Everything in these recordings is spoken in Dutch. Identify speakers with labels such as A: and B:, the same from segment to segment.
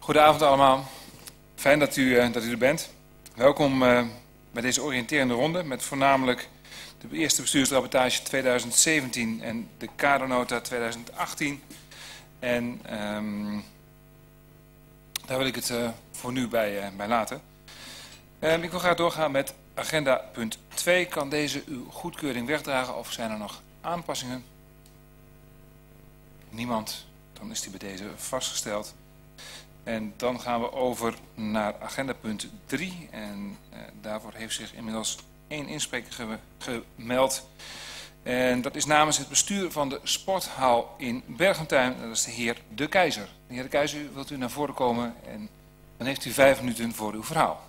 A: Goedenavond allemaal. Fijn dat u er bent. Welkom bij deze oriënterende ronde met voornamelijk de eerste bestuursrapportage 2017 en de kadernota 2018. En daar wil ik het voor nu bij laten. Ik wil graag doorgaan met agenda punt 2. Kan deze uw goedkeuring wegdragen of zijn er nog aanpassingen? Niemand. Dan is die bij deze vastgesteld. En dan gaan we over naar agenda punt 3. En daarvoor heeft zich inmiddels 1 inspreker gemeld. En dat is namens het bestuur van de sporthal in Bergentuin. Dat is de heer De Keizer. De heer De Keizer, wilt u naar voren komen? En dan heeft u 5 minuten voor uw verhaal.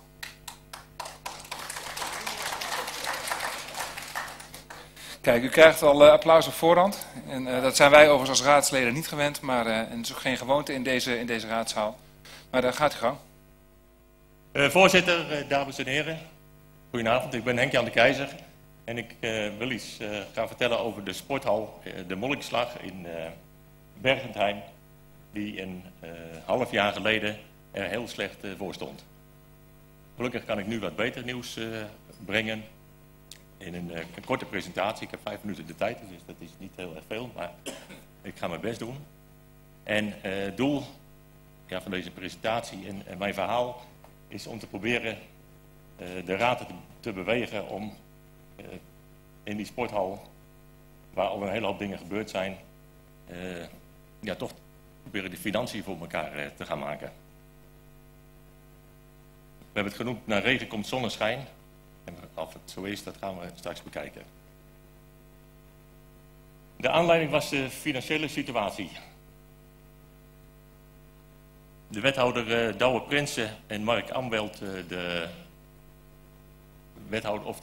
A: Kijk, u krijgt al applaus op voorhand. En dat zijn wij overigens als raadsleden niet gewend. Maar en het is ook geen gewoonte in deze raadzaal. Maar daar gaat u gang.
B: Voorzitter, dames en heren. Goedenavond, ik ben Henk-Jan De Keizer. En ik wil iets gaan vertellen over de sporthal, de Monnikslag in Bergentheim. Die een half jaar geleden er heel slecht voor stond. Gelukkig kan ik nu wat beter nieuws brengen. In een korte presentatie. Ik heb 5 minuten de tijd, dus dat is niet heel erg veel. Maar ik ga mijn best doen. En het doel van deze presentatie en mijn verhaal is om te proberen de raad te bewegen om in die sporthal, waar al een hele hoop dingen gebeurd zijn, toch proberen de financiën voor elkaar te gaan maken. We hebben het genoemd, naar regen komt zonneschijn. En of het zo is, dat gaan we straks bekijken. De aanleiding was de financiële situatie. De wethouder Douwe Prinsen en Mark Amwelt, de wethouder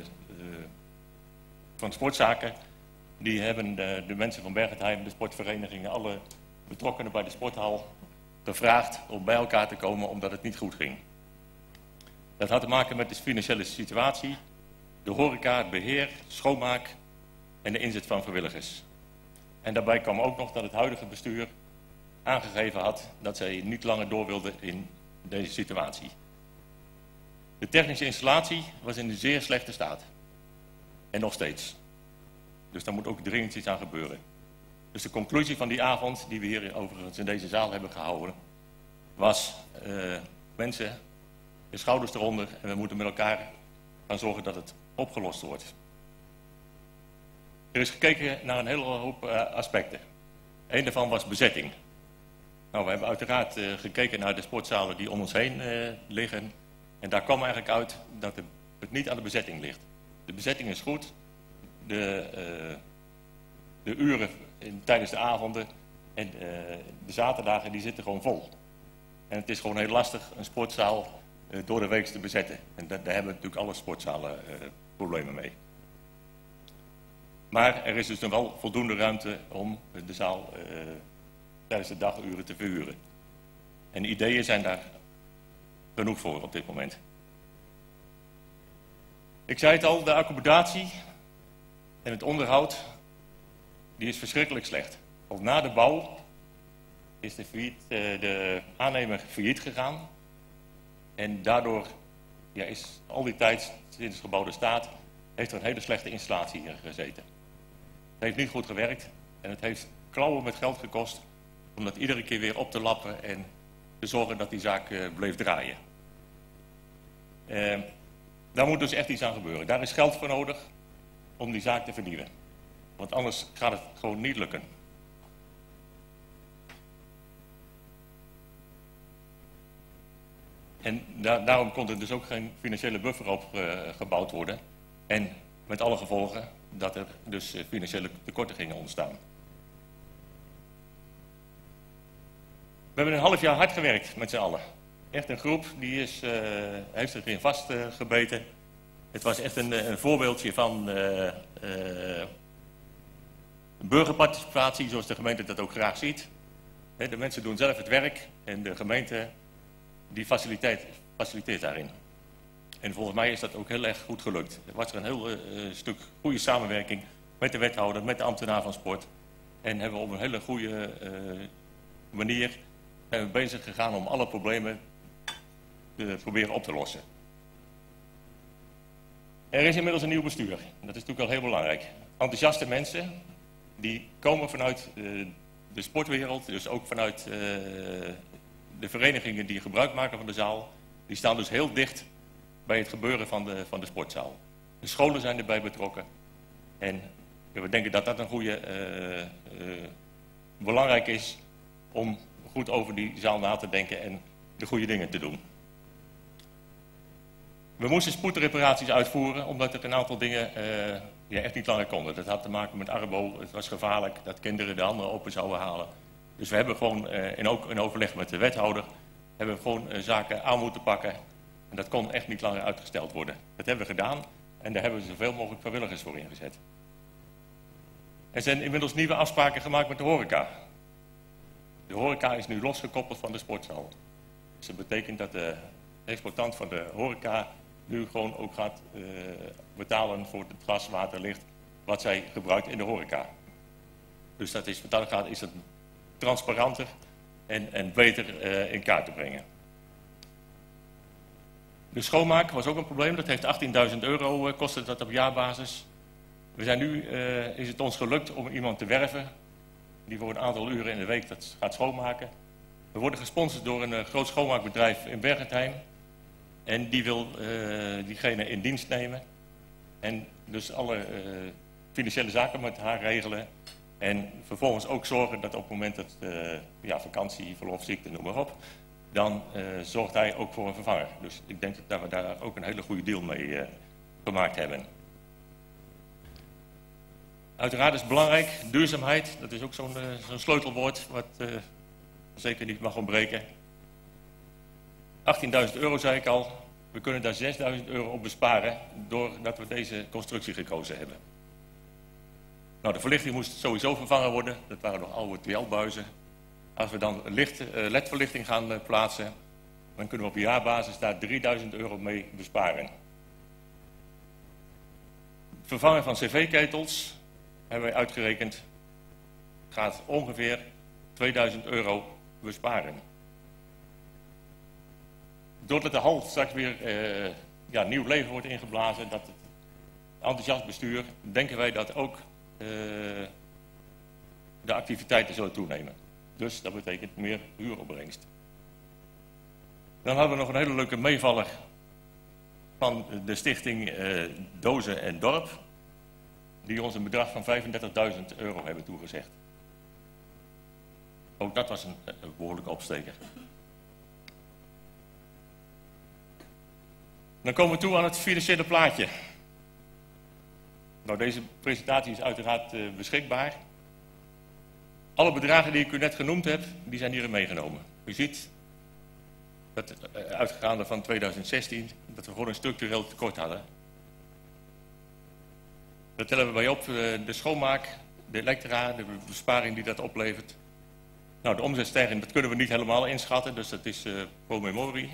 B: van sportzaken, die hebben de mensen van Bergentheim, de sportverenigingen, alle betrokkenen bij de sporthal gevraagd om bij elkaar te komen omdat het niet goed ging. Dat had te maken met de financiële situatie, de horeca, het beheer, schoonmaak en de inzet van vrijwilligers. En daarbij kwam ook nog dat het huidige bestuur aangegeven had dat zij niet langer door wilden in deze situatie. De technische installatie was in een zeer slechte staat. En nog steeds. Dus daar moet ook dringend iets aan gebeuren. Dus de conclusie van die avond, die we hier overigens in deze zaal hebben gehouden, was mensen, de schouders eronder en we moeten met elkaar gaan zorgen dat het opgelost wordt. Er is gekeken naar een hele hoop aspecten. Eén daarvan was bezetting. Nou, we hebben uiteraard gekeken naar de sportzalen die om ons heen liggen. En daar kwam eigenlijk uit dat het niet aan de bezetting ligt. De bezetting is goed. De uren tijdens de avonden en de zaterdagen die zitten gewoon vol. En het is gewoon heel lastig een sportzaal door de week te bezetten. En daar hebben natuurlijk alle sportzalen problemen mee. Maar er is dus nog wel voldoende ruimte om de zaal tijdens de daguren te verhuren. En de ideeën zijn daar genoeg voor op dit moment. Ik zei het al, de accommodatie en het onderhoud, die is verschrikkelijk slecht. Al na de bouw is de aannemer failliet gegaan. En daardoor is al die tijd, sinds het gebouw er staat, heeft er een hele slechte installatie hier gezeten. Het heeft niet goed gewerkt en het heeft klauwen met geld gekost om dat iedere keer weer op te lappen en te zorgen dat die zaak bleef draaien. Daar moet dus echt iets aan gebeuren. Daar is geld voor nodig om die zaak te vernieuwen. Want anders gaat het gewoon niet lukken. En daarom kon er dus ook geen financiële buffer opgebouwd worden. En met alle gevolgen dat er dus financiële tekorten gingen ontstaan. We hebben een half jaar hard gewerkt met z'n allen. Echt een groep die heeft zich erin vastgebeten. Het was echt een voorbeeldje van burgerparticipatie, zoals de gemeente dat ook graag ziet. De mensen doen zelf het werk en de gemeente die faciliteert daarin. En volgens mij is dat ook heel erg goed gelukt. Er was er een heel stuk goede samenwerking met de wethouder, met de ambtenaar van sport. En hebben we op een hele goede manier zijn we bezig gegaan om alle problemen te proberen op te lossen. Er is inmiddels een nieuw bestuur. Dat is natuurlijk al heel belangrijk. Enthousiaste mensen, die komen vanuit de sportwereld, dus ook vanuit de verenigingen die gebruik maken van de zaal. Die staan dus heel dicht bij het gebeuren van de sportzaal. De scholen zijn erbij betrokken. En we denken dat dat een goede, belangrijk is om goed over die zaal na te denken en de goede dingen te doen. We moesten spoedreparaties uitvoeren omdat er een aantal dingen echt niet langer konden. Dat had te maken met arbo, het was gevaarlijk dat kinderen de handen open zouden halen. Dus we hebben gewoon in overleg met de wethouder hebben we gewoon zaken aan moeten pakken. En dat kon echt niet langer uitgesteld worden. Dat hebben we gedaan en daar hebben we zoveel mogelijk vrijwilligers voor ingezet. Er zijn inmiddels nieuwe afspraken gemaakt met de horeca. De horeca is nu losgekoppeld van de sportzaal. Dus dat betekent dat de exploitant van de horeca nu gewoon ook gaat betalen voor het gas, water, licht wat zij gebruikt in de horeca. Dus dat is, wat dat gaat, is dat transparanter en beter in kaart te brengen. De schoonmaak was ook een probleem. Dat heeft €18.000 kostte dat op jaarbasis. We zijn nu, is het ons gelukt om iemand te werven die voor een aantal uren in de week dat gaat schoonmaken. We worden gesponsord door een groot schoonmaakbedrijf in Bergentheim. En die wil diegene in dienst nemen. En dus alle financiële zaken met haar regelen. En vervolgens ook zorgen dat op het moment dat vakantie, verlof, ziekte, noem maar op. Dan zorgt hij ook voor een vervanger. Dus ik denk dat we daar ook een hele goede deal mee gemaakt hebben. Uiteraard is het belangrijk, duurzaamheid. Dat is ook zo'n sleutelwoord wat zeker niet mag ontbreken. €18.000 zei ik al. We kunnen daar €6.000 op besparen doordat we deze constructie gekozen hebben. Nou, de verlichting moest sowieso vervangen worden. Dat waren nog oude TL-buizen. Als we dan LED-verlichting gaan plaatsen, dan kunnen we op jaarbasis daar €3.000 mee besparen. Het vervangen van cv-ketels hebben wij uitgerekend, gaat ongeveer €2.000 besparen. Doordat de hal straks weer nieuw leven wordt ingeblazen, dat het enthousiast bestuur, denken wij dat ook de activiteiten zullen toenemen. Dus dat betekent meer huuropbrengst. Dan hadden we nog een hele leuke meevaller van de stichting Dozen en Dorp. Die ons een bedrag van €35.000 hebben toegezegd. Ook dat was een behoorlijke opsteker. Dan komen we toe aan het financiële plaatje. Nou, deze presentatie is uiteraard beschikbaar. Alle bedragen die ik u net genoemd heb, die zijn hierin meegenomen. U ziet, dat uitgaande van 2016, dat we gewoon een structureel tekort hadden. Daar tellen we bij op de schoonmaak, de elektra, de besparing die dat oplevert. Nou, de omzetstijging, dat kunnen we niet helemaal inschatten, dus dat is pro memorie.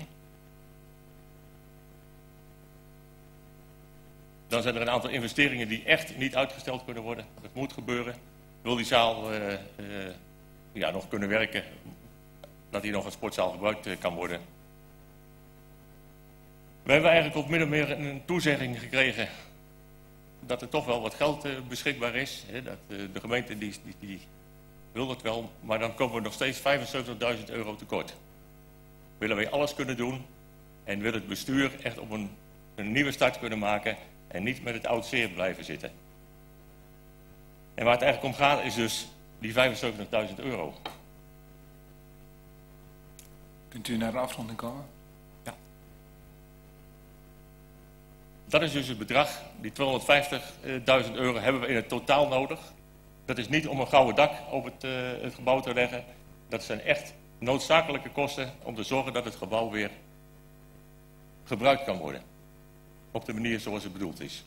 B: Dan zijn er een aantal investeringen die echt niet uitgesteld kunnen worden. Dat moet gebeuren. Wil die zaal nog kunnen werken, dat hier nog een sportzaal gebruikt kan worden. We hebben eigenlijk op min of meer een toezegging gekregen dat er toch wel wat geld beschikbaar is. Hè, dat de gemeente die wil dat wel, maar dan komen we nog steeds €75.000 tekort. Willen wij alles kunnen doen en wil het bestuur echt op een nieuwe start kunnen maken en niet met het oud zeer blijven zitten. En waar het eigenlijk om gaat is dus die €75.000.
A: Kunt u naar een afronding komen?
B: Ja. Dat is dus het bedrag. Die €250.000 hebben we in het totaal nodig. Dat is niet om een gouden dak op het gebouw te leggen. Dat zijn echt noodzakelijke kosten om te zorgen dat het gebouw weer gebruikt kan worden. Op de manier zoals het bedoeld is.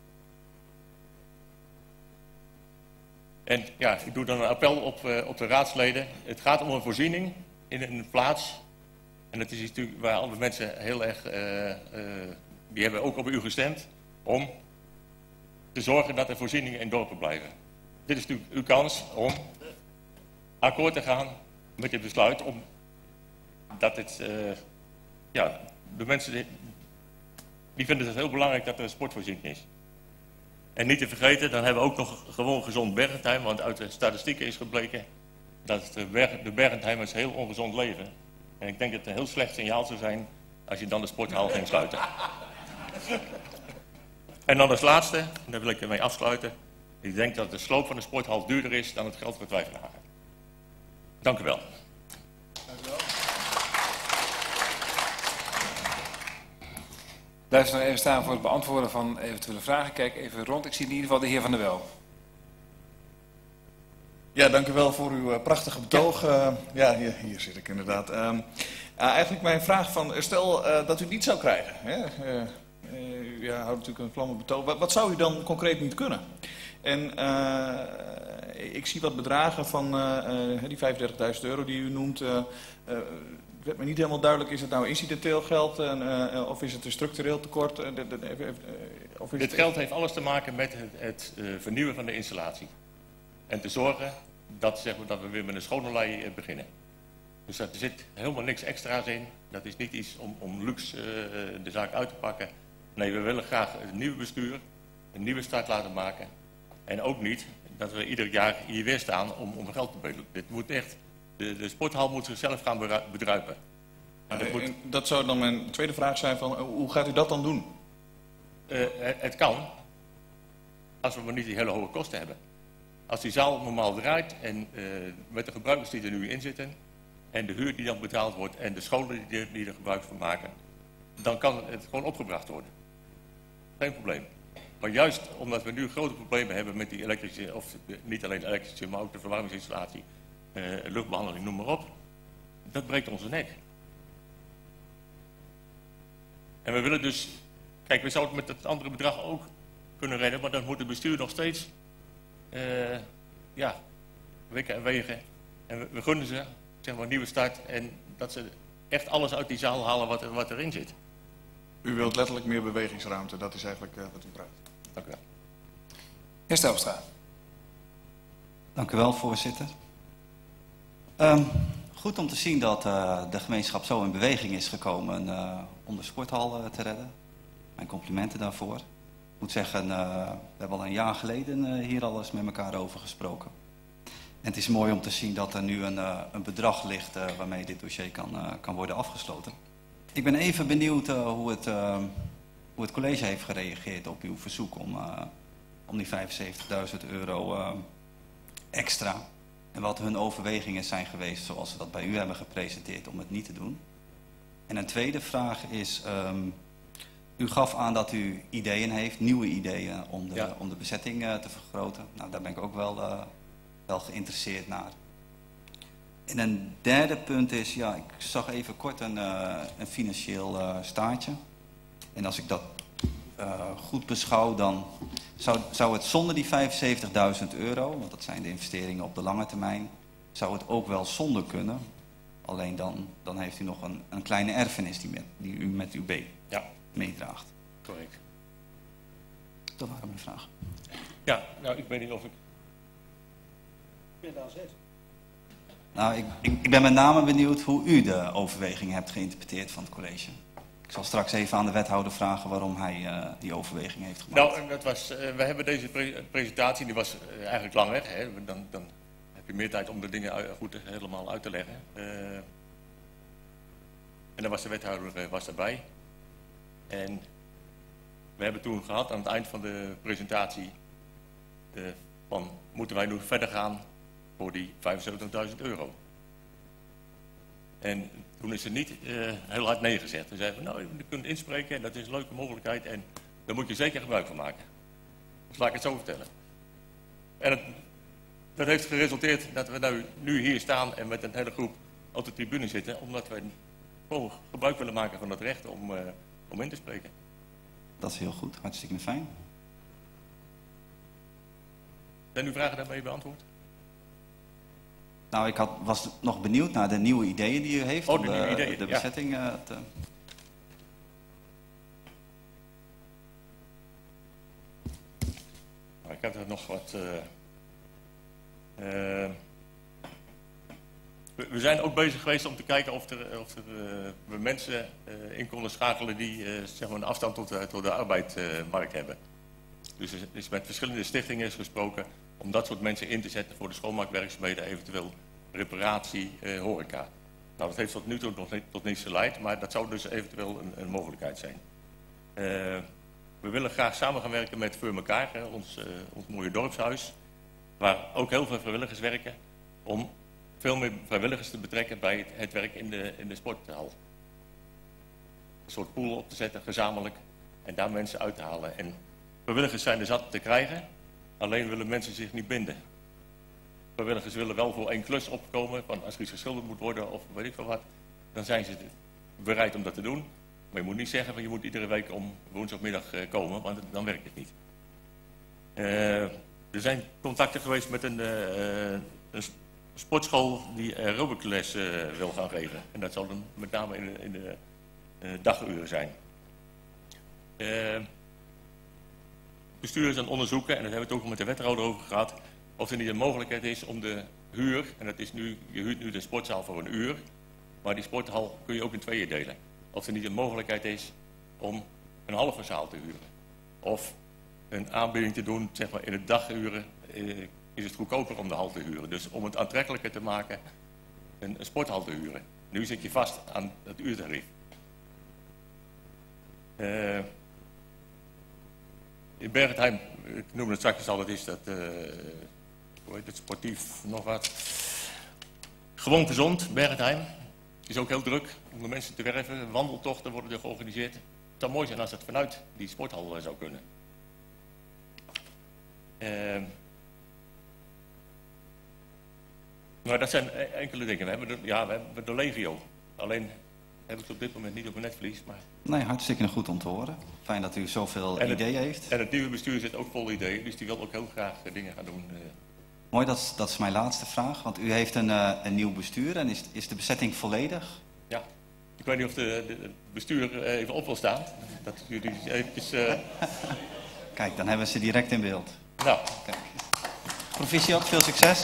B: En ja, ik doe dan een appel op de raadsleden. Het gaat om een voorziening in een plaats. En dat is natuurlijk waar alle mensen heel erg, die hebben ook op u gestemd, om te zorgen dat er voorzieningen in dorpen blijven. Dit is natuurlijk uw kans om akkoord te gaan met dit besluit om dat het, ja, de mensen die vinden het heel belangrijk dat er een sportvoorziening is. En niet te vergeten, dan hebben we ook nog gewoon gezond Bergentheim, want uit de statistieken is gebleken dat de Bergentheimers heel ongezond leven. En ik denk dat het een heel slecht signaal zou zijn als je dan de sporthal ging sluiten. En dan als laatste, en daar wil ik ermee afsluiten. Ik denk dat de sloop van de sporthal duurder is dan het geld wat wij vragen. Dank u wel.
A: Dank u wel. Blijf nog even staan voor het beantwoorden van eventuele vragen. Kijk even rond. Ik zie in ieder geval de heer Van der Wel.
C: Ja, dank u wel voor uw prachtige betoog. Ja, hier zit ik inderdaad. Eigenlijk mijn vraag van, stel dat u het niet zou krijgen. Hè? U houdt natuurlijk een vlammend betoog. Wat zou u dan concreet niet kunnen? En ik zie wat bedragen van die €35.000 die u noemt. Het werd me niet helemaal duidelijk, is het nou incidenteel geld of is het een structureel tekort?
B: Dit geld heeft alles te maken met het vernieuwen van de installatie. En te zorgen dat, zeg maar, dat we weer met een schone lei beginnen. Dus er zit helemaal niks extra's in. Dat is niet iets om luxe de zaak uit te pakken. Nee, we willen graag een nieuw bestuur, een nieuwe start laten maken. En ook niet dat we ieder jaar hier weer staan om geld te bedelen. Dit moet echt, de sporthal moet zichzelf gaan bedruipen.
C: Dat zou dan mijn tweede vraag zijn van, hoe gaat u dat dan doen?
B: Het kan, als we maar niet die hele hoge kosten hebben. Als die zaal normaal draait en met de gebruikers die er nu in zitten en de huur die dan betaald wordt en de scholen die er gebruik van maken, dan kan het gewoon opgebracht worden. Geen probleem. Maar juist omdat we nu grote problemen hebben met die elektrische, of niet alleen elektrische, maar ook de verwarmingsinstallatie, luchtbehandeling, noem maar op, dat breekt onze nek. En we willen dus, kijk, we zouden het met het andere bedrag ook kunnen redden, maar dan moet het bestuur nog steeds wikken en wegen. En we gunnen ze, zeg maar, een nieuwe start en dat ze echt alles uit die zaal halen wat erin zit.
C: U wilt letterlijk meer bewegingsruimte, dat is eigenlijk wat u vraagt.
B: Dank u wel.
A: Heer Stelstra.
D: Dank u wel, voorzitter. Goed om te zien dat de gemeenschap zo in beweging is gekomen om de sporthal te redden. Mijn complimenten daarvoor. Ik moet zeggen, we hebben al een jaar geleden hier al eens met elkaar over gesproken. En het is mooi om te zien dat er nu een bedrag ligt waarmee dit dossier kan worden afgesloten. Ik ben even benieuwd hoe het college heeft gereageerd op uw verzoek om die €75.000 extra. En wat hun overwegingen zijn geweest zoals ze dat bij u hebben gepresenteerd om het niet te doen. En een tweede vraag is, u gaf aan dat u ideeën heeft, nieuwe ideeën om de bezetting te vergroten. Nou, daar ben ik ook wel geïnteresseerd naar. En een derde punt is, ja, ik zag even kort een financieel staartje. En als ik dat goed beschouw, dan zou het zonder die €75.000, want dat zijn de investeringen op de lange termijn, zou het ook wel zonder kunnen. Alleen dan heeft u nog een kleine erfenis die u met uw meedraagt.
B: Correct.
D: Dat waren mijn vragen.
B: Ja, nou, ik weet niet of ik...
D: Nou, ik ben met name benieuwd hoe u de overweging hebt geïnterpreteerd van het college. Ik zal straks even aan de wethouder vragen waarom hij die overweging heeft gemaakt.
B: Nou, dat was, we hebben deze presentatie, die was eigenlijk lang weg. Hè. Dan heb je meer tijd om de dingen goed helemaal uit te leggen. En dan was de wethouder erbij. En we hebben toen gehad aan het eind van de presentatie van moeten wij nu verder gaan voor die €75.000. En toen is er niet heel hard nee gezegd. Toen zeiden we, nou, je kunt inspreken en dat is een leuke mogelijkheid en daar moet je zeker gebruik van maken. Dus laat ik het zo vertellen. En dat heeft geresulteerd dat we nu hier staan en met een hele groep op de tribune zitten, omdat we gewoon gebruik willen maken van dat recht om in te spreken.
D: Dat is heel goed, hartstikke fijn.
B: Zijn uw vragen daarmee beantwoord?
D: Nou, ik was nog benieuwd naar de nieuwe ideeën die u heeft om de bezetting te...
B: Ik heb er nog wat... We zijn ook bezig geweest om te kijken of we mensen in konden schakelen die zeg maar een afstand tot de arbeidsmarkt hebben. Dus er is met verschillende stichtingen gesproken om dat soort mensen in te zetten voor de schoonmaakwerkzaamheden, eventueel reparatie, horeca. Nou, dat heeft tot nu toe nog tot niets geleid, maar dat zou dus eventueel een mogelijkheid zijn. We willen graag samen gaan werken met Voor Mekaar, ons mooie dorpshuis, waar ook heel veel vrijwilligers werken, om veel meer vrijwilligers te betrekken bij het werk in de sporthal. Een soort pool op te zetten, gezamenlijk, en daar mensen uit te halen. En vrijwilligers zijn er zat te krijgen, alleen willen mensen zich niet binden. Vrijwilligers willen wel voor één klus opkomen, van als er iets geschilderd moet worden of weet ik veel wat, dan zijn ze bereid om dat te doen. Maar je moet niet zeggen van je moet iedere week om woensdagmiddag komen, want dan werkt het niet. Er zijn contacten geweest met een sportschool die aerobicles wil gaan geven. En dat zal dan met name in de daguren zijn. Bestuur is aan het onderzoeken, en daar hebben we het ook met de wethouder over gehad, of er niet een mogelijkheid is om de huur, en dat is nu, je huurt nu de sportzaal voor een uur, maar die sporthal kun je ook in tweeën delen. Of er niet een mogelijkheid is om een halve zaal te huren. Of een aanbieding te doen, zeg maar in de daguren is het goedkoper om de hal te huren. Dus om het aantrekkelijker te maken, een sporthal te huren. Nu zit je vast aan het uurtarief. In Bergentheim, ik noem het straks al, dat is dat, hoe heet het, sportief, nog wat. Gewoon gezond, Bergentheim. Het is ook heel druk om de mensen te werven. Wandeltochten worden er georganiseerd. Het zou mooi zijn als dat vanuit die sporthal zou kunnen. Nou, dat zijn enkele dingen. We hebben de legio. Alleen heb ik het op dit moment niet op mijn netvlies. Maar...
D: Nee, hartstikke goed om te horen. Fijn dat u zoveel ideeën heeft.
B: En het nieuwe bestuur zit ook vol ideeën. Dus die wil ook heel graag dingen gaan doen.
D: Mooi, dat is mijn laatste vraag. Want u heeft een nieuw bestuur en is de bezetting volledig?
B: Ja. Ik weet niet of het bestuur even op wil staan. Dat jullie eventjes...
D: Kijk, dan hebben we ze direct in beeld.
B: Nou.
D: Kijk. Proficiat, veel succes.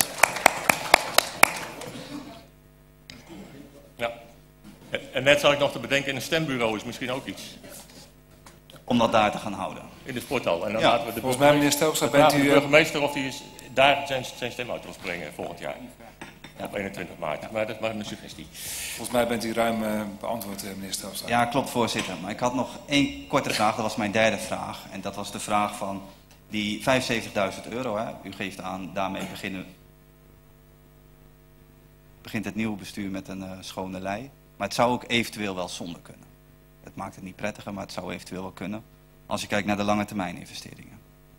B: Ja. En net zat ik nog te bedenken, een stembureau is misschien ook iets.
D: Om dat daar te gaan houden.
B: In de sporthal. En dan
D: Ja.
B: laten we de
A: Volgens mij, meneer Stelstra, bent u...
B: de burgemeester of die is daar zijn stem uit wil brengen volgend jaar. Ja, op 21 maart. Maar dat is maar een suggestie.
A: Volgens mij bent u ruim beantwoord, meneer Stelstra.
D: Ja, klopt, voorzitter. Maar ik had nog één korte vraag, dat was mijn derde vraag. En dat was de vraag van die €75.000. Hè? U geeft aan, daarmee begint het nieuwe bestuur met een schone lei. Maar het zou ook eventueel wel zonder kunnen. Het maakt het niet prettiger, maar het zou eventueel wel kunnen. Als je kijkt naar de lange termijn investeringen.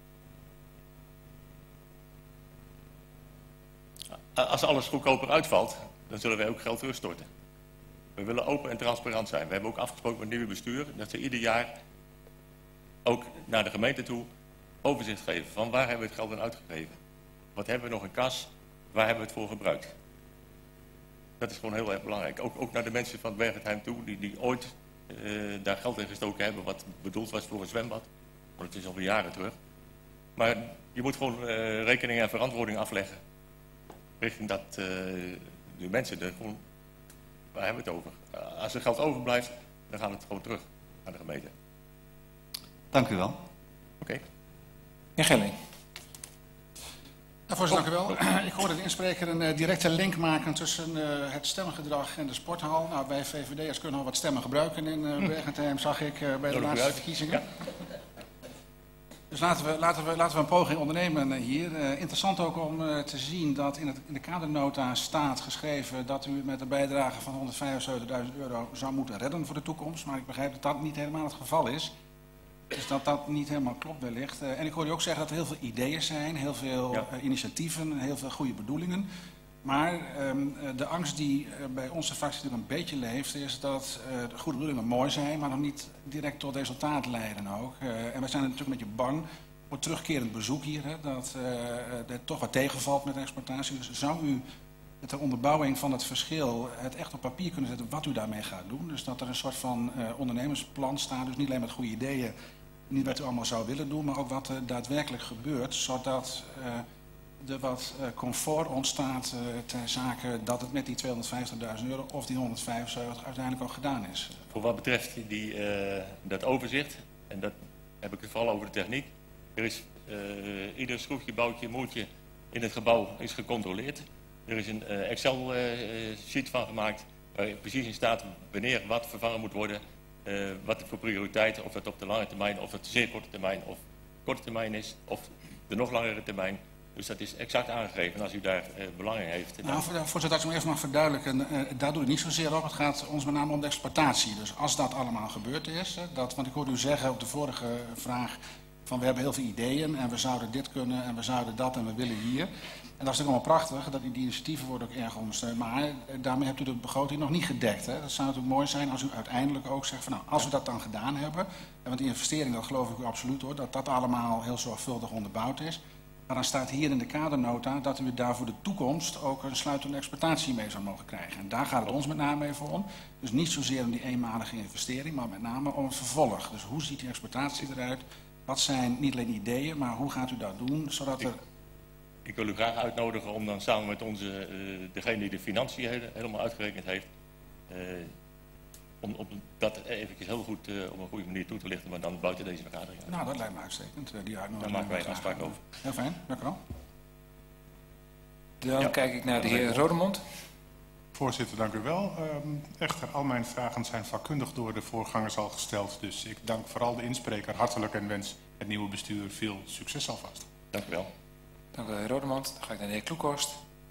B: Als alles goedkoper uitvalt, dan zullen wij ook geld terugstorten. We willen open en transparant zijn. We hebben ook afgesproken met het nieuwe bestuur dat ze ieder jaar ook naar de gemeente toe overzicht geven van waar hebben we het geld aan uitgegeven. Wat hebben we nog in kas, waar hebben we het voor gebruikt. Dat is gewoon heel erg belangrijk. Ook naar de mensen van Bergentheim toe die ooit daar geld in gestoken hebben wat bedoeld was voor een zwembad. Want het is alweer jaren terug. Maar je moet gewoon rekening en verantwoording afleggen. Richting dat de mensen gewoon, waar hebben we het over? Als er geld overblijft, dan gaat het gewoon terug naar de gemeente.
D: Dank u wel.
B: Oké.
A: Meneer Gelling.
E: Ja, voorzitter, dank u wel. Ik hoorde de inspreker een directe link maken tussen het stemgedrag en de sporthal. Nou, wij VVD'ers kunnen al wat stemmen gebruiken in Bergentheim, zag ik bij de laatste verkiezingen.
B: Ja.
E: Dus laten we een poging ondernemen hier. Interessant ook om te zien dat in de kadernota staat geschreven dat u met een bijdrage van €175.000 zou moeten redden voor de toekomst. Maar ik begrijp dat dat niet helemaal het geval is. Dus dat niet helemaal klopt wellicht. En ik hoor u ook zeggen dat er heel veel ideeën zijn, heel veel initiatieven, heel veel goede bedoelingen. Maar de angst die bij onze fractie natuurlijk een beetje leeft, is dat de goede bedoelingen mooi zijn, maar nog niet direct tot resultaat leiden ook. En wij zijn natuurlijk een beetje bang voor terugkerend bezoek hier, hè, dat er toch wat tegenvalt met de exportatie. Dus zou u ter onderbouwing van het verschil het echt op papier kunnen zetten wat u daarmee gaat doen? Dus dat er een soort van ondernemersplan staat, dus niet alleen met goede ideeën, niet wat u allemaal zou willen doen, maar ook wat er daadwerkelijk gebeurt, zodat er wat comfort ontstaat ter zake dat het met die €250.000 of die 175 uiteindelijk ook gedaan is.
B: Voor wat betreft dat overzicht, en dat heb ik het vooral over de techniek. Er is ieder schroefje, boutje, moertje in het gebouw is gecontroleerd. Er is een Excel-sheet van gemaakt waar precies in staat wanneer wat vervangen moet worden. Wat voor prioriteit, of dat op de lange termijn, of dat zeer korte termijn of korte termijn is, of de nog langere termijn. Dus dat is exact aangegeven als u daar belang in heeft.
E: Nou, voorzitter, dat ik me even mag verduidelijken, daar doe ik niet zozeer op. Het gaat ons met name om de exploitatie. Dus als dat allemaal gebeurd is, want ik hoorde u zeggen op de vorige vraag van we hebben heel veel ideeën en we zouden dit kunnen en we zouden dat en we willen hier. En dat is natuurlijk allemaal prachtig, dat die initiatieven worden ook erg ondersteund. Maar daarmee hebt u de begroting nog niet gedekt. Hè? Dat zou natuurlijk mooi zijn als u uiteindelijk ook zegt van nou, als we dat dan gedaan hebben, want die investering, dat geloof ik u absoluut hoor, dat dat allemaal heel zorgvuldig onderbouwd is. Maar dan staat hier in de kadernota dat u daar voor de toekomst ook een sluitende exploitatie mee zou mogen krijgen. En daar gaat het ons met name even om. Dus niet zozeer om die eenmalige investering, maar met name om het vervolg. Dus hoe ziet die exploitatie eruit? Wat zijn niet alleen ideeën, maar hoe gaat u dat doen? Zodat er...
B: Ik wil u graag uitnodigen om dan samen met degene die de financiën helemaal uitgerekend heeft, om dat eventjes heel goed op een goede manier toe te lichten, maar dan buiten deze vergadering.
E: Nou, dat lijkt me uitstekend.
B: Daar maken wij een afspraak over.
E: Heel fijn, dank u wel.
A: Dan kijk ik naar de heer Rodemond.
F: Voorzitter, dank u wel. Echter, al mijn vragen zijn vakkundig door de voorgangers al gesteld. Dus ik dank vooral de inspreker hartelijk en wens het nieuwe bestuur veel succes alvast.
B: Dank u wel.
A: Dank u wel, heer Rodemond. Dan ga ik naar de heer Kloekhorst.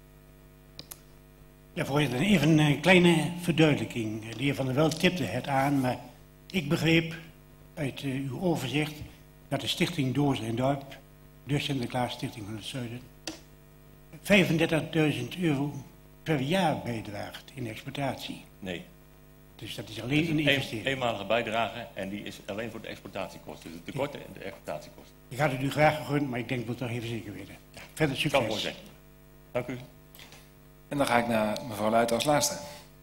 G: Ja, voorzitter, even een kleine verduidelijking. De heer Van der Wel tipte het aan, maar ik begreep uit uw overzicht dat de stichting Doorn en Dorp, de Sinterklaas Stichting van het Zuiden, €35.000 per jaar bijdraagt in de exploitatie.
B: Nee.
G: Dus dat is alleen in de investering.
B: Eenmalige bijdrage en die is alleen voor de exploitatiekosten. Dus de tekorten en de exploitatiekosten.
G: Ik had het u graag gegund, maar ik denk dat we het toch even zeker weten. Ja, verder succes.
B: Zal mooi zijn. Dank u.
A: En dan ga ik naar mevrouw Luijten als laatste.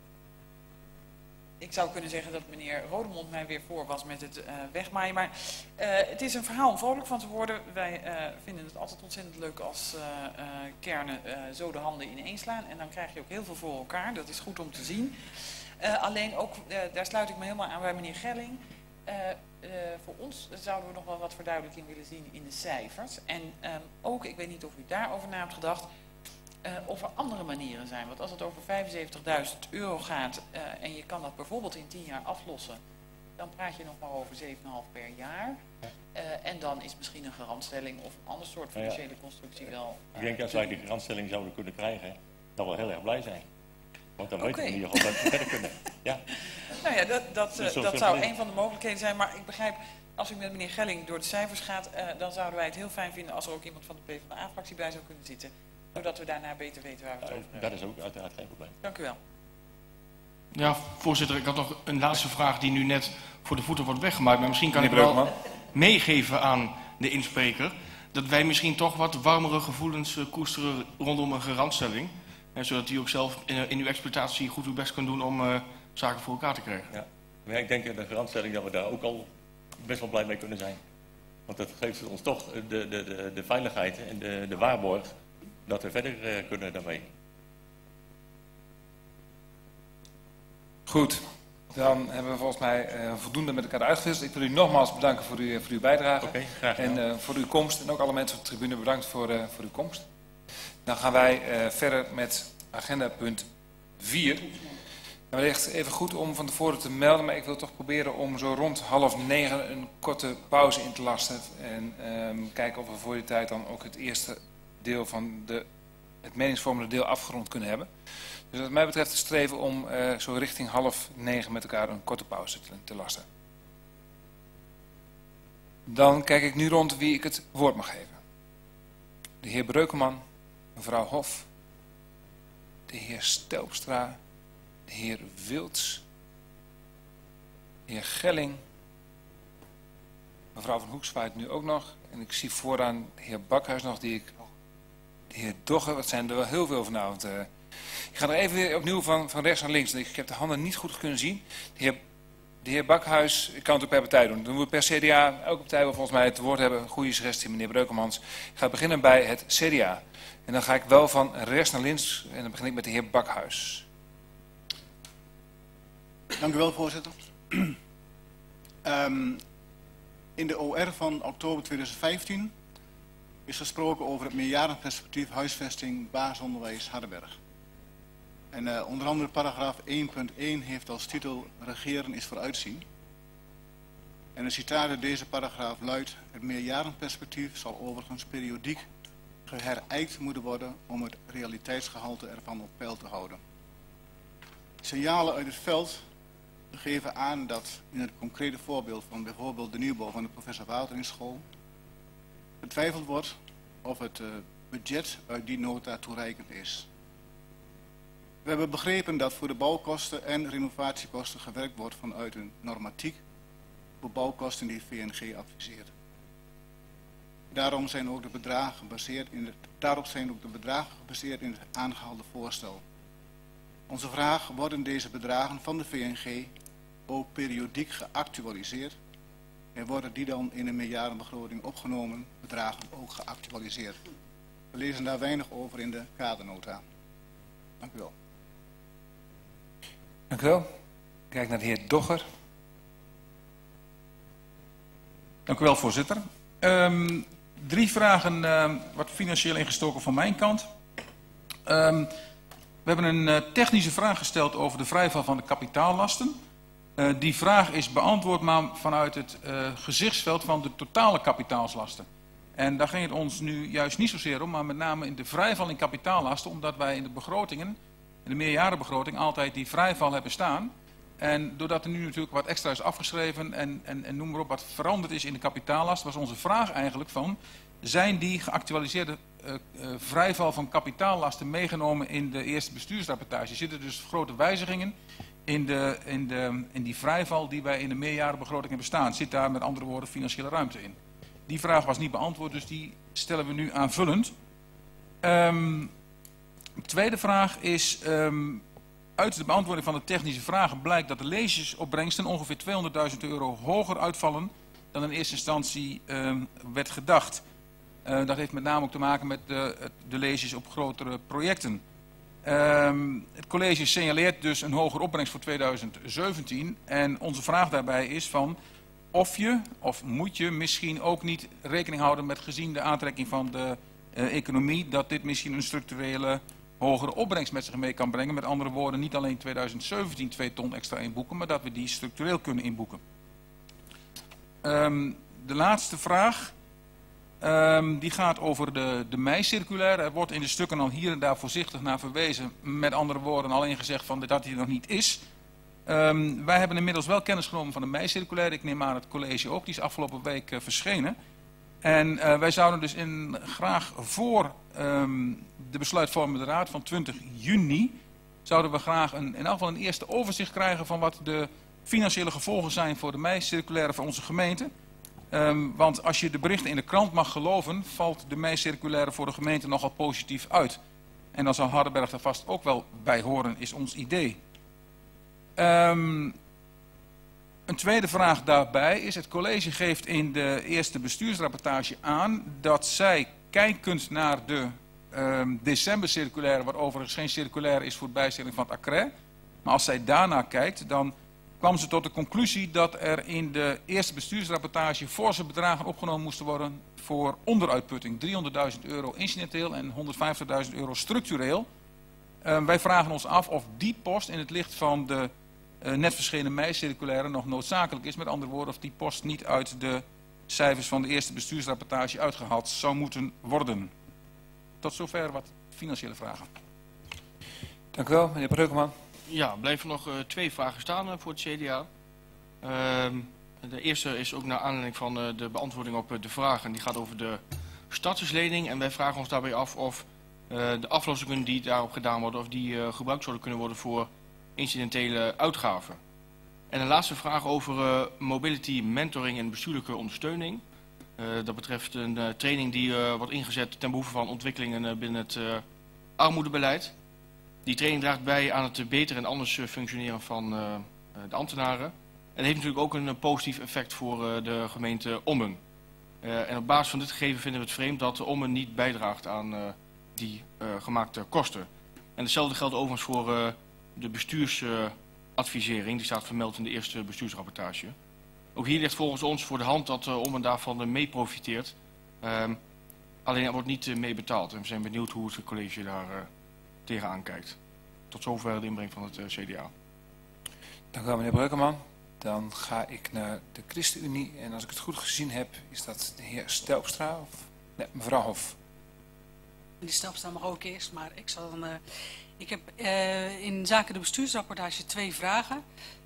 H: Ik zou kunnen zeggen dat meneer Rodemond mij weer voor was met het wegmaaien. Maar het is een verhaal om vrolijk van te worden. Wij vinden het altijd ontzettend leuk als kernen zo de handen ineen slaan. En dan krijg je ook heel veel voor elkaar. Dat is goed om te zien. Alleen ook, daar sluit ik me helemaal aan bij meneer Gelling. Voor ons zouden we nog wel wat verduidelijking willen zien in de cijfers. En ook, ik weet niet of u daarover na hebt gedacht, of er andere manieren zijn. Want als het over €75.000 gaat en je kan dat bijvoorbeeld in 10 jaar aflossen, dan praat je nog maar over 7,5 per jaar. En dan is misschien een garantstelling of een ander soort financiële constructie wel...
B: Ik denk als wij die garantstelling zouden kunnen krijgen, dat we heel erg blij zijn. Want dan weten we in ieder geval dat we verder kunnen. Ja.
H: Nou ja, dat zou een van de mogelijkheden zijn. Maar ik begrijp, als u met meneer Gelling door de cijfers gaat, dan zouden wij het heel fijn vinden als er ook iemand van de PvdA-fractie bij zou kunnen zitten. Zodat we daarna beter weten waar we het over hebben.
B: Dat is ook uiteraard geen probleem.
H: Dank u wel.
I: Ja, voorzitter, ik had nog een laatste vraag die nu net voor de voeten wordt weggemaakt. Maar misschien kan ik wel meegeven aan de inspreker dat wij misschien toch wat warmere gevoelens koesteren rondom een garantstelling. Zodat u ook zelf in uw exploitatie goed uw best kunt doen om zaken voor elkaar te krijgen.
B: Ja, maar ik denk in de garantstelling dat we daar ook al best wel blij mee kunnen zijn. Want dat geeft ons toch de veiligheid en de waarborg dat we verder kunnen daarmee.
A: Goed, dan hebben we volgens mij voldoende met elkaar uitgewisseld. Ik wil u nogmaals bedanken voor uw bijdrage.
B: Oké, graag gedaan.
A: En voor uw komst. En ook alle mensen op de tribune bedankt voor uw komst. Dan gaan wij verder met agenda punt 4. En wellicht even goed om van tevoren te melden, maar ik wil toch proberen om zo rond 8:30 een korte pauze in te lasten. En kijken of we voor die tijd dan ook het eerste deel van het meningsvormende deel afgerond kunnen hebben. Dus wat mij betreft streven om zo richting 8:30 met elkaar een korte pauze te lasten. Dan kijk ik nu rond wie ik het woord mag geven. De heer Breukeman, mevrouw Hof, de heer Stelpstra, de heer Wilts, de heer Gelling, mevrouw van Hoek zwaait nu ook nog. En ik zie vooraan de heer Bakhuis nog, de heer Dogge, wat zijn er wel heel veel vanavond. Ik ga er even weer opnieuw van rechts naar links. Ik heb de handen niet goed kunnen zien. De heer De heer Bakhuis, ik kan het ook per partij doen. Dan doen we per CDA. Elke partij wil volgens mij het woord hebben. Een goede suggestie, meneer Breukelmans. Ik ga beginnen bij het CDA. En dan ga ik wel van rechts naar links. En dan begin ik met de heer Bakhuis.
J: Dank u wel, voorzitter. In de OR van oktober 2015 is gesproken over het meerjarenperspectief huisvesting basisonderwijs Hardenberg. En onder andere paragraaf 1.1 heeft als titel Regeren is vooruitzien. En een citaat uit deze paragraaf luidt: het meerjarenperspectief zal overigens periodiek geherijkt moeten worden om het realiteitsgehalte ervan op peil te houden. Signalen uit het veld geven aan dat in het concrete voorbeeld van bijvoorbeeld de nieuwbouw van de Professor Wateringsschool betwijfeld wordt of het budget uit die nota toereikend is. We hebben begrepen dat voor de bouwkosten en renovatiekosten gewerkt wordt vanuit een normatiek voor bouwkosten die VNG adviseert. Daarom zijn ook de bedragen gebaseerd in het aangehaalde voorstel. Onze vraag: worden deze bedragen van de VNG ook periodiek geactualiseerd en worden die dan in de meerjarenbegroting opgenomen bedragen ook geactualiseerd? We lezen daar weinig over in de kadernota. Dank u wel.
A: Dank u wel. Kijk naar de heer Dogger.
E: Dank u wel, voorzitter. 3 vragen wat financieel ingestoken van mijn kant. We hebben een technische vraag gesteld over de vrijval van de kapitaallasten. Die vraag is beantwoord, maar vanuit het gezichtsveld van de totale kapitaalslasten. En daar ging het ons nu juist niet zozeer om, maar met name in de vrijval in kapitaallasten, omdat wij in de begrotingen, in de meerjarenbegroting, altijd die vrijval hebben staan. En doordat er nu natuurlijk wat extra is afgeschreven en noem maar op wat veranderd is in de kapitaallast, was onze vraag eigenlijk van: zijn die geactualiseerde vrijval van kapitaallasten meegenomen in de eerste bestuursrapportage? Zitten dus grote wijzigingen in die vrijval die wij in de meerjarenbegroting hebben staan? Zit daar met andere woorden financiële ruimte in? Die vraag was niet beantwoord, dus die stellen we nu aanvullend. De tweede vraag is: uit de beantwoording van de technische vragen blijkt dat de leesjesopbrengsten ongeveer €200.000 hoger uitvallen dan in eerste instantie werd gedacht. Dat heeft met name ook te maken met de leesjes op grotere projecten. Het college signaleert dus een hogere opbrengst voor 2017 en onze vraag daarbij is van of moet je misschien ook niet rekening houden met, gezien de aantrekking van de economie, dat dit misschien een structurele hogere opbrengst met zich mee kan brengen. Met andere woorden, niet alleen 2017 2 ton extra inboeken, maar dat we die structureel kunnen inboeken. De laatste vraag, die gaat over de mei-circulaire. Er wordt in de stukken al hier en daar voorzichtig naar verwezen. Met andere woorden, alleen gezegd van dat die nog niet is. Wij hebben inmiddels wel kennis genomen van de mei-circulaire. Ik neem aan het college ook, die is afgelopen week verschenen. En wij zouden dus graag voor de besluitvormende raad van 20 juni... zouden we graag in elk geval een eerste overzicht krijgen van wat de financiële gevolgen zijn voor de mei-circulaire voor onze gemeente. Want als je de berichten in de krant mag geloven, valt de mei-circulaire voor de gemeente nogal positief uit. En dan zal Hardenberg daar vast ook wel bij horen, is ons idee. Een tweede vraag daarbij is: het college geeft in de eerste bestuursrapportage aan dat zij kijkend naar de decembercirculaire, wat overigens geen circulaire is voor de bijstelling van het accret, maar als zij daarnaar kijkt, dan kwam ze tot de conclusie dat er in de eerste bestuursrapportage forse bedragen opgenomen moesten worden voor onderuitputting. €300.000 incidenteel en €150.000 structureel. Wij vragen ons af of die post in het licht van de net verschenen mei-circulaire nog noodzakelijk is. Met andere woorden, of die post niet uit de cijfers van de eerste bestuursrapportage uitgehaald zou moeten worden. Tot zover wat financiële vragen.
A: Dank u wel, meneer Breukelman.
I: Ja, blijven nog 2 vragen staan voor het CDA. De eerste is ook naar aanleiding van de beantwoording op de vragen. Die gaat over de statuslening. En wij vragen ons daarbij af of de aflossingen die daarop gedaan worden, of die gebruikt zouden kunnen worden voor incidentele uitgaven. En een laatste vraag over mobility, mentoring en bestuurlijke ondersteuning. Dat betreft een training die wordt ingezet ten behoeve van ontwikkelingen binnen het armoedebeleid. Die training draagt bij aan het beter en anders functioneren van de ambtenaren. het heeft natuurlijk ook een positief effect voor de gemeente Ommen. En op basis van dit gegeven vinden we het vreemd dat Ommen niet bijdraagt aan die gemaakte kosten. En hetzelfde geldt overigens voor de bestuursadvisering, die staat vermeld in de eerste bestuursrapportage. Ook hier ligt volgens ons voor de hand dat Ommen daarvan mee profiteert. Alleen er wordt niet mee betaald. En we zijn benieuwd hoe het college daar tegenaan kijkt. Tot zover de inbreng van het CDA.
A: Dank u wel, meneer Breukerman. Dan ga ik naar de ChristenUnie. En als ik het goed gezien heb, is dat de heer Stelpstra of nee, mevrouw Hof.
K: Meneer Stelpstra mag ook eerst, maar ik zal dan... ik heb in zaken de bestuursrapportage 2 vragen.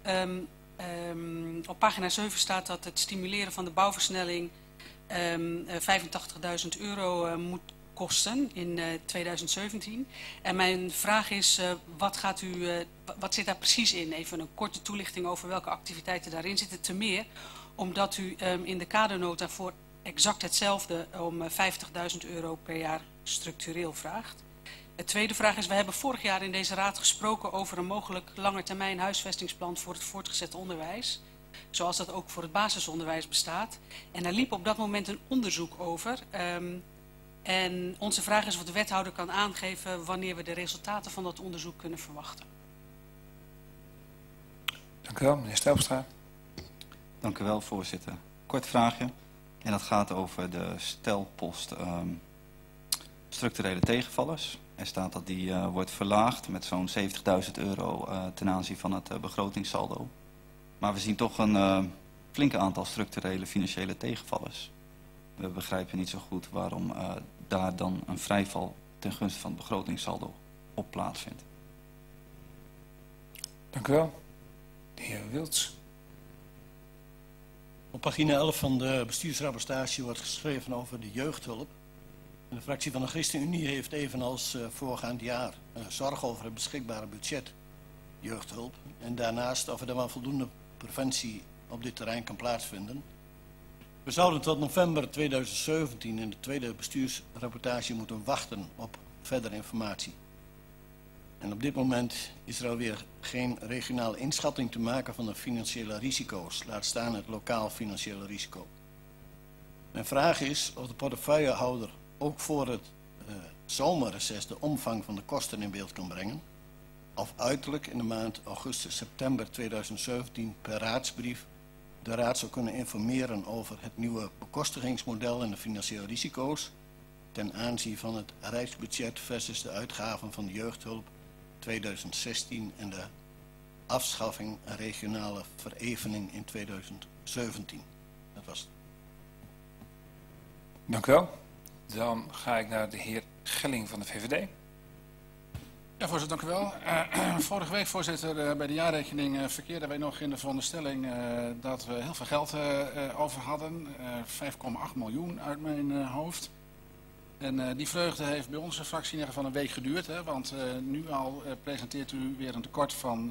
K: Op pagina 7 staat dat het stimuleren van de bouwversnelling €85.000 moet kosten in 2017. En mijn vraag is, wat zit daar precies in? Even een korte toelichting over welke activiteiten daarin zitten. Te meer omdat u in de kadernota voor exact hetzelfde om €50.000 per jaar structureel vraagt. De tweede vraag is, we hebben vorig jaar in deze raad gesproken over een mogelijk langetermijn huisvestingsplan voor het voortgezet onderwijs. Zoals dat ook voor het basisonderwijs bestaat. En daar liep op dat moment een onderzoek over. En onze vraag is of de wethouder kan aangeven wanneer we de resultaten van dat onderzoek kunnen verwachten.
A: Dank u wel, meneer Stelpstra.
D: Dank u wel, voorzitter. Kort vraagje. En dat gaat over de stelpost structurele tegenvallers. Er staat dat die wordt verlaagd met zo'n €70.000 ten aanzien van het begrotingssaldo. Maar we zien toch een flinke aantal structurele financiële tegenvallers. We begrijpen niet zo goed waarom daar dan een vrijval ten gunste van het begrotingssaldo op plaatsvindt.
A: Dank u wel. De heer Wilts.
L: Op pagina 11 van de bestuursrapportage wordt geschreven over de jeugdhulp. En de fractie van de ChristenUnie heeft evenals voorgaand jaar zorg over het beschikbare budget jeugdhulp. En daarnaast of er dan wel voldoende preventie op dit terrein kan plaatsvinden. We zouden tot november 2017 in de tweede bestuursrapportage moeten wachten op verdere informatie. En op dit moment is er alweer geen regionale inschatting te maken van de financiële risico's, laat staan het lokaal financiële risico. Mijn vraag is of de portefeuillehouder ook voor het zomerreces de omvang van de kosten in beeld kan brengen, of uiterlijk in de maand augustus-september 2017 per raadsbrief de raad zou kunnen informeren over het nieuwe bekostigingsmodel en de financiële risico's ten aanzien van het rijksbudget versus de uitgaven van de jeugdhulp 2016 en de afschaffing en regionale verevening in 2017. Dat was het.
A: Dank u wel. Dan ga ik naar de heer Gelling van de VVD.
E: Ja, voorzitter, dank u wel. Vorige week, voorzitter, bij de jaarrekening verkeerden wij nog in de veronderstelling dat we heel veel geld over hadden. 5,8 miljoen uit mijn hoofd. En die vreugde heeft bij onze fractie in ieder geval een week geduurd. Hè, want nu al presenteert u weer een tekort van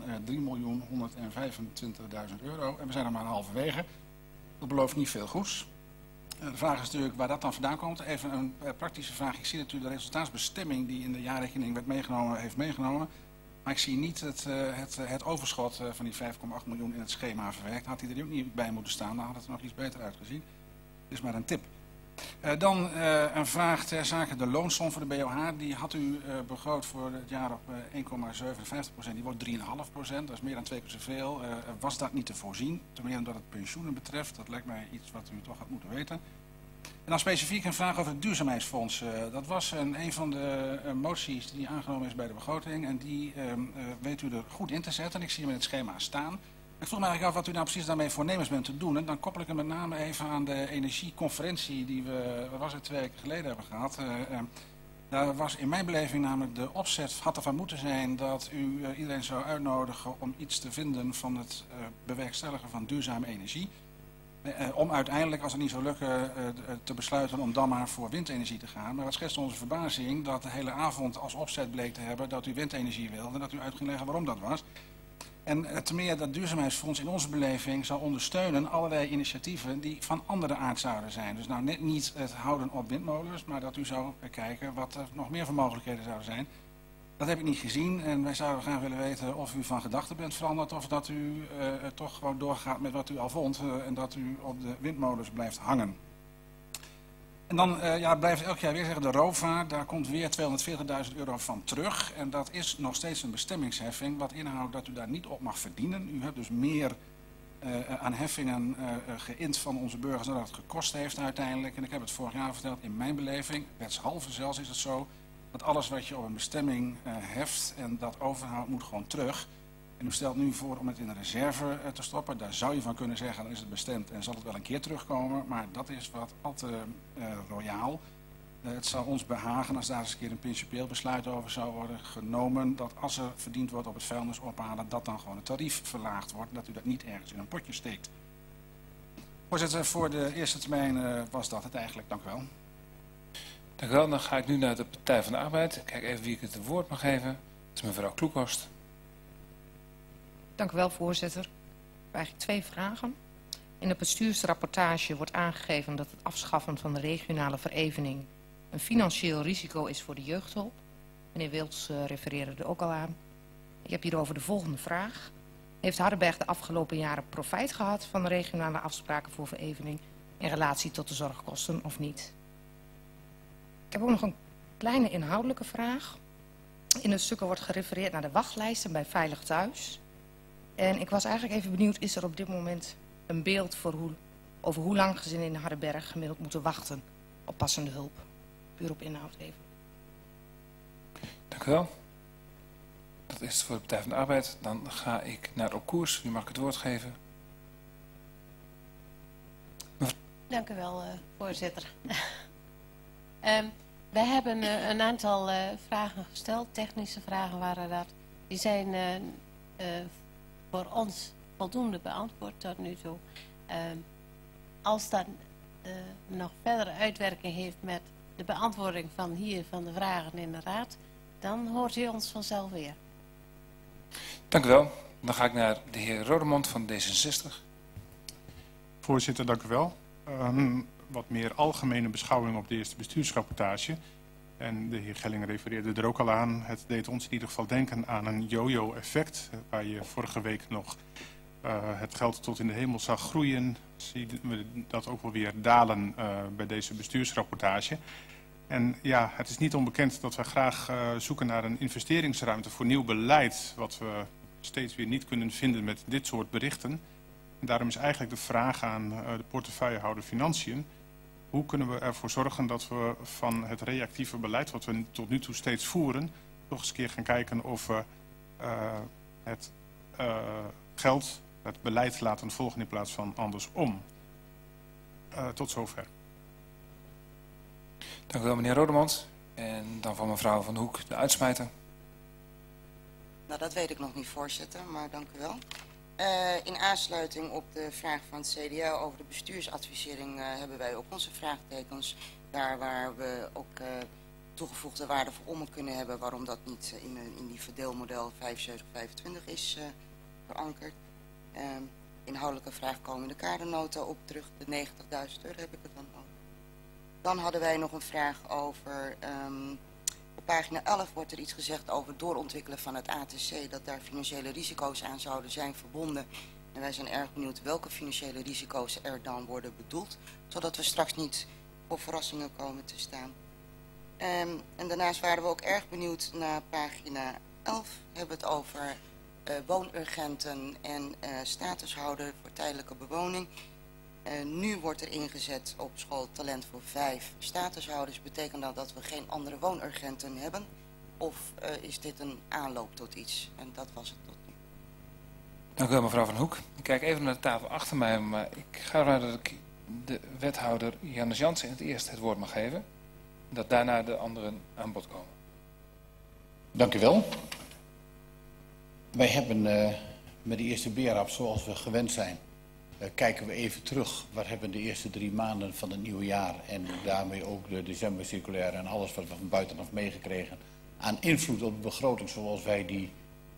E: €3.125.000. En we zijn nog maar halverwege. Dat belooft niet veel goeds. De vraag is natuurlijk waar dat dan vandaan komt. Even een praktische vraag. Ik zie dat u de resultaatsbestemming die in de jaarrekening werd meegenomen, heeft meegenomen. Maar ik zie niet het overschot van die 5,8 miljoen in het schema verwerkt. Had hij er ook niet bij moeten staan, dan had het er nog iets beter uitgezien. Dit is maar een tip. Dan een vraag ter zake de loonsom voor de BOH. Die had u begroot voor het jaar op 1,57%. Die wordt 3,5%. Dat is meer dan 2 keer zoveel. Was dat niet te voorzien? Ten meer omdat het pensioenen betreft. Dat lijkt mij iets wat u toch had moeten weten. En dan specifiek een vraag over het duurzaamheidsfonds. Dat was een van de moties die aangenomen is bij de begroting. En die weet u er goed in te zetten. Ik zie hem in het schema staan. Ik vroeg me eigenlijk af wat u nou precies daarmee voornemens bent te doen. En dan koppel ik hem met name even aan de energieconferentie die we, wat was het, 2 weken geleden hebben gehad. Daar was in mijn beleving namelijk de opzet, had ervan moeten zijn dat u iedereen zou uitnodigen om iets te vinden van het bewerkstelligen van duurzame energie. Om uiteindelijk, als het niet zou lukken, te besluiten om dan maar voor windenergie te gaan. Maar wat schetst onze verbazing dat de hele avond als opzet bleek te hebben dat u windenergie wilde en dat u uit ging leggen waarom dat was. En ten meer dat duurzaamheidsfonds in onze beleving zal ondersteunen allerlei initiatieven die van andere aard zouden zijn. Dus nou net niet het houden op windmolens, maar dat u zou kijken wat er nog meer voor mogelijkheden zouden zijn. Dat heb ik niet gezien en wij zouden graag willen weten of u van gedachten bent veranderd of dat u toch gewoon doorgaat met wat u al vond en dat u op de windmolens blijft hangen. En dan blijft elk jaar weer zeggen de roofvaart, daar komt weer €240.000 van terug. En dat is nog steeds een bestemmingsheffing, wat inhoudt dat u daar niet op mag verdienen. U hebt dus meer aan heffingen geïnd van onze burgers dan dat het gekost heeft uiteindelijk. En ik heb het vorig jaar verteld, in mijn beleving, wetshalve zelfs is het zo, dat alles wat je op een bestemming heft en dat overhoudt moet gewoon terug. En u stelt nu voor om het in een reserve te stoppen. Daar zou je van kunnen zeggen, dan is het bestemd en zal het wel een keer terugkomen. Maar dat is wat al te royaal. Het zou ons behagen als daar eens een keer een principieel besluit over zou worden genomen. Dat als er verdiend wordt op het vuilnis ophalen, dat dan gewoon het tarief verlaagd wordt. Dat u dat niet ergens in een potje steekt. Voorzitter, voor de eerste termijn was dat het eigenlijk. Dank u wel.
A: Dank u wel. Dan ga ik nu naar de Partij van de Arbeid. Kijk even wie ik het woord mag geven. Dat is mevrouw Kloekhorst.
M: Dank u wel, voorzitter. Ik heb eigenlijk 2 vragen. In de bestuursrapportage wordt aangegeven dat het afschaffen van de regionale verevening een financieel risico is voor de jeugdhulp. Meneer Wils refereerde er ook al aan. Ik heb hierover de volgende vraag. Heeft Hardenberg de afgelopen jaren profijt gehad van de regionale afspraken voor verevening in relatie tot de zorgkosten of niet? Ik heb ook nog een kleine inhoudelijke vraag. In de stukken wordt gerefereerd naar de wachtlijsten bij Veilig Thuis. En ik was eigenlijk even benieuwd, is er op dit moment een beeld voor over hoe lang gezinnen in Hardenberg gemiddeld moeten wachten op passende hulp? Puur op inhoud even.
A: Dank u wel. Dat is het voor de Partij van de Arbeid. Dan ga ik naar Op Koers. Nu mag ik het woord geven.
N: Dank u wel, voorzitter. Wij hebben een aantal vragen gesteld, technische vragen waren dat. Die zijn voor ons voldoende beantwoord tot nu toe. Als dat nog verdere uitwerking heeft met de beantwoording van hier van de vragen in de raad, dan hoort u ons vanzelf weer.
A: Dank u wel. Dan ga ik naar de heer Rodemond van D66.
F: Voorzitter, dank u wel. Wat meer algemene beschouwing op de eerste bestuursrapportage. En de heer Gelling refereerde er ook al aan. Het deed ons in ieder geval denken aan een yo-yo-effect. Waar je vorige week nog het geld tot in de hemel zag groeien. Zien we dat ook wel weer dalen bij deze bestuursrapportage. En ja, het is niet onbekend dat we graag zoeken naar een investeringsruimte voor nieuw beleid. Wat we steeds weer niet kunnen vinden met dit soort berichten. En daarom is eigenlijk de vraag aan de portefeuillehouder Financiën. Hoe kunnen we ervoor zorgen dat we van het reactieve beleid wat we tot nu toe steeds voeren, toch eens een keer gaan kijken of we het geld, het beleid laten volgen in plaats van andersom. Tot zover.
A: Dank u wel, meneer Rodemond. En dan van mevrouw Van Hoek, de uitsmijter.
O: Nou, dat weet ik nog niet, voorzitter, maar dank u wel. In aansluiting op de vraag van het CDA over de bestuursadvisering hebben wij ook onze vraagtekens. Daar waar we ook toegevoegde waarde voor om kunnen hebben, waarom dat niet in die verdeelmodel 75-25 is verankerd. Inhoudelijke vraag komen in de kadernota op terug, de €90.000 heb ik het dan over. Dan hadden wij nog een vraag over, op pagina 11 wordt er iets gezegd over het doorontwikkelen van het ATC, dat daar financiële risico's aan zouden zijn verbonden. En wij zijn erg benieuwd welke financiële risico's er dan worden bedoeld, zodat we straks niet voor verrassingen komen te staan. En daarnaast waren we ook erg benieuwd naar pagina 11, hebben we het over woonurgenten en statushouder voor tijdelijke bewoning. Nu wordt er ingezet op school Talent voor 5 statushouders. Betekent dat dat we geen andere woonurgenten hebben? Of is dit een aanloop tot iets? En dat was het tot nu.
A: Dank u wel, mevrouw Van Hoek. Ik kijk even naar de tafel achter mij, maar ik ga ervan uit dat ik de wethouder Jannes Jansen in het eerst het woord mag geven. Dat daarna de anderen aan bod komen.
P: Dank u wel. Wij hebben met de eerste BRAP, zoals we gewend zijn, kijken we even terug. Wat hebben de eerste 3 maanden van het nieuwe jaar en daarmee ook de decembercirculaire en alles wat we van buitenaf meegekregen aan invloed op de begroting zoals wij die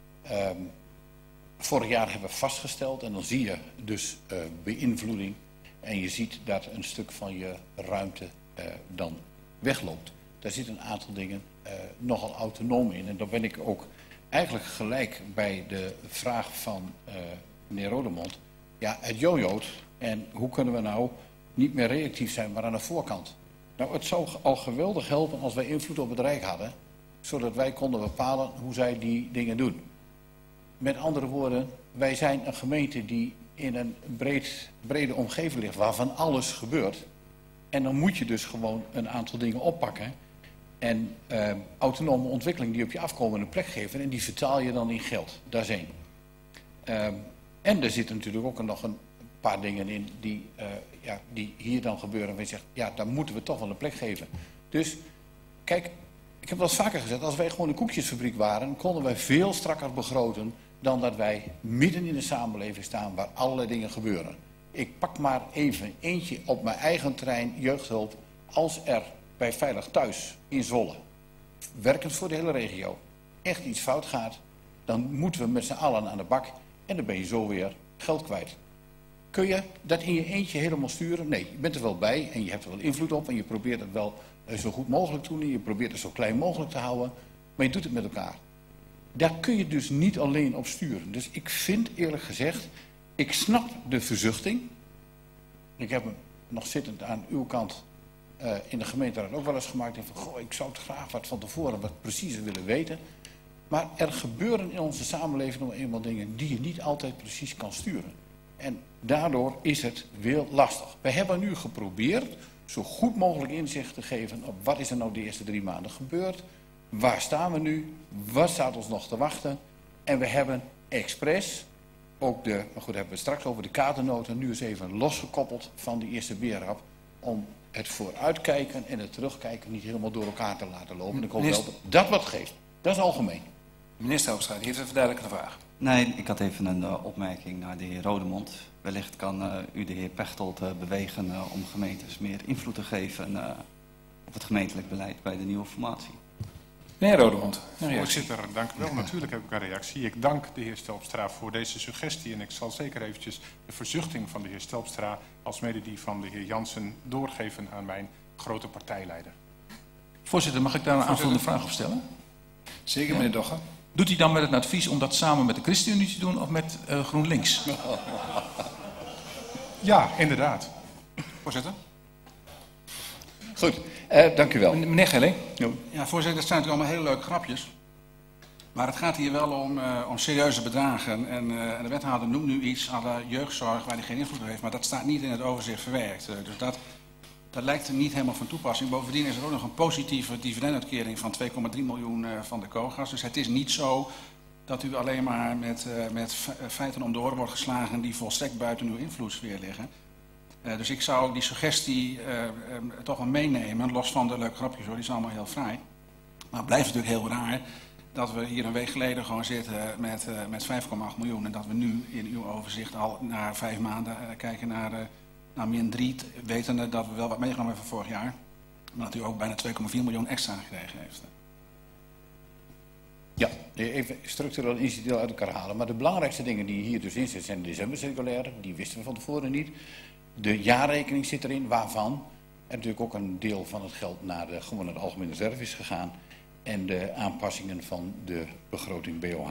P: vorig jaar hebben vastgesteld. En dan zie je dus beïnvloeding en je ziet dat een stuk van je ruimte dan wegloopt. daar zitten een aantal dingen nogal autonoom in. En dan ben ik ook eigenlijk gelijk bij de vraag van meneer Rodemond. Ja, het jojoot. En hoe kunnen we nou niet meer reactief zijn, maar aan de voorkant? Nou, het zou al geweldig helpen als wij invloed op het Rijk hadden, zodat wij konden bepalen hoe zij die dingen doen. Met andere woorden, wij zijn een gemeente die in een brede omgeving ligt, waarvan alles gebeurt. En dan moet je dus gewoon een aantal dingen oppakken en autonome ontwikkeling die op je afkomen een plek geven en die vertaal je dan in geld. Dat is één. En er zitten natuurlijk ook nog een paar dingen in die hier dan gebeuren. En je zegt, ja, daar moeten we toch wel een plek geven. Dus, kijk, ik heb wel eens vaker gezegd, als wij gewoon een koekjesfabriek waren, konden wij veel strakker begroten dan dat wij midden in de samenleving staan waar allerlei dingen gebeuren. Ik pak maar even eentje op mijn eigen terrein, jeugdhulp. Als er bij Veilig Thuis in Zwolle, werkend voor de hele regio, echt iets fout gaat, dan moeten we met z'n allen aan de bak en dan ben je zo weer geld kwijt. Kun je dat in je eentje helemaal sturen? Nee, je bent er wel bij en je hebt er wel invloed op en je probeert het wel zo goed mogelijk te doen en je probeert het zo klein mogelijk te houden, maar je doet het met elkaar. Daar kun je dus niet alleen op sturen. Dus ik vind eerlijk gezegd, ik snap de verzuchting. Ik heb hem nog zittend aan uw kant in de gemeenteraad ook wel eens gemaakt. En van, goh, ik zou het graag wat van tevoren wat preciezer willen weten. Maar er gebeuren in onze samenleving nog eenmaal dingen die je niet altijd precies kan sturen. En daardoor is het heel lastig. We hebben nu geprobeerd zo goed mogelijk inzicht te geven op wat is er nou de eerste 3 maanden gebeurd. Waar staan we nu? Wat staat ons nog te wachten? En we hebben expres ook maar goed, daar hebben we straks over de kadernota nu eens even losgekoppeld van die eerste BRAP. Om het vooruitkijken en het terugkijken niet helemaal door elkaar te laten lopen. En ik hoop wel dat dat wat geeft. Dat is algemeen.
A: Minister Hoekstra, die heeft een verduidelijkende vraag.
D: Nee, ik had even een opmerking naar de heer Rodemond. Wellicht kan u de heer Pechtold bewegen om gemeentes meer invloed te geven op het gemeentelijk beleid bij de nieuwe formatie.
A: Meneer Rodemond.
F: Voorzitter, dank u wel. Natuurlijk heb ik een reactie. Ik dank de heer Stelpstra voor deze suggestie en ik zal zeker eventjes de verzuchting van de heer Stelpstra als mede die van de heer Jansen doorgeven aan mijn grote partijleider.
E: Voorzitter, mag ik daar een aanvullende vraag op stellen?
A: Zeker, meneer Dogge.
E: Doet hij dan met het advies om dat samen met de ChristenUnie te doen of met GroenLinks?
F: Ja, inderdaad.
E: Voorzitter?
P: Goed, dank u wel.
A: Meneer Gelling.
E: Ja, voorzitter, dat zijn natuurlijk allemaal hele leuke grapjes. Maar het gaat hier wel om serieuze bedragen. En de wethouder noemt nu iets à la jeugdzorg waar hij geen invloed op heeft. Maar dat staat niet in het overzicht verwerkt. Dus dat lijkt niet helemaal van toepassing. Bovendien is er ook nog een positieve dividenduitkering van 2,3 miljoen van de COGA's. Dus het is niet zo dat u alleen maar met feiten om de oren wordt geslagen die volstrekt buiten uw invloedssfeer liggen. Dus ik zou die suggestie toch wel meenemen, los van de leuke grapjes hoor, die zijn allemaal heel fraai. Maar het blijft natuurlijk heel raar dat we hier een week geleden gewoon zitten met 5,8 miljoen. En dat we nu in uw overzicht al na 5 maanden kijken naar -3, wetende dat we wel wat meegenomen hebben van vorig jaar. Maar dat u ook bijna 2,4 miljoen extra gekregen heeft.
P: Ja, even structureel en incidenteel uit elkaar halen. Maar de belangrijkste dingen die hier dus in zitten zijn de decembercirculaire. Die wisten we van tevoren niet. De jaarrekening zit erin, waarvan er natuurlijk ook een deel van het geld naar de algemene reserve is gegaan. En de aanpassingen van de begroting BOH.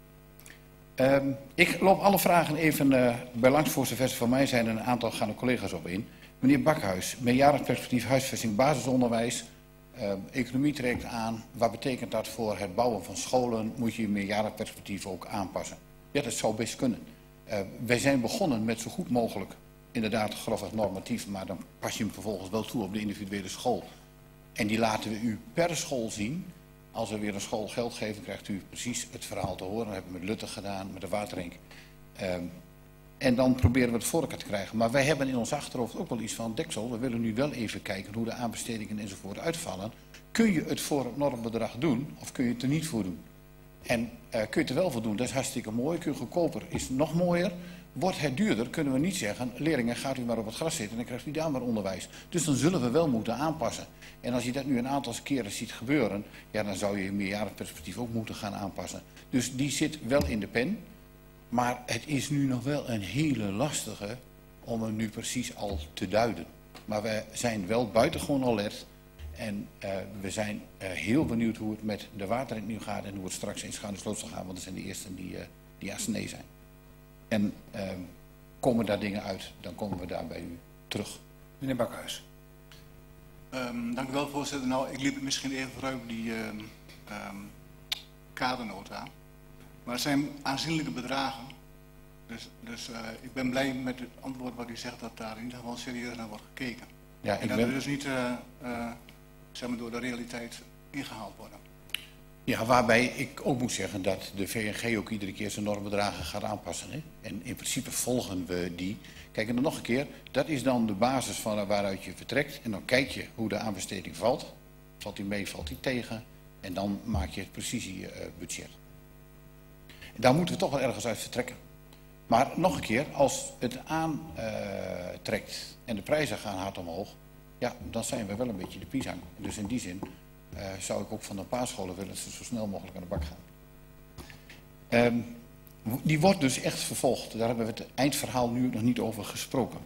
P: Ik loop alle vragen even bij langs voor zover ze van mij zijn en een aantal gaan de collega's op in. Meneer Bakhuis, meerjarig perspectief huisvesting basisonderwijs. Economie trekt aan. Wat betekent dat voor het bouwen van scholen? Moet je je meerjarig perspectief ook aanpassen? Ja, dat zou best kunnen. Wij zijn begonnen met zo goed mogelijk, inderdaad grofweg normatief, maar dan pas je hem vervolgens wel toe op de individuele school. En die laten we u per school zien. Als we weer een school geld geven, krijgt u precies het verhaal te horen. Dat hebben we met Lutte gedaan, met de Waterink. En dan proberen we het voor elkaar te krijgen. Maar wij hebben in ons achterhoofd ook wel iets van deksel. We willen nu wel even kijken hoe de aanbestedingen enzovoort uitvallen. Kun je het voor het normbedrag doen of kun je het er niet voor doen? En kun je het er wel voor doen, dat is hartstikke mooi. Kun je goedkoper, is nog mooier. Wordt het duurder, kunnen we niet zeggen, leerlingen gaat u maar op het gras zitten en dan krijgt u daar maar onderwijs. Dus dan zullen we wel moeten aanpassen. En als je dat nu een aantal keren ziet gebeuren, ja, dan zou je meerjarig perspectief ook moeten gaan aanpassen. Dus die zit wel in de pen. Maar het is nu nog wel een hele lastige om hem nu precies al te duiden. Maar we zijn wel buitengewoon alert. En we zijn heel benieuwd hoe het met de watering nu gaat en hoe het straks in Schaarne-Sloot zal gaan, want dat zijn de eersten die aan snee zijn. En komen daar dingen uit, dan komen we daar bij u terug.
A: Meneer Bakhuis.
J: Dank u wel, voorzitter. Nou, ik liep het misschien even vooruit op die kadernota. Maar het zijn aanzienlijke bedragen. Dus ik ben blij met het antwoord wat u zegt, dat daar in ieder geval serieus naar wordt gekeken.
P: Ja,
J: en dat er dus niet zeg maar door de realiteit ingehaald worden.
P: Ja, waarbij ik ook moet zeggen dat de VNG ook iedere keer zijn normbedragen gaat aanpassen. Hè? En in principe volgen we die. Kijk, en dan nog een keer, dat is dan de basis van waaruit je vertrekt. En dan kijk je hoe de aanbesteding valt. Valt die mee, valt die tegen. En dan maak je het precisiebudget. Daar moeten we toch wel ergens uit vertrekken. Maar nog een keer, als het aantrekt en de prijzen gaan hard omhoog, ja, dan zijn we wel een beetje de piesang. Dus in die zin zou ik ook van de paarscholen willen dat ze zo snel mogelijk aan de bak gaan. Die wordt dus echt vervolgd. Daar hebben we het eindverhaal nu nog niet over gesproken.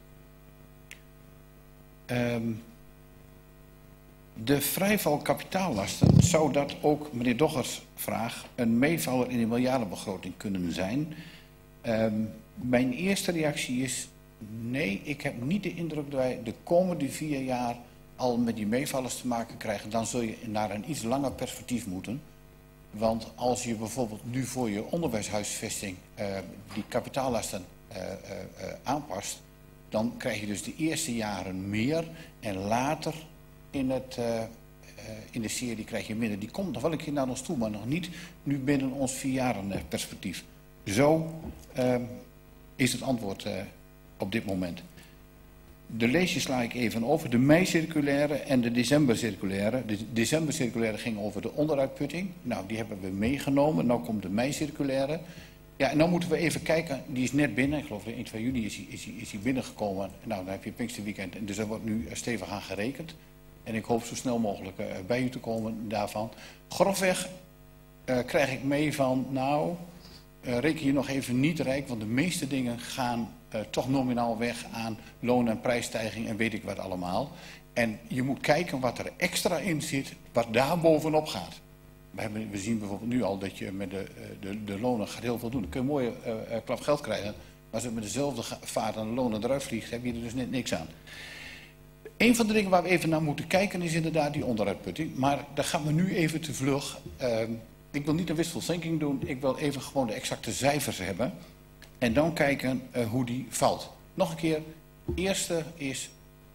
P: De vrijval kapitaallasten, zou dat ook, meneer Doggers vraag, een meevaller in de miljardenbegroting kunnen zijn? Mijn eerste reactie is nee, ik heb niet de indruk dat wij de komende 4 jaar al met die meevallers te maken krijgen. Dan zul je naar een iets langer perspectief moeten. Want als je bijvoorbeeld nu voor je onderwijshuisvesting die kapitaallasten aanpast, dan krijg je dus de eerste jaren meer en later in de serie krijg je minder. Die komt nog wel een keer naar ons toe, maar nog niet nu binnen ons 4 jaren perspectief. Zo is het antwoord op dit moment. De leesjes sla ik even over. De mei-circulaire en de december-circulaire. De december-circulaire ging over de onderuitputting. Nou, die hebben we meegenomen. Nou komt de mei-circulaire. Ja, en dan moeten we even kijken. Die is net binnen. Ik geloof dat 1, 2 juli is hij binnengekomen. Nou, dan heb je Pinksterweekend. En dus er wordt nu stevig aan gerekend. En ik hoop zo snel mogelijk bij u te komen daarvan. Grofweg krijg ik mee van, nou, reken je nog even niet rijk, want de meeste dingen gaan toch nominaal weg aan loon- en prijsstijging en weet ik wat allemaal. En je moet kijken wat er extra in zit, wat daar bovenop gaat. We zien bijvoorbeeld nu al dat je met de lonen gaat heel veel doen. Dan kun je een mooie klap geld krijgen. Maar als het met dezelfde vaart aan de lonen eruit vliegt, heb je er dus net niks aan. Een van de dingen waar we even naar moeten kijken is inderdaad die onderuitputting. Maar daar gaat me nu even te vlug. Ik wil niet een wishful thinking doen. Ik wil even gewoon de exacte cijfers hebben. En dan kijken hoe die valt. Nog een keer. Eerste is,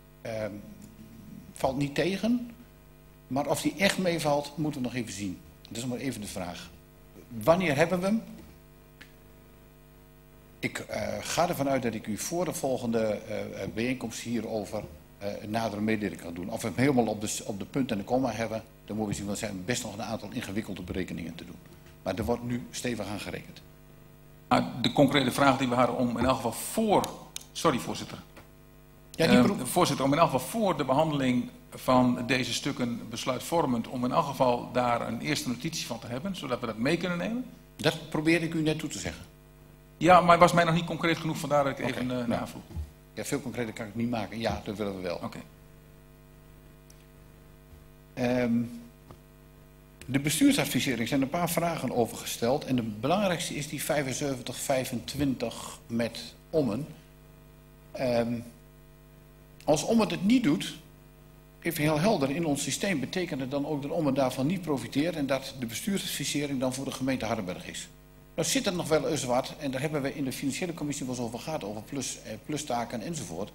P: valt niet tegen. Maar of die echt meevalt, moeten we nog even zien. Dat is maar even de vraag. Wanneer hebben we hem? Ik ga ervan uit dat ik u voor de volgende bijeenkomst hierover nadere mededeling kan doen. Of we hem helemaal op de punt en de komma hebben, dan moeten we zien, want er zijn best nog een aantal ingewikkelde berekeningen te doen. Maar er wordt nu stevig aan gerekend.
A: De concrete vraag die we hadden om in elk geval voor... Sorry, voorzitter. Ja, voorzitter, om in elk geval voor de behandeling van deze stukken besluitvormend, om in elk geval daar een eerste notitie van te hebben, zodat we dat mee kunnen nemen.
P: Dat probeerde ik u net toe te zeggen.
A: Ja, maar het was mij nog niet concreet genoeg, vandaar dat ik even navroeg.
P: Ja, veel concreter kan ik niet maken. Ja, dat willen we wel.
A: Oké.
P: De bestuursadvisering zijn een paar vragen over gesteld. En de belangrijkste is die 75-25 met Ommen. Als Ommen het niet doet, even heel helder, in ons systeem betekent het dan ook dat Ommen daarvan niet profiteert en dat de bestuursadvisering dan voor de gemeente Hardenberg is. Nou zit er nog wel eens wat, en daar hebben we in de financiële commissie wel eens over gehad, over plustaken enzovoort.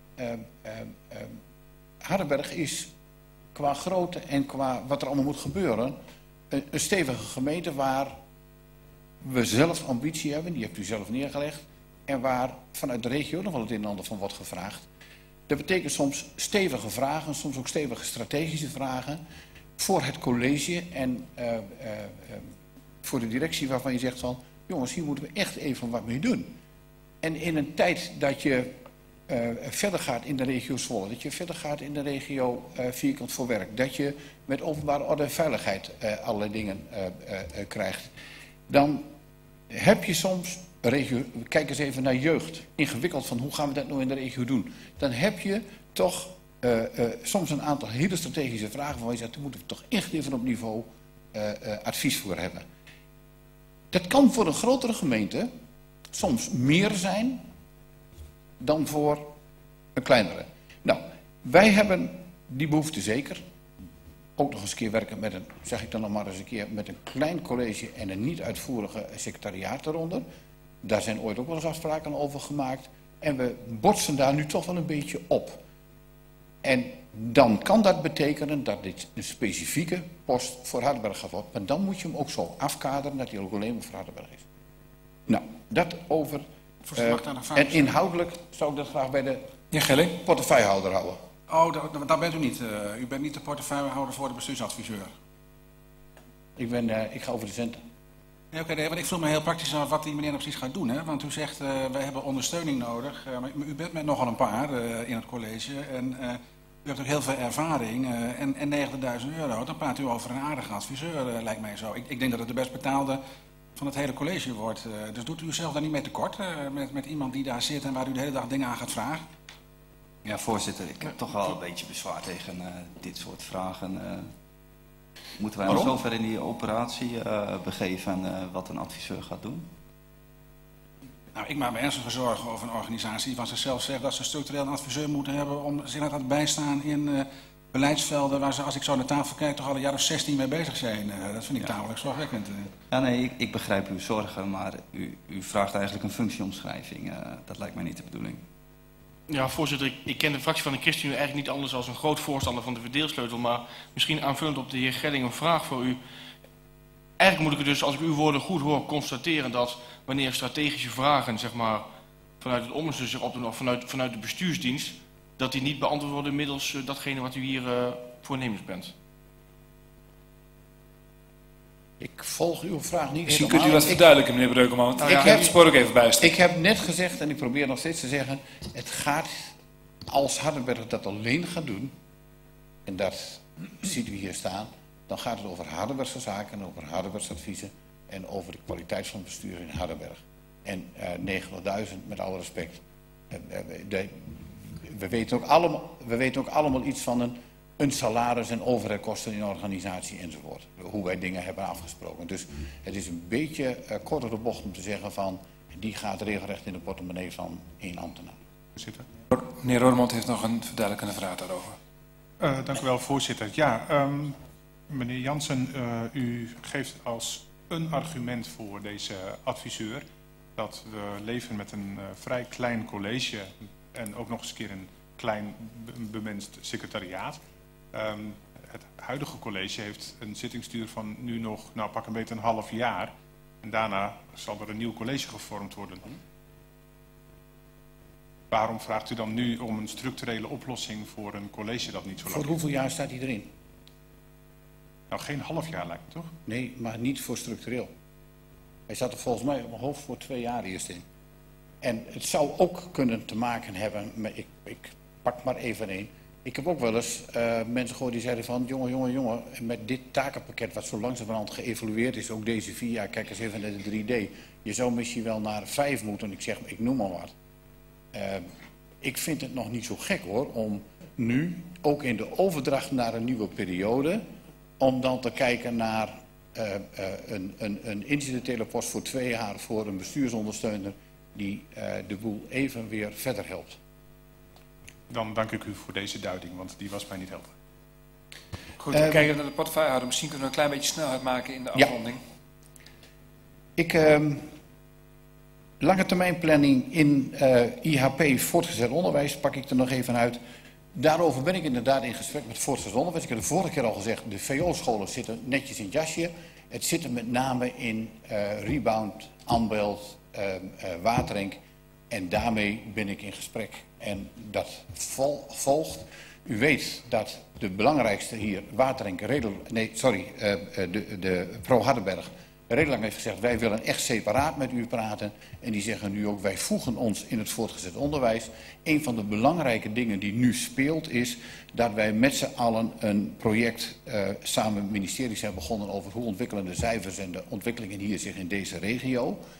P: Hardenberg is qua grootte en qua wat er allemaal moet gebeuren een stevige gemeente waar we zelf ambitie hebben, die hebt u zelf neergelegd, en waar vanuit de regio nog wel het een en ander van wordt gevraagd. Dat betekent soms stevige vragen, soms ook stevige strategische vragen voor het college en voor de directie waarvan je zegt van, jongens, hier moeten we echt even wat mee doen. En in een tijd dat je verder gaat in de regio Zwolle, dat je verder gaat in de regio Vierkant voor Werk, dat je met openbare orde en veiligheid allerlei dingen krijgt, dan heb je soms, kijk eens even naar jeugd, ingewikkeld van hoe gaan we dat nou in de regio doen. Dan heb je toch soms een aantal hele strategische vragen waarvan je zegt, daar moeten we toch echt even op niveau advies voor hebben. Dat kan voor een grotere gemeente soms meer zijn dan voor een kleinere. Nou, wij hebben die behoefte zeker. Ook nog eens een keer werken met een, zeg ik dan nog maar eens een keer, met een klein college en een niet uitvoerige secretariaat eronder. Daar zijn ooit ook wel eens afspraken over gemaakt. En we botsen daar nu toch wel een beetje op. En dan kan dat betekenen dat dit een specifieke post voor Hardenberg gaat worden. Maar dan moet je hem ook zo afkaderen dat hij ook alleen maar voor Hardenberg is. Nou, dat over... en inhoudelijk zou ik dat graag bij de portefeuillehouder houden.
E: Oh, daar bent u niet. U bent niet de portefeuillehouder voor de bestuursadviseur.
P: Ik ga over de centen.
E: Nee, oké, want ik vroeg me heel praktisch af wat die meneer nou precies gaat doen. Hè? Want u zegt, wij hebben ondersteuning nodig. Maar u bent met nogal een paar in het college. En u hebt ook heel veel ervaring. En 90.000 euro, dan praat u over een aardige adviseur, lijkt mij zo. Ik denk dat het de best betaalde van het hele college wordt. Dus doet u uzelf daar niet mee tekort met iemand die daar zit en waar u de hele dag dingen aan gaat vragen?
D: Ja, voorzitter, ik heb toch wel een beetje bezwaar tegen dit soort vragen. Moeten wij ons zover in die operatie begeven wat een adviseur gaat doen?
E: Nou, ik maak me ernstige zorgen over een organisatie die van zichzelf zegt dat ze structureel een adviseur moeten hebben om zich te bijstaan in beleidsvelden waar ze, als ik zo naar tafel kijk, toch al een jaar of 16 mee bezig zijn. Dat vind ik tamelijk zorgwekkend.
D: Ja, nee, ik begrijp uw zorgen, maar u vraagt eigenlijk een functieomschrijving. Dat lijkt mij niet de bedoeling.
I: Ja, voorzitter, ik ken de fractie van de ChristenUnie eigenlijk niet anders als een groot voorstander van de verdeelsleutel, maar misschien aanvullend op de heer Gelling een vraag voor u. Eigenlijk moet ik dus, als ik uw woorden goed hoor, constateren dat wanneer strategische vragen, zeg maar, vanuit het onderste zich opdoen of vanuit de bestuursdienst, dat die niet beantwoord worden middels datgene wat u hier voornemens bent.
P: Ik volg uw vraag niet
A: Misschien kunt u dat verduidelijken, meneer Breukelman.
P: Nou, ik heb het spoor ook even bijstaan. Ik heb net gezegd, en ik probeer nog steeds te zeggen, het gaat, als Hardenberg dat alleen gaat doen, en dat ziet u hier staan, dan gaat het over Hardenbergse zaken, over Hardenbergse adviezen en over de kwaliteit van het bestuur in Hardenberg. En 90.000, met alle respect, we weten ook allemaal iets van een salaris en overheidskosten in een organisatie enzovoort. Hoe wij dingen hebben afgesproken. Dus het is een beetje kort door de bocht om te zeggen van, die gaat regelrecht in de portemonnee van één ambtenaar.
A: Voorzitter. Meneer Rodemond heeft nog een verduidelijkende vraag daarover.
F: Dank u wel, voorzitter. Ja, meneer Jansen, u geeft als een argument voor deze adviseur dat we leven met een vrij klein college en ook nog eens een keer een klein bemenst secretariaat. Het huidige college heeft een zittingsduur van nu nog, nou pak een beetje een half jaar. En daarna zal er een nieuw college gevormd worden. Waarom vraagt u dan nu om een structurele oplossing voor een college dat niet zo lang is?
P: Voor hoeveel jaar staat hij erin?
F: Nou, geen half jaar lijkt me toch?
P: Nee, maar niet voor structureel. Hij zat er volgens mij op mijn hoofd voor 2 jaar eerst in. En het zou ook kunnen te maken hebben, met, ik pak maar even één. Ik heb ook wel eens mensen gehoord die zeiden van, jongen, met dit takenpakket wat zo langzamerhand geëvalueerd is, ook deze 4 jaar, kijk eens even naar de 3D. Je zou misschien wel naar 5 moeten, ik noem maar wat. Ik vind het nog niet zo gek hoor, om nu, ook in de overdracht naar een nieuwe periode, om dan te kijken naar een incidentele post voor 2 jaar voor een bestuursondersteuner die de boel even weer verder helpt.
F: Dan dank ik u voor deze duiding, want die was mij niet helder.
A: Goed, we kijken naar de portefeuillehouder. Misschien kunnen we een klein beetje snelheid maken in de afronding.
P: Ja. Lange termijn planning in IHP voortgezet onderwijs pak ik er nog even uit. Daarover ben ik inderdaad in gesprek met voortgezet onderwijs. Ik heb de vorige keer al gezegd, de VO-scholen zitten netjes in het jasje. Het zit er met name in Rebound, Anbelt, Waterink. En daarmee ben ik in gesprek. En dat volgt. U weet dat de belangrijkste hier, Waterink, de Pro Hardenberg, redelijk lang heeft gezegd, wij willen echt separaat met u praten. En die zeggen nu ook, wij voegen ons in het voortgezet onderwijs. Een van de belangrijke dingen die nu speelt is dat wij met z'n allen een project samen met ministeries hebben begonnen over hoe ontwikkelen de cijfers en de ontwikkelingen hier zich in deze regio.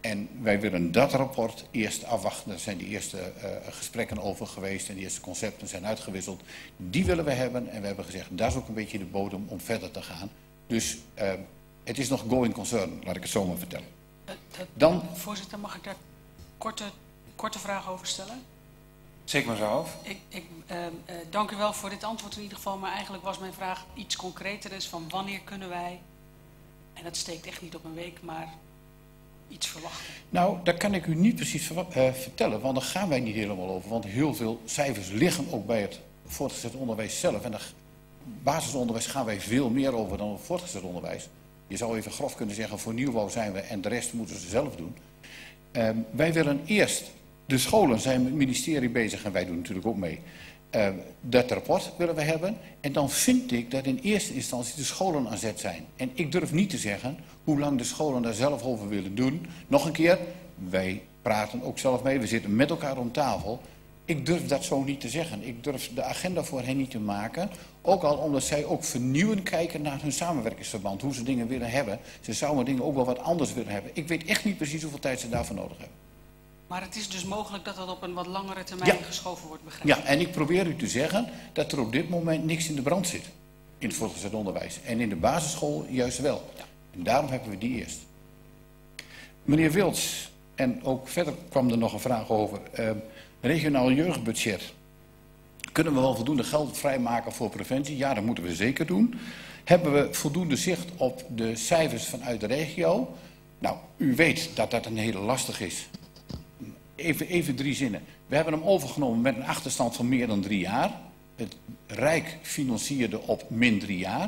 P: En wij willen dat rapport eerst afwachten. Daar zijn de eerste gesprekken over geweest en de eerste concepten zijn uitgewisseld. Die willen we hebben en we hebben gezegd, dat is ook een beetje de bodem om verder te gaan. Dus het is nog going concern, laat ik het zo maar vertellen. Dan...
K: Voorzitter, mag ik daar korte vraag over stellen?
A: Zeker mevrouw Hof.
K: Dank u wel voor dit antwoord in ieder geval, maar eigenlijk was mijn vraag iets concreter is van wanneer kunnen wij, en dat steekt echt niet op een week, maar iets verwachten?
P: Nou, dat kan ik u niet precies vertellen, want daar gaan wij niet helemaal over. Want heel veel cijfers liggen ook bij het voortgezet onderwijs zelf. En het basisonderwijs gaan wij veel meer over dan het voortgezet onderwijs. Je zou even grof kunnen zeggen, voor nieuwbouw zijn we en de rest moeten ze zelf doen. Wij willen eerst, de scholen zijn met het ministerie bezig en wij doen natuurlijk ook mee. Dat rapport willen we hebben. En dan vind ik dat in eerste instantie de scholen aan zet zijn. En ik durf niet te zeggen hoe lang de scholen daar zelf over willen doen. Nog een keer, wij praten ook zelf mee, we zitten met elkaar om tafel. Ik durf dat zo niet te zeggen. Ik durf de agenda voor hen niet te maken. Ook al omdat zij ook vernieuwend kijken naar hun samenwerkingsverband. Hoe ze dingen willen hebben. Ze zouden dingen ook wel wat anders willen hebben. Ik weet echt niet precies hoeveel tijd ze daarvoor nodig hebben.
K: Maar het is dus mogelijk dat dat op een wat langere termijn geschoven wordt, begrepen?
P: Ja, en ik probeer u te zeggen dat er op dit moment niks in de brand zit. In het voortgezet onderwijs. En in de basisschool juist wel. Ja. En daarom hebben we die eerst. Meneer Wilts, en ook verder kwam er nog een vraag over. Regionaal jeugdbudget. Kunnen we wel voldoende geld vrijmaken voor preventie? Ja, dat moeten we zeker doen. Hebben we voldoende zicht op de cijfers vanuit de regio? Nou, u weet dat dat een hele lastig is. Even 3 zinnen. We hebben hem overgenomen met een achterstand van meer dan 3 jaar. Het Rijk financierde op min 3 jaar.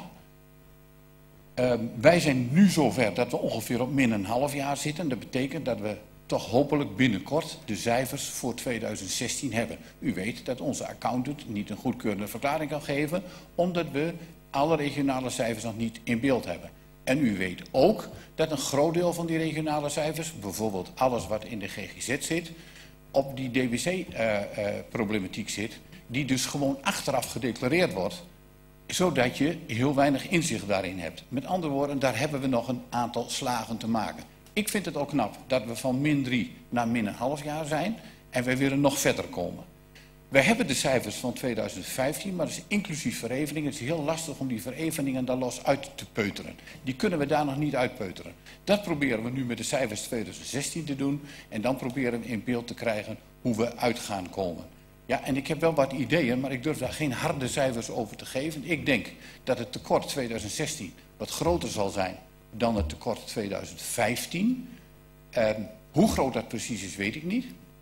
P: Wij zijn nu zover dat we ongeveer op min een half jaar zitten. Dat betekent dat we toch hopelijk binnenkort de cijfers voor 2016 hebben. U weet dat onze accountant niet een goedkeurende verklaring kan geven, omdat we alle regionale cijfers nog niet in beeld hebben. En u weet ook dat een groot deel van die regionale cijfers, bijvoorbeeld alles wat in de GGZ zit, op die DWC-problematiek zit, die dus gewoon achteraf gedeclareerd wordt, zodat je heel weinig inzicht daarin hebt. Met andere woorden, daar hebben we nog een aantal slagen te maken. Ik vind het ook knap dat we van min 3 naar min een half jaar zijn en wij willen nog verder komen. Wij hebben de cijfers van 2015, maar dat is inclusief verevening. Het is heel lastig om die vereveningen daar los uit te peuteren. Die kunnen we daar nog niet uitpeuteren. Dat proberen we nu met de cijfers 2016 te doen. En dan proberen we in beeld te krijgen hoe we uit gaan komen. Ja, en ik heb wel wat ideeën, maar ik durf daar geen harde cijfers over te geven. Ik denk dat het tekort 2016 wat groter zal zijn dan het tekort 2015. Hoe groot dat precies is, weet ik niet.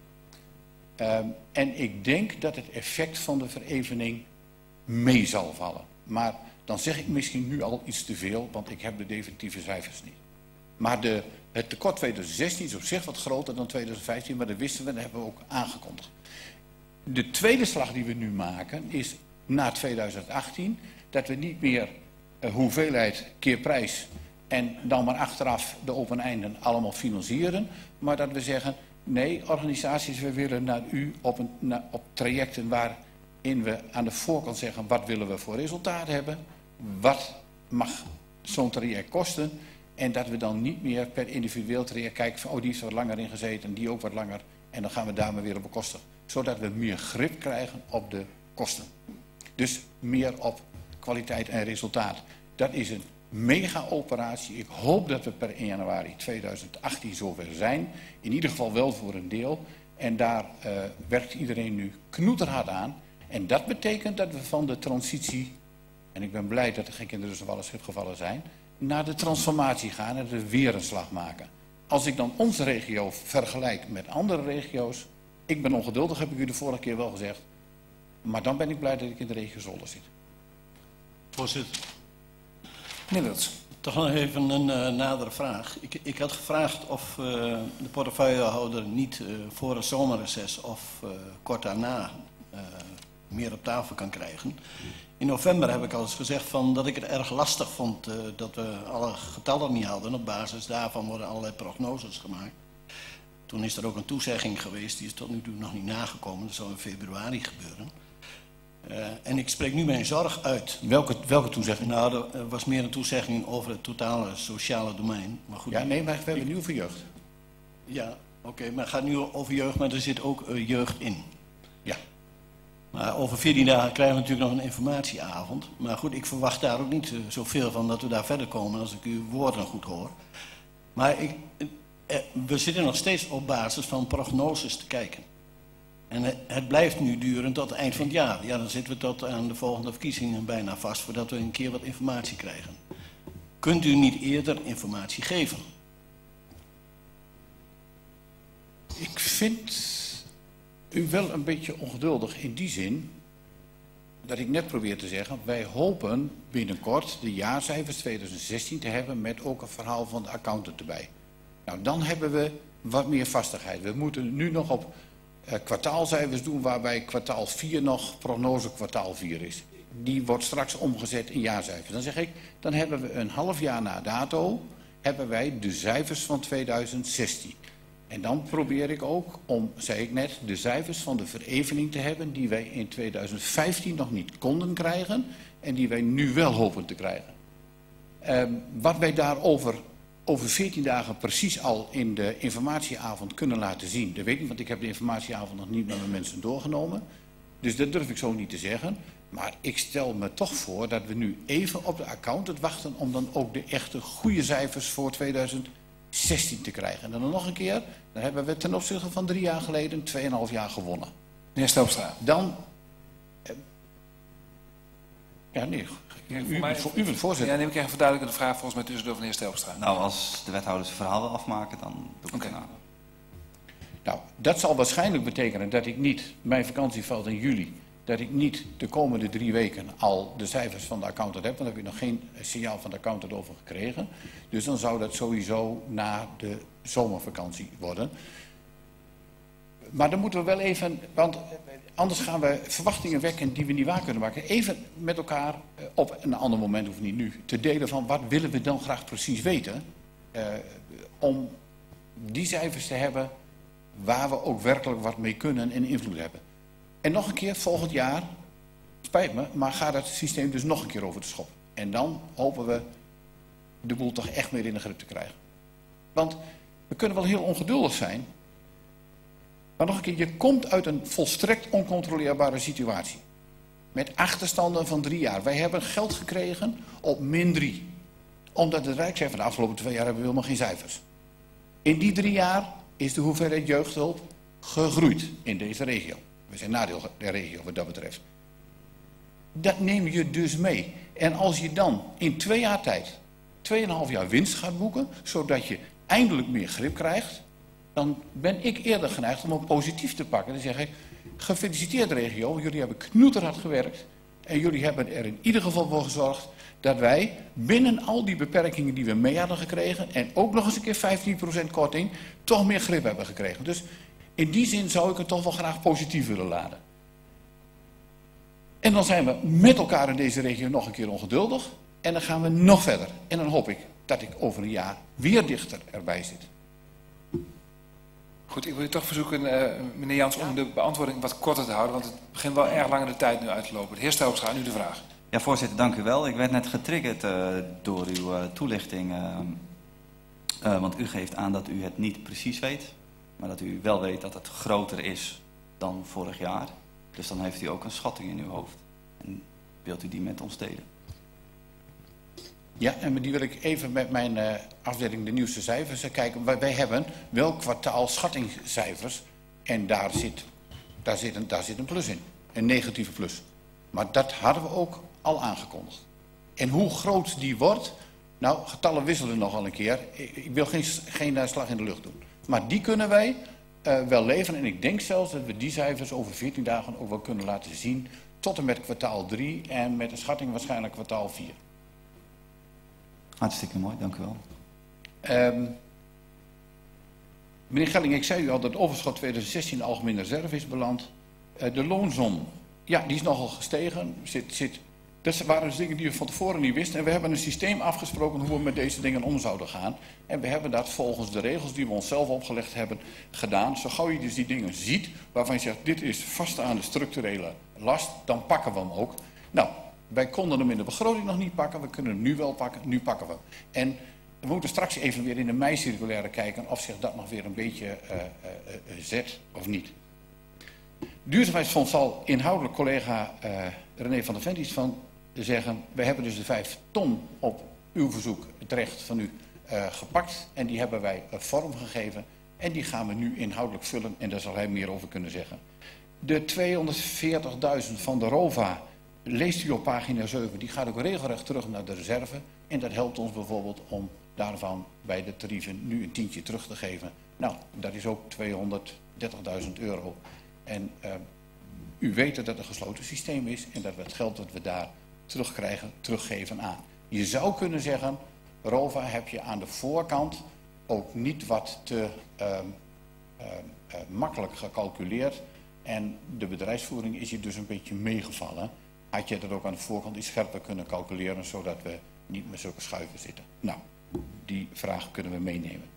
P: En ik denk dat het effect van de verevening mee zal vallen. Maar dan zeg ik misschien nu al iets te veel, want ik heb de definitieve cijfers niet. Maar het tekort 2016 is op zich wat groter dan 2015, maar dat wisten we, dat hebben we ook aangekondigd. De tweede slag die we nu maken is na 2018, dat we niet meer hoeveelheid keer prijs en dan maar achteraf de open einden allemaal financieren, maar dat we zeggen, nee, organisaties, we willen naar u op trajecten waarin we aan de voorkant zeggen, wat willen we voor resultaat hebben, wat mag zo'n traject kosten, en dat we dan niet meer per individueel traject kijken van, oh, die is wat langer ingezeten, die ook wat langer, en dan gaan we daar maar weer op bekostigen. Zodat we meer grip krijgen op de kosten. Dus meer op kwaliteit en resultaat. Dat is een mega-operatie. Ik hoop dat we per 1 januari 2018 zover zijn. In ieder geval wel voor een deel. En daar werkt iedereen nu knoeterhard aan. En dat betekent dat we van de transitie, en ik ben blij dat er geen kinderen zowel als schipgevallen zijn, naar de transformatie gaan en dat we weer een slag maken. Als ik dan onze regio vergelijk met andere regio's, ik ben ongeduldig, heb ik u de vorige keer wel gezegd. Maar dan ben ik blij dat ik in de regio Zolder zit.
L: Voorzitter.
A: Middels.
L: Toch nog even een nadere vraag. Ik had gevraagd of de portefeuillehouder niet voor een zomerreces of kort daarna meer op tafel kan krijgen. In november heb ik al eens gezegd dat ik het erg lastig vond dat we alle getallen niet hadden. Op basis daarvan worden allerlei prognoses gemaakt. Toen is er ook een toezegging geweest, die is tot nu toe nog niet nagekomen. Dat zou in februari gebeuren. En ik spreek nu mijn zorg uit.
P: Welke toezegging?
L: Nou, er was meer een toezegging over het totale sociale domein. Maar goed,
P: ja, nee, maar we hebben nu voor jeugd.
L: Ja, oké, maar het gaat nu over jeugd, maar er zit ook jeugd in. Ja. Maar over 14 dagen krijgen we natuurlijk nog een informatieavond. Maar goed, ik verwacht daar ook niet zoveel van dat we daar verder komen als ik uw woorden goed hoor. Maar we zitten nog steeds op basis van prognoses te kijken. En het blijft nu duren tot het eind van het jaar. Ja, dan zitten we tot aan de volgende verkiezingen bijna vast voordat we een keer wat informatie krijgen. Kunt u niet eerder informatie geven?
P: Ik vind u wel een beetje ongeduldig in die zin dat ik net probeer te zeggen, wij hopen binnenkort de jaarcijfers 2016 te hebben met ook een verhaal van de accountant erbij. Nou, dan hebben we wat meer vastigheid. We moeten nu nog op kwartaalcijfers doen waarbij kwartaal 4 nog prognose kwartaal 4 is. Die wordt straks omgezet in jaarcijfers. Dan zeg ik, dan hebben we een half jaar na dato, hebben wij de cijfers van 2016. En dan probeer ik ook om, zei ik net, de cijfers van de verevening te hebben die wij in 2015 nog niet konden krijgen en die wij nu wel hopen te krijgen. Wat wij daarover over 14 dagen precies al in de informatieavond kunnen laten zien, dat weet ik niet, want ik heb de informatieavond nog niet met mijn mensen doorgenomen. Dus dat durf ik zo niet te zeggen. Maar ik stel me toch voor dat we nu even op de accountant wachten om dan ook de echte goede cijfers voor 2016 te krijgen. En dan nog een keer, dan hebben we ten opzichte van 3 jaar geleden 2,5 jaar gewonnen.
A: Meneer Stelstra.
P: Dan... ja, nee. U bent voorzitter.
A: Ja, neem ik even een verduidelijkende vraag volgens mij tussendoor van de heer Stelstra.
D: Nou, als de wethouders het verhaal wil afmaken, dan doe ik het daarna.
P: Nou, dat zal waarschijnlijk betekenen dat ik niet, mijn vakantie valt in juli, dat ik niet de komende 3 weken al de cijfers van de accountant heb, want daar heb ik nog geen signaal van de accountant over gekregen. Dus dan zou dat sowieso na de zomervakantie worden. Maar dan moeten we wel even, want anders gaan we verwachtingen wekken die we niet waar kunnen maken. Even met elkaar op een ander moment, hoeft niet nu, te delen van wat willen we dan graag precies weten. Om die cijfers te hebben waar we ook werkelijk wat mee kunnen en invloed hebben. En nog een keer, volgend jaar, spijt me, maar gaat het systeem dus nog een keer over de schop. En dan hopen we de boel toch echt meer in de grip te krijgen. Want we kunnen wel heel ongeduldig zijn. Maar nog een keer, je komt uit een volstrekt oncontroleerbare situatie. Met achterstanden van 3 jaar. Wij hebben geld gekregen op -3. Omdat het Rijk zei van de afgelopen 2 jaar hebben we helemaal geen cijfers. In die 3 jaar is de hoeveelheid jeugdhulp gegroeid in deze regio. We zijn nadeel der regio wat dat betreft. Dat neem je dus mee. En als je dan in 2 jaar tijd 2,5 jaar winst gaat boeken, zodat je eindelijk meer grip krijgt, dan ben ik eerder geneigd om het positief te pakken. Dan zeg ik, gefeliciteerd regio, jullie hebben knoeterhard gewerkt en jullie hebben er in ieder geval voor gezorgd dat wij binnen al die beperkingen die we mee hadden gekregen en ook nog eens een keer 15% korting, toch meer grip hebben gekregen. Dus in die zin zou ik het toch wel graag positief willen laden. En dan zijn we met elkaar in deze regio nog een keer ongeduldig en dan gaan we nog verder. En dan hoop ik dat ik over een jaar weer dichter erbij zit.
A: Goed, ik wil u toch verzoeken, meneer Jans, om de beantwoording wat korter te houden, want het begint wel erg lang in de tijd nu uit te lopen. De heer Stelstra, nu de vraag.
D: Ja, voorzitter, dank u wel. Ik werd net getriggerd door uw toelichting, want u geeft aan dat u het niet precies weet, maar dat u wel weet dat het groter is dan vorig jaar. Dus dan heeft u ook een schatting in uw hoofd. En wilt u die met ons delen?
P: Ja, en die wil ik even met mijn afdeling de nieuwste cijfers kijken. Wij hebben wel kwartaalschattingscijfers en daar zit een plus in. Een negatieve plus. Maar dat hadden we ook al aangekondigd. En hoe groot die wordt, nou, getallen wisselen nogal een keer. Ik wil geen slag in de lucht doen. Maar die kunnen wij wel leveren. En ik denk zelfs dat we die cijfers over 14 dagen ook wel kunnen laten zien. Tot en met kwartaal 3 en met een schatting waarschijnlijk kwartaal 4.
D: Hartstikke mooi, dank u wel.
P: Meneer Gelling, ik zei u al dat het overschot 2016 algemene reserve is beland. De loonsom, ja, die is nogal gestegen. Dat waren dus dingen die we van tevoren niet wisten. En we hebben een systeem afgesproken hoe we met deze dingen om zouden gaan. En we hebben dat volgens de regels die we onszelf opgelegd hebben gedaan. Zo gauw je dus die dingen ziet waarvan je zegt, dit is vaststaande structurele last, dan pakken we hem ook. Nou, wij konden hem in de begroting nog niet pakken, we kunnen hem nu wel pakken, nu pakken we hem. En We moeten straks even weer in de mei-circulaire kijken of zich dat nog weer een beetje zet of niet. Duurzaamheidsfonds zal inhoudelijk collega René van der Vent iets van zeggen. We hebben dus de 5 ton op uw verzoek, het recht van u, gepakt. En die hebben wij vorm gegeven. En die gaan we nu inhoudelijk vullen en daar zal hij meer over kunnen zeggen. De 240.000 van de ROVA, leest u op pagina 7, die gaat ook regelrecht terug naar de reserve. En dat helpt ons bijvoorbeeld om daarvan bij de tarieven nu een tientje terug te geven. Nou, dat is ook 230.000 euro. En u weet dat het een gesloten systeem is en dat we het geld dat we daar terugkrijgen, teruggeven aan. Je zou kunnen zeggen, ROVA heb je aan de voorkant ook niet wat te makkelijk gecalculeerd. En de bedrijfsvoering is je dus een beetje meegevallen. Had je dat ook aan de voorkant iets scherper kunnen calculeren, zodat we niet met zulke schuiven zitten. Nou, die vraag kunnen we meenemen.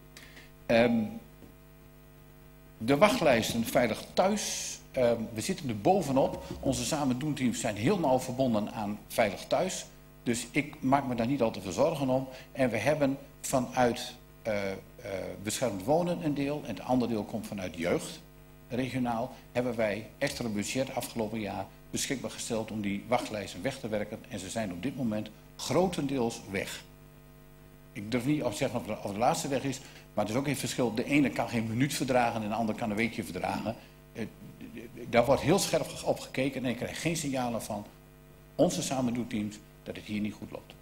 P: De wachtlijsten veilig thuis. We zitten er bovenop. Onze samendoenteams zijn heel nauw verbonden aan veilig thuis. Dus ik maak me daar niet al te veel zorgen om. En we hebben vanuit beschermd wonen een deel. En het andere deel komt vanuit jeugd. Regionaal hebben wij extra budget afgelopen jaar beschikbaar gesteld om die wachtlijsten weg te werken. En ze zijn op dit moment grotendeels weg. Ik durf niet te zeggen of de laatste weg is, maar het is ook een verschil. De ene kan geen minuut verdragen en de ander kan een weekje verdragen. Daar wordt heel scherp op gekeken en ik krijg geen signalen van onze samendoenteams dat het hier niet goed loopt.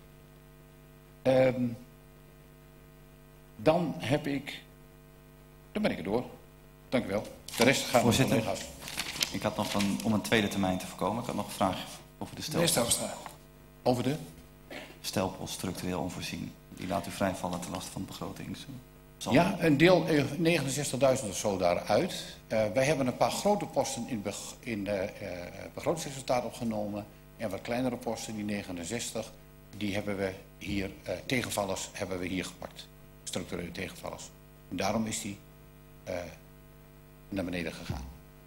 P: Dan ben ik er door. Dank u wel. De rest gaan we van collega's.
D: Ik had nog om een tweede termijn te voorkomen, ik had nog een vraag over de stelpost.
P: Over de?
D: Stelpost structureel onvoorzien. Die laat u vrijvallen ten laste van de begroting.
P: Ja, een deel, 69.000 of zo daaruit. Wij hebben een paar grote posten in de begrotingsresultaat opgenomen. En wat kleinere posten, die 69, die hebben we hier, tegenvallers hebben we hier gepakt. Structurele tegenvallers. En daarom is die naar beneden gegaan.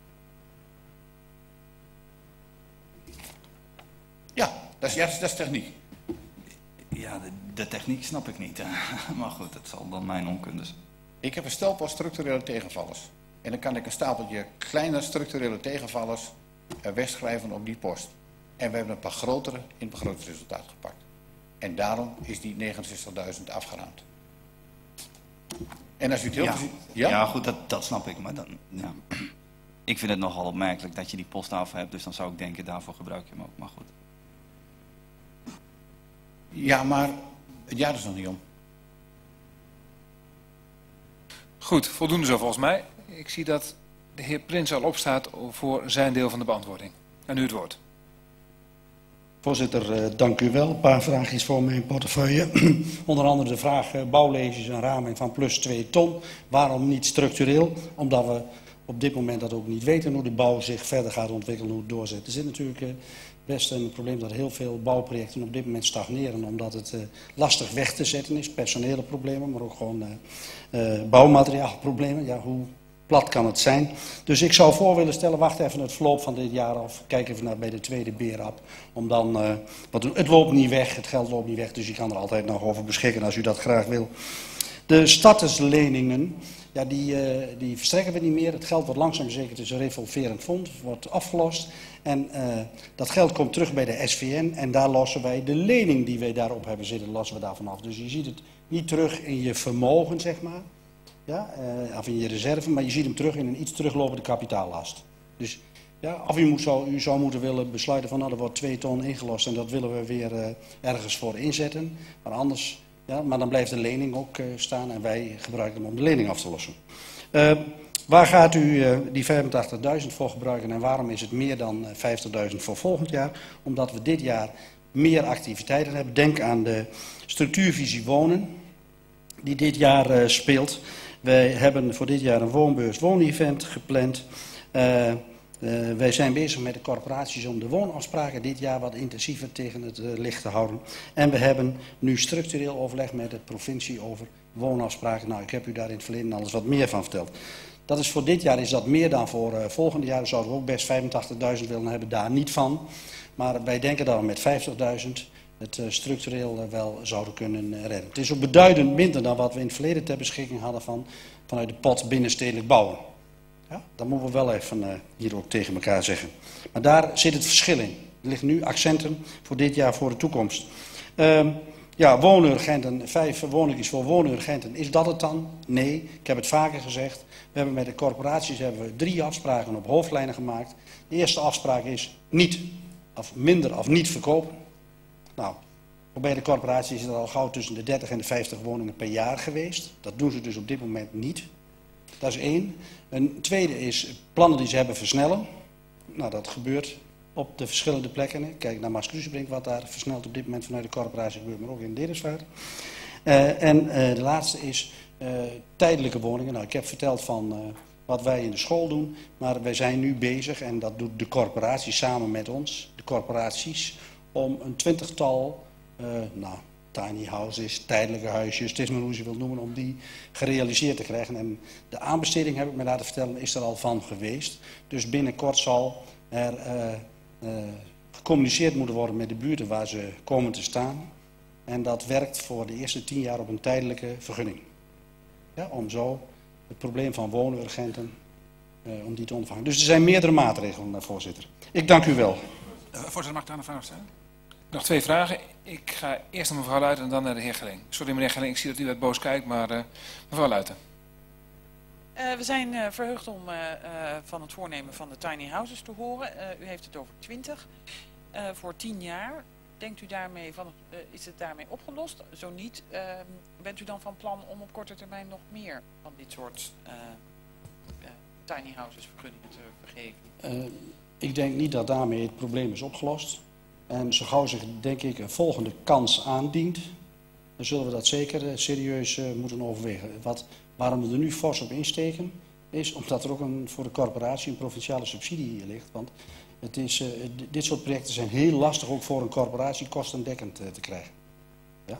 P: Ja, dat is techniek.
D: Ja, de techniek snap ik niet. Maar goed, het zal dan mijn onkunde zijn.
P: Ik heb een stelpost structurele tegenvallers. En dan kan ik een stapeltje kleine structurele tegenvallers wegschrijven op die post. En we hebben een paar grotere in het begrotingsresultaat gepakt. En daarom is die 69.000 afgeruimd. En als u het heel
D: ja.
P: goed ziet...
D: Ja, goed, dat snap ik. Maar dan, ja. Ik vind het nogal opmerkelijk dat je die post af hebt. Dus dan zou ik denken, daarvoor gebruik je hem ook. Maar goed.
P: Ja, maar het jaar is nog niet om.
A: Goed, voldoende zo volgens mij. Ik zie dat de heer Prins al opstaat voor zijn deel van de beantwoording. En u het woord.
Q: Voorzitter, dank u wel. Een paar vraagjes voor mijn portefeuille. Onder andere de vraag bouwleges en raming van plus 2 ton. Waarom niet structureel? Omdat we op dit moment dat ook niet weten hoe de bouw zich verder gaat ontwikkelen, hoe het doorzet. Er zit natuurlijk best een probleem dat heel veel bouwprojecten op dit moment stagneren, omdat het lastig weg te zetten is. Personele problemen, maar ook gewoon bouwmateriaalproblemen. Ja, hoe plat kan het zijn? Dus ik zou voor willen stellen, wacht even het verloop van dit jaar af. Kijk even naar bij de tweede BERAP. Om dan, het loopt niet weg, het geld loopt niet weg, dus je kan er altijd nog over beschikken als u dat graag wil. De startersleningen, ja, die verstrekken we niet meer. Het geld wordt langzaam zeker, het is een revolverend fonds, wordt afgelost. En dat geld komt terug bij de SVN en daar lossen wij de lening die wij daarop hebben zitten, lossen we daarvan af. Dus je ziet het niet terug in je vermogen, zeg maar, ja, of in je reserve, maar je ziet hem terug in een iets teruglopende kapitaallast. Dus ja, of u zou moeten willen besluiten van, nou, er wordt 2 ton ingelost en dat willen we weer ergens voor inzetten. Maar anders, ja, maar dan blijft de lening ook staan en wij gebruiken hem om de lening af te lossen. Waar gaat u die 85.000 voor gebruiken en waarom is het meer dan 50.000 voor volgend jaar? Omdat we dit jaar meer activiteiten hebben. Denk aan de structuurvisie wonen die dit jaar speelt. Wij hebben voor dit jaar een woonbeurs woonevent gepland. Wij zijn bezig met de corporaties om de woonafspraken dit jaar wat intensiever tegen het licht te houden. En we hebben nu structureel overleg met de provincie over woonafspraken. Nou, ik heb u daar in het verleden alles wat meer van verteld. Dat is voor dit jaar is dat meer dan voor volgend jaar. Zouden we ook best 85.000 willen hebben, daar niet van. Maar wij denken dat we met 50.000 het structureel wel zouden kunnen redden. Het is ook beduidend minder dan wat we in het verleden ter beschikking hadden vanuit de pot binnenstedelijk bouwen. Ja, dat moeten we wel even hier ook tegen elkaar zeggen. Maar daar zit het verschil in. Er liggen nu accenten voor dit jaar, voor de toekomst. Ja, woonurgenten, 5 woningjes voor woonurgenten. Is dat het dan? Nee, ik heb het vaker gezegd. We hebben met de corporaties 3 afspraken op hoofdlijnen gemaakt. De eerste afspraak is niet, of minder of niet verkopen. Nou, bij de corporatie is het al gauw tussen de 30 en de 50 woningen per jaar geweest. Dat doen ze dus op dit moment niet. Dat is 1. Een tweede is plannen die ze hebben versnellen. Nou, dat gebeurt op de verschillende plekken. Kijk naar Maasluzenbrink, wat daar versneld op dit moment vanuit de corporatie gebeurt, maar ook in Deerensvaart. En de laatste is tijdelijke woningen. Nou, ik heb verteld van wat wij in de school doen, maar wij zijn nu bezig, en dat doet de corporatie samen met ons, de corporaties, om een 20-tal, tiny houses, tijdelijke huisjes, het is maar hoe je wilt noemen, om die gerealiseerd te krijgen. En de aanbesteding, heb ik me laten vertellen, is er al van geweest. Dus binnenkort zal er gecommuniceerd moeten worden met de buurten waar ze komen te staan. En dat werkt voor de eerste 10 jaar op een tijdelijke vergunning. Ja, om zo het probleem van woonurgenten, om die te ontvangen. Dus er zijn meerdere maatregelen, voorzitter. Ik dank u wel.
E: Voorzitter, mag ik daar een vraag stellen?
A: Nog 2 vragen. Ik ga eerst naar mevrouw Luiten en dan naar de heer Gelling. Sorry meneer Gelling, ik zie dat u wat boos kijkt, maar mevrouw Luiten.
H: We zijn verheugd om van het voornemen van de tiny houses te horen. U heeft het over 20 voor 10 jaar. Denkt u daarmee is het daarmee opgelost? Zo niet, bent u dan van plan om op korte termijn nog meer van dit soort tiny houses vergunningen te vergeven?
Q: Ik denk niet dat daarmee het probleem is opgelost. En zo gauw zich, denk ik, een volgende kans aandient, dan zullen we dat zeker serieus moeten overwegen. Waarom we er nu fors op insteken, is omdat er ook voor de corporatie een provinciale subsidie ligt. Want het is, dit soort projecten zijn heel lastig ook voor een corporatie kostendekkend te krijgen. Ja?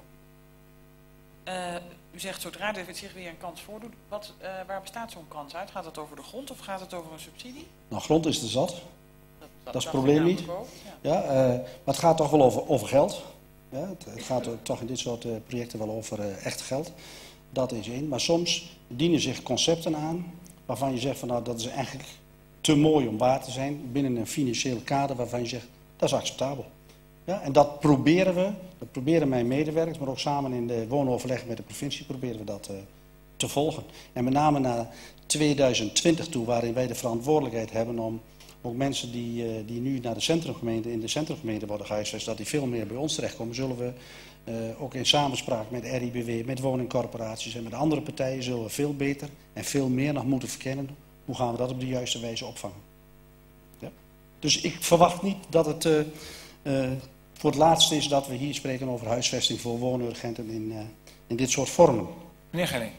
H: U zegt zodra er zich weer een kans voordoet, waar bestaat zo'n kans uit? Gaat het over de grond of gaat het over een subsidie?
Q: Nou, grond is er zat. Dat is het probleem niet. Ja, maar het gaat toch wel over geld. Ja, het gaat toch in dit soort projecten wel over echt geld. Dat is 1. Maar soms dienen zich concepten aan waarvan je zegt van nou dat is eigenlijk te mooi om waar te zijn binnen een financieel kader waarvan je zegt dat is acceptabel. Ja, en dat proberen we, dat proberen mijn medewerkers, maar ook samen in de woonoverleg met de provincie proberen we dat te volgen. En met name naar 2020 toe, waarin wij de verantwoordelijkheid hebben om ook mensen die nu naar de centrumgemeente, in de centrumgemeente worden gehuisvest, dat die veel meer bij ons terechtkomen, zullen we ook in samenspraak met RIBW, met woningcorporaties en met andere partijen, zullen we veel beter en veel meer nog moeten verkennen. Hoe gaan we dat op de juiste wijze opvangen? Ja. Dus ik verwacht niet dat het voor het laatste is dat we hier spreken over huisvesting voor woonurgenten in dit soort vormen.
A: Meneer Gelling.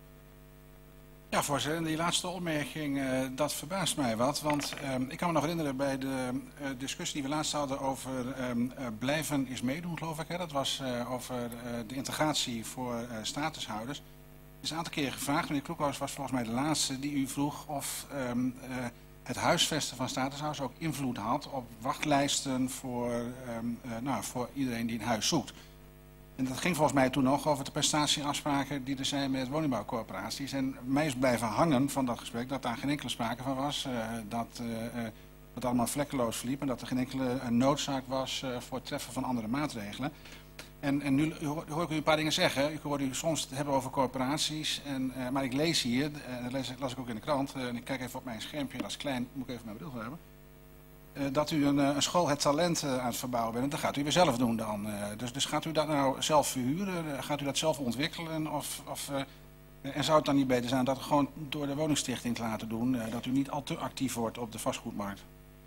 E: Ja, voorzitter, die laatste opmerking, dat verbaast mij wat. Want ik kan me nog herinneren bij de discussie die we laatst hadden over blijven is meedoen, geloof ik. Hè? Dat was over de integratie voor statushouders. Er is een aantal keer gevraagd, meneer Kloekhuis was volgens mij de laatste die u vroeg of het huisvesten van statushouders ook invloed had op wachtlijsten voor iedereen die een huis zoekt. En dat ging volgens mij toen nog over de prestatieafspraken die er zijn met woningbouwcorporaties. En mij is blijven hangen van dat gesprek dat daar geen enkele sprake van was. Dat het allemaal vlekkeloos verliep en dat er geen enkele noodzaak was voor het treffen van andere maatregelen. En nu hoor ik u een paar dingen zeggen. Ik hoor u soms het hebben over corporaties. Maar ik lees hier, dat las ik ook in de krant, en ik kijk even op mijn schermpje, dat is klein, moet ik even mijn bril voor hebben. Dat u een school het talent aan het verbouwen bent. En dat gaat u weer zelf doen dan. Dus gaat u dat nou zelf verhuren? Gaat u dat zelf ontwikkelen? En zou het dan niet beter zijn dat het gewoon door de woningstichting te laten doen? Dat u niet al te actief wordt op de vastgoedmarkt?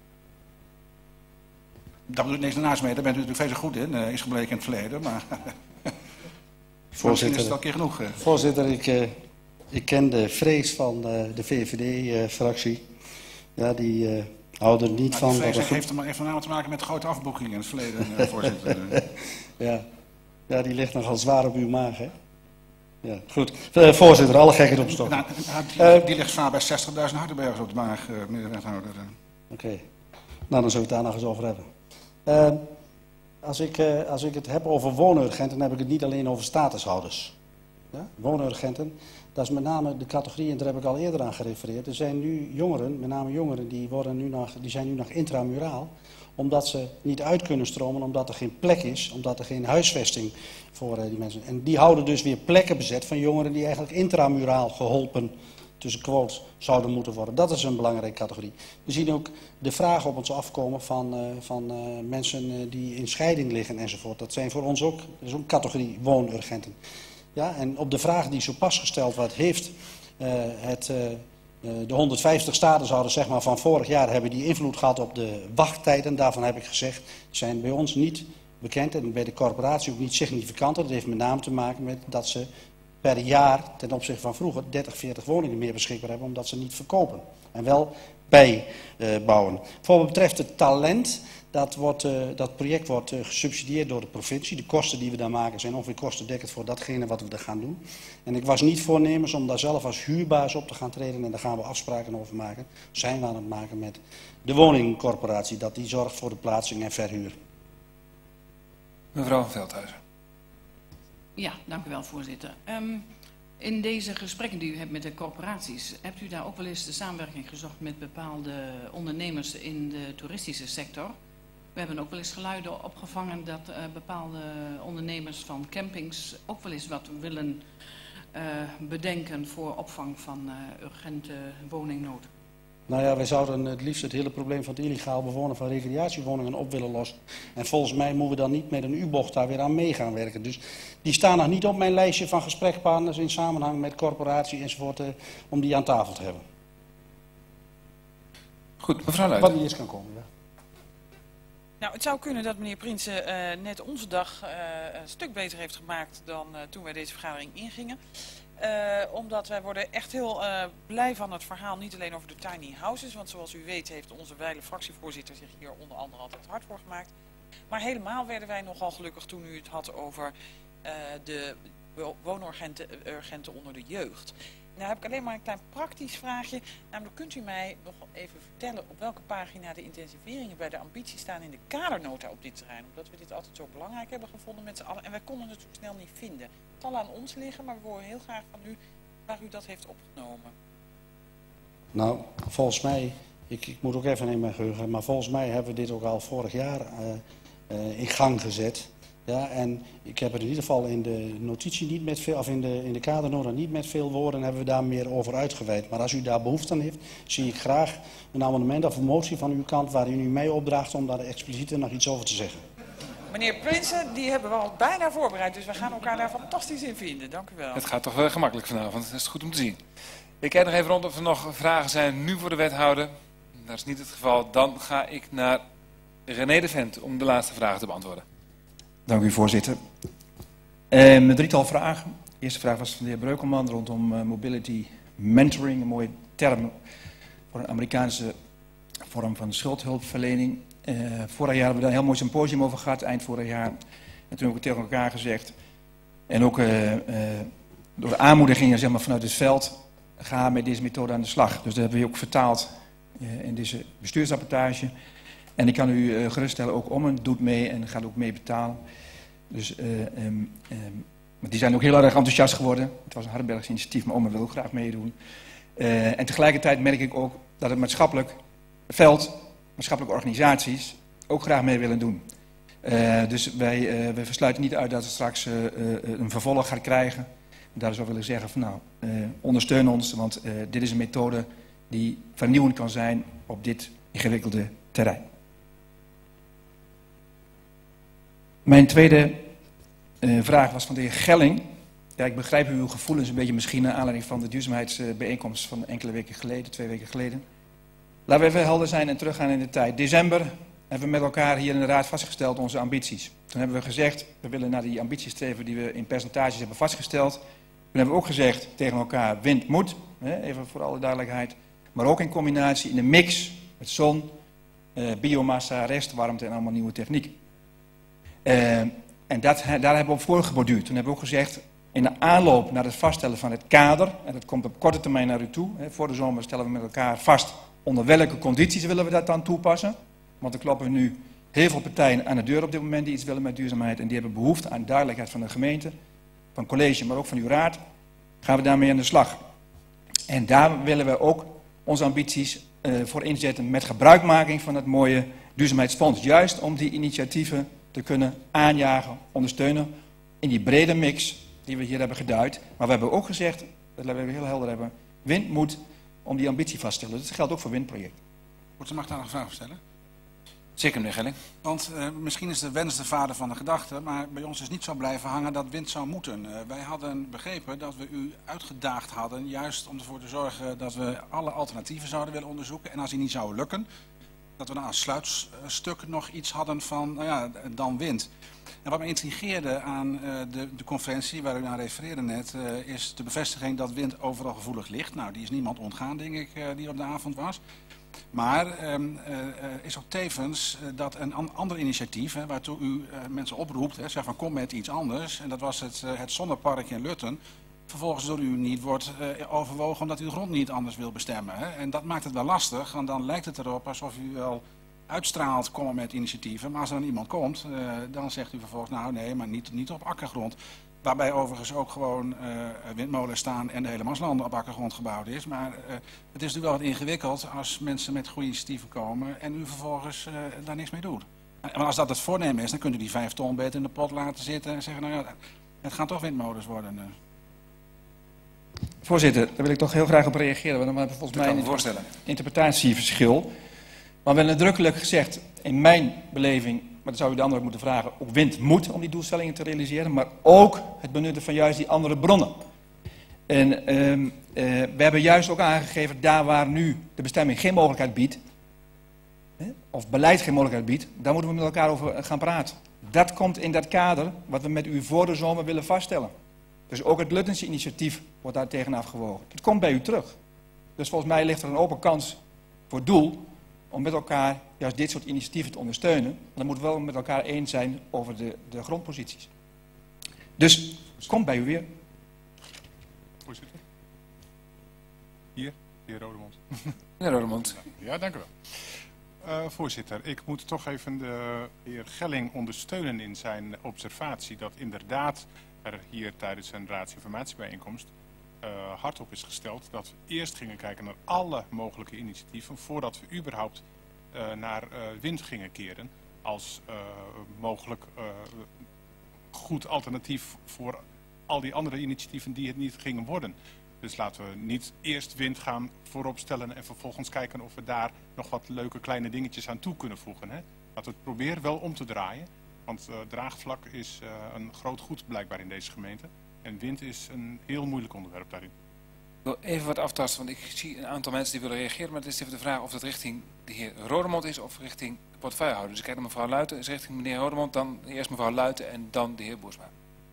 E: Daar bedoel ik niks naast mee. Daar bent u natuurlijk veel goed in. Is gebleken in het verleden. Maar misschien is het al een keer genoeg.
Q: Voorzitter, ik ken de vrees van de VVD-fractie. Ja, die houden er niet van.
E: Die vrees heeft met name te maken met grote afboekingen in het verleden, voorzitter.
Q: Ja, die ligt nogal zwaar op uw maag, hè? Ja, goed. Voorzitter, alle gekheid op stok.
E: Die ligt zwaar bij 60.000 Hardenbergers op de maag, meneer de wethouder.
Q: Oké. Nou, dan zullen we het daar nog eens over hebben. als ik het heb over woonurgenten, dan heb ik het niet alleen over statushouders. Ja? Woonurgenten, dat is met name de categorie, en daar heb ik al eerder aan gerefereerd. Er zijn nu jongeren, met name jongeren, die zijn nu nog intramuraal, omdat ze niet uit kunnen stromen, omdat er geen plek is, omdat er geen huisvesting voor die mensen. En die houden dus weer plekken bezet van jongeren die eigenlijk intramuraal geholpen, tussen quotes, zouden moeten worden. Dat is een belangrijke categorie. We zien ook de vragen op ons afkomen van mensen die in scheiding liggen enzovoort. Dat zijn voor ons ook, dat is ook een categorie woonurgenten. Ja, en op de vraag die zo pas gesteld wordt, heeft de 150 statushouders zeg maar, van vorig jaar hebben die invloed gehad op de wachttijden. Daarvan heb ik gezegd, zijn bij ons niet bekend en bij de corporatie ook niet significant. Dat heeft met name te maken met dat ze per jaar ten opzichte van vroeger 30, 40 woningen meer beschikbaar hebben, omdat ze niet verkopen. En wel bijbouwen. Voor wat betreft het talent, dat project wordt gesubsidieerd door de provincie. De kosten die we daar maken zijn ongeveer kostendekkend voor datgene wat we daar gaan doen. En ik was niet voornemens om daar zelf als huurbaas op te gaan treden en daar gaan we afspraken over maken. Zijn we aan het maken met de woningcorporatie, dat die zorgt voor de plaatsing en verhuur.
A: Mevrouw Veldhuizen.
R: Ja, dank u wel, voorzitter. In deze gesprekken die u hebt met de corporaties, hebt u daar ook wel eens de samenwerking gezocht met bepaalde ondernemers in de toeristische sector? We hebben ook wel eens geluiden opgevangen dat bepaalde ondernemers van campings ook wel eens wat willen bedenken voor opvang van urgente woningnood.
Q: Nou ja, wij zouden het liefst het hele probleem van het illegaal bewonen van recreatiewoningen op willen lossen. En volgens mij moeten we dan niet met een U-bocht daar weer aan mee gaan werken. Dus die staan nog niet op mijn lijstje van gesprekspartners in samenhang met corporatie enzovoort, om die aan tafel te hebben.
A: Goed, mevrouw Luijten.
Q: Wat niet eens kan komen, ja.
H: Nou, het zou kunnen dat meneer Prinsen net onze dag een stuk beter heeft gemaakt dan toen wij deze vergadering ingingen. Omdat wij worden echt heel blij van het verhaal, niet alleen over de tiny houses. Want zoals u weet heeft onze wijle fractievoorzitter zich hier onder andere altijd hard voor gemaakt. Maar helemaal werden wij nogal gelukkig toen u het had over de woonurgenten onder de jeugd. Nou heb ik alleen maar een klein praktisch vraagje. Namelijk, kunt u mij nog even vertellen op welke pagina de intensiveringen bij de ambitie staan in de kadernota op dit terrein? Omdat we dit altijd zo belangrijk hebben gevonden met z'n allen. En wij konden het zo snel niet vinden. Het zal aan ons liggen, maar we horen heel graag van u waar u dat heeft opgenomen.
Q: Nou, volgens mij, ik moet ook even in mijn geheugen, maar volgens mij hebben we dit ook al vorig jaar in gang gezet. Ja, en ik heb het in ieder geval in de notitie niet met veel, of in de kadernota niet met veel woorden hebben we daar meer over uitgeweid. Maar als u daar behoefte aan heeft, zie ik graag een amendement of een motie van uw kant waarin u mij opdraagt om daar expliciet nog iets over te zeggen.
H: Meneer Prinsen, die hebben we al bijna voorbereid, dus we gaan elkaar daar fantastisch in vinden. Dank u wel.
A: Het gaat toch wel gemakkelijk vanavond, dat is goed om te zien. Ik kijk nog even rond of er nog vragen zijn nu voor de wethouder. Dat is niet het geval. Dan ga ik naar René de Vent om de laatste vragen te beantwoorden.
S: Dank u, voorzitter. Een drietal vragen. De eerste vraag was van de heer Breukelman rondom mobility mentoring, een mooie term voor een Amerikaanse vorm van schuldhulpverlening. Vorig jaar hebben we daar een heel mooi symposium over gehad, eind vorig jaar. En toen heb ik tegen elkaar gezegd, en ook door de aanmoedigingen zeg maar, vanuit het veld, ga met deze methode aan de slag. Dus dat hebben we ook vertaald in deze bestuursrapportage. En ik kan u geruststellen, ook Ommen doet mee en gaat ook mee betalen. Dus die zijn ook heel erg enthousiast geworden. Het was een Hardenbergs initiatief, maar Ommen wil ook graag meedoen. En tegelijkertijd merk ik ook dat het maatschappelijk veld, maatschappelijke organisaties ook graag mee willen doen. Dus wij versluiten niet uit dat het straks een vervolg gaat krijgen. Daar zou ik willen zeggen van nou, ondersteun ons, want dit is een methode die vernieuwend kan zijn op dit ingewikkelde terrein. Mijn tweede vraag was van de heer Gelling. Ja, ik begrijp uw gevoelens een beetje misschien naar aanleiding van de duurzaamheidsbijeenkomst van enkele weken geleden, 2 weken geleden. Laten we even helder zijn en teruggaan in de tijd. December hebben we met elkaar hier in de Raad vastgesteld onze ambities. Toen hebben we gezegd, we willen naar die ambities streven die we in percentages hebben vastgesteld. Toen hebben we ook gezegd tegen elkaar, wind moet, even voor alle duidelijkheid. Maar ook in combinatie in de mix met zon, biomassa, restwarmte en allemaal nieuwe techniek. En daar hebben we op voorgeborduurd. Toen hebben we ook gezegd, in de aanloop naar het vaststellen van het kader, en dat komt op korte termijn naar u toe, voor de zomer stellen we met elkaar vast onder welke condities willen we dat dan toepassen. Want er kloppen nu heel veel partijen aan de deur op dit moment die iets willen met duurzaamheid. En die hebben behoefte aan duidelijkheid van de gemeente, van het college, maar ook van uw raad. Gaan we daarmee aan de slag. En daar willen we ook onze ambities voor inzetten met gebruikmaking van het mooie duurzaamheidsfonds. Juist om die initiatieven te kunnen aanjagen, ondersteunen in die brede mix die we hier hebben geduid. Maar we hebben ook gezegd, dat willen we heel helder hebben, wind moet om die ambitie vaststellen. Dat geldt ook voor windprojecten.
E: Mag ik daar nog een vraag stellen?
A: Zeker, meneer Gelling.
E: Want misschien is de wens de vader van de gedachte, maar bij ons is niet zo blijven hangen dat wind zou moeten. Wij hadden begrepen dat we u uitgedaagd hadden, juist om ervoor te zorgen dat we alle alternatieven zouden willen onderzoeken. En als die niet zouden lukken, dat we dan als sluitstuk nog iets hadden van, nou ja, dan wind. En wat me intrigeerde aan de conferentie waar u aan refereerde net, is de bevestiging dat wind overal gevoelig ligt. Nou, die is niemand ontgaan, denk ik, die op de avond was. Maar is ook tevens dat een ander initiatief, waartoe u mensen oproept, zeg van kom met iets anders. En dat was het zonnepark in Lutten. Vervolgens door u niet wordt overwogen omdat u de grond niet anders wil bestemmen. Hè? En dat maakt het wel lastig, want dan lijkt het erop alsof u wel uitstraalt komen met initiatieven. Maar als er dan iemand komt, dan zegt u vervolgens nou nee, maar niet op akkergrond. Waarbij overigens ook gewoon windmolens staan en de hele Maasland op akkergrond gebouwd is. Maar het is natuurlijk wel wat ingewikkeld als mensen met goede initiatieven komen en u vervolgens daar niks mee doet. Maar als dat het voornemen is, dan kunt u die 5 ton beter in de pot laten zitten en zeggen, nou ja, het gaan toch windmolens worden.
S: Voorzitter, daar wil ik toch heel graag op reageren, want dan hebben we volgens mij een interpretatieverschil. Maar we hebben nadrukkelijk gezegd, in mijn beleving, maar dat zou u de anderen moeten vragen, ook wind moet om die doelstellingen te realiseren, maar ook het benutten van juist die andere bronnen. En we hebben juist ook aangegeven, daar waar nu de bestemming geen mogelijkheid biedt, of beleid geen mogelijkheid biedt, daar moeten we met elkaar over gaan praten. Dat komt in dat kader wat we met u voor de zomer willen vaststellen. Dus ook het Luttense initiatief wordt daar tegen afgewogen. Het komt bij u terug. Dus volgens mij ligt er een open kans voor het doel om met elkaar juist dit soort initiatieven te ondersteunen. Maar dan moeten we wel met elkaar eens zijn over de grondposities. Dus komt bij u weer.
F: Voorzitter. Hier, de heer Rodemond.
A: Meneer Rodemond.
F: Ja, dank u wel. Voorzitter, ik moet toch even de heer Gelling ondersteunen in zijn observatie dat inderdaad er hier tijdens een raadsinformatiebijeenkomst hardop is gesteld dat we eerst gingen kijken naar alle mogelijke initiatieven voordat we überhaupt naar wind gingen keren als mogelijk goed alternatief voor al die andere initiatieven die het niet gingen worden. Dus laten we niet eerst wind gaan voorop stellen en vervolgens kijken of we daar nog wat leuke kleine dingetjes aan toe kunnen voegen. Hè? Laten we het proberen wel om te draaien, want draagvlak is een groot goed blijkbaar in deze gemeente. En wind is een heel moeilijk onderwerp daarin.
A: Ik wil even wat aftasten, want ik zie een aantal mensen die willen reageren. Maar het is even de vraag of dat richting de heer Rodemond is of richting de portefeuillehouder. Dus ik kijk naar mevrouw Luiten, is richting meneer Rodemond, dan eerst mevrouw Luiten en dan de heer Boersma.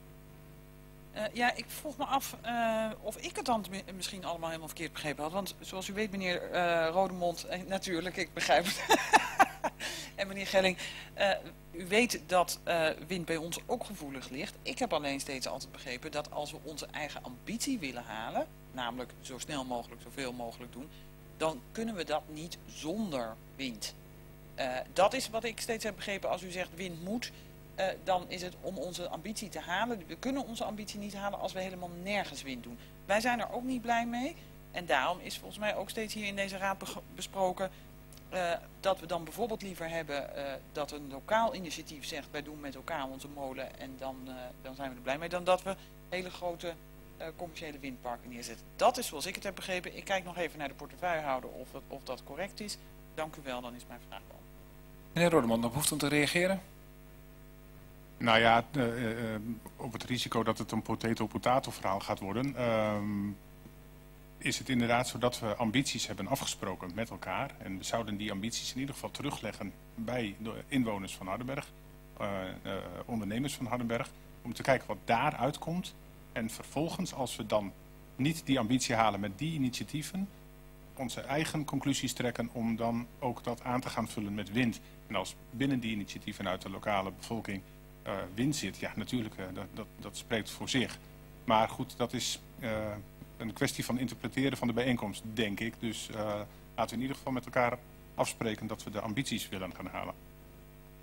H: Ja, ik vroeg me af of ik het dan misschien allemaal helemaal verkeerd begrepen had. Want zoals u weet, meneer Rodemond, natuurlijk, ik begrijp het. En meneer Gelling, u weet dat wind bij ons ook gevoelig ligt. Ik heb alleen steeds altijd begrepen dat als we onze eigen ambitie willen halen, namelijk zo snel mogelijk, zoveel mogelijk doen, dan kunnen we dat niet zonder wind. Dat is wat ik steeds heb begrepen. Als u zegt wind moet, dan is het om onze ambitie te halen. We kunnen onze ambitie niet halen als we helemaal nergens wind doen. Wij zijn er ook niet blij mee. En daarom is volgens mij ook steeds hier in deze raad besproken dat we dan bijvoorbeeld liever hebben dat een lokaal initiatief zegt wij doen met elkaar onze molen en dan zijn we er blij mee, dan dat we hele grote commerciële windparken neerzetten. Dat is zoals ik het heb begrepen. Ik kijk nog even naar de portefeuillehouder of dat correct is. Dank u wel, dan is mijn vraag wel.
A: Meneer Rodemond, nog behoefte om te reageren?
F: Nou ja, op het risico dat het een potato-potato verhaal gaat worden, is het inderdaad zo dat we ambities hebben afgesproken met elkaar. En we zouden die ambities in ieder geval terugleggen bij de inwoners van Hardenberg, ondernemers van Hardenberg, om te kijken wat daar uitkomt. En vervolgens, als we dan niet die ambitie halen met die initiatieven, onze eigen conclusies trekken om dan ook dat aan te gaan vullen met wind. En als binnen die initiatieven uit de lokale bevolking wind zit, ja natuurlijk, dat spreekt voor zich. Maar goed, dat is een kwestie van interpreteren van de bijeenkomst, denk ik. Dus laten we in ieder geval met elkaar afspreken dat we de ambities willen gaan halen.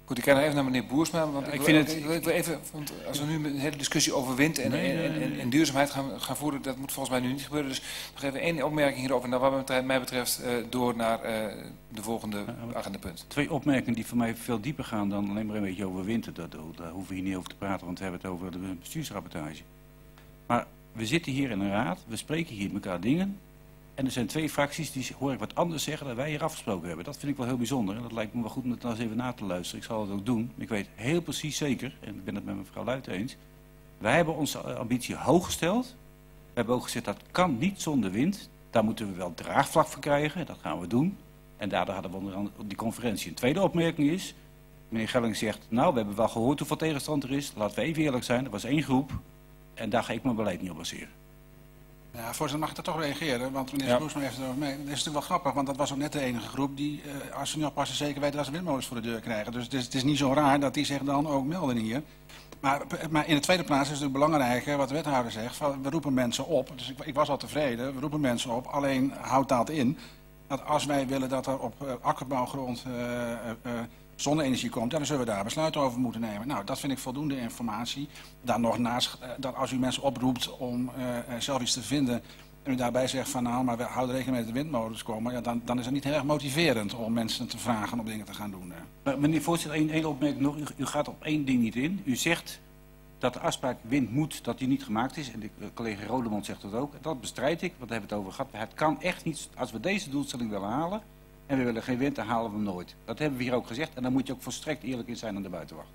A: Goed, ik kijk nog even naar meneer Boersma, want
S: Ja,
A: ik wil even, want als we nu een hele discussie over wind en duurzaamheid gaan voeren, dat moet volgens mij nu niet gebeuren. Dus nog even één opmerking hierover. En wat mij betreft door naar de volgende agendapunt.
T: 2 opmerkingen die voor mij veel dieper gaan dan alleen maar een beetje over wind. Daar hoeven we hier niet over te praten, want we hebben het over de bestuursrapportage. Maar we zitten hier in een raad, we spreken hier met elkaar dingen. En er zijn 2 fracties die hoor ik wat anders zeggen dan wij hier afgesproken hebben. Dat vind ik wel heel bijzonder. En dat lijkt me wel goed om het dan eens even na te luisteren. Ik zal het ook doen. Ik weet heel precies zeker, en ik ben het met mevrouw Luit eens. Wij hebben onze ambitie hoog gesteld. We hebben ook gezegd dat kan niet zonder wind. Daar moeten we wel draagvlak voor krijgen. Dat gaan we doen. En daardoor hadden we onder andere die conferentie. Een tweede opmerking is, meneer Gelling zegt, nou we hebben wel gehoord hoeveel tegenstand er is. Laten we even eerlijk zijn, er was 1 groep. En daar ga ik mijn beleid niet op baseren.
E: Ja, voorzitter, mag ik daar toch reageren? Want meneer Broesman heeft het over mee. Dat is natuurlijk wel grappig, want dat was ook net de enige groep die, als ze niet oppassen, zeker weten dat ze windmolens voor de deur krijgen. Dus het is niet zo raar dat die zich dan ook melden hier. Maar in de tweede plaats is het natuurlijk belangrijk, wat de wethouder zegt, we roepen mensen op. Dus ik was al tevreden, we roepen mensen op, alleen houdt dat in dat als wij willen dat er op akkerbouwgrond zonne-energie komt, dan zullen we daar besluiten over moeten nemen. Nou, dat vind ik voldoende informatie. Dan nog naast dat als u mensen oproept om zelf iets te vinden en u daarbij zegt van nou, maar we houden rekening met de windmolens komen, ja, dan is het niet heel erg motiverend om mensen te vragen om dingen te gaan doen.
T: Meneer voorzitter, één opmerking nog. U gaat op 1 ding niet in. U zegt dat de afspraak wind moet, dat die niet gemaakt is. En de collega Rodemond zegt dat ook. Dat bestrijd ik, want daar hebben we het over gehad. Het kan echt niet, als we deze doelstelling willen halen en we willen geen wind, dan halen we hem nooit. Dat hebben we hier ook gezegd en daar moet je ook volstrekt eerlijk in zijn aan de buitenwacht.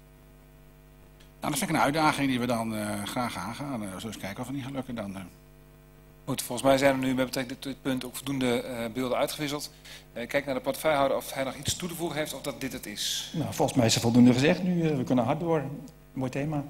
E: Nou, dat vind ik een uitdaging die we dan graag aangaan. We zullen eens kijken of het niet gaat lukken dan.
A: Goed, volgens mij zijn er nu met betrekking tot dit punt ook voldoende beelden uitgewisseld. Kijk naar de portefeuillehouder of hij nog iets toe te voegen heeft of dat dit het is.
S: Nou, volgens mij is er voldoende gezegd nu. We kunnen hard door. Mooi thema.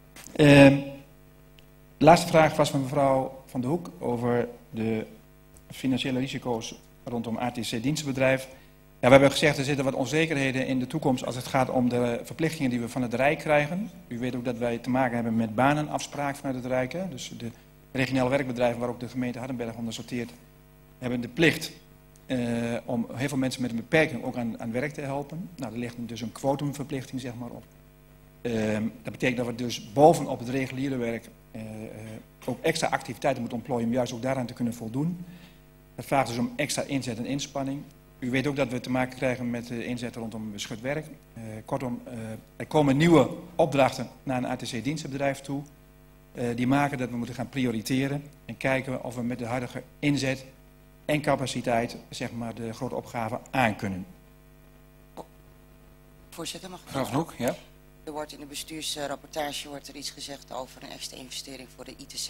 S: De laatste vraag was van mevrouw Van der Hoek over de financiële risico's rondom ATC-dienstenbedrijf. Ja, we hebben gezegd, er zitten wat onzekerheden in de toekomst als het gaat om de verplichtingen die we van het Rijk krijgen. U weet ook dat wij te maken hebben met banenafspraak vanuit het Rijk. Hè? Dus de regionale werkbedrijven waar ook de gemeente Hardenberg onder sorteert, hebben de plicht om heel veel mensen met een beperking ook aan werk te helpen. Nou, er ligt dus een quotumverplichting zeg maar op. Dat betekent dat we dus bovenop het reguliere werk ook extra activiteiten moeten ontplooien om juist ook daaraan te kunnen voldoen. Dat vraagt dus om extra inzet en inspanning. U weet ook dat we te maken krijgen met de inzet rondom beschut werk. Kortom, er komen nieuwe opdrachten naar een ATC-dienstenbedrijf toe. Die maken dat we moeten gaan prioriteren en kijken of we met de huidige inzet en capaciteit zeg maar, de grote opgaven aan kunnen.
O: Voorzitter, mag ik?
A: Mevrouw Van Hoek, ja.
O: Er wordt in de bestuursrapportage iets gezegd over een extra investering voor de ITC.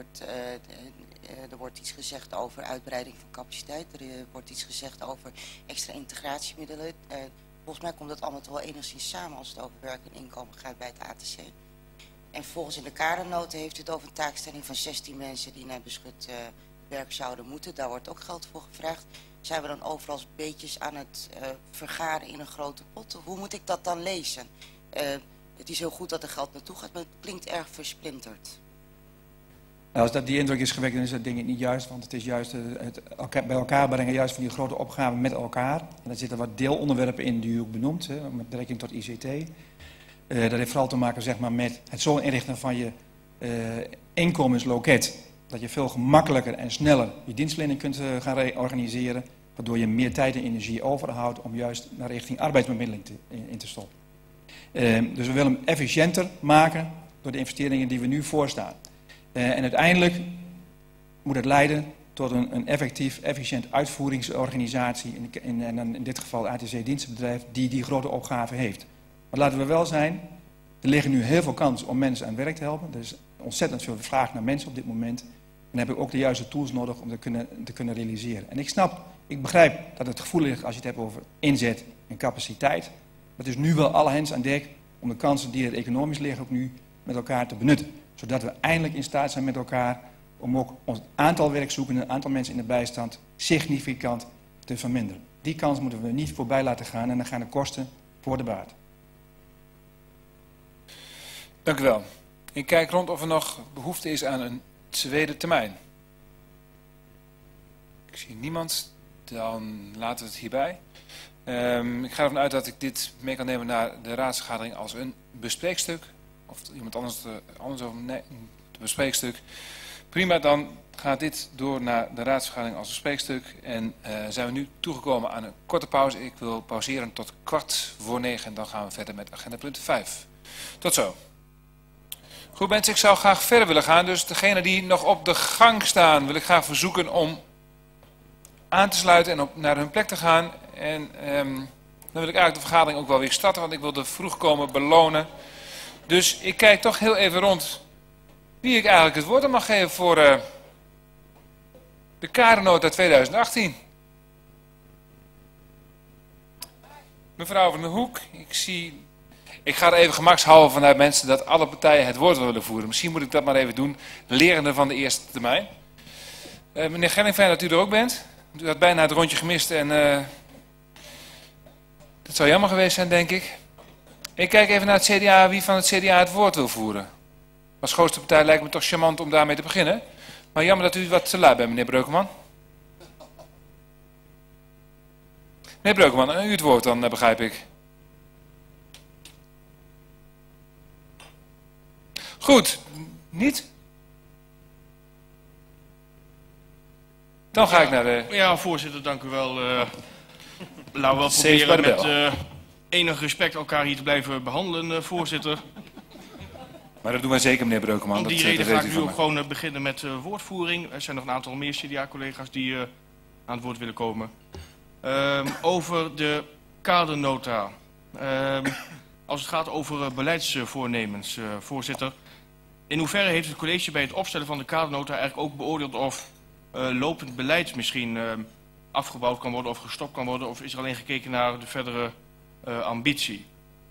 O: Er wordt iets gezegd over uitbreiding van capaciteit. Er wordt iets gezegd over extra integratiemiddelen. Volgens mij komt dat allemaal toch wel enigszins samen als het over werk en inkomen gaat bij het ATC. En volgens in de kadernoten heeft u het over een taakstelling van 16 mensen die naar beschut werk zouden moeten. Daar wordt ook geld voor gevraagd. Zijn we dan overal beetjes aan het vergaren in een grote pot? Hoe moet ik dat dan lezen? Het is heel goed dat er geld naartoe gaat, maar het klinkt erg versplinterd.
S: Nou, als dat die indruk is gewekt, dan is dat denk ik niet juist. Want het is juist het bij elkaar brengen juist van die grote opgaven met elkaar. En daar zitten wat deelonderwerpen in die u ook benoemt, hè, met betrekking tot ICT. Dat heeft vooral te maken zeg maar, met het zo inrichten van je inkomensloket. Dat je veel gemakkelijker en sneller je dienstverlening kunt gaan organiseren. Waardoor je meer tijd en energie overhoudt om juist naar richting arbeidsbemiddeling in te stoppen. Dus we willen hem efficiënter maken door de investeringen die we nu voorstaan. En uiteindelijk moet het leiden tot een effectief, efficiënt uitvoeringsorganisatie. En dan in dit geval ATC-dienstenbedrijf die grote opgave heeft. Maar laten we wel zijn, er liggen nu heel veel kansen om mensen aan werk te helpen. Er is ontzettend veel vraag naar mensen op dit moment. En dan heb ik ook de juiste tools nodig om te kunnen realiseren. En ik begrijp dat het gevoel ligt als je het hebt over inzet en capaciteit. Het is nu wel alle hens aan dek om de kansen die er economisch liggen ook nu met elkaar te benutten. Zodat we eindelijk in staat zijn met elkaar om ook ons aantal werkzoekenden, het aantal mensen in de bijstand significant te verminderen. Die kans moeten we niet voorbij laten gaan en dan gaan de kosten voor de baat.
A: Dank u wel. Ik kijk rond of er nog behoefte is aan een tweede termijn. Ik zie niemand, dan laten we het hierbij. Ik ga ervan uit dat ik dit mee kan nemen naar de raadsvergadering als een bespreekstuk. Of iemand anders over nee, een bespreekstuk. Prima, dan gaat dit door naar de raadsvergadering als een bespreekstuk. En zijn we nu toegekomen aan een korte pauze. Ik wil pauzeren tot 8:45 en dan gaan we verder met agenda punt 5. Tot zo. Goed mensen, ik zou graag verder willen gaan. Dus degenen die nog op de gang staan wil ik graag verzoeken om aan te sluiten en naar hun plek te gaan. En dan wil ik eigenlijk de vergadering ook wel weer starten, want ik wil de vroegkomen belonen. Dus ik kijk toch heel even rond wie ik eigenlijk het woord aan mag geven voor de kadernota 2018. Mevrouw van der Hoek, ik ga er even gemakshalve vanuit mensen dat alle partijen het woord willen voeren. Misschien moet ik dat maar even doen, lerende van de eerste termijn. Meneer Gelling, fijn dat u er ook bent. U had bijna het rondje gemist en dat zou jammer geweest zijn, denk ik. Ik kijk even naar het CDA, wie van het CDA het woord wil voeren. Als grootste partij lijkt me toch charmant om daarmee te beginnen. Maar jammer dat u wat te lui bent, meneer Breukelman. Meneer Breukelman, u het woord dan, begrijp ik. Goed, niet? Dan ga ik naar de...
I: Ja, voorzitter, dank u wel. Laten we wel proberen met enig respect elkaar hier te blijven behandelen, voorzitter.
A: Maar dat doen wij zeker, meneer Breukelman.
I: Om die reden ga ik nu ook gewoon beginnen met woordvoering. Er zijn nog een aantal meer CDA-collega's die aan het woord willen komen. Over de kadernota. Als het gaat over beleidsvoornemens, voorzitter. In hoeverre heeft het college bij het opstellen van de kadernota eigenlijk ook beoordeeld of lopend beleid misschien afgebouwd kan worden of gestopt kan worden? Of is er alleen gekeken naar de verdere ambitie?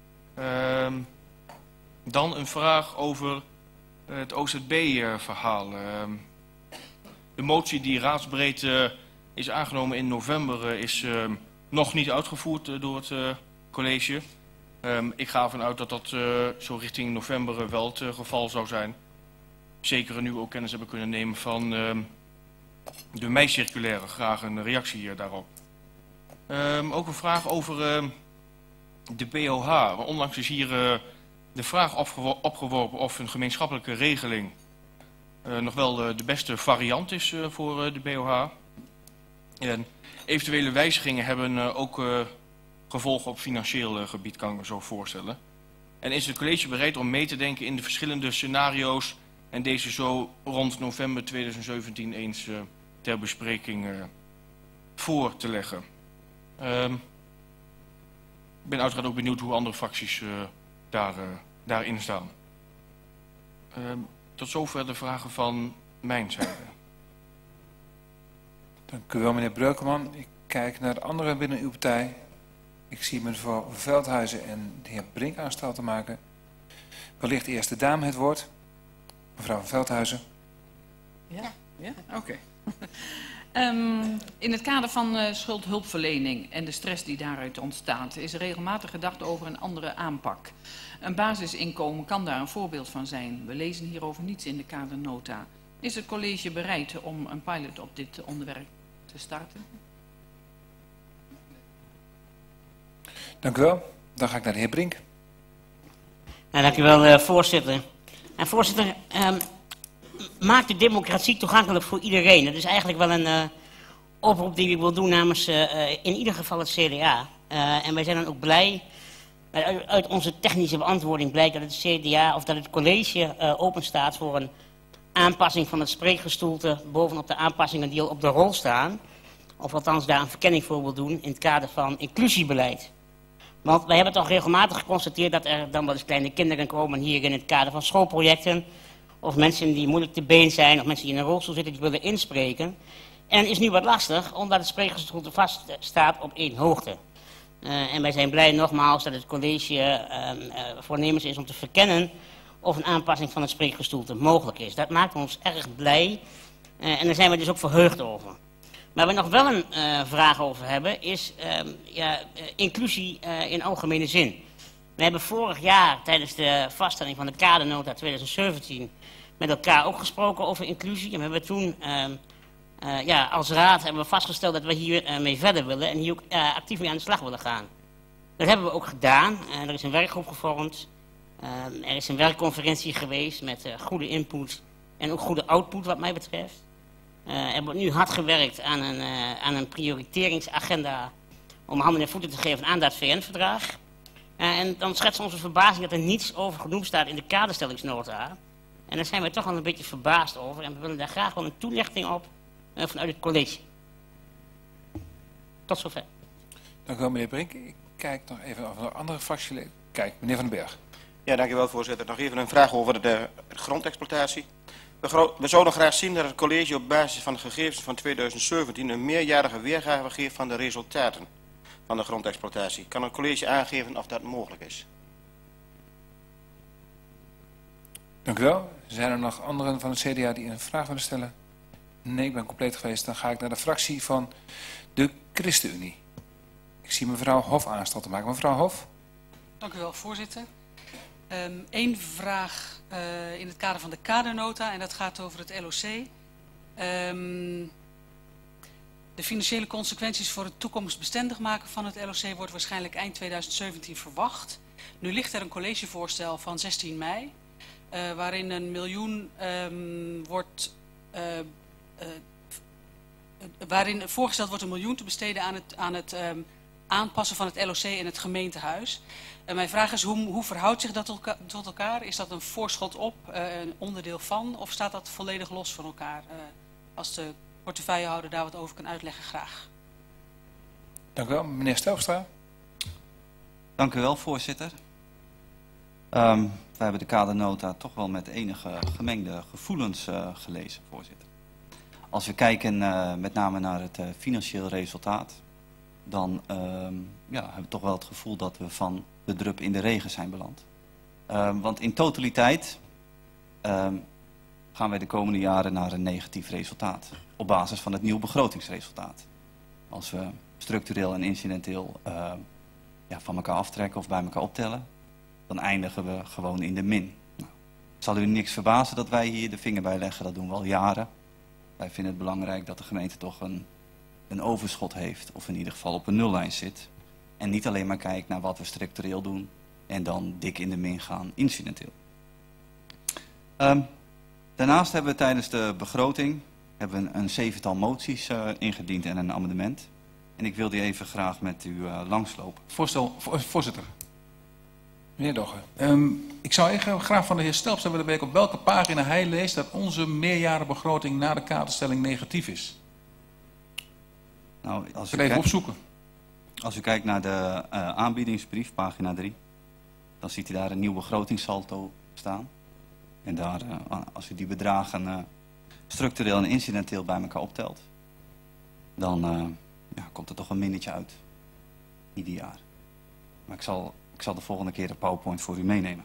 I: Dan een vraag over het OZB-verhaal. De motie die raadsbreed is aangenomen in november is nog niet uitgevoerd door het college. Ik ga ervan uit dat dat zo richting november wel het geval zou zijn. Zeker nu ook kennis hebben kunnen nemen van de mei-circulaire. Graag een reactie daarop. Ook een vraag over de BOH. Onlangs is hier de vraag opgeworpen of een gemeenschappelijke regeling nog wel de beste variant is voor de BOH. En eventuele wijzigingen hebben ook gevolgen op financieel gebied, kan ik me zo voorstellen. En is het college bereid om mee te denken in de verschillende scenario's en deze zo rond november 2017 eens ter bespreking voor te leggen. Ik ben uiteraard ook benieuwd hoe andere fracties daarin staan. Tot zover de vragen van mijn zijde.
A: Dank u wel, meneer Breukelman. Ik kijk naar de anderen binnen uw partij. Ik zie mevrouw Veldhuizen en de heer Brink aanstal te maken. Wellicht eerst de dame het woord. Mevrouw Veldhuizen.
R: Ja, oké. In het kader van schuldhulpverlening en de stress die daaruit ontstaat, is er regelmatig gedacht over een andere aanpak. Een basisinkomen kan daar een voorbeeld van zijn. We lezen hierover niets in de kadernota. Is het college bereid om een pilot op dit onderwerp te starten?
A: Dank u wel. Dan ga ik naar de heer Brink.
U: Nou, dank u wel, voorzitter. En voorzitter, maak de democratie toegankelijk voor iedereen. Dat is eigenlijk wel een oproep die ik wil doen namens in ieder geval het CDA. En wij zijn dan ook blij, uit onze technische beantwoording blijkt dat het CDA of dat het college open staat voor een aanpassing van het spreekgestoelte bovenop de aanpassingen die al op de rol staan. Of althans daar een verkenning voor wil doen in het kader van inclusiebeleid. Want wij hebben toch regelmatig geconstateerd dat er dan wel eens kleine kinderen komen hier in het kader van schoolprojecten. Of mensen die moeilijk te been zijn, of mensen die in een rolstoel zitten die willen inspreken. En het is nu wat lastig, omdat het spreekgestoelte vast staat op één hoogte. En wij zijn blij nogmaals dat het college voornemens is om te verkennen of een aanpassing van het spreekgestoelte mogelijk is. Dat maakt ons erg blij en daar zijn we dus ook verheugd over. Waar we nog wel een vraag over hebben is inclusie in algemene zin. We hebben vorig jaar tijdens de vaststelling van de kadernota 2017 met elkaar ook gesproken over inclusie. En we hebben toen Ja, als raad hebben we vastgesteld dat we hier mee verder willen en hier ook actief mee aan de slag willen gaan. Dat hebben we ook gedaan. Er is een werkgroep gevormd. Er is een werkconferentie geweest met goede input en ook goede output wat mij betreft. Er wordt nu hard gewerkt aan een prioriteringsagenda om handen en voeten te geven aan dat VN-verdrag. En dan schetst onze verbazing dat er niets over genoemd staat in de kaderstellingsnota. En daar zijn we toch wel een beetje verbaasd over en we willen daar graag wel een toelichting op vanuit het college. Tot zover.
A: Dank u wel, meneer Brink. Ik kijk nog even of er andere fractieleden. Kijk, meneer Van den Berg.
C: Ja, dank u wel, voorzitter. Nog even een vraag over de grondexploitatie. We zouden graag zien dat het college op basis van de gegevens van 2017 een meerjarige weergave geeft van de resultaten van de grondexploitatie. Kan het college aangeven of dat mogelijk is?
A: Dank u wel. Zijn er nog anderen van het CDA die een vraag willen stellen? Nee, ik ben compleet geweest. Dan ga ik naar de fractie van de ChristenUnie. Ik zie mevrouw Hof aanstal te maken. Mevrouw Hof.
K: Dank u wel, voorzitter. Eén vraag in het kader van de kadernota en dat gaat over het LOC. De financiële consequenties voor het toekomstbestendig maken van het LOC wordt waarschijnlijk eind 2017 verwacht. Nu ligt er een collegevoorstel van 16 mei waarin $1 miljoen waarin voorgesteld wordt $1 miljoen te besteden aan het aanpassen van het LOC in het gemeentehuis. Mijn vraag is, hoe verhoudt zich dat tot elkaar? Is dat een voorschot op, een onderdeel van, of staat dat volledig los van elkaar? Als de portefeuillehouder daar wat over kan uitleggen, graag.
A: Dank u wel. Meneer Stelstra.
D: Dank u wel, voorzitter. We hebben de kadernota toch wel met enige gemengde gevoelens gelezen, voorzitter. Als we kijken met name naar het financieel resultaat, dan hebben we toch wel het gevoel dat we van de drup in de regen zijn beland. Want in totaliteit gaan wij de komende jaren naar een negatief resultaat. Op basis van het nieuwe begrotingsresultaat. Als we structureel en incidenteel van elkaar aftrekken of bij elkaar optellen, dan eindigen we gewoon in de min. Nou, het zal u niks verbazen dat wij hier de vinger bij leggen, dat doen we al jaren. Wij vinden het belangrijk dat de gemeente toch een overschot heeft, of in ieder geval op een nullijn zit. En niet alleen maar kijkt naar wat we structureel doen en dan dik in de min gaan incidenteel. Daarnaast hebben we tijdens de begroting een 7-tal moties ingediend en een amendement. En ik wil die even graag met u langslopen.
E: Voorzitter.
A: Meneer Dogge.
E: Ik zou echt graag van de heer Stelpstra willen weten op welke pagina hij leest dat onze meerjarenbegroting na de kaderstelling negatief is.
D: Nou, als
E: ik even opzoeken.
D: Als u kijkt naar de aanbiedingsbrief, pagina 3, dan ziet u daar een nieuw begrotingssaldo staan. En daar, als u die bedragen structureel en incidenteel bij elkaar optelt, dan komt er toch een minnetje uit. Ieder jaar. Maar ik zal de volgende keer de PowerPoint voor u meenemen.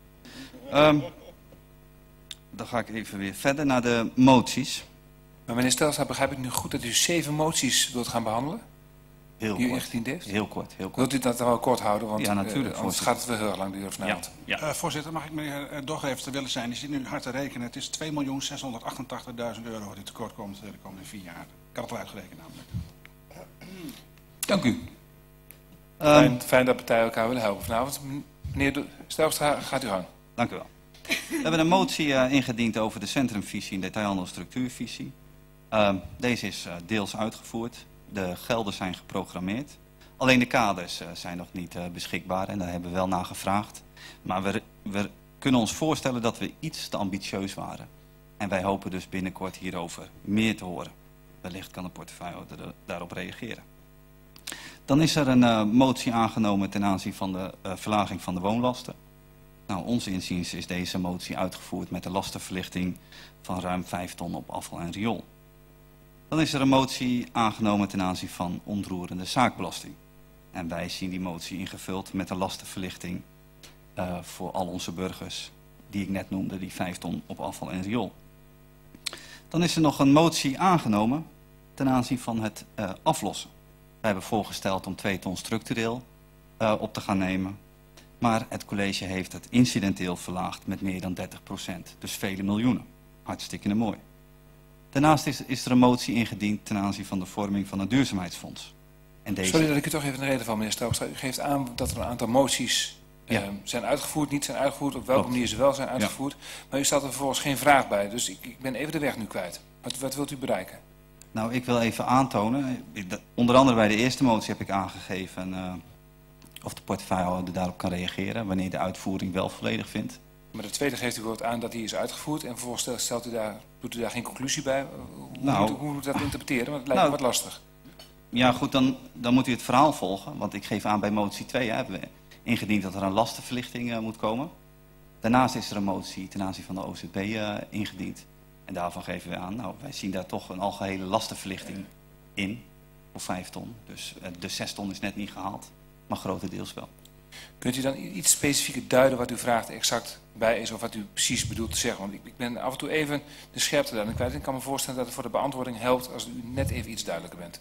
D: Dan ga ik even weer verder naar de moties.
A: Maar meneer Stelstra, begrijp ik nu goed dat u 7 moties wilt gaan behandelen?
D: Heel
A: die u
D: kort.
A: ingediend heeft?
D: Heel kort, heel kort.
A: Wilt u dat wel kort houden? Want
D: ja, natuurlijk.
A: Anders gaat het wel heel erg lang duren vanavond.
E: Ja. Voorzitter, mag ik meneer Dogge even te willen zijn? Die zit nu hard te rekenen. Het is €2.688.000 wat dit tekort komt de komende 4 jaar. Ik had het al uitgerekend namelijk.
A: Dank u. Fijn dat partijen elkaar willen helpen vanavond. Meneer Stelstra, gaat u gang.
D: Dank u wel. We hebben een motie ingediend over de centrumvisie en detailhandel-structuurvisie. Deze is deels uitgevoerd. De gelden zijn geprogrammeerd. Alleen de kaders zijn nog niet beschikbaar en daar hebben we wel naar gevraagd. Maar we kunnen ons voorstellen dat we iets te ambitieus waren. En wij hopen dus binnenkort hierover meer te horen. Wellicht kan de portefeuillehouder daarop reageren. Dan is er een motie aangenomen ten aanzien van de verlaging van de woonlasten. Nou, onze inziens is deze motie uitgevoerd met een lastenverlichting van ruim 5 ton op afval en riool. Dan is er een motie aangenomen ten aanzien van onroerende zaakbelasting. En wij zien die motie ingevuld met een lastenverlichting voor al onze burgers, die ik net noemde, die 5 ton op afval en riool. Dan is er nog een motie aangenomen ten aanzien van het aflossen. Wij hebben voorgesteld om 2 ton structureel op te gaan nemen. Maar het college heeft het incidenteel verlaagd met meer dan 30%. Dus vele miljoenen. Hartstikke mooi. Daarnaast is er een motie ingediend ten aanzien van de vorming van een duurzaamheidsfonds. En deze...
A: Sorry dat ik u toch even de reden van, meneer Stelkstra. U geeft aan dat er een aantal moties zijn uitgevoerd, niet zijn uitgevoerd, op welke manier ze wel zijn uitgevoerd. Maar u stelt er vervolgens geen vraag bij, dus ik ben even de weg nu kwijt. Wat wilt u bereiken?
D: Nou, ik wil even aantonen, onder andere bij de eerste motie heb ik aangegeven of de portefeuillehouder daarop kan reageren, wanneer de uitvoering wel volledig vindt.
A: Maar de tweede geeft u woord aan dat die is uitgevoerd en vervolgens doet u daar geen conclusie bij. Hoe moet u dat interpreteren? Want het lijkt me wat lastig.
D: Ja goed, dan moet u het verhaal volgen, want ik geef aan bij motie 2 hebben we ingediend dat er een lastenverlichting moet komen. Daarnaast is er een motie ten aanzien van de OZB ingediend. En daarvan geven we aan, nou wij zien daar toch een algehele lastenverlichting in, voor 5 ton. Dus de 6 ton is net niet gehaald, maar grotendeels wel.
A: Kunt u dan iets specifieker duiden wat uw vraag er exact bij is of wat u precies bedoelt te zeggen? Want ik ben af en toe even de scherpte daarin kwijt. Ik kan me voorstellen dat het voor de beantwoording helpt als u net even iets duidelijker bent.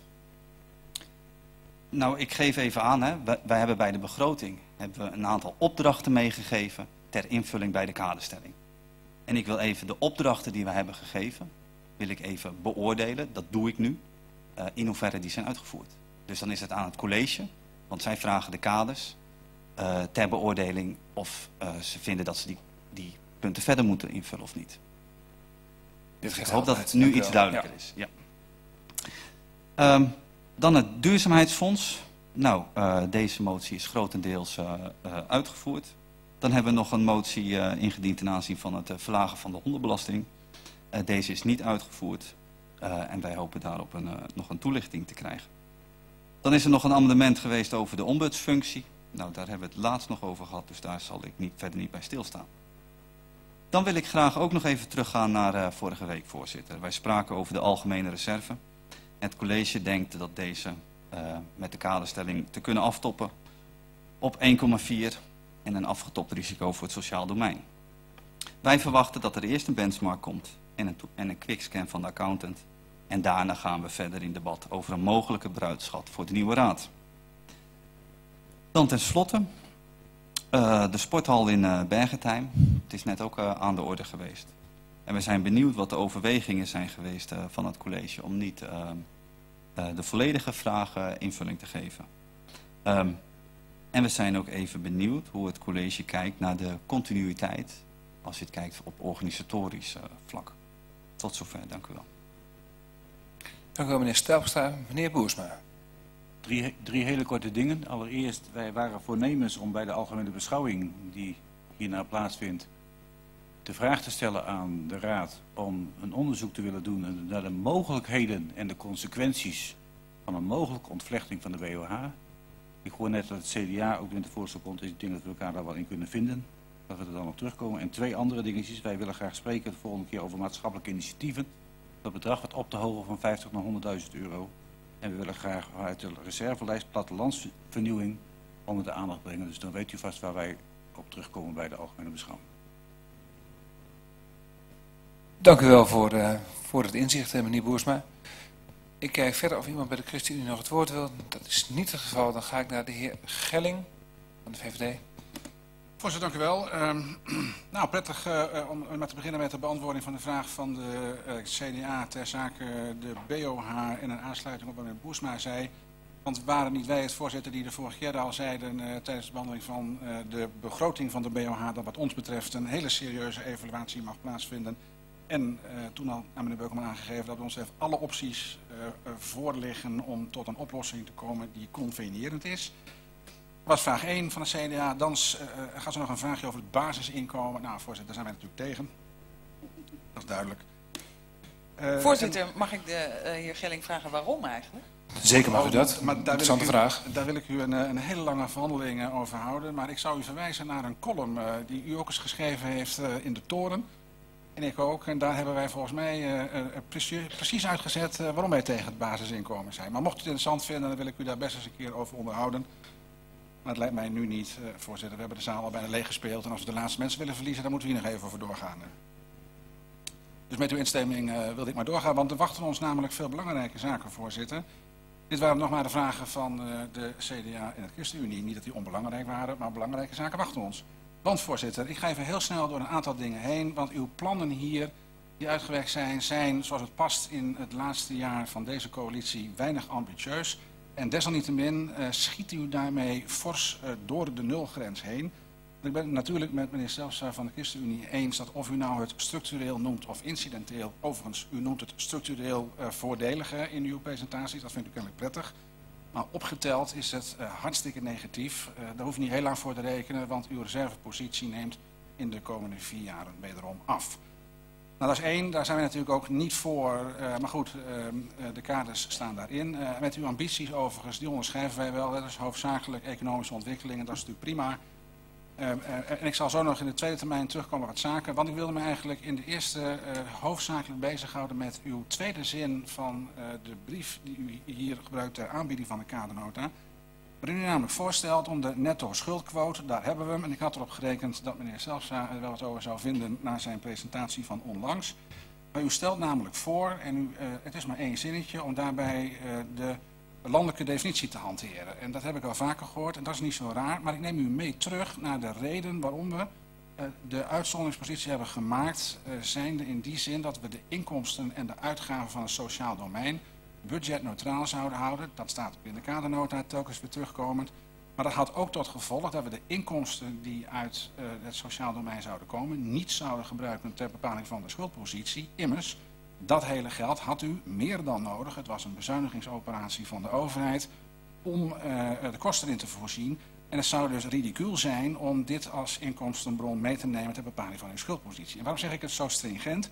D: Nou, ik geef even aan, wij hebben bij de begroting een aantal opdrachten meegegeven ter invulling bij de kaderstelling. En ik wil even de opdrachten die we hebben gegeven, wil ik even beoordelen, dat doe ik nu, in hoeverre die zijn uitgevoerd. Dus dan is het aan het college, want zij vragen de kaders ter beoordeling of ze vinden dat ze die punten verder moeten invullen of niet. Ik hoop dat het nu iets duidelijker is. Ja. Dan het duurzaamheidsfonds. Nou, deze motie is grotendeels uitgevoerd. Dan hebben we nog een motie ingediend ten aanzien van het verlagen van de hondenbelasting. Deze is niet uitgevoerd en wij hopen daarop nog een toelichting te krijgen. Dan is er nog een amendement geweest over de ombudsfunctie. Nou, daar hebben we het laatst nog over gehad, dus daar zal ik verder niet bij stilstaan. Dan wil ik graag ook nog even teruggaan naar vorige week, voorzitter. Wij spraken over de algemene reserve. Het college denkt dat deze met de kaderstelling te kunnen aftoppen op 1,4 en een afgetopt risico voor het sociaal domein. Wij verwachten dat er eerst een benchmark komt en een quickscan van de accountant. En daarna gaan we verder in debat over een mogelijke bruidschat voor de nieuwe raad. Dan tenslotte de sporthal in Bergentheim. Het is net ook aan de orde geweest. En we zijn benieuwd wat de overwegingen zijn geweest van het college om niet de volledige vraag invulling te geven. En we zijn ook even benieuwd hoe het college kijkt naar de continuïteit als je het kijkt op organisatorisch vlak. Tot zover, dank u wel.
A: Dank u wel, meneer Stelkstra. Meneer Boersma.
T: Drie hele korte dingen. Allereerst, wij waren voornemens om bij de algemene beschouwing die hierna plaatsvindt de vraag te stellen aan de Raad om een onderzoek te willen doen naar de mogelijkheden en de consequenties van een mogelijke ontvlechting van de BOH. Ik hoor net dat het CDA ook in de voorstel komt, dus ik denk dat we elkaar daar wel in kunnen vinden. Dat we er dan op terugkomen. En 2 andere dingetjes. Wij willen graag spreken de volgende keer over maatschappelijke initiatieven. Dat bedrag wordt op te hogen van 50 naar 100.000 euro. En we willen graag uit de reservelijst plattelandsvernieuwing onder de aandacht brengen. Dus dan weet u vast waar wij op terugkomen bij de algemene beschouwing.
A: Dank u wel voor het inzicht, meneer Boersma. Ik kijk verder of iemand bij de ChristenUnie nog het woord wil. Dat is niet het geval. Dan ga ik naar de heer Gelling van de VVD.
E: Voorzitter, dank u wel. Nou, prettig om met te beginnen met de beantwoording van de vraag van de CDA ter zake de BOH en een aansluiting op wat meneer Boersma zei. Want waren niet wij het, voorzitter, die de vorige keer al zeiden tijdens de behandeling van de begroting van de BOH dat wat ons betreft een hele serieuze evaluatie mag plaatsvinden. En toen al aan meneer Beukelman aangegeven dat bij ons even alle opties voorliggen om tot een oplossing te komen die convenierend is. Dat was vraag 1 van de CDA. Dan gaat er nog een vraagje over het basisinkomen. Nou, voorzitter, daar zijn wij natuurlijk tegen. Dat is duidelijk.
H: Voorzitter, mag ik de heer Gelling vragen waarom eigenlijk?
A: Zeker mag u dat. Interessante vraag.
E: Daar wil ik u een hele lange verhandeling over houden. Maar ik zou u verwijzen naar een column die u ook eens geschreven heeft in de Toren. En ik ook. En daar hebben wij volgens mij precies uitgezet waarom wij tegen het basisinkomen zijn. Maar mocht u het interessant vinden, dan wil ik u daar best eens een keer over onderhouden. Maar het lijkt mij nu niet, voorzitter. We hebben de zaal al bijna leeg gespeeld. En als we de laatste mensen willen verliezen, dan moeten we hier nog even over doorgaan. Dus met uw instemming wilde ik maar doorgaan. Want er wachten ons namelijk veel belangrijke zaken, voorzitter. Dit waren nog maar de vragen van de CDA en de ChristenUnie. Niet dat die onbelangrijk waren, maar belangrijke zaken wachten ons. Want, voorzitter, ik ga even heel snel door een aantal dingen heen. Want uw plannen hier die uitgewerkt zijn, zijn zoals het past in het laatste jaar van deze coalitie weinig ambitieus. En desalniettemin schiet u daarmee fors door de nulgrens heen. Ik ben het natuurlijk met meneer Zijlstra van de ChristenUnie eens dat of u nou het structureel noemt of incidenteel, overigens, u noemt het structureel voordeliger in uw presentaties, dat vindt u kennelijk prettig. Maar opgeteld is het hartstikke negatief. Daar hoef je niet heel lang voor te rekenen, want uw reservepositie neemt in de komende 4 jaren wederom af. Nou, dat is één, daar zijn we natuurlijk ook niet voor, maar goed, de kaders staan daarin. Met uw ambities overigens, die onderschrijven wij wel, dat is hoofdzakelijk economische ontwikkelingen, dat is natuurlijk prima. En ik zal zo nog in de tweede termijn terugkomen op wat zaken, want ik wilde me eigenlijk in de eerste hoofdzakelijk bezighouden met uw tweede zin van de brief die u hier gebruikt ter aanbieding van de kadernota. Waarin u namelijk voorstelt om de netto schuldquote, daar hebben we hem, en ik had erop gerekend dat meneer Zijlstra er wel wat over zou vinden na zijn presentatie van onlangs. Maar u stelt namelijk voor, en het is maar 1 zinnetje, om daarbij de landelijke definitie te hanteren. En dat heb ik al vaker gehoord en dat is niet zo raar, maar ik neem u mee terug naar de reden waarom we de uitzonderingspositie hebben gemaakt, zijnde in die zin dat we de inkomsten en de uitgaven van het sociaal domein budgetneutraal zouden houden. Dat staat ook in de kadernota telkens weer terugkomend. Maar dat had ook tot gevolg dat we de inkomsten die uit het sociaal domein zouden komen niet zouden gebruiken ter bepaling van de schuldpositie. Immers, dat hele geld had u meer dan nodig. Het was een bezuinigingsoperatie van de overheid om de kosten in te voorzien. En het zou dus ridicuul zijn om dit als inkomstenbron mee te nemen ter bepaling van uw schuldpositie. En waarom zeg ik het zo stringent?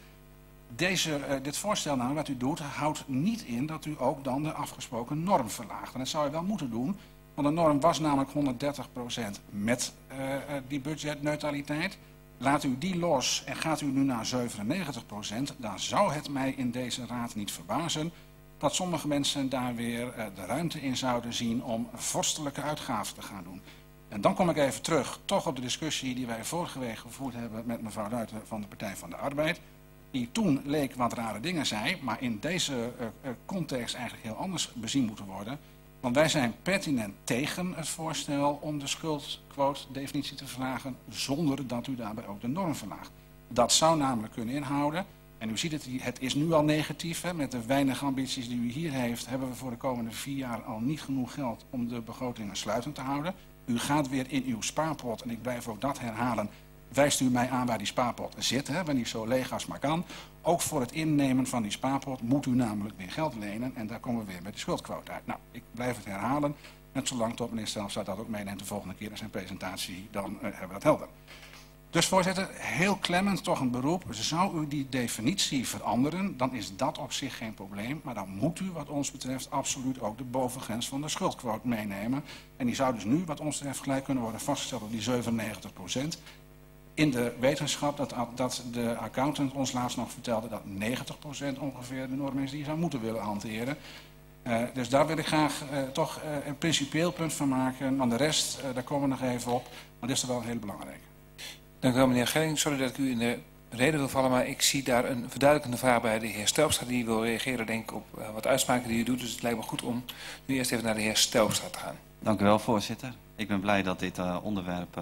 E: Dit voorstel nou, wat u doet, houdt niet in dat u ook dan de afgesproken norm verlaagt. En dat zou u wel moeten doen, want de norm was namelijk 130% met die budgetneutraliteit. Laat u die los en gaat u nu naar 97%, dan zou het mij in deze raad niet verbazen dat sommige mensen daar weer de ruimte in zouden zien om vorstelijke uitgaven te gaan doen. En dan kom ik even terug, toch op de discussie die wij vorige week gevoerd hebben met mevrouw Ruijten van de Partij van de Arbeid. Die toen leek wat rare dingen zei, maar in deze context eigenlijk heel anders bezien moeten worden. Want wij zijn pertinent tegen het voorstel om de schuldquote-definitie te verlagen zonder dat u daarbij ook de norm verlaagt. Dat zou namelijk kunnen inhouden, en u ziet het is nu al negatief, hè, met de weinige ambities die u hier heeft, hebben we voor de komende 4 jaar al niet genoeg geld om de begrotingen sluitend te houden. U gaat weer in uw spaarpot, en ik blijf ook dat herhalen, wijst u mij aan waar die spaarpot zit, hè, wanneer die zo leeg als maar kan. Ook voor het innemen van die spaarpot moet u namelijk weer geld lenen en daar komen we weer bij de schuldquote uit. Nou, ik blijf het herhalen, net zolang tot meneer Zijlstra dat ook meeneemt de volgende keer in zijn presentatie, dan hebben we dat helder. Dus voorzitter, heel klemmend toch een beroep. Zou u die definitie veranderen, dan is dat op zich geen probleem. Maar dan moet u wat ons betreft absoluut ook de bovengrens van de schuldquote meenemen. En die zou dus nu wat ons betreft gelijk kunnen worden vastgesteld op die 97%. In de wetenschap dat de accountant ons laatst nog vertelde dat 90% ongeveer de norm is die je zou moeten willen hanteren. Dus daar wil ik graag toch een principieel punt van maken. Want de rest, daar komen we nog even op. Maar dit is wel een hele belangrijke.
A: Dank u wel, meneer Gelling. Sorry dat ik u in de reden wil vallen, maar ik zie daar een verduidelijkende vraag bij de heer Zijlstra. Die wil reageren, denk ik, op wat uitspraken die u doet. Dus het lijkt me goed om nu eerst even naar de heer Zijlstra te gaan.
D: Dank u wel, voorzitter. Ik ben blij dat dit onderwerp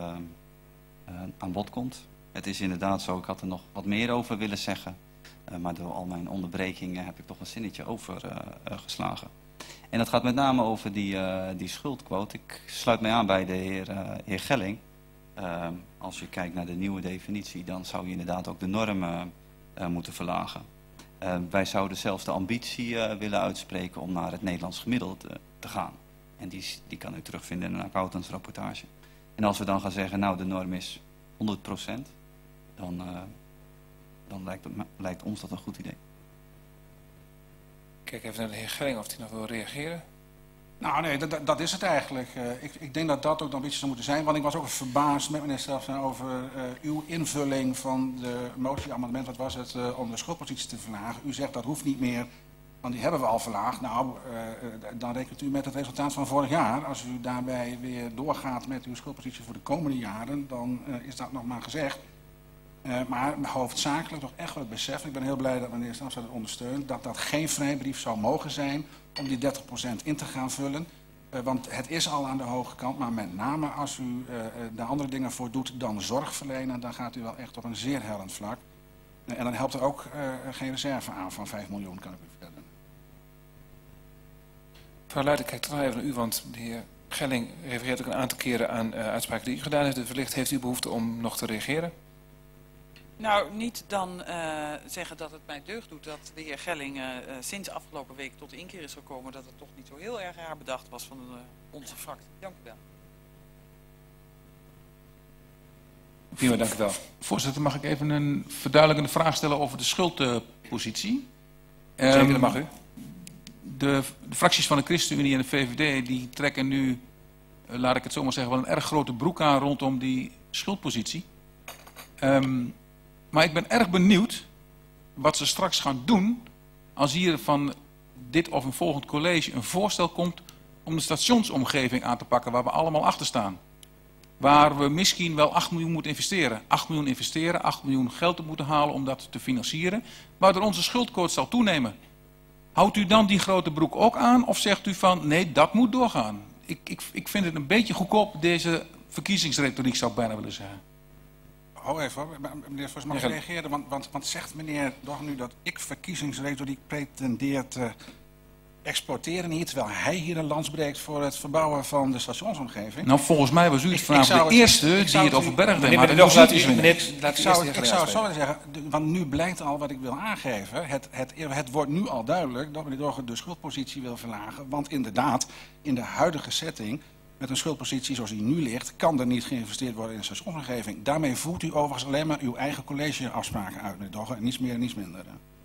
D: aan bod komt. Het is inderdaad zo, ik had er nog wat meer over willen zeggen. Maar door al mijn onderbrekingen heb ik toch een zinnetje overgeslagen. En dat gaat met name over die schuldquote. Ik sluit mij aan bij de heer Gelling. Als je kijkt naar de nieuwe definitie, dan zou je inderdaad ook de norm moeten verlagen. Wij zouden zelfs de ambitie willen uitspreken om naar het Nederlands gemiddelde te gaan. En die kan u terugvinden in een accountantsrapportage. En als we dan gaan zeggen, nou de norm is 100%, dan lijkt ons dat een goed idee.
A: Kijk even naar de heer Gelling of hij nog wil reageren.
E: Nou nee, dat is het eigenlijk. Ik denk dat dat ook de ambitie zou moeten zijn. Want ik was ook verbaasd met meneer Zijlstra over uw invulling van de motie-amendement. Wat was het? Om de schuldpositie te verlagen. U zegt dat hoeft niet meer, want die hebben we al verlaagd. Nou, dan rekent u met het resultaat van vorig jaar. Als u daarbij weer doorgaat met uw schuldpositie voor de komende jaren, dan is dat nog maar gezegd. Maar hoofdzakelijk toch echt wel het besef, ik ben heel blij dat meneer Zijlstra dat ondersteunt, dat dat geen vrijbrief zou mogen zijn om die 30% in te gaan vullen. Want het is al aan de hoge kant, maar met name als u daar andere dingen voor doet dan zorg verlenen, dan gaat u wel echt op een zeer hellend vlak. En dan helpt er ook geen reserve aan van 5 miljoen, kan ik u vertellen.
A: Mevrouw Luijten, kijk toch even naar u, want de heer Gelling refereert ook een aantal keren aan uitspraken die u gedaan heeft. Dus wellicht heeft u behoefte om nog te reageren?
H: Nou, niet dan zeggen dat het mij deugd doet dat de heer Gelling sinds afgelopen week tot de inkeer is gekomen dat het toch niet zo heel erg raar bedacht was van onze fractie. Dank u wel.
A: Prima, dank u wel.
G: Voorzitter, mag ik even een verduidelijkende vraag stellen over de schuldpositie?
A: Zeker, dat mag u.
G: De fracties van de ChristenUnie en de VVD die trekken nu, laat ik het zo maar zeggen, wel een erg grote broek aan rondom die schuldpositie. Maar ik ben erg benieuwd wat ze straks gaan doen als hier van dit of een volgend college een voorstel komt om de stationsomgeving aan te pakken waar we allemaal achter staan. Waar we misschien wel 8 miljoen moeten investeren. 8 miljoen investeren, 8 miljoen geld te moeten halen om dat te financieren. Waardoor onze schuldquote zal toenemen. Houdt u dan die grote broek ook aan of zegt u van nee, dat moet doorgaan? Ik vind het een beetje goedkoop, deze verkiezingsretoriek zou ik bijna willen zeggen.
E: Ho even hoor, meneer Vos, mag ik reageren? Want zegt meneer toch nu dat ik verkiezingsretoriek pretendeer te exporteren hier, terwijl hij hier een lans breekt voor het verbouwen van de stationsomgeving?
G: Nou, volgens mij was u het vanavond de eerste die het over Bergdijk maakte.
E: Ik zou het zo willen zeggen, want nu blijkt al wat ik wil aangeven. Het wordt nu al duidelijk dat meneer Dogge de schuldpositie wil verlagen. Want inderdaad, in de huidige setting, met een schuldpositie zoals die nu ligt, kan er niet geïnvesteerd worden in de stationsomgeving. Daarmee voert u overigens alleen maar uw eigen collegeafspraken uit, meneer Dogge. Niets meer en niets minder.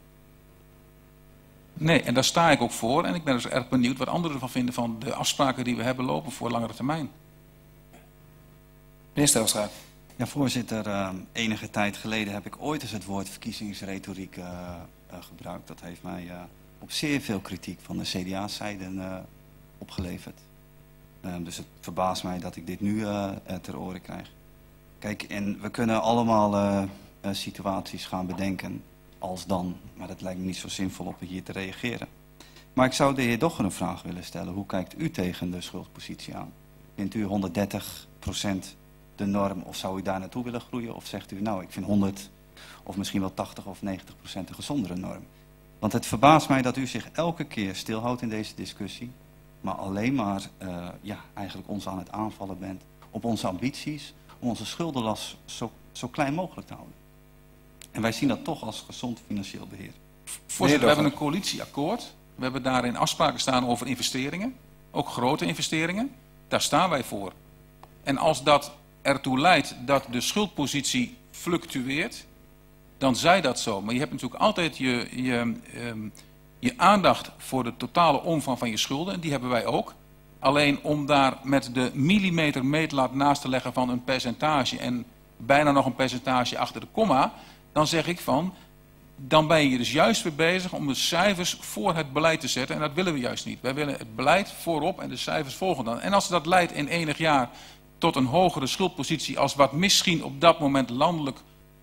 G: Nee, en daar sta ik ook voor. En ik ben dus erg benieuwd wat anderen ervan vinden van de afspraken die we hebben lopen voor langere termijn.
A: Meneer Stelstra.
D: Ja, voorzitter. Enige tijd geleden heb ik ooit eens het woord verkiezingsretoriek gebruikt. Dat heeft mij op zeer veel kritiek van de CDA-zijde opgeleverd. Dus het verbaast mij dat ik dit nu ter oren krijg. Kijk, en we kunnen allemaal situaties gaan bedenken als dan, maar dat lijkt me niet zo zinvol om hier te reageren. Maar ik zou de heer Dogge een vraag willen stellen. Hoe kijkt u tegen de schuldpositie aan? Vindt u 130% de norm of zou u daar naartoe willen groeien? Of zegt u, nou ik vind 100 of misschien wel 80 of 90% een gezondere norm? Want het verbaast mij dat u zich elke keer stilhoudt in deze discussie, maar alleen maar eigenlijk ons aan het aanvallen bent op onze ambities om onze schuldenlast zo klein mogelijk te houden. En wij zien dat toch als gezond financieel beheer.
G: Voorzitter, we hebben een coalitieakkoord. We hebben daarin afspraken staan over investeringen. Ook grote investeringen. Daar staan wij voor. En als dat ertoe leidt dat de schuldpositie fluctueert, dan zij dat zo. Maar je hebt natuurlijk altijd je aandacht voor de totale omvang van je schulden. En die hebben wij ook. Alleen om daar met de millimeter meetlat naast te leggen van een percentage en bijna nog een percentage achter de komma, dan zeg ik van, dan ben je dus juist weer bezig om de cijfers voor het beleid te zetten. En dat willen we juist niet. Wij willen het beleid voorop en de cijfers volgen dan. En als dat leidt in enig jaar tot een hogere schuldpositie als wat misschien op dat moment landelijk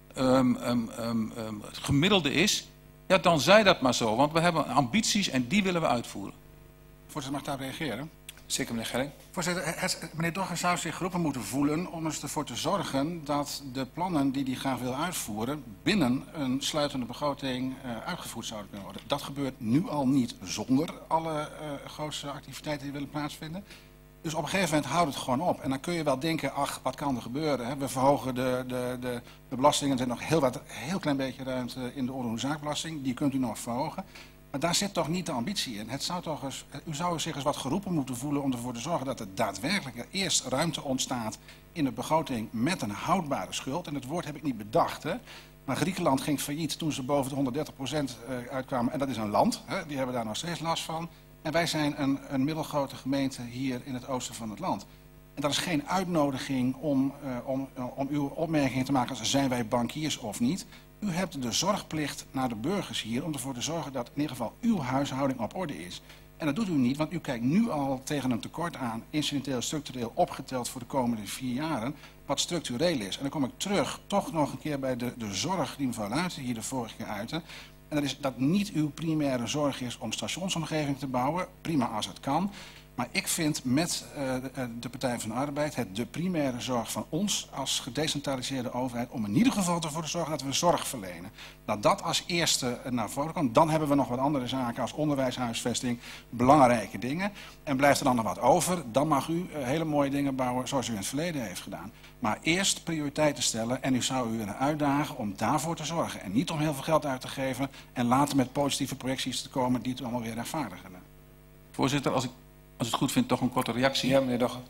G: het gemiddelde is, ja, dan zij dat maar zo. Want we hebben ambities en die willen we uitvoeren.
E: Voorzitter, mag ik daar reageren?
A: Zeker, meneer Gelling.
E: Voorzitter, meneer Dogge zou zich geroepen moeten voelen om eens ervoor te zorgen dat de plannen die hij graag wil uitvoeren binnen een sluitende begroting uitgevoerd zouden kunnen worden. Dat gebeurt nu al niet zonder alle grootste activiteiten die willen plaatsvinden. Dus op een gegeven moment houdt het gewoon op. En dan kun je wel denken, ach, wat kan er gebeuren? Hè? We verhogen de belastingen. Er zit nog heel klein beetje ruimte in de onroerzaakbelasting. Die kunt u nog verhogen. Maar daar zit toch niet de ambitie in. U zou zich eens wat geroepen moeten voelen om ervoor te zorgen dat er daadwerkelijk eerst ruimte ontstaat in de begroting met een houdbare schuld. En het woord heb ik niet bedacht, hè. Maar Griekenland ging failliet toen ze boven de 130% uitkwamen. En dat is een land, hè. Die hebben daar nog steeds last van. En wij zijn een middelgrote gemeente hier in het oosten van het land. En dat is geen uitnodiging om uw opmerkingen te maken als zijn wij bankiers of niet. U hebt de zorgplicht naar de burgers hier om ervoor te zorgen dat in ieder geval uw huishouding op orde is. En dat doet u niet, want u kijkt nu al tegen een tekort aan, incidenteel, structureel opgeteld voor de komende 4 jaren, wat structureel is. En dan kom ik terug, toch nog een keer bij de zorg die mevrouw Luijten hier de vorige keer uitte. En dat is dat niet uw primaire zorg is om stationsomgeving te bouwen, prima als het kan. Maar ik vind met de Partij van de Arbeid het de primaire zorg van ons als gedecentraliseerde overheid om in ieder geval ervoor te zorgen dat we zorg verlenen. Dat als eerste naar voren komt. Dan hebben we nog wat andere zaken als onderwijs, huisvesting, belangrijke dingen. En blijft er dan nog wat over, dan mag u hele mooie dingen bouwen zoals u in het verleden heeft gedaan. Maar eerst prioriteiten stellen en u zou u willen uitdagen om daarvoor te zorgen. En niet om heel veel geld uit te geven en later met positieve projecties te komen die het allemaal weer rechtvaardigen.
G: Voorzitter, als ik het goed vind, toch een korte reactie.
A: Ja, meneer Dogge.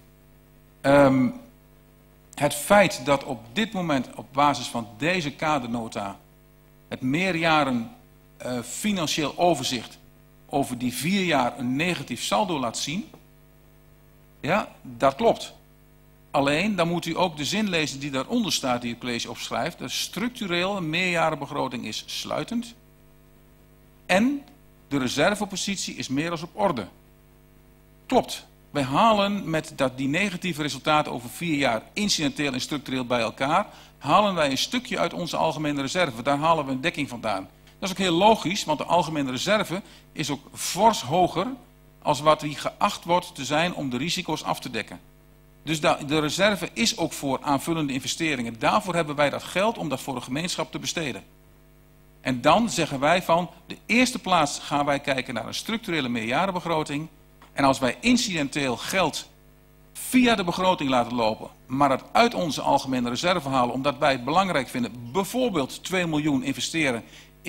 G: Het feit dat op dit moment op basis van deze kadernota het meerjaren financieel overzicht over die 4 jaar een negatief saldo laat zien, ja, dat klopt. Alleen, dan moet u ook de zin lezen die daaronder staat, die het college opschrijft. De structureel een meerjarenbegroting is sluitend en de reservepositie is meer als op orde. Klopt. Wij halen met die negatieve resultaten over 4 jaar incidenteel en structureel bij elkaar, halen wij een stukje uit onze algemene reserve. Daar halen we een dekking vandaan. Dat is ook heel logisch, want de algemene reserve is ook fors hoger als wat die geacht wordt te zijn om de risico's af te dekken. Dus de reserve is ook voor aanvullende investeringen. Daarvoor hebben wij dat geld om dat voor de gemeenschap te besteden. En dan zeggen wij van, de eerste plaats gaan wij kijken naar een structurele meerjarenbegroting. En als wij incidenteel geld via de begroting laten lopen, maar het uit onze algemene reserve halen, omdat wij het belangrijk vinden, bijvoorbeeld 2 miljoen investeren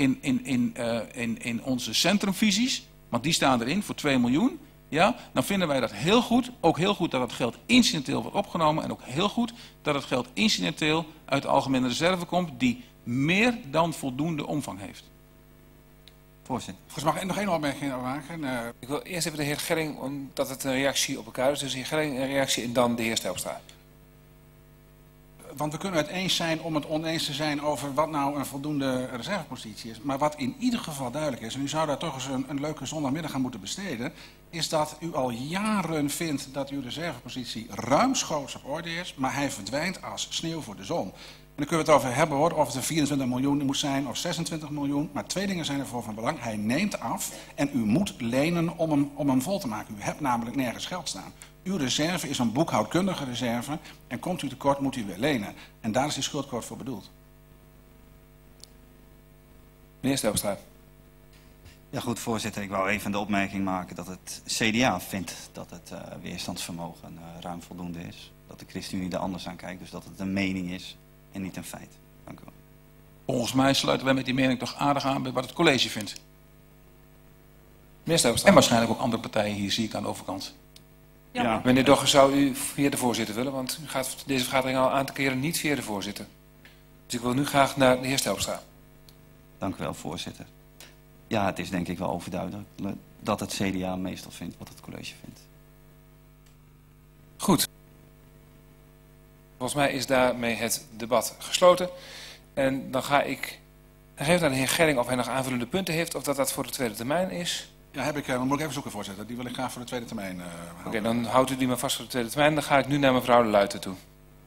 G: in onze centrumvisies, want die staan erin voor 2 miljoen, ja, dan vinden wij dat heel goed. Ook heel goed dat het geld incidenteel wordt opgenomen en ook heel goed dat het geld incidenteel uit de algemene reserve komt, die meer dan voldoende omvang heeft.
E: Voorzitter. Volgens mag ik nog één opmerking maken.
A: Ik wil eerst even de heer Gelling, omdat het een reactie op elkaar is. Dus de heer Gelling een reactie en dan de heer Zijlstra.
E: Want we kunnen het eens zijn om het oneens te zijn over wat nou een voldoende reservepositie is. Maar wat in ieder geval duidelijk is, en u zou daar toch eens een leuke zondagmiddag aan moeten besteden, is dat u al jaren vindt dat uw reservepositie ruimschoots op orde is, maar hij verdwijnt als sneeuw voor de zon. En dan kunnen we het over hebben hoor, of het 24 miljoen moet zijn of 26 miljoen. Maar 2 dingen zijn ervoor van belang. Hij neemt af en u moet lenen om hem vol te maken. U hebt namelijk nergens geld staan. Uw reserve is een boekhoudkundige reserve en komt u tekort moet u weer lenen. En daar is die schuldquote voor bedoeld.
A: Meneer Zijlstra.
D: Ja goed, voorzitter. Ik wou even de opmerking maken dat het CDA vindt dat het weerstandsvermogen ruim voldoende is. Dat de ChristenUnie er anders aan kijkt, dus dat het een mening is en niet een feit. Dank u wel.
G: Volgens mij sluiten wij met die mening toch aardig aan bij wat het college vindt.
A: Meneer Zijlstra.
G: En waarschijnlijk ook andere partijen hier, zie ik aan de overkant.
A: Ja, meneer Dogge, zou u via de voorzitter willen? Want u gaat deze vergadering al een aantal keren niet via de voorzitter. Dus ik wil nu graag naar de heer Zijlstra.
D: Dank u wel, voorzitter. Ja, het is denk ik wel overduidelijk dat het CDA meestal vindt wat het college vindt.
A: Goed. Volgens mij is daarmee het debat gesloten. En dan ga ik even naar de heer Gelling of hij nog aanvullende punten heeft, of dat voor de tweede termijn is.
E: Ja, heb ik. Dan moet ik even zoeken, voorzitter. Die wil ik graag voor de tweede termijn houden.
A: Oké, dan houdt u die maar vast voor de tweede termijn. Dan ga ik nu naar mevrouw De Luijten toe.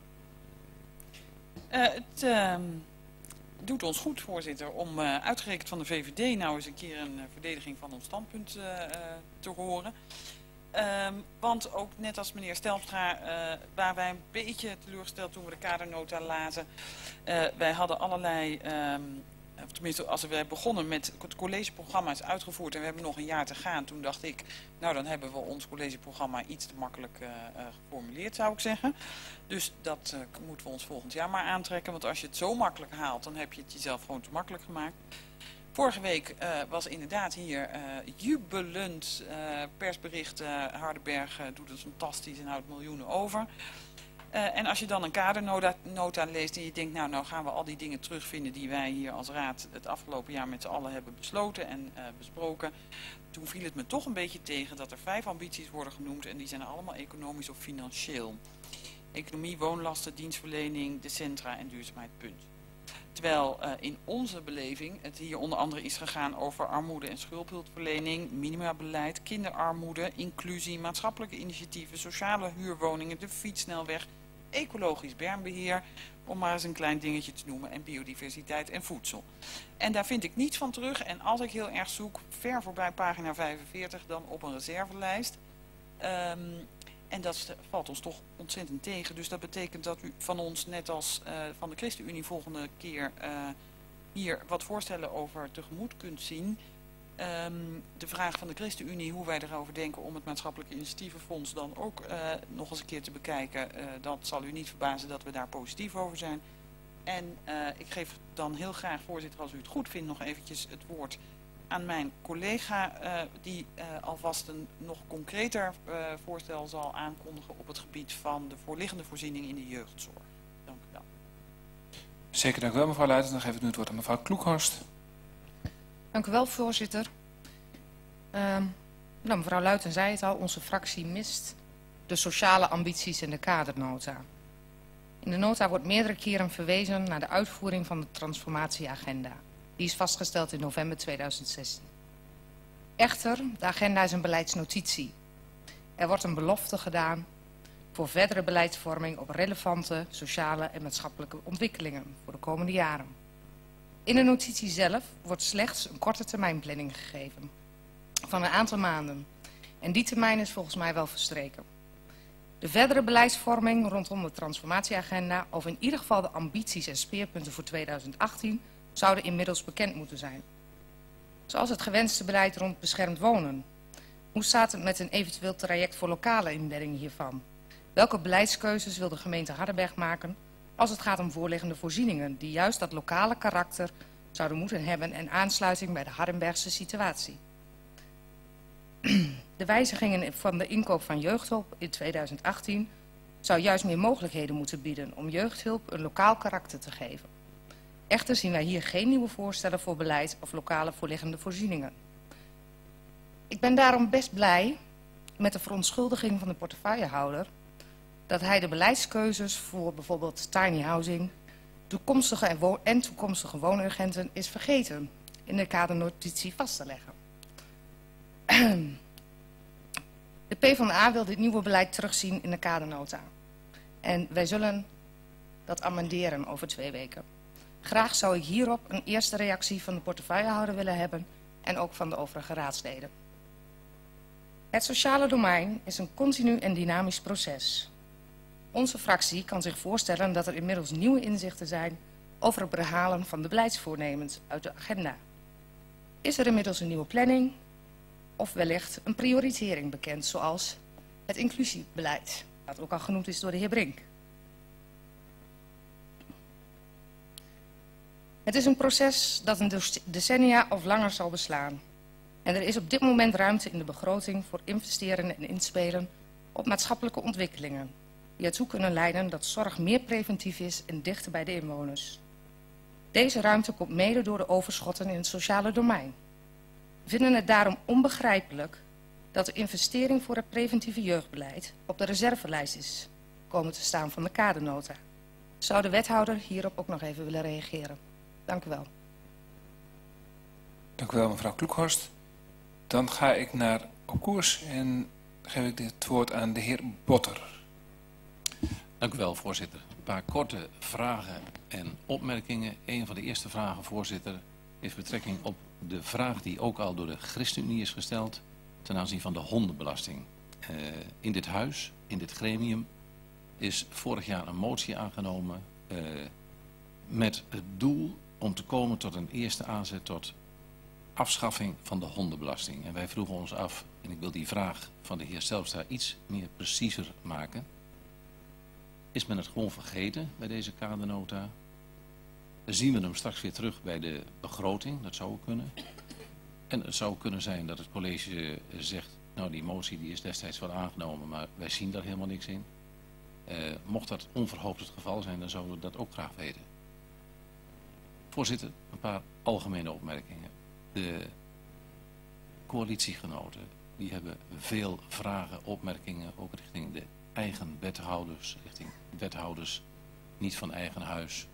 H: Het doet ons goed, voorzitter, om uitgerekend van de VVD nou eens een keer een verdediging van ons standpunt te horen. Want ook net als meneer Zijlstra waren wij een beetje teleurgesteld toen we de kadernota lazen. Wij hadden allerlei, tenminste als we begonnen met het collegeprogramma is uitgevoerd en we hebben nog een jaar te gaan. Toen dacht ik, nou dan hebben we ons collegeprogramma iets te makkelijk geformuleerd, zou ik zeggen. Dus dat moeten we ons volgend jaar maar aantrekken. Want als je het zo makkelijk haalt, dan heb je het jezelf gewoon te makkelijk gemaakt. Vorige week was inderdaad hier jubelend persbericht. Hardenberg doet het fantastisch en houdt miljoenen over. En als je dan een kadernota leest en je denkt, nou gaan we al die dingen terugvinden die wij hier als raad het afgelopen jaar met z'n allen hebben besloten en besproken. Toen viel het me toch een beetje tegen dat er 5 ambities worden genoemd en die zijn allemaal economisch of financieel. Economie, woonlasten, dienstverlening, de centra en duurzaamheid, punt. Terwijl in onze beleving het hier onder andere is gegaan over armoede en schuldhulpverlening, minimabeleid, kinderarmoede, inclusie, maatschappelijke initiatieven, sociale huurwoningen, de fietssnelweg, ecologisch bermbeheer, om maar eens een klein dingetje te noemen, en biodiversiteit en voedsel. En daar vind ik niets van terug en als ik heel erg zoek, ver voorbij pagina 45, dan op een reservelijst. En dat valt ons toch ontzettend tegen. Dus dat betekent dat u van ons, net als van de ChristenUnie, volgende keer hier wat voorstellen over tegemoet kunt zien. De vraag van de ChristenUnie, hoe wij erover denken om het maatschappelijke initiatievenfonds dan ook nog eens een keer te bekijken. Dat zal u niet verbazen dat we daar positief over zijn. En ik geef dan heel graag, voorzitter, als u het goed vindt, nog eventjes het woord aan mijn collega, die alvast een nog concreter voorstel zal aankondigen op het gebied van de voorliggende voorziening in de jeugdzorg. Dank u wel.
A: Zeker, dank u wel, mevrouw Luijten. Dan geef ik nu het woord aan mevrouw Kloekhorst.
M: Dank u wel, voorzitter. Mevrouw Luijten zei het al, onze fractie mist de sociale ambities in de kadernota. In de nota wordt meerdere keren verwezen naar de uitvoering van de transformatieagenda. Die is vastgesteld in november 2016. Echter, de agenda is een beleidsnotitie. Er wordt een belofte gedaan voor verdere beleidsvorming op relevante sociale en maatschappelijke ontwikkelingen voor de komende jaren. In de notitie zelf wordt slechts een korte termijnplanning gegeven van een aantal maanden. En die termijn is volgens mij wel verstreken. De verdere beleidsvorming rondom de transformatieagenda, of in ieder geval de ambities en speerpunten voor 2018, zouden inmiddels bekend moeten zijn. Zoals het gewenste beleid rond beschermd wonen. Hoe staat het met een eventueel traject voor lokale inbedding hiervan? Welke beleidskeuzes wil de gemeente Hardenberg maken als het gaat om voorliggende voorzieningen die juist dat lokale karakter zouden moeten hebben en aansluiting bij de Hardenbergse situatie? De wijzigingen van de inkoop van jeugdhulp in 2018 zou juist meer mogelijkheden moeten bieden om jeugdhulp een lokaal karakter te geven. Echter zien wij hier geen nieuwe voorstellen voor beleid of lokale voorliggende voorzieningen. Ik ben daarom best blij met de verontschuldiging van de portefeuillehouder dat hij de beleidskeuzes voor bijvoorbeeld tiny housing, toekomstige woonurgenten is vergeten in de kadernotitie vast te leggen. De PvdA wil dit nieuwe beleid terugzien in de kadernota. En wij zullen dat amenderen over 2 weken. Graag zou ik hierop een eerste reactie van de portefeuillehouder willen hebben en ook van de overige raadsleden. Het sociale domein is een continu en dynamisch proces. Onze fractie kan zich voorstellen dat er inmiddels nieuwe inzichten zijn over het behalen van de beleidsvoornemens uit de agenda. Is er inmiddels een nieuwe planning of wellicht een prioritering bekend, zoals het inclusiebeleid, dat ook al genoemd is door de heer Brink. Het is een proces dat een decennia of langer zal beslaan. En er is op dit moment ruimte in de begroting voor investeren en inspelen op maatschappelijke ontwikkelingen, die ertoe kunnen leiden dat zorg meer preventief is en dichter bij de inwoners. Deze ruimte komt mede door de overschotten in het sociale domein. We vinden het daarom onbegrijpelijk dat de investering voor het preventieve jeugdbeleid op de reservelijst is komen te staan van de kadernota. Zou de wethouder hierop ook nog even willen reageren? Dank u wel.
A: Dank u wel, mevrouw Kloekhorst. Dan ga ik naar op koers en geef ik het woord aan de heer Botter.
B: Dank u wel, voorzitter. Een paar korte vragen en opmerkingen. Een van de eerste vragen, voorzitter, heeft betrekking op de vraag die ook al door de ChristenUnie is gesteld ten aanzien van de hondenbelasting. In dit huis, in dit gremium, is vorig jaar een motie aangenomen met het doel om te komen tot een eerste aanzet tot afschaffing van de hondenbelasting. En wij vroegen ons af, en ik wil die vraag van de heer Zijlstra iets meer preciezer maken. Is men het gewoon vergeten bij deze kadernota? Zien we hem straks weer terug bij de begroting? Dat zou kunnen. En het zou kunnen zijn dat het college zegt, nou die motie die is destijds wel aangenomen, maar wij zien daar helemaal niks in. Mocht dat onverhoopt het geval zijn, dan zouden we dat ook graag weten. Voorzitter, een paar algemene opmerkingen. De coalitiegenoten die hebben veel vragen, opmerkingen, ook richting de eigen wethouders, richting wethouders niet van eigen huis.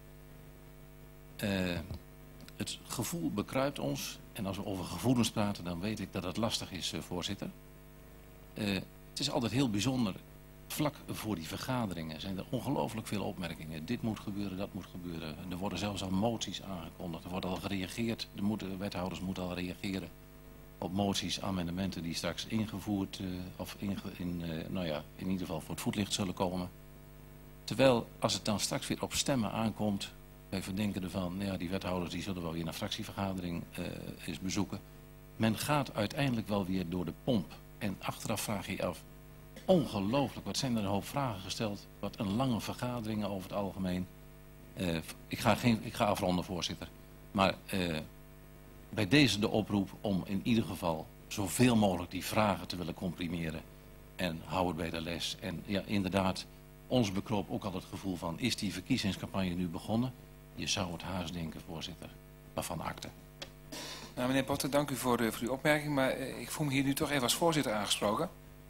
B: Het gevoel bekruipt ons, en als we over gevoelens praten, dan weet ik dat het lastig is, voorzitter. Het is altijd heel bijzonder. Vlak voor die vergaderingen zijn er ongelooflijk veel opmerkingen. Dit moet gebeuren, dat moet gebeuren. Er worden zelfs al moties aangekondigd. Er wordt al gereageerd. De wethouders moeten al reageren. op moties, amendementen die straks ingevoerd of in ieder geval voor het voetlicht zullen komen. Terwijl als het dan straks weer op stemmen aankomt, wij verdenken ervan, ja, die wethouders die zullen wel weer een fractievergadering eens bezoeken. Men gaat uiteindelijk wel weer door de pomp. En achteraf vraag je je af, ongelooflijk, wat zijn er een hoop vragen gesteld. Wat een lange vergaderingen over het algemeen. Ik ga afronden, voorzitter. Maar bij deze de oproep om in ieder geval zoveel mogelijk die vragen te willen comprimeren. En hou het bij de les. En ja, inderdaad, ons bekroop ook al het gevoel van, is die verkiezingscampagne nu begonnen? Je zou het haast denken, voorzitter. Maar van akte.
A: Nou, meneer Potter, dank u voor uw opmerking. Maar ik voel me hier nu toch even als voorzitter aangesproken.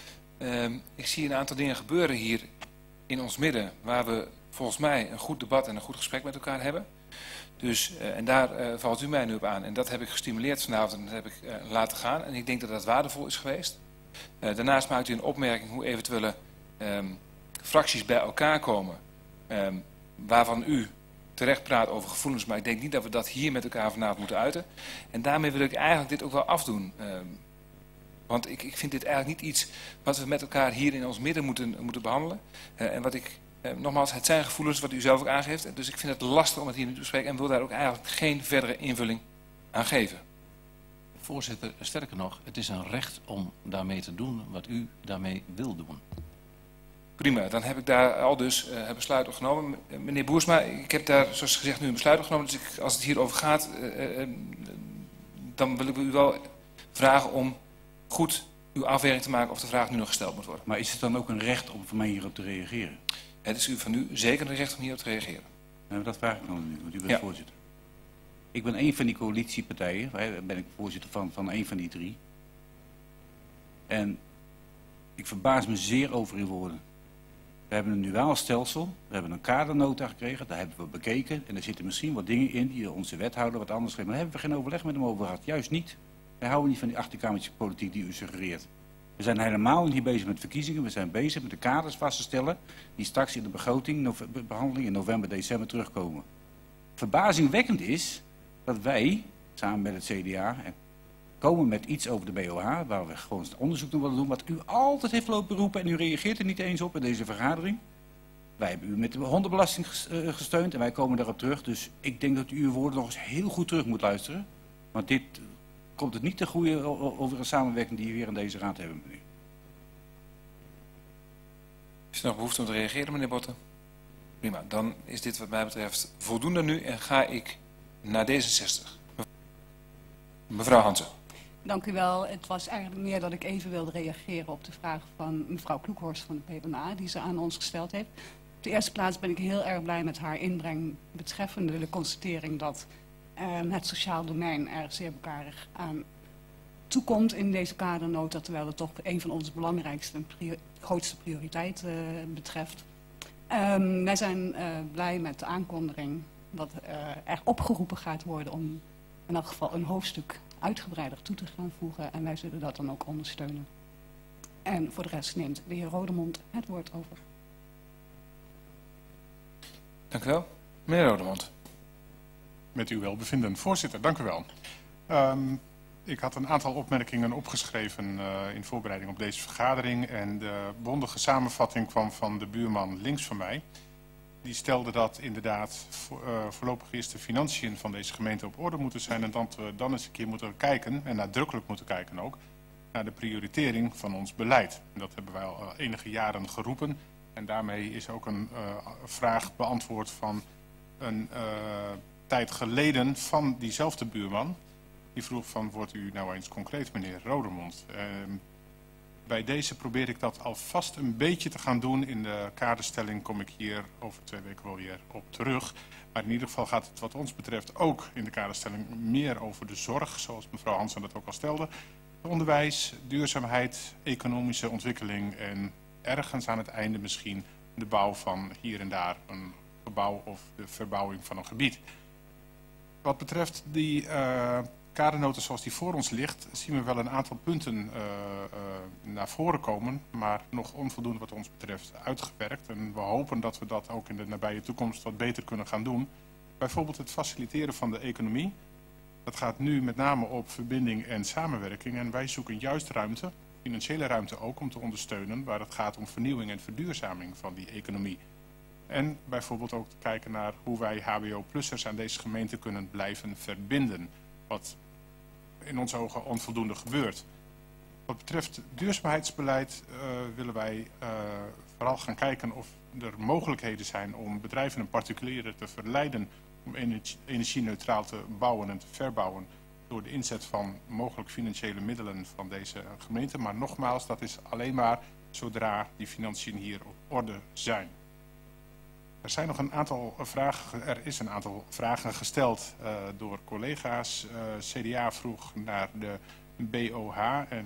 A: Ik zie een aantal dingen gebeuren hier in ons midden, waar we volgens mij een goed debat en een goed gesprek met elkaar hebben. Dus, en daar valt u mij nu op aan. En dat heb ik gestimuleerd vanavond en dat heb ik laten gaan. En ik denk dat dat waardevol is geweest. Daarnaast maakt u een opmerking hoe eventuele fracties bij elkaar komen. Waarvan u terecht praat over gevoelens, maar ik denk niet dat we dat hier met elkaar vanavond moeten uiten. En daarmee wil ik eigenlijk dit ook wel afdoen. Want ik vind dit eigenlijk niet iets wat we met elkaar hier in ons midden moeten behandelen. En wat ik, nogmaals, het zijn gevoelens wat u zelf ook aangeeft. Dus ik vind het lastig om het hier nu te bespreken en wil daar ook eigenlijk geen verdere invulling aan geven.
B: Voorzitter, sterker nog, het is een recht om daarmee te doen wat u daarmee wil doen.
A: Prima, dan heb ik daar al dus het besluit op genomen. Meneer Boersma, ik heb daar zoals gezegd nu een besluit op genomen. Dus als het hierover gaat, dan wil ik u wel vragen om goed uw afweging te maken of de vraag nu nog gesteld moet worden.
T: Maar is het dan ook een recht om van mij hierop te reageren?
A: Het is van u zeker een recht om hierop te reageren.
T: Nou, dat vraag ik dan nu, want u bent
A: Ja.
T: voorzitter. Ik ben een van die coalitiepartijen, daar ben ik voorzitter van een van die drie. En ik verbaas me zeer over uw woorden. We hebben een duaal stelsel, we hebben een kadernota gekregen, daar hebben we bekeken. En er zitten misschien wat dingen in die onze wethouder wat anders geeft. Maar daar hebben we geen overleg met hem over gehad, juist niet. Wij houden niet van die achterkamertje politiek die u suggereert. We zijn helemaal niet bezig met verkiezingen, we zijn bezig met de kaders vast te stellen die straks in de begrotingbehandeling in november, december terugkomen. Verbazingwekkend is dat wij, samen met het CDA, komen met iets over de BOH, waar we gewoon onderzoek naar willen doen, wat u altijd heeft lopen roepen en u reageert er niet eens op in deze vergadering. Wij hebben u met de hondenbelasting gesteund en wij komen daarop terug. Dus ik denk dat u uw woorden nog eens heel goed terug moet luisteren. Want dit komt het niet te goede over een samenwerking die we hier in deze raad hebben, meneer.
A: Is er nog behoefte om te reageren, meneer Botten? Prima, dan is dit wat mij betreft voldoende nu en ga ik naar D66. Mevrouw Hansen.
N: Dank u wel. Het was eigenlijk meer dat ik even wilde reageren op de vraag van mevrouw Kloekhorst van de PvdA die ze aan ons gesteld heeft. Op de eerste plaats ben ik heel erg blij met haar inbreng betreffende de constatering dat het sociaal domein er zeer bekarig aan toekomt in deze kadernota, terwijl het toch een van onze belangrijkste en grootste prioriteiten betreft. Wij zijn blij met de aankondiging dat er opgeroepen gaat worden om in elk geval een hoofdstuk uitgebreider toe te gaan voegen en wij zullen dat dan ook ondersteunen. En voor de rest neemt de heer Rodemond het woord over.
A: Dank u wel. Meneer Rodemond.
F: Met uw welbevinden. Voorzitter, dank u wel. Ik had een aantal opmerkingen opgeschreven in voorbereiding op deze vergadering en de bondige samenvatting kwam van de buurman links van mij. Die stelde dat inderdaad voorlopig eerst de financiën van deze gemeente op orde moeten zijn en dat we dan eens een keer moeten kijken, en nadrukkelijk moeten kijken ook, naar de prioritering van ons beleid. En dat hebben wij al enige jaren geroepen en daarmee is ook een vraag beantwoord van een tijd geleden van diezelfde buurman. Die vroeg van, wordt u nou eens concreet, meneer Rodemond? Bij deze probeer ik dat alvast een beetje te gaan doen. In de kaderstelling kom ik hier over 2 weken wel weer op terug. Maar in ieder geval gaat het wat ons betreft ook in de kaderstelling meer over de zorg, zoals mevrouw Hansen dat ook al stelde. Onderwijs, duurzaamheid, economische ontwikkeling en ergens aan het einde misschien de bouw van hier en daar een gebouw of de verbouwing van een gebied. Wat betreft die kadernota zoals die voor ons ligt, zien we wel een aantal punten naar voren komen, maar nog onvoldoende wat ons betreft uitgewerkt. En we hopen dat we dat ook in de nabije toekomst wat beter kunnen gaan doen. Bijvoorbeeld het faciliteren van de economie. Dat gaat nu met name op verbinding en samenwerking. En wij zoeken juist ruimte, financiële ruimte ook, om te ondersteunen waar het gaat om vernieuwing en verduurzaming van die economie. En bijvoorbeeld ook te kijken naar hoe wij HBO-plussers aan deze gemeente kunnen blijven verbinden. Wat in onze ogen onvoldoende gebeurt. Wat betreft duurzaamheidsbeleid willen wij vooral gaan kijken of er mogelijkheden zijn om bedrijven en particulieren te verleiden om energie-neutraal te bouwen en te verbouwen door de inzet van mogelijk financiële middelen van deze gemeente. Maar nogmaals, dat is alleen maar zodra die financiën hier op orde zijn. Er is een aantal vragen gesteld door collega's. CDA vroeg naar de BOH en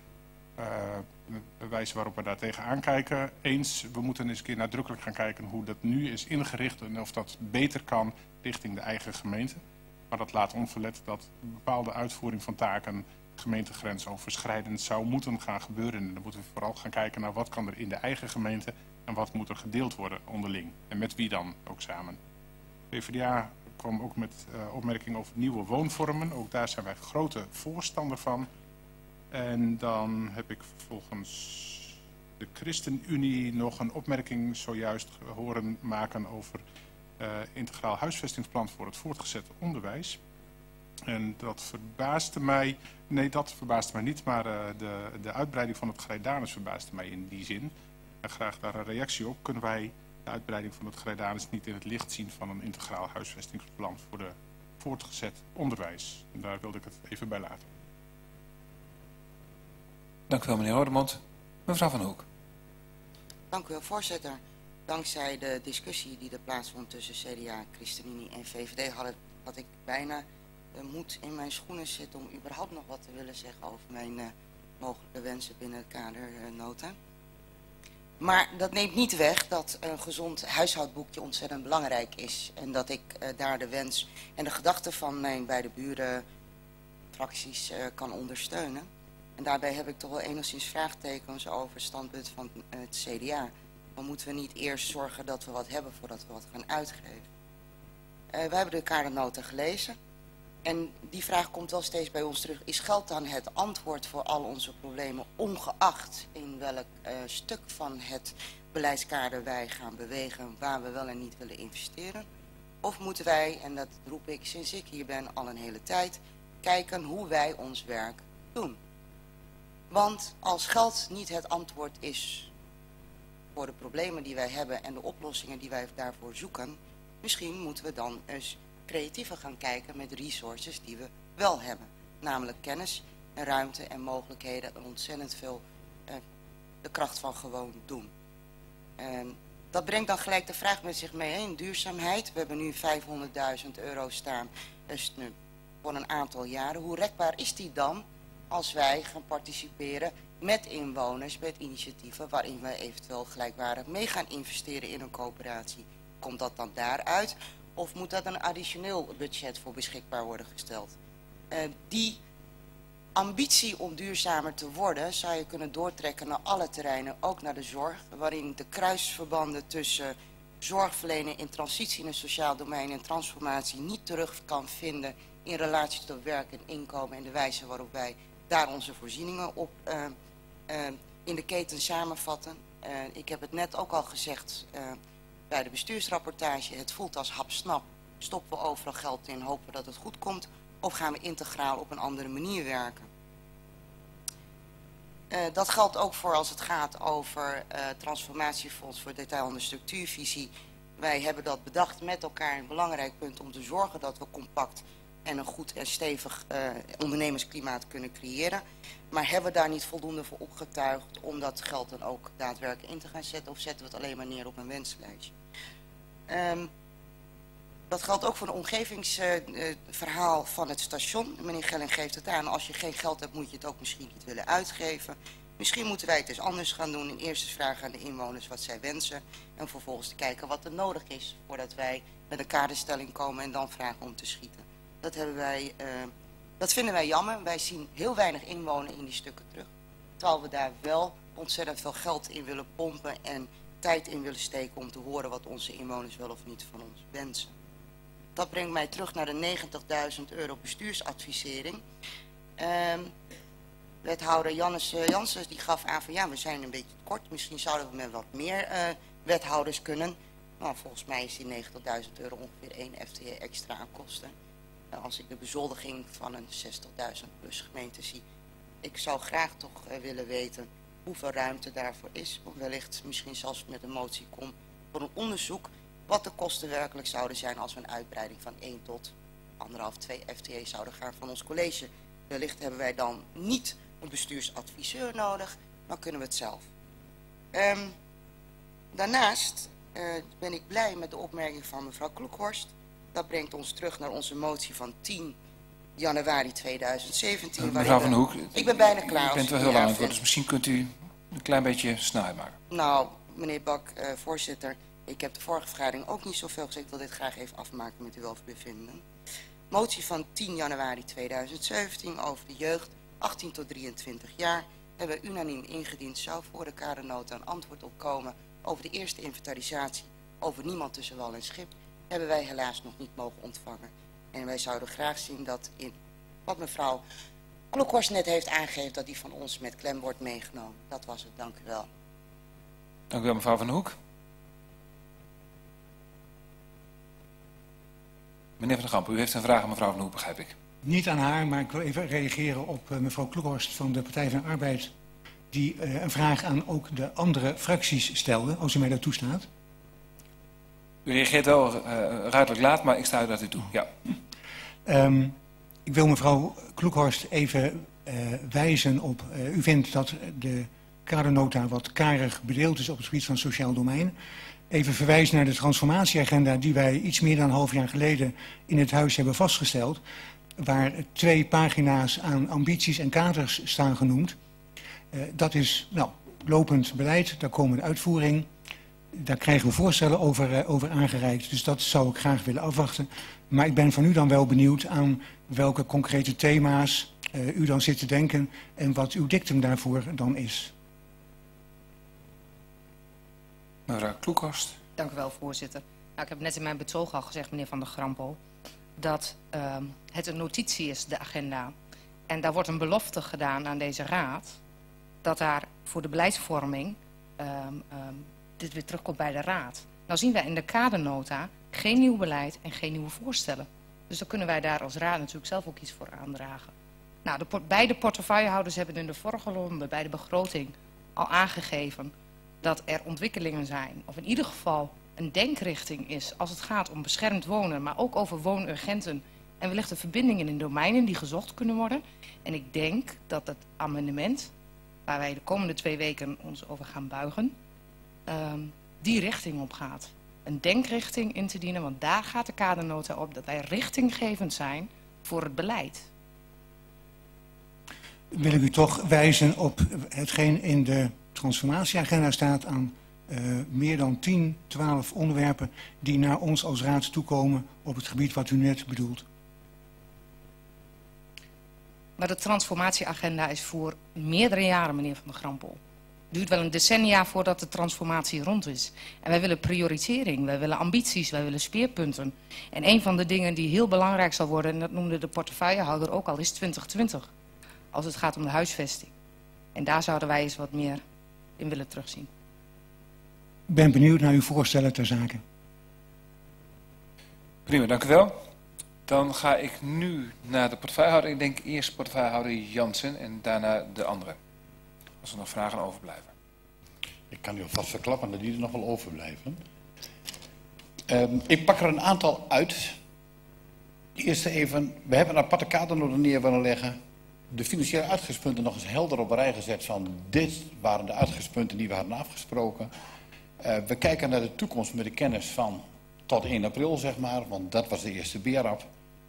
F: de wijze waarop we daar tegenaan kijken. Eens, we moeten eens een keer nadrukkelijk gaan kijken hoe dat nu is ingericht en of dat beter kan richting de eigen gemeente. Maar dat laat onverlet dat bepaalde uitvoering van taken gemeentegrensoverschrijdend zou moeten gaan gebeuren. En dan moeten we vooral gaan kijken naar wat kan er in de eigen gemeente en wat moet er gedeeld worden onderling. En met wie dan ook samen. PvdA kwam ook met opmerkingen over nieuwe woonvormen. Ook daar zijn wij grote voorstander van. En dan heb ik volgens de ChristenUnie nog een opmerking zojuist horen maken over integraal huisvestingsplan voor het voortgezet onderwijs. En dat verbaasde mij, nee dat verbaasde mij niet, maar de uitbreiding van het Grijdanus verbaasde mij in die zin. En graag daar een reactie op. Kunnen wij de uitbreiding van het Grijdanus niet in het licht zien van een integraal huisvestingsplan voor de voortgezet onderwijs? En daar wilde ik het even bij laten.
A: Dank u wel, meneer Rodemond. Mevrouw Van Hoek.
O: Dank u wel, voorzitter. Dankzij de discussie die er plaatsvond tussen CDA, ChristenUnie en VVD had ik bijna de moed in mijn schoenen zitten om überhaupt nog wat te willen zeggen over mijn mogelijke wensen binnen het kadernota. Maar dat neemt niet weg dat een gezond huishoudboekje ontzettend belangrijk is. En dat ik daar de wens en de gedachten van mijn beide burenfracties kan ondersteunen. En daarbij heb ik toch wel enigszins vraagtekens over het standpunt van het CDA. Dan moeten we niet eerst zorgen dat we wat hebben voordat we wat gaan uitgeven. We hebben de kadernota gelezen. En die vraag komt wel steeds bij ons terug. Is geld dan het antwoord voor al onze problemen, ongeacht in welk stuk van het beleidskader wij gaan bewegen, waar we wel en niet willen investeren? Of moeten wij, en dat roep ik sinds ik hier ben al een hele tijd, kijken hoe wij ons werk doen? Want als geld niet het antwoord is voor de problemen die wij hebben en de oplossingen die wij daarvoor zoeken, misschien moeten we dan eens creatiever gaan kijken met resources die we wel hebben. Namelijk kennis en ruimte en mogelijkheden en ontzettend veel de kracht van gewoon doen. Dat brengt dan gelijk de vraag met zich mee in duurzaamheid. We hebben nu €500.000 staan dus nu voor een aantal jaren. Hoe rekbaar is die dan als wij gaan participeren met inwoners, met initiatieven waarin we eventueel gelijkwaardig mee gaan investeren in een coöperatie? Komt dat dan daaruit? Of moet dat een additioneel budget voor beschikbaar worden gesteld? Die ambitie om duurzamer te worden zou je kunnen doortrekken naar alle terreinen, ook naar de zorg, waarin de kruisverbanden tussen zorgverlening in transitie in het sociaal domein en transformatie niet terug kan vinden in relatie tot werk en inkomen en de wijze waarop wij daar onze voorzieningen op in de keten samenvatten. Ik heb het net ook al gezegd bij de bestuursrapportage, het voelt als hapsnap. Stoppen we overal geld in, hopen we dat het goed komt, of gaan we integraal op een andere manier werken? Dat geldt ook voor als het gaat over transformatiefonds voor detail- en structuurvisie. Wij hebben dat bedacht met elkaar, een belangrijk punt om te zorgen dat we compact en een goed en stevig ondernemersklimaat kunnen creëren. Maar hebben we daar niet voldoende voor opgetuigd om dat geld dan ook daadwerkelijk in te gaan zetten, of zetten we het alleen maar neer op een wenslijstje? Dat geldt ook voor het omgevingsverhaal van het station. Meneer Gelling geeft het aan, als je geen geld hebt moet je het ook misschien niet willen uitgeven. Misschien moeten wij het eens anders gaan doen. In eerste vragen aan de inwoners wat zij wensen. En vervolgens te kijken wat er nodig is voordat wij met een kaderstelling komen en dan vragen om te schieten. Dat vinden wij jammer. Wij zien heel weinig inwonen in die stukken terug. Terwijl we daar wel ontzettend veel geld in willen pompen en tijd in willen steken om te horen wat onze inwoners wel of niet van ons wensen. Dat brengt mij terug naar de €90.000 bestuursadvisering. Wethouder Janssen die gaf aan van ja, we zijn een beetje tekort. Misschien zouden we met wat meer wethouders kunnen. Nou, volgens mij is die €90.000 ongeveer 1 FTE extra aan kosten. Als ik de bezoldiging van een 60.000 plus gemeente zie. Ik zou graag toch willen weten hoeveel ruimte daarvoor is. Of wellicht misschien zelfs met een motie kom voor een onderzoek. Wat de kosten werkelijk zouden zijn als we een uitbreiding van 1 tot 1,5, 2 FTE zouden gaan van ons college. Wellicht hebben wij dan niet een bestuursadviseur nodig, maar kunnen we het zelf. Daarnaast ben ik blij met de opmerking van mevrouw Kloekhorst. Dat brengt ons terug naar onze motie van 10 januari 2017.
A: Mevrouw Van Hoek,
O: ik ben bijna klaar.
A: U bent wel heel lang aan het woord, dus misschien kunt u een klein beetje snelheid maken.
O: Nou, meneer Bak, voorzitter, ik heb de vorige vergadering ook niet zoveel gezegd. Ik wil dit graag even afmaken met uw welbevinden. Motie van 10 januari 2017 over de jeugd, 18 tot 23 jaar, hebben we unaniem ingediend. Zou voor de kadernota een antwoord op komen over de eerste inventarisatie over niemand tussen wal en schip, hebben wij helaas nog niet mogen ontvangen. En wij zouden graag zien dat in wat mevrouw Kloekhorst net heeft aangegeven, dat die van ons met klem wordt meegenomen. Dat was het, dank u wel.
A: Dank u wel, mevrouw Van Hoek. Meneer Van der Kamp, u heeft een vraag aan mevrouw Van Hoek, begrijp ik.
J: Niet aan haar, maar ik wil even reageren op mevrouw Kloekhorst van de Partij van de Arbeid, die een vraag aan ook de andere fracties stelde, als u mij dat toestaat.
A: U reageert wel ruidelijk laat, maar ik sta u dat u toe. Ja.
J: Ik wil mevrouw Kloekhorst even wijzen op... u vindt dat de kadernota wat karig bedeeld is op het gebied van sociaal domein. Even verwijzen naar de transformatieagenda die wij iets meer dan een half jaar geleden in het huis hebben vastgesteld. Waar 2 pagina's aan ambities en kaders staan genoemd. Dat is lopend beleid, daar komen de uitvoering. Daar krijgen we voorstellen over aangereikt. Dus dat zou ik graag willen afwachten. Maar ik ben van u dan wel benieuwd aan welke concrete thema's u dan zit te denken en wat uw dictum daarvoor dan is.
A: Mevrouw Kloekhorst.
M: Dank u wel, voorzitter. Nou, ik heb net in mijn betoog al gezegd, meneer Van der Grampel, dat het een notitie is, de agenda. En daar wordt een belofte gedaan aan deze raad, dat daar voor de beleidsvorming dit weer terugkomt bij de raad. Nou zien wij in de kadernota geen nieuw beleid en geen nieuwe voorstellen. Dus dan kunnen wij daar als raad natuurlijk zelf ook iets voor aandragen. Nou, beide portefeuillehouders hebben in de vorige ronde bij de begroting al aangegeven dat er ontwikkelingen zijn, of in ieder geval een denkrichting is als het gaat om beschermd wonen, maar ook over woonurgenten en wellicht de verbindingen in domeinen die gezocht kunnen worden. En ik denk dat het amendement, waar wij de komende 2 weken ons over gaan buigen, die richting op gaat. Een denkrichting in te dienen, want daar gaat de kadernota op, dat wij richtinggevend zijn voor het beleid.
J: Wil ik u toch wijzen op hetgeen in de transformatieagenda staat aan meer dan 10, 12 onderwerpen die naar ons als raad toekomen op het gebied wat u net bedoelt.
M: Maar de transformatieagenda is voor meerdere jaren, meneer Van der Grampel. Het duurt wel een decennia voordat de transformatie rond is. En wij willen prioritering, wij willen ambities, wij willen speerpunten. En een van de dingen die heel belangrijk zal worden, en dat noemde de portefeuillehouder ook al, is 2020. Als het gaat om de huisvesting. En daar zouden wij eens wat meer in willen terugzien.
J: Ik ben benieuwd naar uw voorstellen ter zake.
A: Prima, dank u wel. Dan ga ik nu naar de portefeuillehouder. Ik denk eerst portefeuillehouder Janssen en daarna de andere. Als er nog vragen overblijven.
P: Ik kan u alvast verklappen dat die er nog wel overblijven. Ik pak er een aantal uit. Eerst even, we hebben een aparte kadernota neer willen leggen. De financiële uitgangspunten nog eens helder op een rij gezet van dit waren de uitgangspunten die we hadden afgesproken. We kijken naar de toekomst met de kennis van tot 1 april, zeg maar, want dat was de eerste BRAP.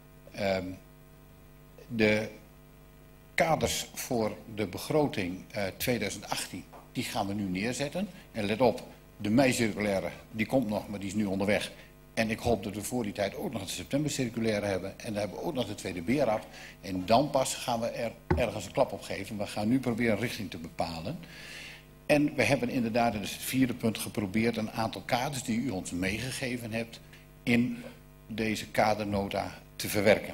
P: De kaders voor de begroting 2018, die gaan we nu neerzetten. En let op, de mei-circulaire, die komt nog, maar die is nu onderweg. En ik hoop dat we voor die tijd ook nog de september-circulaire hebben. En dan hebben we ook nog de tweede BRAP. En dan pas gaan we er ergens een klap op geven. We gaan nu proberen een richting te bepalen. En we hebben inderdaad, dat is het 4e punt, geprobeerd een aantal kaders die u ons meegegeven hebt in deze kadernota te verwerken.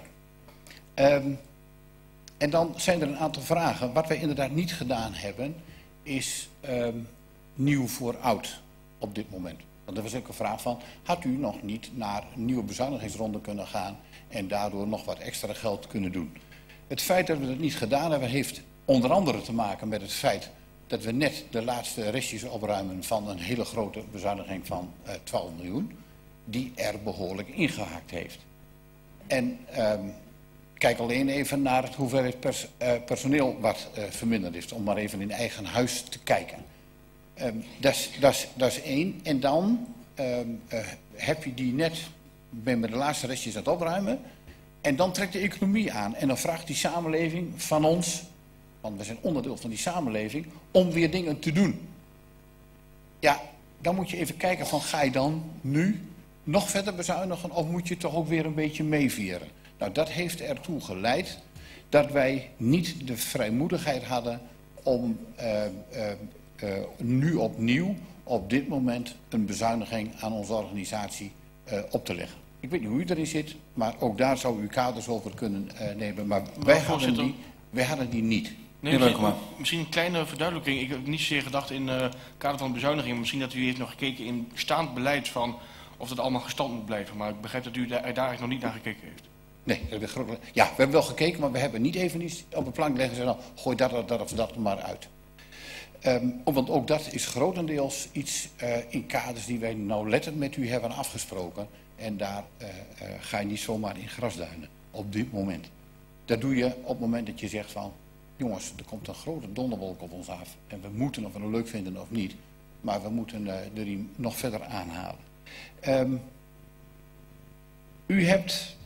P: En dan zijn er een aantal vragen. Wat wij inderdaad niet gedaan hebben, is nieuw voor oud op dit moment. Want er was ook een vraag van, had u nog niet naar een nieuwe bezuinigingsronde kunnen gaan en daardoor nog wat extra geld kunnen doen? Het feit dat we dat niet gedaan hebben, heeft onder andere te maken met het feit dat we net de laatste restjes opruimen van een hele grote bezuiniging van 12 miljoen, die er behoorlijk ingehakt heeft. En kijk alleen even naar het hoeveelheid personeel wat verminderd is, om maar even in eigen huis te kijken. Dat is één. En dan heb je die net, ben met de laatste restjes aan het opruimen, en dan trekt de economie aan. En dan vraagt die samenleving van ons, want we zijn onderdeel van die samenleving, om weer dingen te doen. Ja, dan moet je even kijken van, ga je dan nu nog verder bezuinigen of moet je toch ook weer een beetje meevieren? Nou, dat heeft ertoe geleid dat wij niet de vrijmoedigheid hadden om nu opnieuw op dit moment een bezuiniging aan onze organisatie op te leggen. Ik weet niet hoe u erin zit, maar ook daar zou u kaders over kunnen nemen. Maar wij hadden die niet.
I: Nee, misschien een kleine verduidelijking. Ik heb niet zozeer gedacht in het kader van bezuinigingen. Misschien dat u heeft nog gekeken in bestaand beleid van of dat allemaal gestand moet blijven. Maar ik begrijp dat u daar eigenlijk nog niet naar gekeken heeft.
P: Nee, ja, we hebben wel gekeken, maar we hebben niet even iets op een plank leggen en zeggen, nou, gooi dat of dat er maar uit. Want ook dat is grotendeels iets in kaders die wij nauwlettend met u hebben afgesproken. En daar ga je niet zomaar in grasduinen op dit moment. Dat doe je op het moment dat je zegt van, jongens, er komt een grote donderwolk op ons af. En we moeten, of we het leuk vinden of niet, maar we moeten de riem nog verder aanhalen. U hebt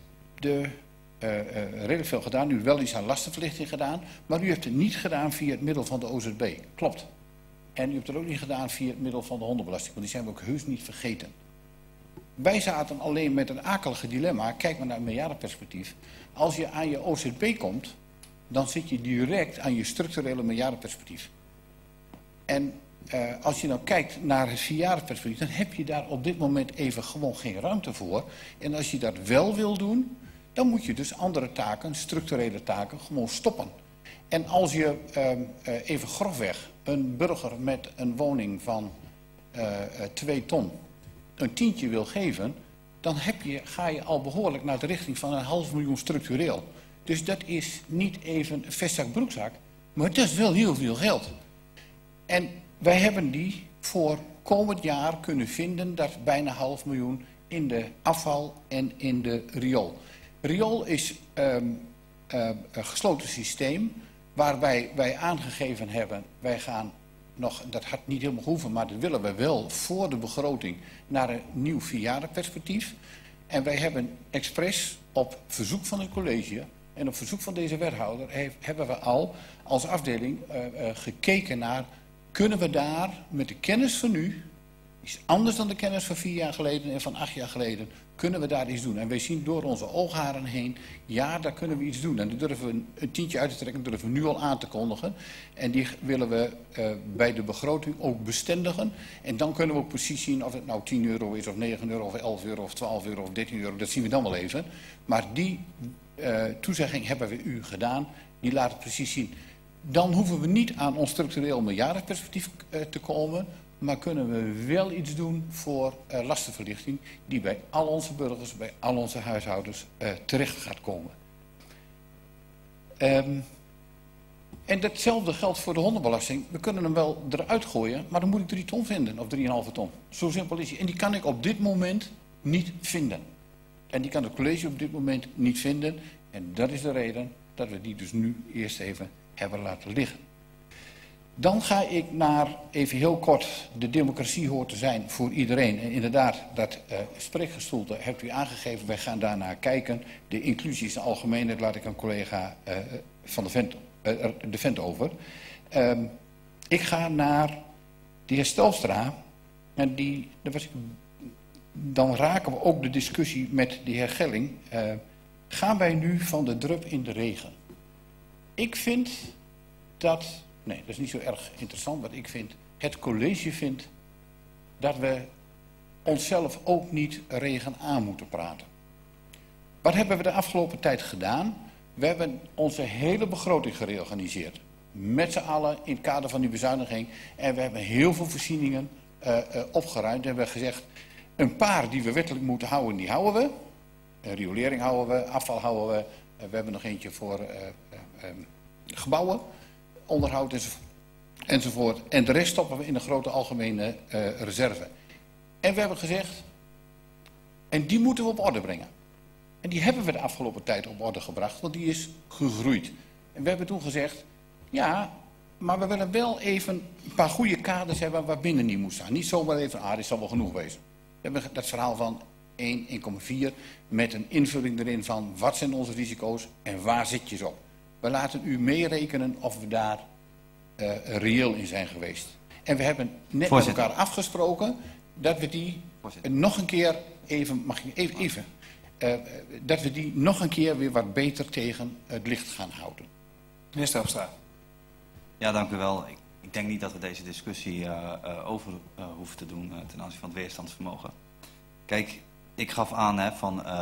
P: redelijk veel gedaan. U hebt wel iets aan lastenverlichting gedaan, maar u hebt het niet gedaan via het middel van de OZB. Klopt. En u hebt het ook niet gedaan via het middel van de hondenbelasting, want die zijn we ook heus niet vergeten. Wij zaten alleen met een akelige dilemma. Kijk maar naar het miljardenperspectief. Als je aan je OZB komt, dan zit je direct aan je structurele miljardenperspectief. En als je nou kijkt naar het vierjarenperspectief, dan heb je daar op dit moment even gewoon geen ruimte voor. En als je dat wel wil doen, dan moet je dus andere taken, structurele taken, gewoon stoppen. En als je even grofweg een burger met een woning van 2 ton een tientje wil geven, dan ga je al behoorlijk naar de richting van 500.000 structureel. Dus dat is niet even vestzak broekzak, maar dat is wel heel veel geld. En wij hebben die voor komend jaar kunnen vinden, dat is bijna 500.000 in de afval en in de riool. Riool is een gesloten systeem waarbij wij aangegeven hebben, wij gaan nog, dat had niet helemaal gehoeven, maar dat willen we wel voor de begroting naar een nieuw vierjarenperspectief. En wij hebben expres op verzoek van het college en op verzoek van deze wethouder hebben we al als afdeling gekeken naar, kunnen we daar met de kennis van nu, is anders dan de kennis van 4 jaar geleden en van 8 jaar geleden, kunnen we daar iets doen. En wij zien door onze oogharen heen, ja, daar kunnen we iets doen. En dan durven we een tientje uit te trekken, durven we nu al aan te kondigen. En die willen we bij de begroting ook bestendigen. En dan kunnen we ook precies zien of het nou 10 euro is, of 9 euro, of 11 euro, of 12 euro, of 13 euro. Dat zien we dan wel even. Maar die toezegging hebben we u gedaan. Die laat het precies zien. Dan hoeven we niet aan ons structureel miljardenperspectief te komen, maar kunnen we wel iets doen voor lastenverlichting die bij al onze burgers, bij al onze huishoudens terecht gaat komen. En datzelfde geldt voor de hondenbelasting. We kunnen hem wel eruit gooien, maar dan moet ik 3 ton vinden, of 3,5 ton. Zo simpel is hij. En die kan ik op dit moment niet vinden. En die kan het college op dit moment niet vinden. En dat is de reden dat we die dus nu eerst even hebben laten liggen. Dan ga ik naar, even heel kort, de democratie hoort te zijn voor iedereen. En inderdaad, dat spreekgestoelte hebt u aangegeven, wij gaan daarnaar kijken. De inclusie is algemeen, dat laat ik aan collega van de Vent over. Ik ga naar de heer Stelstra. En dan raken we ook de discussie met de heer Gelling. Gaan wij nu van de drup in de regen? Ik vind dat, nee, dat is niet zo erg interessant wat ik vind. Het college vindt dat we onszelf ook niet regen aan moeten praten. Wat hebben we de afgelopen tijd gedaan? We hebben onze hele begroting gereorganiseerd. Met z'n allen in het kader van die bezuiniging. En we hebben heel veel voorzieningen opgeruimd. En we hebben gezegd, een paar die we wettelijk moeten houden, die houden we. Riolering houden we, afval houden we. We hebben nog eentje voor gebouwen, onderhoud enzovoort. En de rest stoppen we in de grote algemene reserve. En we hebben gezegd, en die moeten we op orde brengen. En die hebben we de afgelopen tijd op orde gebracht, want die is gegroeid. En we hebben toen gezegd, ja, maar we willen wel even een paar goede kaders hebben waarbinnen die moet staan. Niet zomaar even, dit zal wel genoeg wezen. We hebben dat verhaal van 1,4 met een invulling erin van wat zijn onze risico's en waar zit je op. We laten u meerekenen of we daar reëel in zijn geweest. En we hebben net met elkaar afgesproken dat we die nog een keer even, dat we die nog een keer weer wat beter tegen het licht gaan houden.
A: Meneer Stelpstra.
D: Ja, dank u wel. Ik denk niet dat we deze discussie over hoeven te doen ten aanzien van het weerstandsvermogen. Kijk, ik gaf aan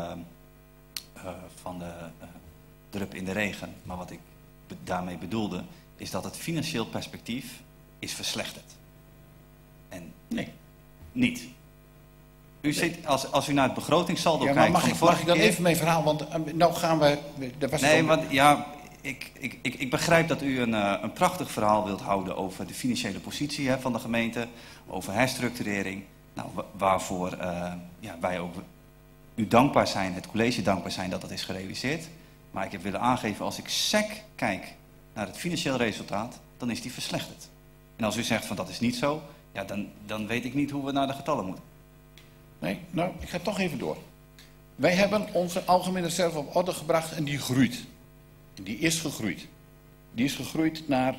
D: van de drup in de regen. Maar wat ik daarmee bedoelde, is dat het financieel perspectief is verslechterd. En
P: nee,
D: niet. U zit, als u naar het begrotingssaldo kijkt...
P: Mag ik dan even mijn verhaal, want nou gaan we...
D: want ja, ik begrijp dat u een prachtig verhaal wilt houden over de financiële positie van de gemeente, over herstructurering. Nou, waarvoor wij ook u dankbaar zijn, het college dankbaar zijn dat dat is gerealiseerd. Maar ik heb willen aangeven, als ik sec kijk naar het financieel resultaat, dan is die verslechterd. En als u zegt van dat is niet zo, ja, dan weet ik niet hoe we naar de getallen moeten.
P: Nee, nou, ik ga toch even door. Wij hebben onze algemene reserve op orde gebracht en die groeit. Die is gegroeid. Die is gegroeid naar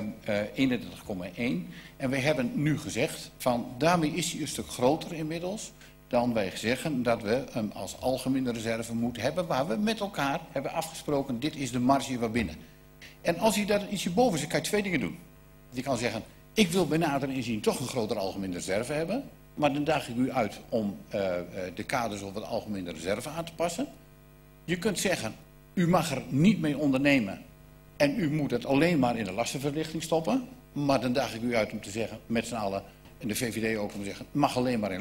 P: 31,1. En wij hebben nu gezegd, van daarmee is hij een stuk groter inmiddels dan wij zeggen dat we hem als algemene reserve moeten hebben, waar we met elkaar hebben afgesproken, dit is de marge waarbinnen. En als hij daar ietsje boven zit, kan je twee dingen doen. Je kan zeggen, ik wil bij nader inzien toch een grotere algemene reserve hebben, maar dan daag ik u uit om de kaders op het algemene reserve aan te passen. Je kunt zeggen, u mag er niet mee ondernemen en u moet het alleen maar in de lastenverlichting stoppen. Maar dan daag ik u uit om te zeggen, met z'n allen, en de VVD ook om te zeggen, mag alleen maar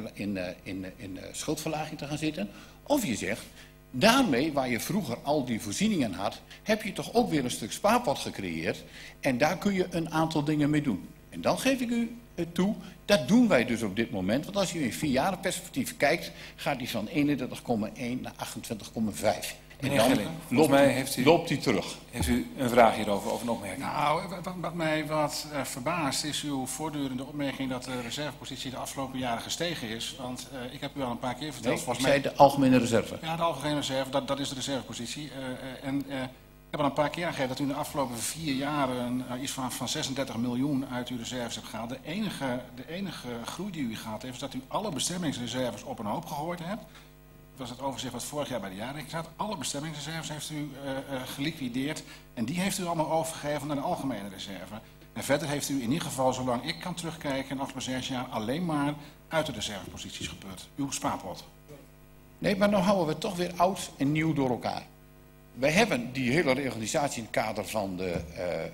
P: in schuldverlaging te gaan zitten. Of je zegt, daarmee waar je vroeger al die voorzieningen had, heb je toch ook weer een stuk spaarpot gecreëerd. En daar kun je een aantal dingen mee doen. En dan geef ik u toe, dat doen wij dus op dit moment. Want als je in 4 jaren perspectief kijkt, gaat die van 31,1 naar 28,5. En dan loopt hij terug.
A: Heeft u een vraag hierover, of een opmerking?
E: Nou, wat mij verbaast is uw voortdurende opmerking dat de reservepositie de afgelopen jaren gestegen is. Want ik heb u al een paar keer verteld...
P: Nee, ik zei de algemene reserve.
E: Ja, de algemene reserve, dat is de reservepositie. Ik heb al een paar keer aangegeven dat u in de afgelopen 4 jaren iets van 36 miljoen uit uw reserves hebt gehaald. De enige groei die u gehad heeft, is dat u alle bestemmingsreserves op een hoop gegooid hebt. Dat was het overzicht wat vorig jaar bij de jaarrekening staat. Alle bestemmingsreserves heeft u geliquideerd en die heeft u allemaal overgegeven naar de algemene reserve. En verder heeft u in ieder geval, zolang ik kan terugkijken in de afgelopen 6 jaar, alleen maar uit de reserveposities geput. Uw spaarpot.
P: Nee, maar nu houden we toch weer oud en nieuw door elkaar. Wij hebben die hele reorganisatie in het kader van de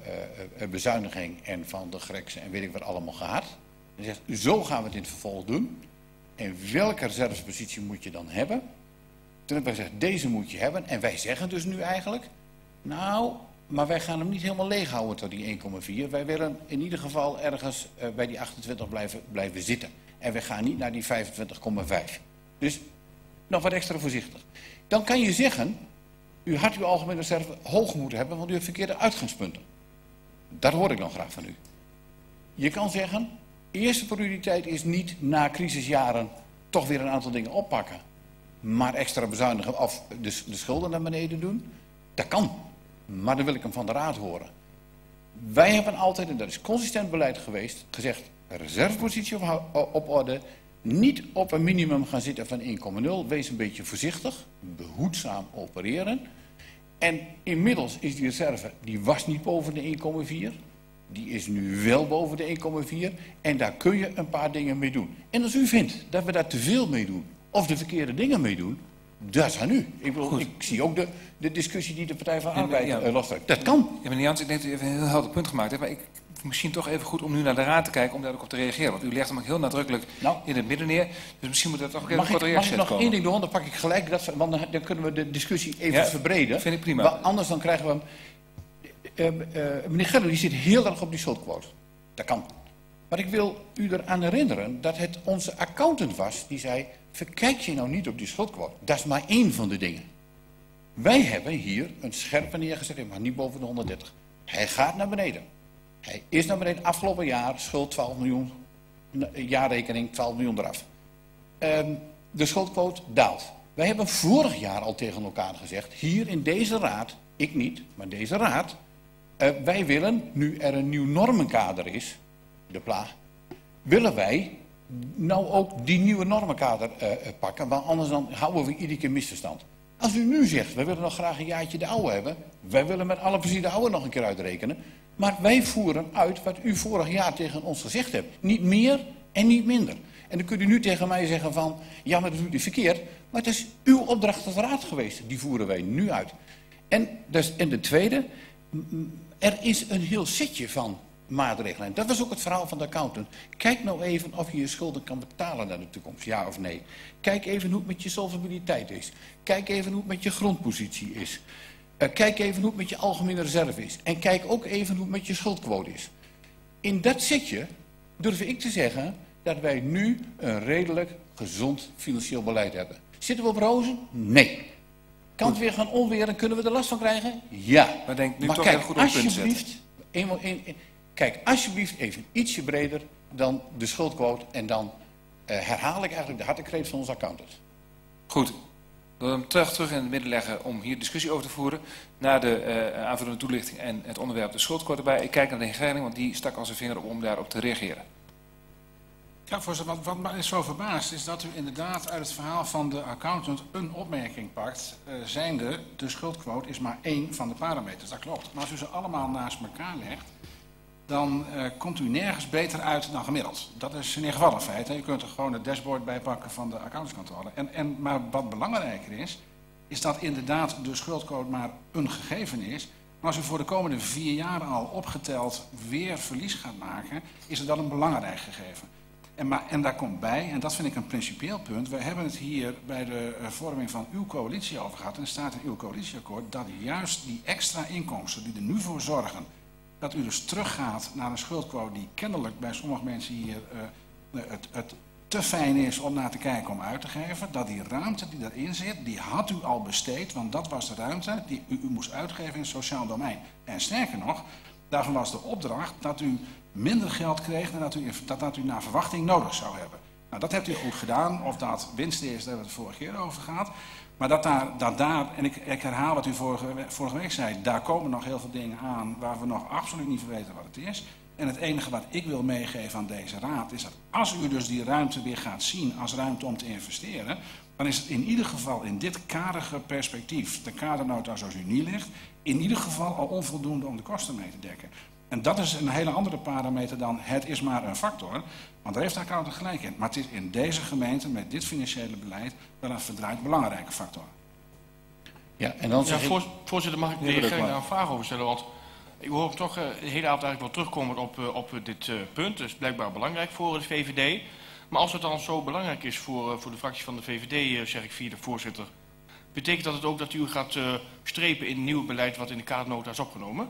P: bezuiniging en van de Grekse en weet ik wat allemaal gehad. En zegt, zo gaan we het in het vervolg doen. En welke reservepositie moet je dan hebben? Toen hebben wij gezegd, deze moet je hebben. En wij zeggen dus nu eigenlijk, nou, maar wij gaan hem niet helemaal leeg houden tot die 1,4. Wij willen in ieder geval ergens bij die 28 blijven zitten. En wij gaan niet naar die 25,5. Dus nog wat extra voorzichtig. Dan kan je zeggen, u had uw algemene reserve hoog moeten hebben, want u heeft verkeerde uitgangspunten. Dat hoor ik dan graag van u. Je kan zeggen, eerste prioriteit is niet na crisisjaren toch weer een aantal dingen oppakken, maar extra bezuinigen of de schulden naar beneden doen. Dat kan, maar dan wil ik hem van de raad horen. Wij hebben altijd, en dat is consistent beleid geweest, gezegd, reservepositie op orde, niet op een minimum gaan zitten van 1,0, wees een beetje voorzichtig, behoedzaam opereren. En inmiddels is die reserve, die was niet boven de 1,4. Die is nu wel boven de 1,4 en daar kun je een paar dingen mee doen. En als u vindt dat we daar te veel mee doen of de verkeerde dingen mee doen, Dat is aan u. Ik zie ook de discussie die de Partij van Arbeid lostrekt. Dat kan.
A: Ja, meneer Jans, ik denk dat u even een heel helder punt gemaakt hebt. Maar misschien toch even goed om nu naar de Raad te kijken om daar ook op te reageren. Want u legt hem ook heel nadrukkelijk in het midden neer. Dus misschien moet dat toch ook even wat reactie komen.
P: Mag ik nog één ding doen? Dan pak ik gelijk dat, want dan kunnen we de discussie even verbreden.
A: Vind ik prima.
P: Want anders dan krijgen we meneer Gerlo, die zit heel erg op die schuldquote. Dat kan. Maar ik wil u eraan herinneren dat het onze accountant was die zei, verkijk je nou niet op die schuldquote. Dat is maar één van de dingen. Wij hebben hier een scherpe neergezet, hij mag niet boven de 130. Hij gaat naar beneden. Hij is naar beneden. Afgelopen jaar schuld 12 miljoen, jaarrekening 12 miljoen eraf. De schuldquote daalt. Wij hebben vorig jaar al tegen elkaar gezegd, hier in deze raad, ik niet, maar deze raad, wij willen, nu er een nieuw normenkader is, de PLA, willen wij nou ook die nieuwe normenkader pakken, want anders dan houden we iedere keer misverstand. Als u nu zegt, wij willen nog graag een jaartje de oude hebben, wij willen met alle plezier de oude nog een keer uitrekenen, maar wij voeren uit wat u vorig jaar tegen ons gezegd hebt. Niet meer en niet minder. En dan kunt u nu tegen mij zeggen van, ja, maar dat doet u verkeerd, maar het is uw opdracht als raad geweest, die voeren wij nu uit. En de tweede, er is een heel setje van maatregelen. Dat was ook het verhaal van de accountant. Kijk nou even of je je schulden kan betalen naar de toekomst, ja of nee. Kijk even hoe het met je solvabiliteit is. Kijk even hoe het met je grondpositie is. Kijk even hoe het met je algemene reserve is. En kijk ook even hoe het met je schuldquote is. In dat setje durf ik te zeggen dat wij nu een redelijk gezond financieel beleid hebben. Zitten we op rozen? Nee. Kan het weer gaan onweer en kunnen we er last van krijgen? Ja.
A: Maar denk nu
P: maar
A: toch
P: kijk,
A: even goed op punt zetten.
P: Kijk alsjeblieft even ietsje breder dan de schuldquote en dan herhaal ik eigenlijk de hartekreet van onze accountant.
A: Goed. We willen hem terug in het midden leggen om hier discussie over te voeren. Na de aanvullende toelichting en het onderwerp de schuldquote erbij. Ik kijk naar de heer Gerling, want die stak al zijn vinger op om daarop te reageren.
E: Ja, voorzitter, wat mij zo verbaast is dat u inderdaad uit het verhaal van de accountant een opmerking pakt. Zijnde, de schuldquote is maar één van de parameters. Dat klopt. Maar als u ze allemaal naast elkaar legt, dan komt u nergens beter uit dan gemiddeld. Dat is in ieder geval een feit. Hè. U kunt er gewoon het dashboard bij pakken van de accountantscontrole. Maar wat belangrijker is dat inderdaad de schuldquote maar een gegeven is. Maar als u voor de komende 4 jaar al opgeteld weer verlies gaat maken, is het dan een belangrijk gegeven. En daar komt bij, en dat vind ik een principieel punt, we hebben het hier bij de vorming van uw coalitie over gehad, en er staat in uw coalitieakkoord dat juist die extra inkomsten die er nu voor zorgen, dat u dus teruggaat naar een schuldquote die kennelijk bij sommige mensen hier het te fijn is om naar te kijken om uit te geven, dat die ruimte die erin zit, die had u al besteed, want dat was de ruimte die u moest uitgeven in het sociaal domein. En sterker nog, daarvan was de opdracht dat u minder geld kreeg dan dat u naar verwachting nodig zou hebben. Nou, dat hebt u goed gedaan. Of dat winst is, daar hebben we het vorige keer over gehad. Maar dat daar, en ik herhaal wat u vorige week zei, daar komen nog heel veel dingen aan waar we nog absoluut niet weten wat het is. En het enige wat ik wil meegeven aan deze raad is dat als u dus die ruimte weer gaat zien als ruimte om te investeren, dan is het in ieder geval in dit kaderige perspectief, de kadernota zoals u nu ligt, in ieder geval al onvoldoende om de kosten mee te dekken. En dat is een hele andere parameter dan het is maar een factor. Want daar heeft de accountant gelijk in. Maar het is in deze gemeente met dit financiële beleid wel een verdraaid belangrijke factor.
P: Ja, en dan
I: voorzitter, mag ik de heer Gerling daar een vraag over stellen? Want ik hoor toch de hele avond eigenlijk wel terugkomen op dit punt. Dus blijkbaar belangrijk voor de VVD. Maar als het dan zo belangrijk is voor de fractie van de VVD, zeg ik via de voorzitter, betekent dat het ook dat u gaat strepen in het nieuwe beleid wat in de kadernota is opgenomen?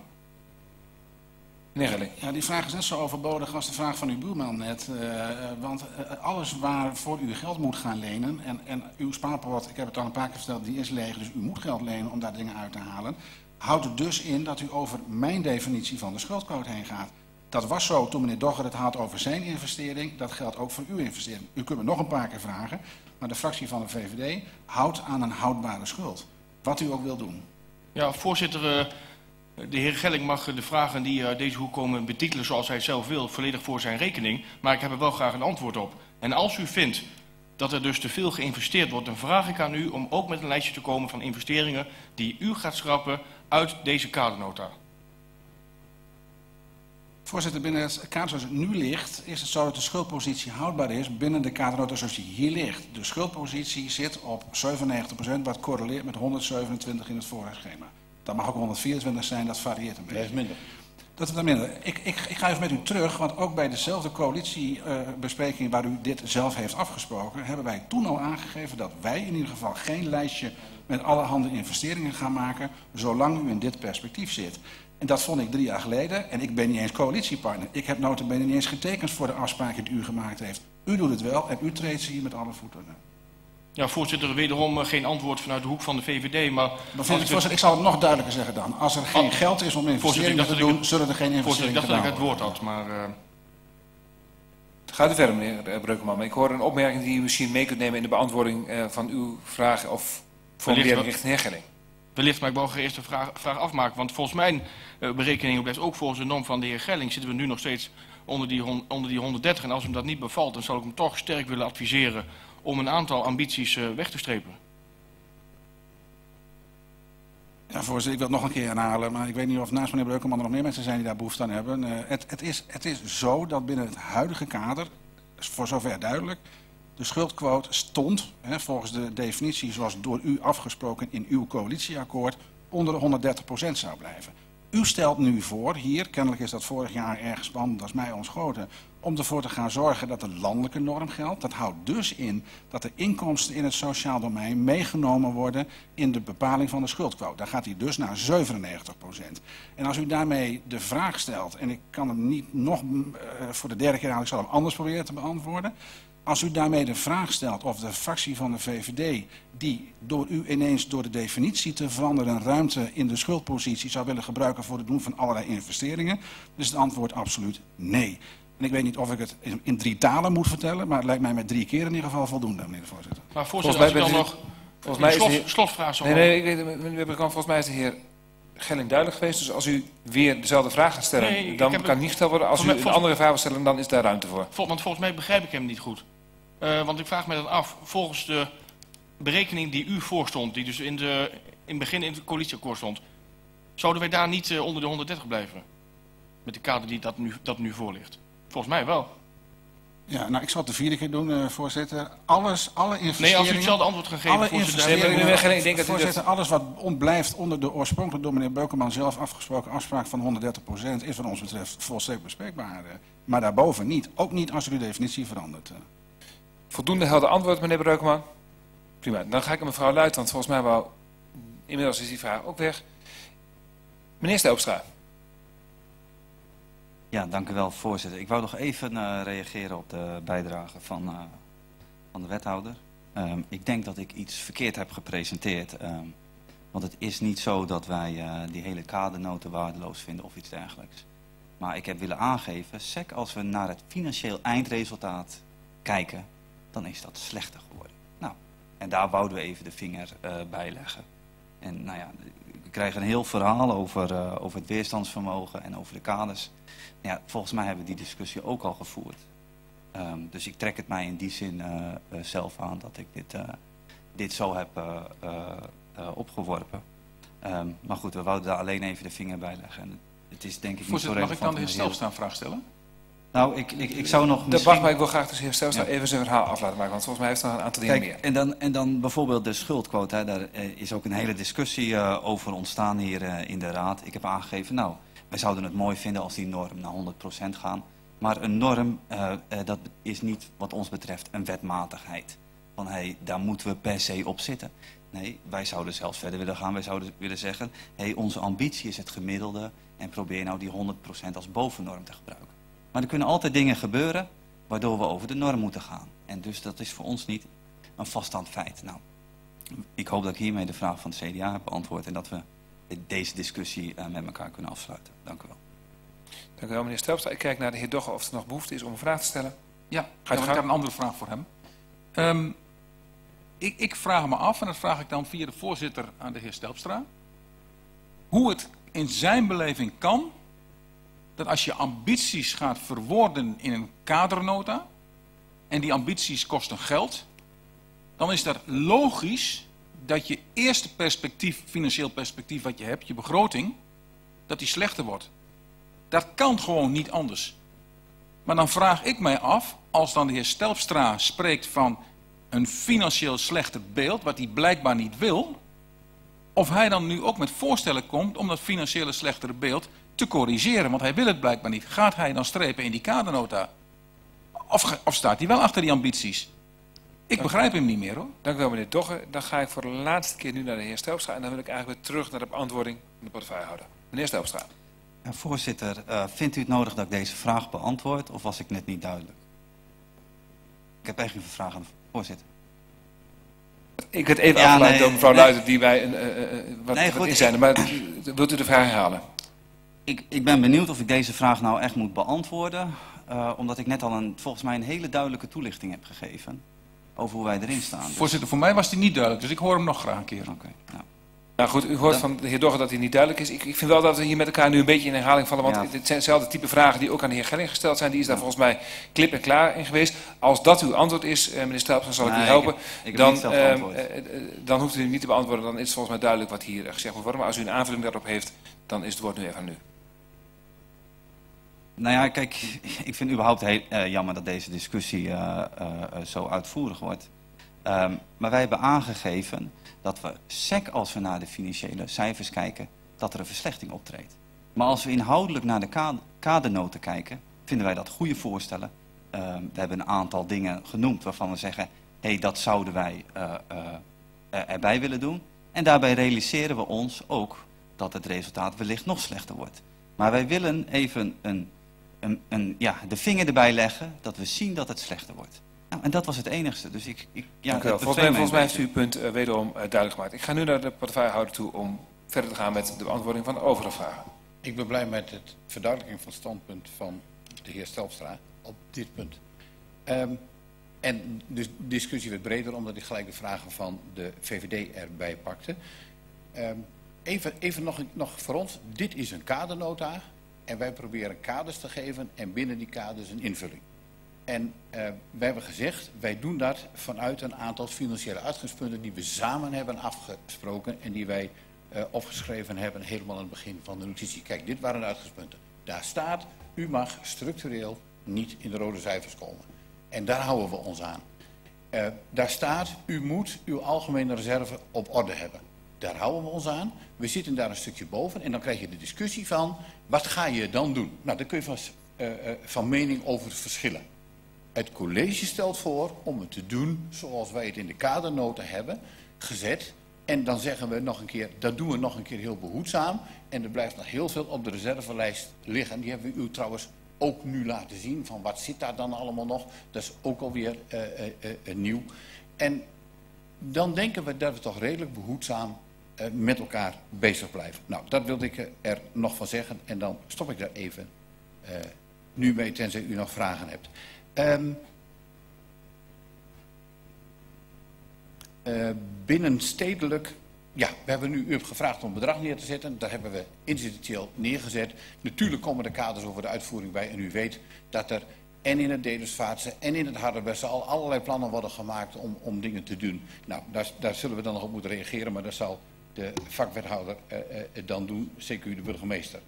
E: Ja, die vraag is net zo overbodig als de vraag van uw buurman net. Want alles waarvoor u geld moet gaan lenen, en uw spaarpot, ik heb het al een paar keer verteld, die is leeg, dus u moet geld lenen om daar dingen uit te halen, houdt het dus in dat u over mijn definitie van de schuldquote heen gaat. Dat was zo toen meneer Dogger het had over zijn investering, dat geldt ook voor uw investering. U kunt me nog een paar keer vragen, maar de fractie van de VVD houdt aan een houdbare schuld. Wat u ook wil doen.
I: Ja, voorzitter, de heer Gelling mag de vragen die deze hoek komen betitelen zoals hij zelf wil, volledig voor zijn rekening. Maar ik heb er wel graag een antwoord op. En als u vindt dat er dus te veel geïnvesteerd wordt, dan vraag ik aan u om ook met een lijstje te komen van investeringen die u gaat schrappen uit deze kadernota.
E: Voorzitter, binnen het kader zoals het nu ligt, is het zo dat de schuldpositie houdbaar is binnen de kadernota zoals die hier ligt. De schuldpositie zit op 97%, wat correleert met 127 in het vorige schema. Dat mag ook 124 zijn, dat varieert een beetje.
P: Dat is minder.
E: Dat is wat minder. Ik ga even met u terug, want ook bij dezelfde coalitiebespreking waar u dit zelf heeft afgesproken, hebben wij toen al aangegeven dat wij in ieder geval geen lijstje met allerhande investeringen gaan maken, zolang u in dit perspectief zit. En dat vond ik 3 jaar geleden en ik ben niet eens coalitiepartner. Ik heb nota bene niet eens getekend voor de afspraken die u gemaakt heeft. U doet het wel en u treedt ze hier met alle voeten.
I: Ja, voorzitter, wederom geen antwoord vanuit de hoek van de VVD, maar...
E: Voorzitter, ik zal het nog duidelijker zeggen dan. Als er geen geld is om investeringen te doen, zullen er geen investeringen gedaan worden.
I: Voorzitter, ik dacht dat ik het woord had, maar...
A: Gaat u verder, meneer Breukman. Ik hoor een opmerking die u misschien mee kunt nemen in de beantwoording van uw vraag of formulering richting hergelling.
I: Wellicht, maar ik wou eerst de vraag afmaken, want volgens mijn berekeningen blijft ook volgens de norm van de heer Gelling zitten we nu nog steeds onder die 130. En als hem dat niet bevalt, dan zal ik hem toch sterk willen adviseren om een aantal ambities weg te strepen.
E: Ja, voorzitter, ik wil het nog een keer herhalen, maar ik weet niet of naast meneer Breukelman er nog meer mensen zijn die daar behoefte aan hebben. Het is zo dat binnen het huidige kader, voor zover duidelijk, de schuldquote stond, volgens de definitie zoals door u afgesproken in uw coalitieakkoord, onder de 130% zou blijven. U stelt nu voor, hier, kennelijk is dat vorig jaar erg spannend, dat is mij ontschoten, om ervoor te gaan zorgen dat de landelijke norm geldt. Dat houdt dus in dat de inkomsten in het sociaal domein meegenomen worden in de bepaling van de schuldquote. Daar gaat hij dus naar 97%. En als u daarmee de vraag stelt, en ik kan hem niet nog voor de derde keer aan, ik zal hem anders proberen te beantwoorden. Als u daarmee de vraag stelt of de fractie van de VVD, die door u ineens door de definitie te veranderen ruimte in de schuldpositie zou willen gebruiken voor het doen van allerlei investeringen, is het antwoord absoluut nee. En ik weet niet of ik het in 3 talen moet vertellen, maar het lijkt mij met 3 keer in ieder geval voldoende, meneer de voorzitter.
I: Maar voorzitter, als ik dan nog een slotvraag zou
A: volgens mij is de heer Gelling duidelijk geweest. Dus als u weer dezelfde vraag gaat stellen, dan kan het niet gesteld worden. Als u een andere vraag wil stellen, dan is daar ruimte voor.
I: Want volgens mij begrijp ik hem niet goed. Want ik vraag me dat af, volgens de berekening die u voorstond, die dus in het begin in het coalitieakkoord stond, zouden wij daar niet onder de 130 blijven? Met de kader die dat nu voor ligt. Volgens mij wel.
E: Ja, nou, ik zal het de 4e keer doen, voorzitter. Alle investeringen...
I: Nee, als u hetzelfde antwoord gaat geven,
E: voorzitter, alles wat ontblijft onder de oorspronkelijk door meneer Beukelman zelf afgesproken afspraak van 130% is wat ons betreft volstrekt bespreekbaar. Maar daarboven niet. Ook niet als u de definitie verandert.
A: Voldoende helder antwoord, meneer Breukman. Prima. Dan ga ik aan mevrouw Luit, want volgens mij inmiddels is die vraag ook weg. Meneer Stelstra.
D: Ja, dank u wel, voorzitter. Ik wou nog even reageren op de bijdrage van de wethouder. Ik denk dat ik iets verkeerd heb gepresenteerd. Want het is niet zo dat wij die hele kadernoten waardeloos vinden of iets dergelijks. Maar ik heb willen aangeven, sec als we naar het financieel eindresultaat kijken, dan is dat slechter geworden. Nou, en daar wouden we even de vinger bij leggen. En nou ja, we krijgen een heel verhaal over het weerstandsvermogen en over de kaders. Ja, volgens mij hebben we die discussie ook al gevoerd. Dus ik trek het mij in die zin zelf aan dat ik dit zo heb opgeworpen. Maar goed, we wouden daar alleen even de vinger bij leggen. En het is denk ik niet zo relevant.
G: Mag ik dan de heer Stelstra een vraag stellen?
D: Nou, ik zou nog misschien...
A: Wacht maar, ik wil graag de heer Stelstra even zijn verhaal af laten maken, want volgens mij heeft er nog een aantal dingen meer.
D: En dan bijvoorbeeld de schuldquote, hè, daar is ook een hele discussie over ontstaan hier in de Raad. Ik heb aangegeven, nou, wij zouden het mooi vinden als die norm naar 100% gaan. Maar een norm, dat is niet wat ons betreft een wetmatigheid. Van, daar moeten we per se op zitten. Nee, wij zouden zelfs verder willen gaan. Wij zouden willen zeggen, onze ambitie is het gemiddelde en probeer nou die 100% als bovennorm te gebruiken. Maar er kunnen altijd dingen gebeuren waardoor we over de norm moeten gaan. En dus dat is voor ons niet een vaststaand feit. Nou, ik hoop dat ik hiermee de vraag van het CDA heb beantwoord en dat we deze discussie met elkaar kunnen afsluiten. Dank u wel.
A: Dank u wel, meneer Stelstra. Ik kijk naar de heer Dogge of er nog behoefte is om een vraag te stellen.
G: Ja, ik heb een andere vraag voor hem. Ik vraag me af, en dat vraag ik dan via de voorzitter aan de heer Stelstra, hoe het in zijn beleving kan dat als je ambities gaat verwoorden in een kadernota en die ambities kosten geld, dan is dat logisch dat je eerste perspectief, financieel perspectief wat je hebt, je begroting, dat die slechter wordt. Dat kan gewoon niet anders. Maar dan vraag ik mij af, als dan de heer Stelpstra spreekt van een financieel slechter beeld, wat hij blijkbaar niet wil, of hij dan nu ook met voorstellen komt om dat financiële slechtere beeld te corrigeren, want hij wil het blijkbaar niet. Gaat hij dan strepen in die kadernota? Of staat hij wel achter die ambities? Ik begrijp hem niet meer, hoor.
A: Dank u wel, meneer Dogge. Dan ga ik voor de laatste keer nu naar de heer Stelpstra en dan wil ik eigenlijk weer terug naar de beantwoording van de portefeuillehouder. Meneer Stelpstra.
D: Voorzitter, vindt u het nodig dat ik deze vraag beantwoord of was ik net niet duidelijk? Ik heb eigenlijk een vraag aan de voorzitter.
A: Ik werd even afgeleid door mevrouw Luijten die wij wat inzenden, maar wilt u de vraag herhalen?
D: Ik ben benieuwd of ik deze vraag nou echt moet beantwoorden, omdat ik net al volgens mij een hele duidelijke toelichting heb gegeven over hoe wij erin staan. Dus...
G: Voorzitter, voor mij was die niet duidelijk, dus ik hoor hem nog graag een keer.
D: Oké.
A: Nou goed, u hoort van de heer Dogge dat hij niet duidelijk is. Ik vind wel dat we hier met elkaar nu een beetje in herhaling vallen, want het zijn dezelfde type vragen die ook aan de heer Gelling gesteld zijn. Die is daar volgens mij klip en klaar in geweest. Als dat uw antwoord is, meneer Stelpstra, zal ik u helpen. Dan hoeft u niet te beantwoorden, dan is het volgens mij duidelijk wat hier gezegd moet worden. Maar als u een aanvulling daarop heeft, dan is het woord nu even aan u.
D: Nou ja, kijk, ik vind überhaupt heel jammer dat deze discussie zo uitvoerig wordt. Maar wij hebben aangegeven dat we, sec als we naar de financiële cijfers kijken, dat er een verslechtering optreedt. Maar als we inhoudelijk naar de kadernoten kijken, vinden wij dat goede voorstellen. We hebben een aantal dingen genoemd waarvan we zeggen, hé, dat zouden wij erbij willen doen. En daarbij realiseren we ons ook dat het resultaat wellicht nog slechter wordt. Maar wij willen even de vinger erbij leggen dat we zien dat het slechter wordt. Nou, en dat was het enigste. Dus
A: Dank u wel. Volgens mij heeft u uw punt wederom duidelijk gemaakt. Ik ga nu naar de portefeuillehouder toe om verder te gaan met de beantwoording van de overige vragen.
P: Ik ben blij met het verduidelijking van het standpunt van de heer Stelpstra op dit punt. En de discussie werd breder omdat ik gelijk de vragen van de VVD erbij pakte. Even nog voor ons. Dit is een kadernota en wij proberen kaders te geven en binnen die kaders een invulling. En wij hebben gezegd, wij doen dat vanuit een aantal financiële uitgangspunten die we samen hebben afgesproken en die wij opgeschreven hebben helemaal aan het begin van de notitie. Kijk, dit waren de uitgangspunten. Daar staat, u mag structureel niet in de rode cijfers komen. En daar houden we ons aan. Daar staat, u moet uw algemene reserve op orde hebben. Daar houden we ons aan. We zitten daar een stukje boven en dan krijg je de discussie van, wat ga je dan doen? Nou, daar kun je van mening over verschillen. Het college stelt voor om het te doen zoals wij het in de kadernota hebben gezet. En dan zeggen we nog een keer, dat doen we nog een keer heel behoedzaam. En er blijft nog heel veel op de reservelijst liggen. Die hebben we u trouwens ook nu laten zien. Van wat zit daar dan allemaal nog? Dat is ook alweer nieuw. En dan denken we dat we toch redelijk behoedzaam met elkaar bezig blijven. Nou, dat wilde ik er nog van zeggen. En dan stop ik daar even nu mee, tenzij u nog vragen hebt. Binnenstedelijk, ja, we hebben u hebt gevraagd om een bedrag neer te zetten. Dat hebben we institutioneel neergezet. Natuurlijk komen er kaders over de uitvoering bij. En u weet dat er en in het Dedersvaartse en in het Harderwegse al allerlei plannen worden gemaakt om dingen te doen. Nou, daar zullen we dan nog op moeten reageren, maar dat zal de vakwethouder dan doen, zeker u de burgemeester.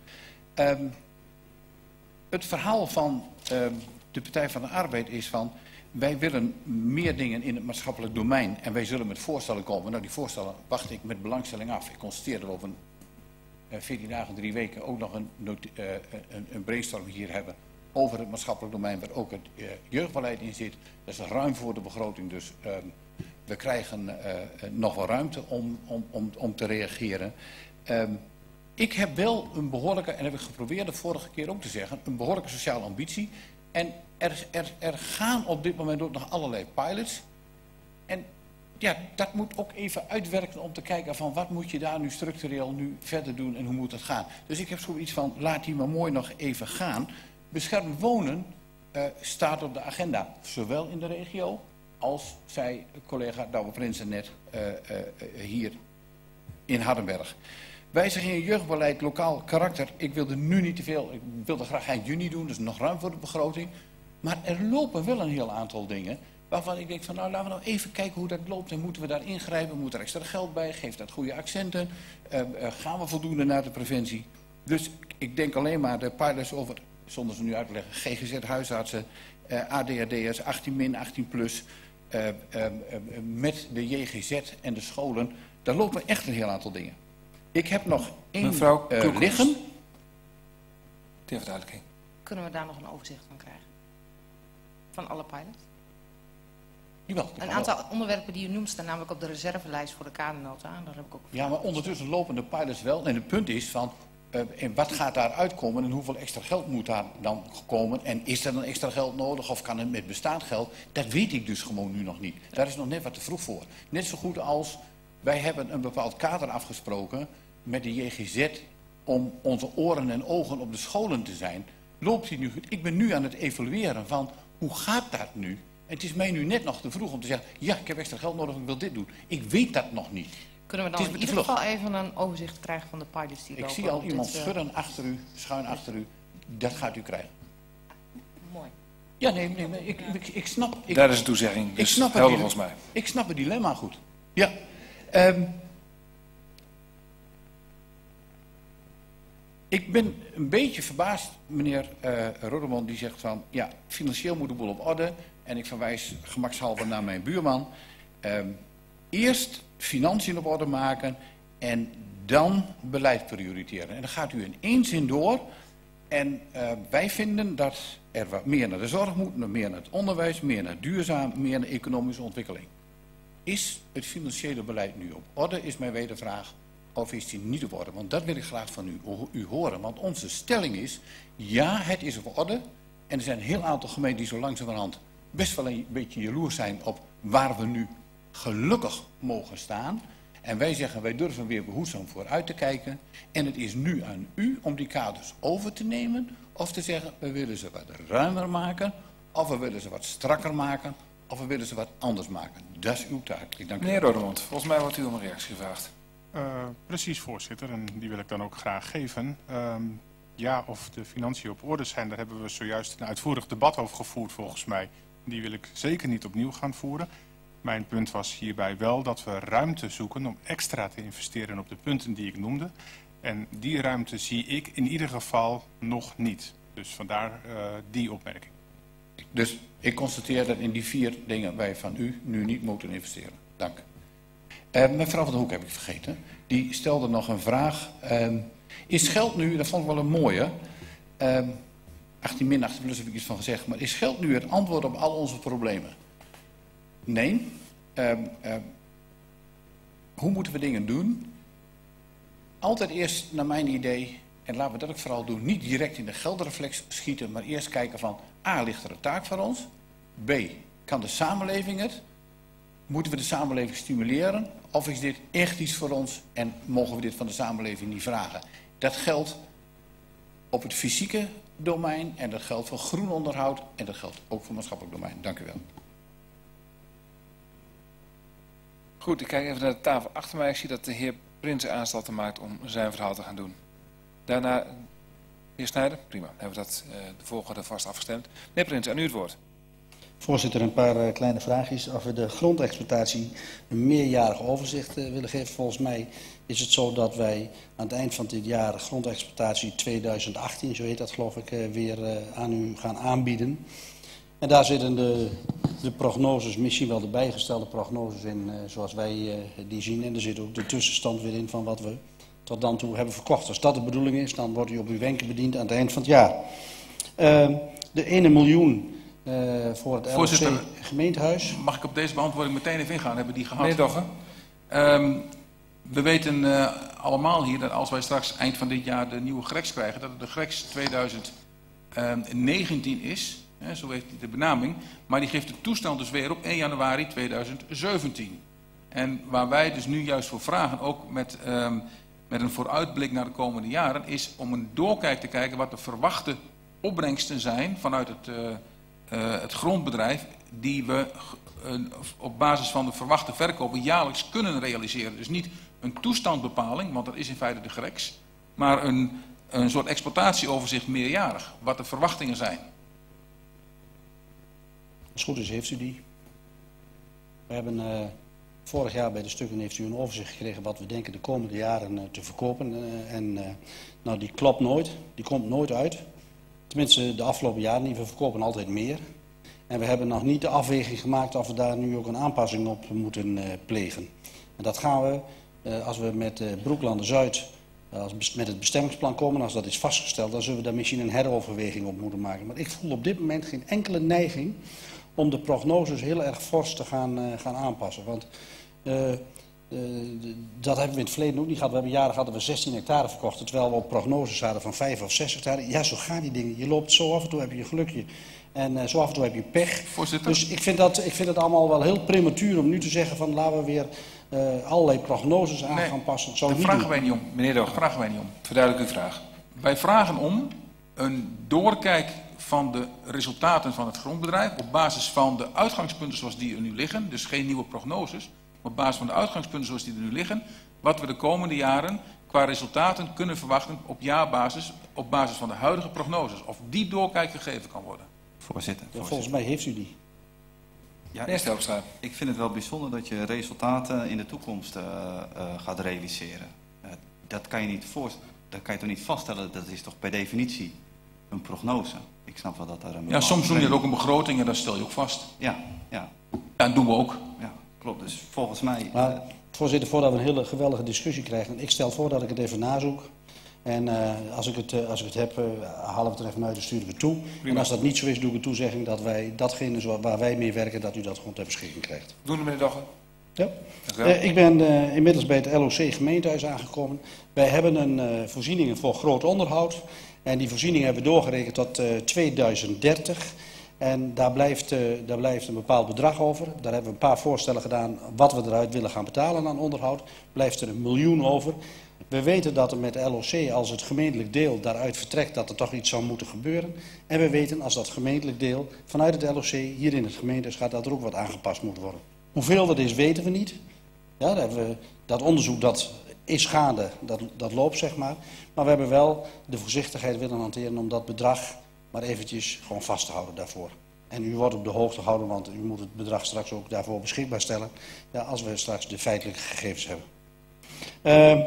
P: Het verhaal van de Partij van de Arbeid is van, wij willen meer dingen in het maatschappelijk domein en wij zullen met voorstellen komen. Nou, die voorstellen wacht ik met belangstelling af. Ik constateer dat we over 14 dagen, 3 weken ook nog een brainstorm hier hebben over het maatschappelijk domein, waar ook het jeugdbeleid in zit. Dat is ruim voor de begroting, dus we krijgen nog wel ruimte om te reageren. Ik heb wel een behoorlijke, en heb ik geprobeerd de vorige keer ook te zeggen, een behoorlijke sociale ambitie. En er gaan op dit moment ook nog allerlei pilots. En ja, dat moet ook even uitwerken om te kijken van wat moet je daar nu structureel nu verder doen en hoe moet het gaan. Dus ik heb zoiets van, laat die maar mooi nog even gaan. Beschermd wonen staat op de agenda, zowel in de regio als, zei collega Douwe Prinsen net, hier in Hardenberg. Wijziging in jeugdbeleid, lokaal karakter. Ik wilde nu niet te veel, ik wilde graag eind juni doen, dus nog ruim voor de begroting. Maar er lopen wel een heel aantal dingen waarvan ik denk van, nou laten we nou even kijken hoe dat loopt en moeten we daar ingrijpen, moet er extra geld bij, geeft dat goede accenten, gaan we voldoende naar de preventie. Dus ik denk alleen maar de pilots over, zonder ze nu uit te leggen, GGZ, huisartsen, ADHD'ers, 18min, 18+, met de JGZ en de scholen. Daar lopen echt een heel aantal dingen. Ik heb nog één liggen.
A: Ter verduidelijking.
M: Kunnen we daar nog een overzicht van krijgen? Van alle pilots?
P: Jawel,
M: een aantal onderwerpen die u noemt staan namelijk op de reservelijst voor de kadernota. Daar heb ik ook...
P: Ja, maar ondertussen lopen de pilots wel. En het punt is van, en wat gaat daar uitkomen en hoeveel extra geld moet daar dan komen? En is er dan extra geld nodig of kan het met bestaand geld? Dat weet ik dus gewoon nu nog niet. Daar is nog net wat te vroeg voor. Net zo goed als wij hebben een bepaald kader afgesproken met de JGZ om onze oren en ogen op de scholen te zijn. Loopt die nu goed? Ik ben nu aan het evalueren van hoe gaat dat nu? Het is mij nu net nog te vroeg om te zeggen, ja, ik heb extra geld nodig, ik wil dit doen. Ik weet dat nog niet.
M: Kunnen we dan in ieder geval even een overzicht krijgen van de pilots die lopen?
P: Ik zie al iemand schudden achter u, schuin achter u. Dat gaat u krijgen.
M: Mooi.
P: Ja, nee, ik snap...
A: Daar is een toezegging, dus helder volgens mij.
P: Ik snap het dilemma goed. Ja. Ik ben een beetje verbaasd, meneer Rodderman, die zegt van, ja, financieel moet de boel op orde. En ik verwijs gemakshalve naar mijn buurman. Eerst financiën op orde maken en dan beleid prioriteren. En dan gaat u in één zin door. En wij vinden dat er wat meer naar de zorg moet, meer naar het onderwijs, meer naar duurzaam, meer naar economische ontwikkeling. Is het financiële beleid nu op orde, is mijn wedervraag. Of is die niet op orde? Want dat wil ik graag van u horen. Want onze stelling is, ja, het is op orde. En er zijn een heel aantal gemeenten die zo langzamerhand best wel een beetje jaloers zijn op waar we nu gelukkig mogen staan. En wij zeggen, wij durven weer behoedzaam vooruit te kijken. En het is nu aan u om die kaders over te nemen. Of te zeggen, we willen ze wat ruimer maken. Of we willen ze wat strakker maken. Of we willen ze wat anders maken. Dat is uw taak. Ik dank u.
A: Meneer Rodemond, volgens mij wordt u om een reactie gevraagd.
F: Precies, voorzitter. En die wil ik dan ook graag geven. Ja, of de financiën op orde zijn, daar hebben we zojuist een uitvoerig debat over gevoerd volgens mij. Die wil ik zeker niet opnieuw gaan voeren. Mijn punt was hierbij wel dat we ruimte zoeken om extra te investeren op de punten die ik noemde. En die ruimte zie ik in ieder geval nog niet. Dus vandaar die opmerking.
P: Dus ik constateer dat in die 4 dingen wij van u nu niet moeten investeren. Dank. Mevrouw van der Hoek heb ik vergeten. Die stelde nog een vraag. Is geld nu, dat vond ik wel een mooie, 18 min 18 plus heb ik iets van gezegd, maar is geld nu het antwoord op al onze problemen? Nee. Hoe moeten we dingen doen? Altijd eerst, naar mijn idee, en laten we dat ook vooral doen, niet direct in de geldreflex schieten, maar eerst kijken van, A, ligt er een taak voor ons? B, kan de samenleving het? Moeten we de samenleving stimuleren? Of is dit echt iets voor ons en mogen we dit van de samenleving niet vragen? Dat geldt op het fysieke domein en dat geldt voor groen onderhoud en dat geldt ook voor maatschappelijk domein. Dank u wel.
A: Goed, ik kijk even naar de tafel achter mij. Ik zie dat de heer Prins aanstalten maakt om zijn verhaal te gaan doen. Daarna, heer Snijder, prima. Dan hebben we dat de volgende vast afgestemd. Meneer Prins, aan u het woord.
Q: Voorzitter, een paar kleine vraagjes. Of we de grondexploitatie een meerjarig overzicht willen geven. Volgens mij is het zo dat wij aan het eind van dit jaar grondexploitatie 2018, zo heet dat geloof ik, weer aan u gaan aanbieden. En daar zitten de prognoses, misschien wel de bijgestelde prognoses in, zoals wij die zien. En er zit ook de tussenstand weer in van wat we tot dan toe hebben verkocht. Als dat de bedoeling is, dan wordt u op uw wenken bediend aan het eind van het jaar. De 1 miljoen... voor het LFC gemeentehuis.
G: Mag ik op deze beantwoording meteen even ingaan? Hebben we die gehad?
A: Nee, toch?
G: We weten allemaal hier dat als wij straks eind van dit jaar de nieuwe GREX krijgen, dat het de GREX 2019 is. Zo heeft de benaming. Maar die geeft de toestand dus weer op 1 januari 2017. En waar wij dus nu juist voor vragen, ook met een vooruitblik naar de komende jaren, is om een doorkijk te kijken wat de verwachte opbrengsten zijn vanuit het grondbedrijf die we op basis van de verwachte verkopen jaarlijks kunnen realiseren. Dus niet een toestandbepaling, want dat is in feite de GREX, maar een soort exploitatieoverzicht meerjarig, wat de verwachtingen zijn.
Q: Als het goed is, heeft u die. We hebben Vorig jaar bij de stukken heeft u een overzicht gekregen wat we denken de komende jaren te verkopen. Nou, die klopt nooit. Die komt nooit uit. Tenminste, de afgelopen jaren niet. We verkopen altijd meer. En we hebben nog niet de afweging gemaakt of we daar nu ook een aanpassing op moeten plegen. En dat gaan we, als we met Broeklanden-Zuid, met het bestemmingsplan komen, als dat is vastgesteld, dan zullen we daar misschien een heroverweging op moeten maken. Maar ik voel op dit moment geen enkele neiging om de prognoses heel erg fors te gaan aanpassen. Want dat hebben we in het verleden ook niet gehad. We hebben jaren gehad dat we 16 hectare verkochten, terwijl we op prognoses hadden van 5 of 6 hectare. Ja, zo gaan die dingen. Je loopt zo af en toe heb je een gelukje. En zo af en toe heb je pech.
G: Voorzitter. Dus
Q: ik vind het allemaal wel heel prematuur om nu te zeggen van laten we weer allerlei prognoses aan gaan passen.
G: Daar vragen wij niet om.
A: Meneer Dogen,
G: vragen wij niet om.
A: Verduidelijk uw vraag.
G: Wij vragen om een doorkijk van de resultaten van het grondbedrijf op basis van de uitgangspunten zoals die er nu liggen. Dus geen nieuwe prognoses. Op basis van de uitgangspunten zoals die er nu liggen. Wat we de komende jaren qua resultaten kunnen verwachten op jaarbasis, op basis van de huidige prognoses. Of die doorkijk gegeven kan worden.
D: Voorzitter.
Q: Ja, volgens mij heeft u die.
D: Ja, ik vind het wel bijzonder dat je resultaten in de toekomst gaat realiseren. Dat kan je toch niet vaststellen, dat is toch per definitie een prognose. Ik snap wel dat daar een...
G: Ja, soms doe je ook een begroting en dat stel je ook vast.
D: Ja.
G: Ja, dat doen we ook.
D: Ja, klopt. Dus volgens mij...
Q: Maar, voorzitter, voordat we een hele geweldige discussie krijgen, ik stel voor dat ik het even nazoek. En als ik het heb, halen we het er even uit en sturen we het toe. Prima. En als dat niet zo is, doe ik een toezegging dat wij datgene waar wij mee werken, dat u dat gewoon ter beschikking krijgt.
A: Doen we, meneer Doggen.
Q: Ja. Ik ben inmiddels bij het LOC gemeentehuis aangekomen. Wij hebben een voorzieningen voor groot onderhoud. En die voorzieningen hebben we doorgerekend tot 2030. En daar blijft een bepaald bedrag over. Daar hebben we een paar voorstellen gedaan wat we eruit willen gaan betalen aan onderhoud. Blijft er 1 miljoen over. We weten dat er met de LOC, als het gemeentelijk deel daaruit vertrekt, dat er toch iets zou moeten gebeuren. En we weten, als dat gemeentelijk deel vanuit het LOC hier in het gemeentehuis gaat, dat er ook wat aangepast moet worden. Hoeveel dat is, weten we niet. Ja, dat onderzoek dat is gaande, dat loopt zeg maar. Maar we hebben wel de voorzichtigheid willen hanteren om dat bedrag maar eventjes gewoon vast te houden daarvoor. En u wordt op de hoogte gehouden, want u moet het bedrag straks ook daarvoor beschikbaar stellen. Ja, als we straks de feitelijke gegevens hebben.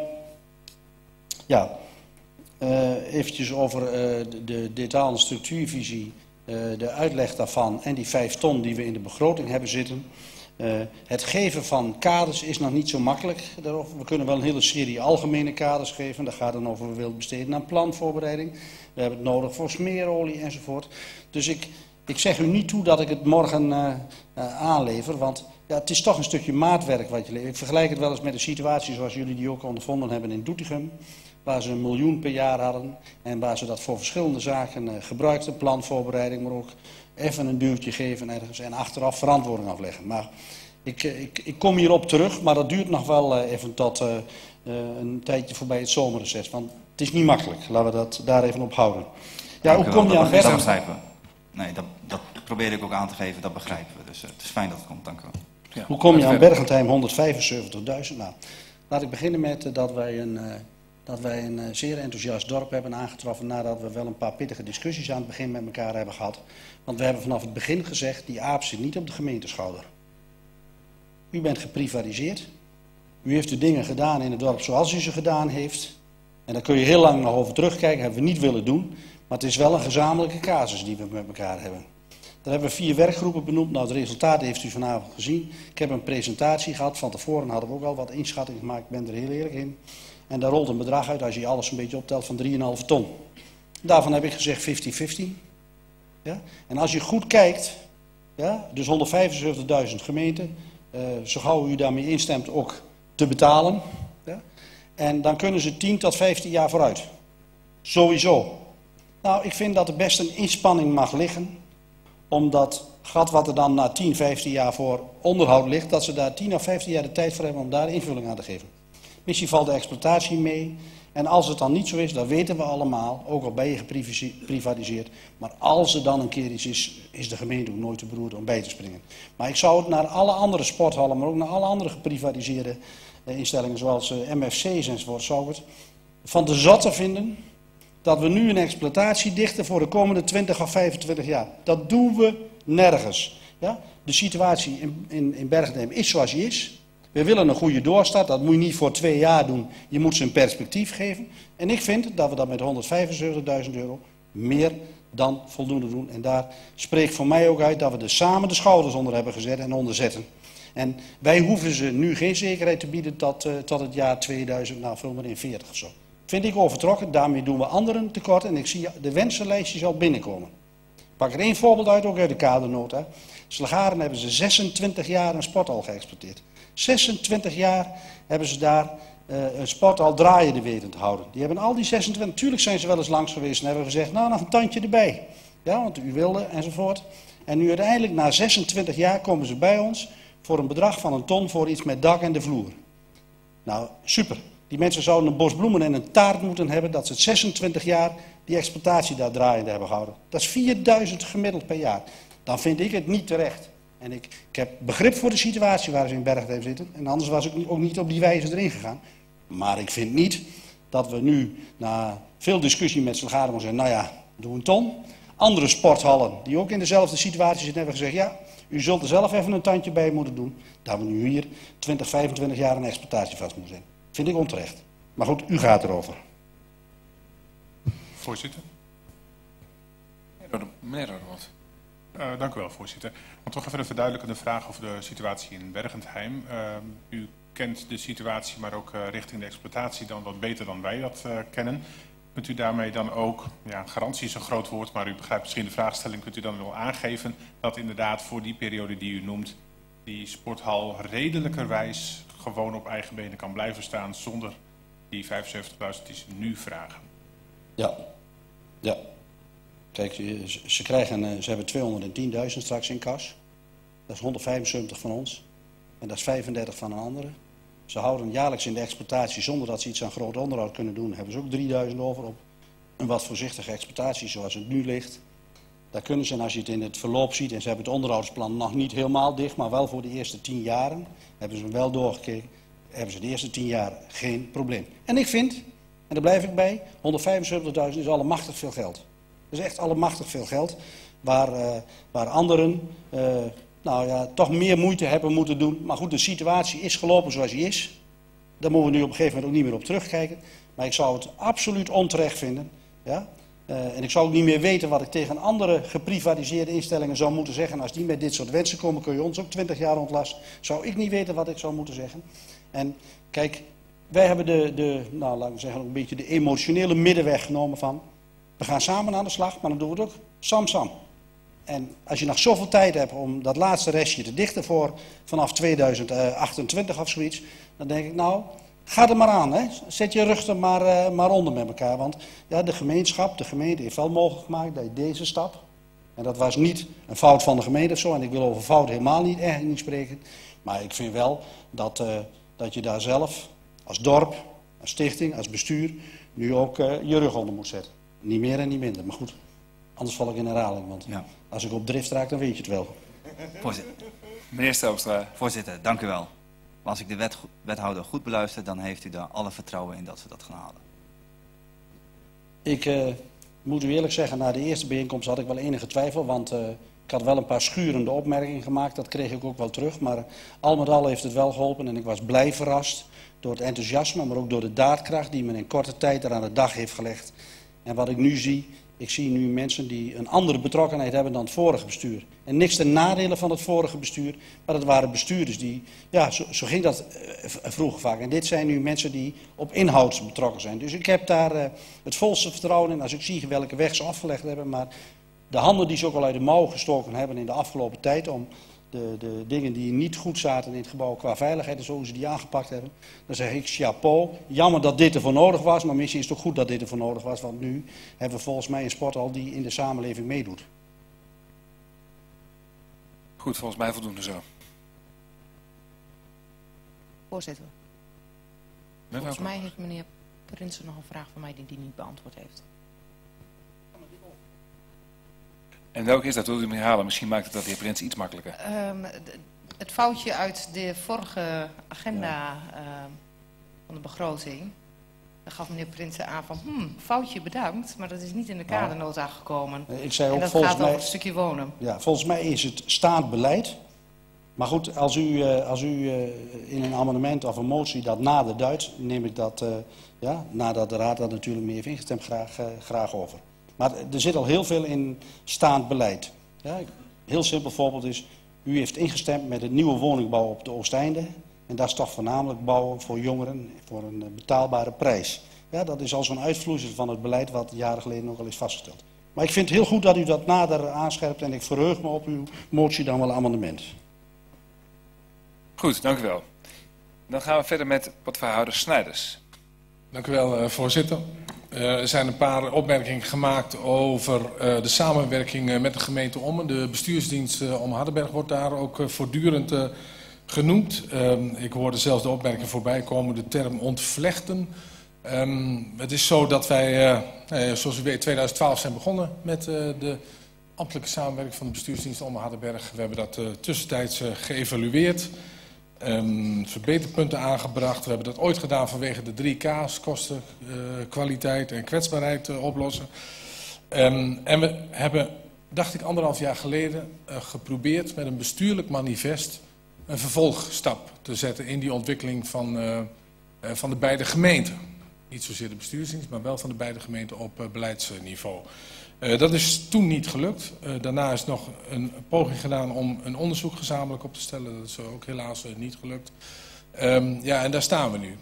Q: Eventjes over de detail- en structuurvisie, de uitleg daarvan en die 5 ton die we in de begroting hebben zitten. Het geven van kaders is nog niet zo makkelijk. We kunnen wel een hele serie algemene kaders geven. Dat gaat dan over we willen besteden aan planvoorbereiding. We hebben het nodig voor smeerolie enzovoort. Dus ik zeg u niet toe dat ik het morgen aanlever, want ja, het is toch een stukje maatwerk wat je levert. Ik vergelijk het wel eens met de situatie zoals jullie die ook ondervonden hebben in Doetinchem. Waar ze 1 miljoen per jaar hadden en waar ze dat voor verschillende zaken gebruikten. Planvoorbereiding, maar ook even een duwtje geven ergens en achteraf verantwoording afleggen. Maar ik kom hierop terug, maar dat duurt nog wel even tot een tijdje voorbij het zomerreces. Want het is niet makkelijk, laten we dat daar even op houden. Ja, hoe kom je aan
D: Dat begrijpen we. Nee, dat probeer ik ook aan te geven, dat begrijpen we. Dus het is fijn dat het komt, dank u wel.
Q: Ja, hoe kom je aan Bergentheim 175.000? Nou, laat ik beginnen met dat wij een zeer enthousiast dorp hebben aangetroffen nadat we wel een paar pittige discussies aan het begin met elkaar hebben gehad. Want we hebben vanaf het begin gezegd, die aap zit niet op de gemeenteschouder. U bent geprivatiseerd. U heeft de dingen gedaan in het dorp zoals u ze gedaan heeft. En daar kun je heel lang nog over terugkijken, hebben we niet willen doen. Maar het is wel een gezamenlijke casus die we met elkaar hebben. Daar hebben we 4 werkgroepen benoemd. Nou, het resultaat heeft u vanavond gezien. Ik heb een presentatie gehad. Van tevoren hadden we ook al wat inschatting gemaakt. Ik ben er heel eerlijk in. En daar rolt een bedrag uit, als je alles een beetje optelt, van 3,5 ton. Daarvan heb ik gezegd 50-50. Ja? En als je goed kijkt, ja, dus 175.000 gemeenten, zo gauw u daarmee instemt ook te betalen. Ja? En dan kunnen ze 10 tot 15 jaar vooruit. Sowieso. Nou, ik vind dat er best een inspanning mag liggen om dat gat wat er dan na 10, 15 jaar voor onderhoud ligt, dat ze daar 10 of 15 jaar de tijd voor hebben om daar invulling aan te geven. Misschien valt de exploitatie mee. En als het dan niet zo is, dat weten we allemaal, ook al ben je geprivatiseerd. Maar als er dan een keer iets is de gemeente ook nooit te beroerd om bij te springen. Maar ik zou het naar alle andere sporthallen, maar ook naar alle andere geprivatiseerde instellingen, zoals MFC's enzovoort, zou ik het van de zotte vinden dat we nu een exploitatie dichten voor de komende 20 of 25 jaar. Dat doen we nergens. Ja? De situatie in Bergentheim is zoals die is. We willen een goede doorstart. Dat moet je niet voor 2 jaar doen. Je moet ze een perspectief geven. En ik vind dat we dat met 175.000 euro meer dan voldoende doen. En daar spreekt voor mij ook uit dat we er samen de schouders onder hebben gezet en onderzetten. En wij hoeven ze nu geen zekerheid te bieden tot het jaar 2040 of zo. Vind ik overtrokken. Daarmee doen we anderen tekort. En ik zie de wensenlijstjes al binnenkomen. Ik pak er 1 voorbeeld uit, ook uit de kadernota. Slagharen hebben ze 26 jaar een sporthal geëxploiteerd. 26 jaar hebben ze daar een sporthal draaiende weten te houden. Die hebben al die 26, natuurlijk zijn ze wel eens langs geweest en hebben gezegd, nou nog een tandje erbij. Ja, want u wilde enzovoort. En nu uiteindelijk na 26 jaar komen ze bij ons voor een bedrag van 1 ton voor iets met dak en de vloer. Nou, super. Die mensen zouden een bos bloemen en een taart moeten hebben dat ze het 26 jaar die exploitatie daar draaiende hebben gehouden. Dat is 4000 gemiddeld per jaar. Dan vind ik het niet terecht. En ik heb begrip voor de situatie waar ze in Bergheim zitten. En anders was ik ook niet op die wijze erin gegaan. Maar ik vind niet dat we nu, na veel discussie met Slagharen, moeten zeggen, nou ja, doe 1 ton. Andere sporthallen, die ook in dezelfde situatie zitten, hebben gezegd, ja, u zult er zelf even een tandje bij moeten doen. Dat we nu hier 20, 25 jaar een exploitatie vast moeten zijn. Vind ik onterecht. Maar goed, u gaat erover.
F: Voorzitter.
A: Meneer Rodewold.
F: Dank u wel, voorzitter. Maar toch even een verduidelijkende vraag over de situatie in Bergentheim. U kent de situatie, maar ook richting de exploitatie dan wat beter dan wij dat kennen. Kunt u daarmee dan ook, ja, garantie is een groot woord, maar u begrijpt misschien de vraagstelling, kunt u dan wel aangeven dat inderdaad voor die periode die u noemt, die sporthal redelijkerwijs gewoon op eigen benen kan blijven staan zonder die 75.000 die ze nu vragen?
Q: Ja. Ja. Kijk, ze hebben 210.000 straks in kas. Dat is 175 van ons. En dat is 35 van een andere. Ze houden jaarlijks in de exploitatie, zonder dat ze iets aan groot onderhoud kunnen doen, hebben ze ook 3000 over op een wat voorzichtige exploitatie zoals het nu ligt. Daar kunnen ze, en als je het in het verloop ziet, en ze hebben het onderhoudsplan nog niet helemaal dicht, maar wel voor de eerste 10 jaren, hebben ze hem wel doorgekeken, hebben ze de eerste 10 jaar geen probleem. En ik vind, en daar blijf ik bij, 175.000 is allemachtig veel geld. Dat is echt allemachtig veel geld, waar anderen nou ja, toch meer moeite hebben moeten doen. Maar goed, de situatie is gelopen zoals die is. Daar moeten we nu op een gegeven moment ook niet meer op terugkijken. Maar ik zou het absoluut onterecht vinden. Ja? En ik zou ook niet meer weten wat ik tegen andere geprivatiseerde instellingen zou moeten zeggen. Als die met dit soort wensen komen, kun je ons ook 20 jaar ontlasten. Zou ik niet weten wat ik zou moeten zeggen. En kijk, wij hebben nou, laten we zeggen, een beetje de emotionele middenweg genomen van, we gaan samen aan de slag, maar dan doen we het ook sam-sam. En als je nog zoveel tijd hebt om dat laatste restje te dichten voor vanaf 2028 of zoiets, dan denk ik, nou, ga er maar aan. Hè. Zet je rug er maar onder met elkaar. Want ja, de gemeenschap, de gemeente heeft wel mogelijk gemaakt dat je deze stap, en dat was niet een fout van de gemeente of zo, en ik wil over fout helemaal niet spreken, maar ik vind wel dat je daar zelf als dorp, als stichting, als bestuur, nu ook je rug onder moet zetten. Niet meer en niet minder, maar goed. Anders val ik in herhaling, want ja, als ik op drift raak, dan weet je het wel.
L: Voorzitter.
A: Meneer Stelstra.
L: Voorzitter, dank u wel. Maar als ik de wethouder goed beluister, dan heeft u daar alle vertrouwen in dat ze dat gaan halen.
Q: Ik moet u eerlijk zeggen, na de eerste bijeenkomst had ik wel enige twijfel, want ik had wel een paar schurende opmerkingen gemaakt, dat kreeg ik ook wel terug. Maar al met al heeft het wel geholpen en ik was blij verrast door het enthousiasme, maar ook door de daadkracht die men in korte tijd er aan de dag heeft gelegd. En wat ik nu zie, ik zie nu mensen die een andere betrokkenheid hebben dan het vorige bestuur. En niks ten nadele van het vorige bestuur, maar dat waren bestuurders die, ja, zo ging dat vroeger vaak. En dit zijn nu mensen die op inhoud betrokken zijn. Dus ik heb daar het volste vertrouwen in als ik zie welke weg ze afgelegd hebben. Maar de handen die ze ook al uit de mouw gestoken hebben in de afgelopen tijd om de dingen die niet goed zaten in het gebouw qua veiligheid en zo, hoe ze die aangepakt hebben, dan zeg ik chapeau. Jammer dat dit ervoor nodig was, maar misschien is het ook goed dat dit ervoor nodig was, want nu hebben we volgens mij een sporthal die in de samenleving meedoet.
A: Goed, volgens mij voldoende zo.
M: Voorzitter. Volgens mij heeft meneer Prinsen nog een vraag van mij die hij niet beantwoord heeft.
A: En welke is dat? Wil u hem herhalen? Misschien maakt het dat de heer Prins iets makkelijker.
M: Het foutje uit de vorige agenda van de begroting. Daar gaf meneer Prinsen aan van, foutje bedankt, maar dat is niet in de kadernota gekomen.
Q: Ik zei ook,
M: en dat
Q: volgens
M: gaat
Q: mij,
M: over het stukje wonen.
Q: Ja, volgens mij is het staand beleid Maar goed, als u in een amendement of een motie dat nader duidt, neem ik dat, nadat de Raad dat natuurlijk mee heeft ingestemd, graag over. Maar er zit al heel veel in staand beleid. Ja, een heel simpel voorbeeld is, u heeft ingestemd met het nieuwe woningbouw op de Oosteinde. En dat is toch voornamelijk bouwen voor jongeren voor een betaalbare prijs. Ja, dat is al zo'n uitvloeisel van het beleid wat jaren geleden ook al is vastgesteld. Maar ik vind het heel goed dat u dat nader aanscherpt en ik verheug me op uw motie dan wel amendement.
A: Goed, dank u wel. Dan gaan we verder met portefeuillehouder Snijders.
S: Dank u wel, voorzitter. Er zijn een paar opmerkingen gemaakt over de samenwerking met de gemeente Ommen. De bestuursdienst Ommen Hardenberg wordt daar ook voortdurend genoemd. Ik hoorde zelfs de opmerking voorbij komen, de term ontvlechten. Het is zo dat wij, zoals u weet, 2012 zijn begonnen met de ambtelijke samenwerking van de bestuursdienst Ommen Hardenberg. We hebben dat tussentijds geëvalueerd. Verbeterpunten aangebracht. We hebben dat ooit gedaan vanwege de 3 K's, kosten, kwaliteit en kwetsbaarheid oplossen. En we hebben, dacht ik 1,5 jaar geleden, geprobeerd met een bestuurlijk manifest een vervolgstap te zetten in die ontwikkeling van de beide gemeenten. Niet zozeer de bestuursdienst, maar wel van de beide gemeenten op beleidsniveau. Dat is toen niet gelukt. Daarna is nog een poging gedaan om een onderzoek gezamenlijk op te stellen. Dat is ook helaas niet gelukt. En daar staan we nu.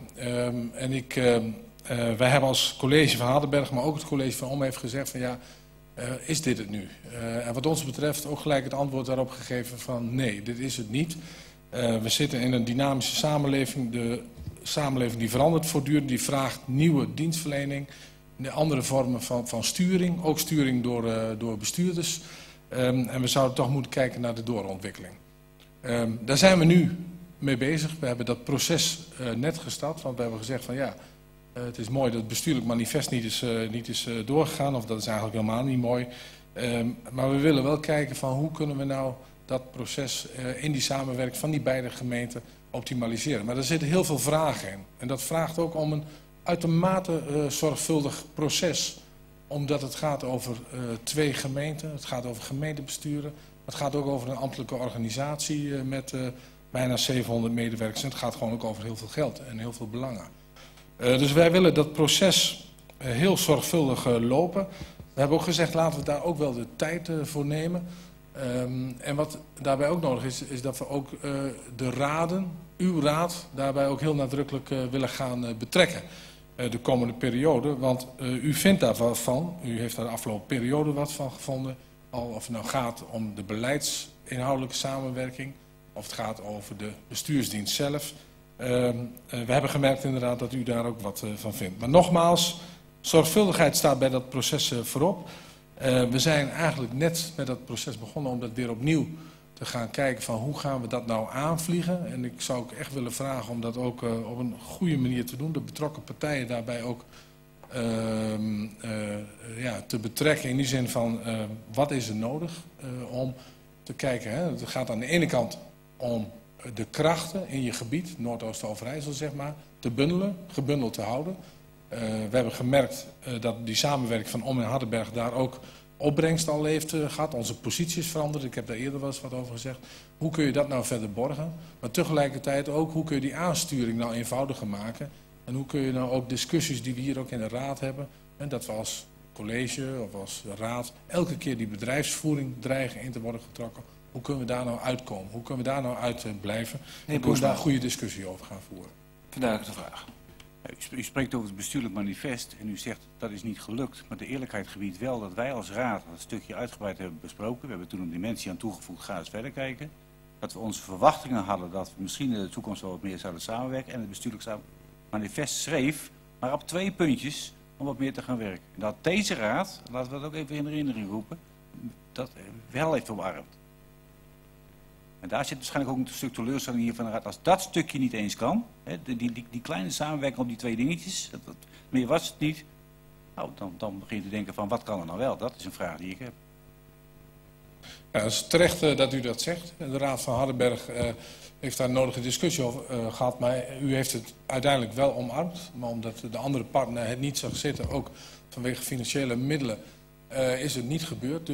S: Wij hebben als college van Hardenberg, maar ook het college van Ommen heeft gezegd van is dit het nu? En wat ons betreft ook gelijk het antwoord daarop gegeven van nee, dit is het niet. We zitten in een dynamische samenleving. De samenleving die verandert voortdurend, die vraagt nieuwe dienstverlening. De andere vormen van sturing, ook sturing door bestuurders. En we zouden toch moeten kijken naar de doorontwikkeling. Daar zijn we nu mee bezig. We hebben dat proces net gestart, want we hebben gezegd van het is mooi dat het bestuurlijk manifest niet is doorgegaan, of dat is eigenlijk helemaal niet mooi. Maar we willen wel kijken van hoe kunnen we nou dat proces in die samenwerking van die beide gemeenten optimaliseren. Maar er zitten heel veel vragen in. En dat vraagt ook om een uitermate zorgvuldig proces. Omdat het gaat over 2 gemeenten, het gaat over gemeentebesturen. Het gaat ook over een ambtelijke organisatie met bijna 700 medewerkers. En het gaat gewoon ook over heel veel geld en heel veel belangen. Dus wij willen dat proces heel zorgvuldig lopen. We hebben ook gezegd, laten we daar ook wel de tijd voor nemen. En wat daarbij ook nodig is dat we ook de raden, uw raad, daarbij ook heel nadrukkelijk willen gaan betrekken. De komende periode, want u vindt daar wat van. U heeft daar de afgelopen periode wat van gevonden. Of het nou gaat om de beleidsinhoudelijke samenwerking, of het gaat over de bestuursdienst zelf. We hebben gemerkt inderdaad dat u daar ook wat van vindt. Maar nogmaals, zorgvuldigheid staat bij dat proces voorop. We zijn eigenlijk net met dat proces begonnen om dat weer opnieuw te gaan kijken van hoe gaan we dat nou aanvliegen. En ik zou ook echt willen vragen om dat ook op een goede manier te doen. De betrokken partijen daarbij ook te betrekken in die zin van wat is er nodig om te kijken. Hè? Het gaat aan de ene kant om de krachten in je gebied, Noordoost-Overijssel zeg maar, te bundelen, gebundeld te houden. We hebben gemerkt dat die samenwerking van Ommen en Hardenberg daar ook opbrengst al heeft gehad. Onze positie is veranderd. Ik heb daar eerder wel eens wat over gezegd. Hoe kun je dat nou verder borgen? Maar tegelijkertijd ook, hoe kun je die aansturing nou eenvoudiger maken? En hoe kun je nou ook discussies die we hier ook in de raad hebben, en dat we als college of als raad elke keer die bedrijfsvoering dreigen in te worden getrokken. Hoe kunnen we daar nou uitkomen? Hoe kunnen we daar nou uit blijven? Hoe kunnen we daar een goede discussie over gaan voeren?
A: Verduidelijk de vraag.
T: U spreekt over het bestuurlijk manifest en u zegt dat is niet gelukt. Maar de eerlijkheid gebiedt wel dat wij als raad dat stukje uitgebreid hebben besproken. We hebben toen een dimensie aan toegevoegd, ga eens verder kijken. Dat we onze verwachtingen hadden dat we misschien in de toekomst wel wat meer zouden samenwerken. En het bestuurlijk manifest schreef, maar op 2 puntjes om wat meer te gaan werken. En dat deze raad, laten we dat ook even in herinnering roepen, dat wel heeft omarmd. En daar zit waarschijnlijk ook een stuk teleurstelling hier van de raad. Als dat stukje niet eens kan, hè, die kleine samenwerking op die 2 dingetjes, meer was het niet. Nou, dan begin je te denken van wat kan er nou wel? Dat is een vraag die ik heb.
S: Ja, het is terecht dat u dat zegt. De Raad van Hardenberg heeft daar een nodige discussie over gehad. Maar u heeft het uiteindelijk wel omarmd. Maar omdat de andere partner het niet zag zitten, ook vanwege financiële middelen, is het niet gebeurd. Dus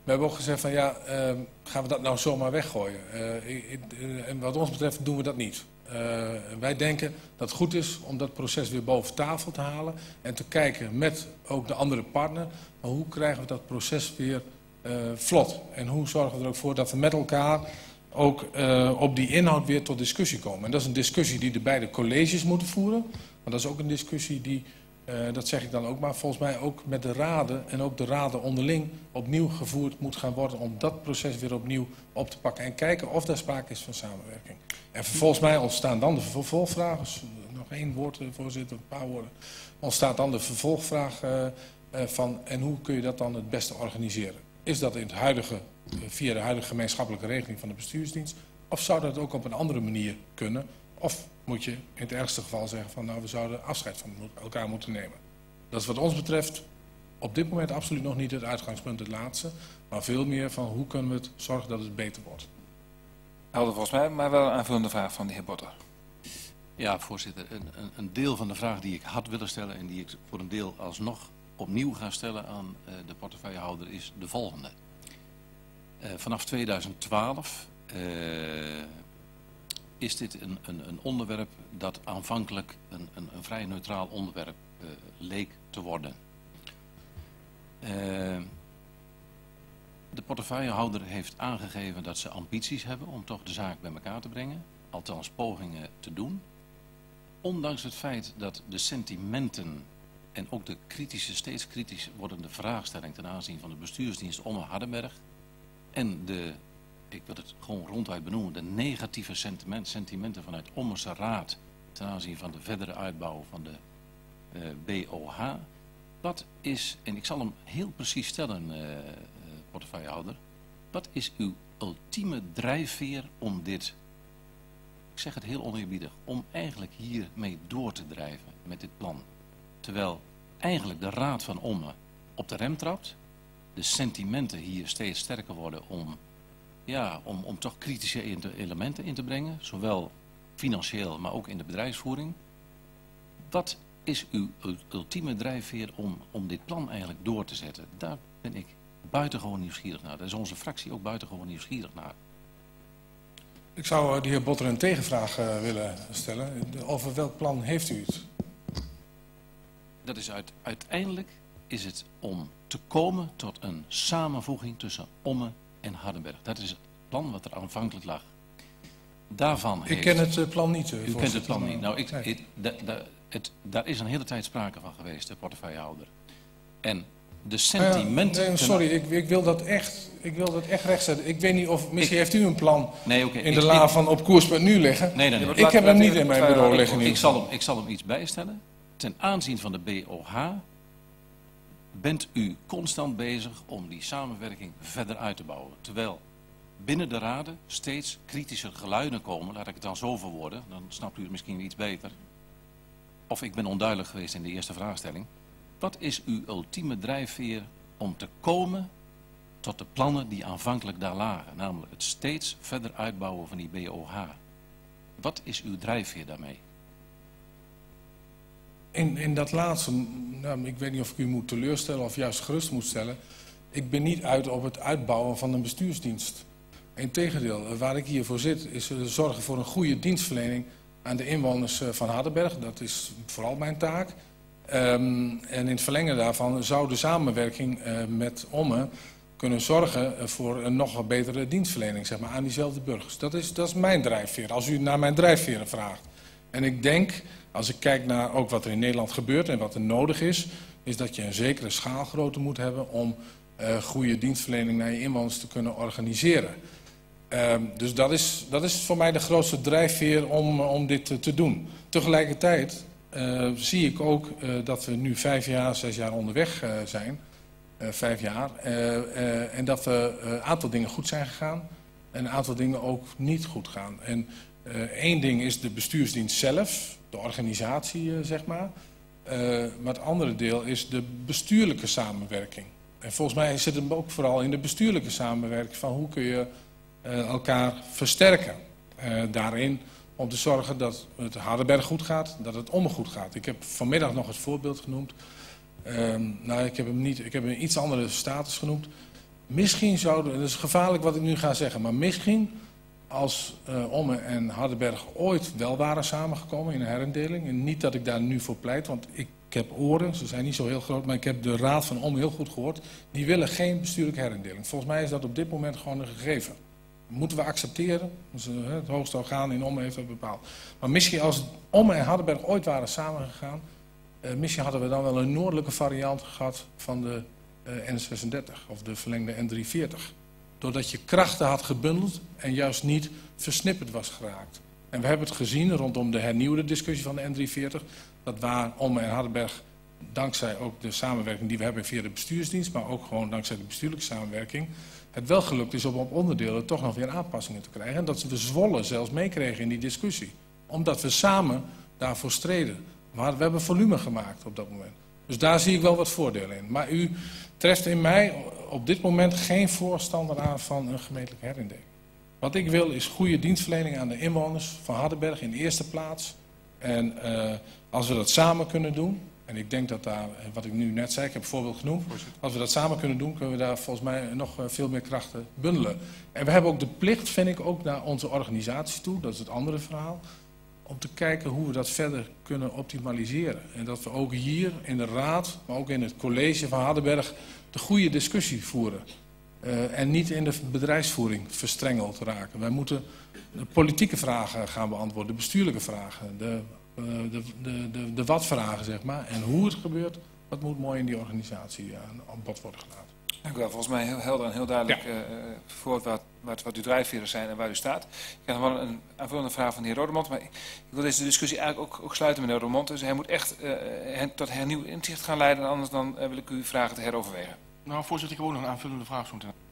S: We hebben ook gezegd van ja, gaan we dat nou zomaar weggooien? En wat ons betreft doen we dat niet. Wij denken dat het goed is om dat proces weer boven tafel te halen en te kijken met ook de andere partner, maar hoe krijgen we dat proces weer vlot? En hoe zorgen we er ook voor dat we met elkaar ook op die inhoud weer tot discussie komen? En dat is een discussie die de beide colleges moeten voeren, maar dat is ook een discussie die, dat zeg ik dan ook maar, volgens mij ook met de raden en ook de raden onderling opnieuw gevoerd moet gaan worden om dat proces weer opnieuw op te pakken en kijken of daar sprake is van samenwerking. En volgens mij ontstaan dan de vervolgvragen, nog één woord voorzitter, een paar woorden, ontstaat dan de vervolgvraag van en hoe kun je dat dan het beste organiseren? Is dat in het huidige, via de huidige gemeenschappelijke regeling van de bestuursdienst of zou dat ook op een andere manier kunnen? Of moet je in het ergste geval zeggen van nou we zouden afscheid van elkaar moeten nemen. Dat is wat ons betreft op dit moment absoluut nog niet het uitgangspunt, het laatste. Maar veel meer van hoe kunnen we het zorgen dat het beter wordt.
A: Helder volgens mij, maar wel een aanvullende vraag van de heer Botter.
B: Ja, voorzitter. Een deel van de vraag die ik had willen stellen en die ik voor een deel alsnog opnieuw ga stellen aan de portefeuillehouder is de volgende. Vanaf 2012 is dit een onderwerp dat aanvankelijk een vrij neutraal onderwerp leek te worden. De portefeuillehouder heeft aangegeven dat ze ambities hebben om toch de zaak bij elkaar te brengen, althans pogingen te doen. Ondanks het feit dat de sentimenten en ook de kritische, steeds kritisch wordende vraagstelling ten aanzien van de bestuursdienst Omme Hardenberg en de, ik wil het gewoon ronduit benoemen, de negatieve sentimenten vanuit Ommense Raad ten aanzien van de verdere uitbouw van de BOH. Wat is, en ik zal hem heel precies stellen, portefeuillehouder, wat is uw ultieme drijfveer om dit, ik zeg het heel oneerbiedig, om eigenlijk hiermee door te drijven met dit plan? Terwijl eigenlijk de Raad van Omme op de rem trapt, de sentimenten hier steeds sterker worden om toch kritische elementen in te brengen, zowel financieel maar ook in de bedrijfsvoering. Wat is uw ultieme drijfveer om dit plan eigenlijk door te zetten? Daar ben ik buitengewoon nieuwsgierig naar. Daar is onze fractie ook buitengewoon nieuwsgierig naar.
S: Ik zou de heer Botter een tegenvraag willen stellen. Over welk plan heeft u het?
B: Dat is uiteindelijk is het om te komen tot een samenvoeging tussen Omme en Hardenberg. Dat is het plan wat er aanvankelijk lag. Daarvan
S: ik ken het plan niet.
B: U kent het plan niet. Nou, daar is een hele tijd sprake van geweest, de portefeuillehouder. En de sentimenten...
S: sorry, ik wil dat echt rechtzetten. Ik weet niet of, misschien heeft u een plan in de la van op koers.nu liggen.
B: Nee.
S: Ik heb hem niet in mijn bureau liggen.
B: Ik zal hem iets bijstellen. Ten aanzien van de BOH bent u constant bezig om die samenwerking verder uit te bouwen. Terwijl binnen de raden steeds kritischer geluiden komen, laat ik het dan zo verwoorden, dan snapt u het misschien iets beter. Of ik ben onduidelijk geweest in de eerste vraagstelling. Wat is uw ultieme drijfveer om te komen tot de plannen die aanvankelijk daar lagen? Namelijk het steeds verder uitbouwen van die BOH. Wat is uw drijfveer daarmee?
S: In dat laatste, nou, ik weet niet of ik u moet teleurstellen of juist gerust moet stellen. Ik ben niet uit op het uitbouwen van een bestuursdienst. Integendeel, waar ik hier voor zit is zorgen voor een goede dienstverlening aan de inwoners van Hardenberg. Dat is vooral mijn taak. En in het verlengen daarvan zou de samenwerking met Omme kunnen zorgen voor een nog wat betere dienstverlening, zeg maar, aan diezelfde burgers. Dat is mijn drijfveer, als u naar mijn drijfveren vraagt. En ik denk, als ik kijk naar ook wat er in Nederland gebeurt en wat er nodig is dat je een zekere schaalgrootte moet hebben om goede dienstverlening naar je inwoners te kunnen organiseren. Dus dat is voor mij de grootste drijfveer om dit te doen. Tegelijkertijd zie ik ook dat we nu 5 jaar onderweg zijn. 5 jaar. En dat een aantal dingen goed zijn gegaan en een aantal dingen ook niet goed gaan. En één ding is de bestuursdienst zelf, de organisatie zeg maar. Maar het andere deel is de bestuurlijke samenwerking. En volgens mij zit het ook vooral in de bestuurlijke samenwerking van hoe kun je elkaar versterken daarin om te zorgen dat het Hardenberg goed gaat, dat het Omme goed gaat. Ik heb vanmiddag nog het voorbeeld genoemd. Ik heb hem een iets andere status genoemd. misschien zouden, dat is gevaarlijk wat ik nu ga zeggen, maar misschien als Omme en Hardenberg ooit wel waren samengekomen in een herindeling, en niet dat ik daar nu voor pleit, want ik heb oren, ze zijn niet zo heel groot, maar ik heb de raad van Omme heel goed gehoord, die willen geen bestuurlijke herindeling. Volgens mij is dat op dit moment gewoon een gegeven. Dat moeten we accepteren, dus, het hoogste orgaan in Omme heeft dat bepaald. Maar misschien als Omme en Hardenberg ooit waren samengegaan, misschien hadden we dan wel een noordelijke variant gehad van de N36 of de verlengde N340. Doordat je krachten had gebundeld en juist niet versnipperd was geraakt. En we hebben het gezien rondom de hernieuwde discussie van de N340, dat waar Omme en Hardenberg, dankzij ook de samenwerking die we hebben via de bestuursdienst, maar ook gewoon dankzij de bestuurlijke samenwerking, het wel gelukt is om op onderdelen toch nog weer aanpassingen te krijgen. En dat we Zwolle zelfs meekregen in die discussie. Omdat we samen daarvoor streden. We hebben volume gemaakt op dat moment. Dus daar zie ik wel wat voordelen in. Maar u treft in mij op dit moment geen voorstander aan van een gemeentelijke herindeling. Wat ik wil is goede dienstverlening aan de inwoners van Hardenberg in de eerste plaats. En als we dat samen kunnen doen, en ik denk dat daar, wat ik nu net zei, ik heb een voorbeeld genoemd. Als we dat samen kunnen doen, kunnen we daar volgens mij nog veel meer krachten bundelen. En we hebben ook de plicht, vind ik, ook naar onze organisatie toe, dat is het andere verhaal, om te kijken hoe we dat verder kunnen optimaliseren. En dat we ook hier in de raad, maar ook in het college van Hardenberg, de goede discussie voeren. En niet in de bedrijfsvoering verstrengeld raken. Wij moeten de politieke vragen gaan beantwoorden, de bestuurlijke vragen, de wat-vragen, zeg maar. En hoe het gebeurt, dat moet mooi in die organisatie aan bod worden gelaten.
A: Dank u wel. Volgens mij heel helder en heel duidelijk voor wat uw drijfveren zijn en waar u staat. Ik heb nog wel een aanvullende vraag van de heer Rodemond, maar ik wil deze discussie eigenlijk ook sluiten, meneer Rodemond. Dus hij moet echt tot hernieuwd inzicht gaan leiden, anders dan wil ik u vragen te heroverwegen.
I: Nou, voorzitter, ik heb ook nog een aanvullende vraag zo meteen.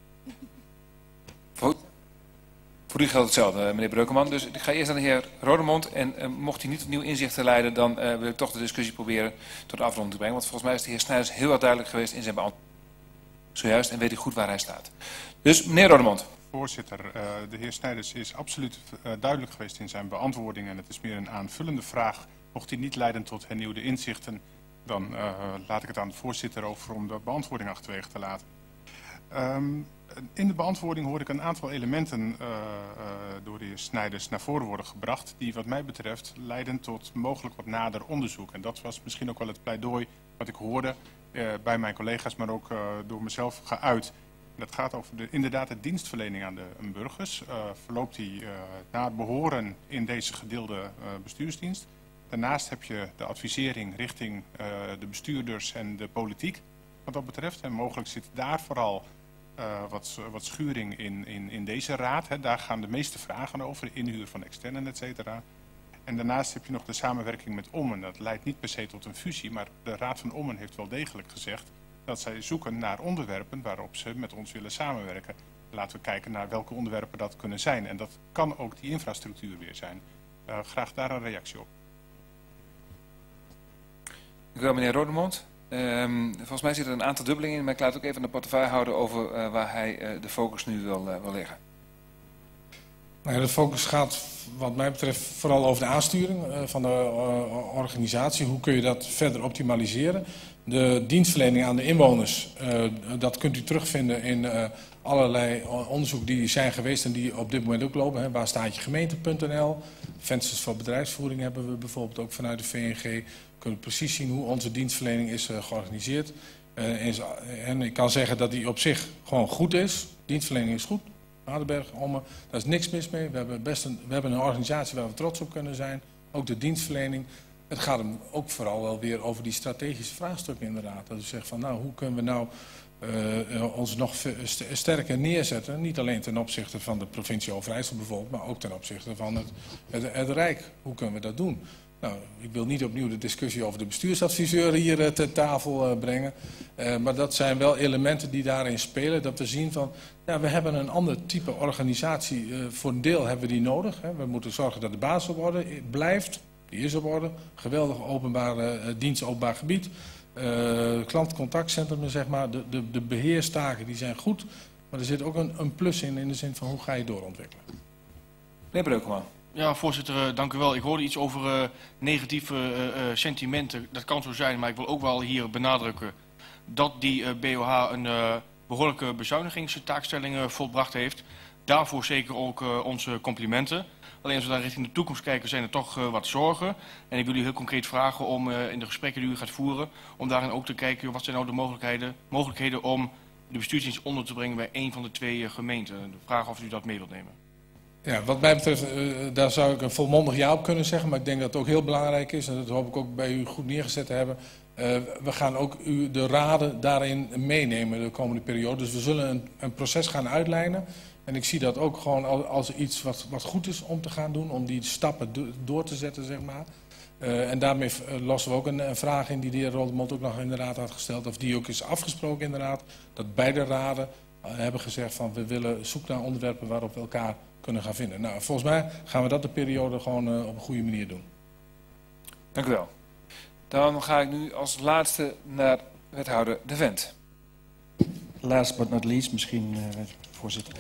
A: Voor u geldt hetzelfde, meneer Breukeman. Dus ik ga eerst naar de heer Rodemond. En mocht hij niet tot nieuw inzicht te leiden, dan wil ik toch de discussie proberen tot de afronding te brengen. Want volgens mij is de heer Snijders heel erg duidelijk geweest in zijn beantwoording. Zojuist, en weet hij goed waar hij staat. Dus, meneer Rodemond.
F: Voorzitter, de heer Snijders is absoluut duidelijk geweest in zijn beantwoording. En het is meer een aanvullende vraag. Mocht hij niet leiden tot hernieuwde inzichten, dan laat ik het aan de voorzitter over om de beantwoording achterwege te laten. In de beantwoording hoor ik een aantal elementen door de heer Snijders naar voren worden gebracht, die wat mij betreft leiden tot mogelijk wat nader onderzoek. En dat was misschien ook wel het pleidooi wat ik hoorde bij mijn collega's, maar ook door mezelf geuit. En dat gaat over inderdaad de dienstverlening aan de burgers. Verloopt die naar het behoren in deze gedeelde bestuursdienst. Daarnaast heb je de advisering richting de bestuurders en de politiek wat dat betreft. En mogelijk zit daar vooral wat schuring in deze raad. Hè. Daar gaan de meeste vragen over, inhuur van externen, et cetera. En daarnaast heb je nog de samenwerking met Ommen. Dat leidt niet per se tot een fusie, maar de Raad van Ommen heeft wel degelijk gezegd dat zij zoeken naar onderwerpen waarop ze met ons willen samenwerken. Laten we kijken naar welke onderwerpen dat kunnen zijn. En dat kan ook die infrastructuur weer zijn. Graag daar een reactie op.
A: Dank u wel, meneer Rodemond. Volgens mij zit er een aantal dubbelingen in, maar ik laat ook even de portefeuille houden over waar hij de focus nu wil leggen.
S: Nou ja, de focus gaat wat mij betreft vooral over de aansturing van de organisatie. Hoe kun je dat verder optimaliseren? De dienstverlening aan de inwoners, dat kunt u terugvinden in allerlei onderzoeken die zijn geweest en die op dit moment ook lopen. Hè. Waar staat je gemeente.nl? Vensters voor bedrijfsvoering hebben we bijvoorbeeld ook vanuit de VNG. Kunnen we precies zien hoe onze dienstverlening is georganiseerd. En ik kan zeggen dat die op zich gewoon goed is. Dienstverlening is goed. Hardenberg, Omme, daar is niks mis mee. We hebben een organisatie waar we trots op kunnen zijn. Ook de dienstverlening. Het gaat hem ook vooral wel weer over die strategische vraagstukken inderdaad. Dat u zegt van nou, hoe kunnen we nou ons nog sterker neerzetten. Niet alleen ten opzichte van de provincie Overijssel bijvoorbeeld, maar ook ten opzichte van het Rijk. Hoe kunnen we dat doen? Nou, ik wil niet opnieuw de discussie over de bestuursadviseur hier ter tafel brengen. Maar dat zijn wel elementen die daarin spelen. Dat we zien van, ja, we hebben een ander type organisatie. Voor een deel hebben we die nodig. Hè. We moeten zorgen dat de basis op orde blijft. Die is op orde. Geweldig openbare dienst, openbaar gebied. Klantcontactcentrum, zeg maar. De beheerstaken die zijn goed. Maar er zit ook een plus in de zin van hoe ga je doorontwikkelen.
A: Meneer Breukeman.
I: Ja, voorzitter, dank u wel. Ik hoorde iets over negatieve sentimenten. Dat kan zo zijn, maar ik wil ook wel hier benadrukken dat die BOH behoorlijke bezuinigingstaakstellingen volbracht heeft. Daarvoor zeker ook onze complimenten. Alleen als we daar richting de toekomst kijken, zijn er toch wat zorgen. En ik wil u heel concreet vragen om in de gesprekken die u gaat voeren, om daarin ook te kijken wat zijn nou de mogelijkheden om de bestuursdienst onder te brengen bij een van de 2 gemeenten. De vraag of u dat mee wilt nemen.
S: Ja, wat mij betreft, daar zou ik een volmondig ja op kunnen zeggen, maar ik denk dat het ook heel belangrijk is, en dat hoop ik ook bij u goed neergezet te hebben. We gaan ook de raden daarin meenemen de komende periode. Dus we zullen een proces gaan uitlijnen. En ik zie dat ook gewoon als iets wat goed is om te gaan doen, om die stappen door te zetten, zeg maar. En daarmee lossen we ook een vraag in die de heer Roldemond ook nog in de raad had gesteld, of die ook is afgesproken in de raad, dat beide raden hebben gezegd van we willen zoeken naar onderwerpen waarop we elkaar kunnen gaan vinden. Nou, volgens mij gaan we dat de periode gewoon op een goede manier doen.
A: Dank u wel. Dan ga ik nu als laatste naar wethouder De Vent.
R: Last but not least, misschien, voorzitter.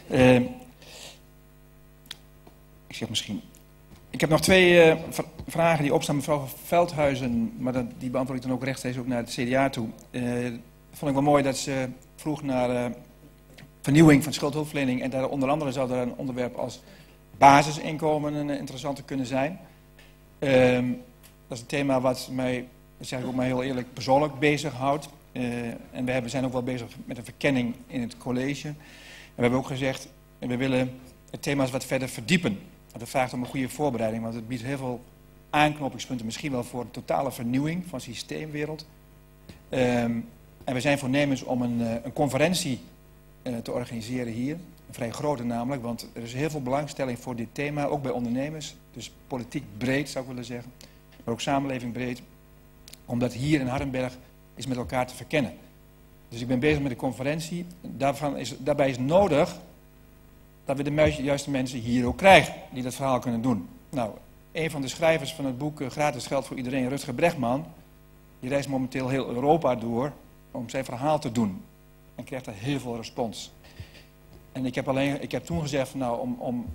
R: Ik zeg misschien. Ik heb nog 2 vragen die opstaan, mevrouw Veldhuizen, maar die beantwoord ik dan ook rechtstreeks ook naar het CDA toe. Vond ik wel mooi dat ze vroeg naar vernieuwing van schuldhulpverlening en daar onder andere zou daar een onderwerp als basisinkomen een interessante kunnen zijn. Dat is een thema wat mij, dat zeg ik ook maar heel eerlijk, persoonlijk bezighoudt. En we zijn ook wel bezig met een verkenning in het college. En we hebben ook gezegd, we willen het thema wat verder verdiepen. Dat vraagt om een goede voorbereiding, want het biedt heel veel aanknopingspunten, misschien wel voor een totale vernieuwing van de systeemwereld. En we zijn voornemens om een conferentie te organiseren hier. Een vrij grote namelijk, want er is heel veel belangstelling voor dit thema, ook bij ondernemers. Dus politiek breed zou ik willen zeggen, maar ook samenleving breed. Omdat hier in Hardenberg is met elkaar te verkennen. Dus ik ben bezig met de conferentie. Daarbij is nodig dat we de juiste mensen hier ook krijgen die dat verhaal kunnen doen. Nou, een van de schrijvers van het boek Gratis Geld voor Iedereen, Rutger Bregman, die reist momenteel heel Europa door om zijn verhaal te doen. En krijgt daar heel veel respons. En ik heb toen gezegd van, nou,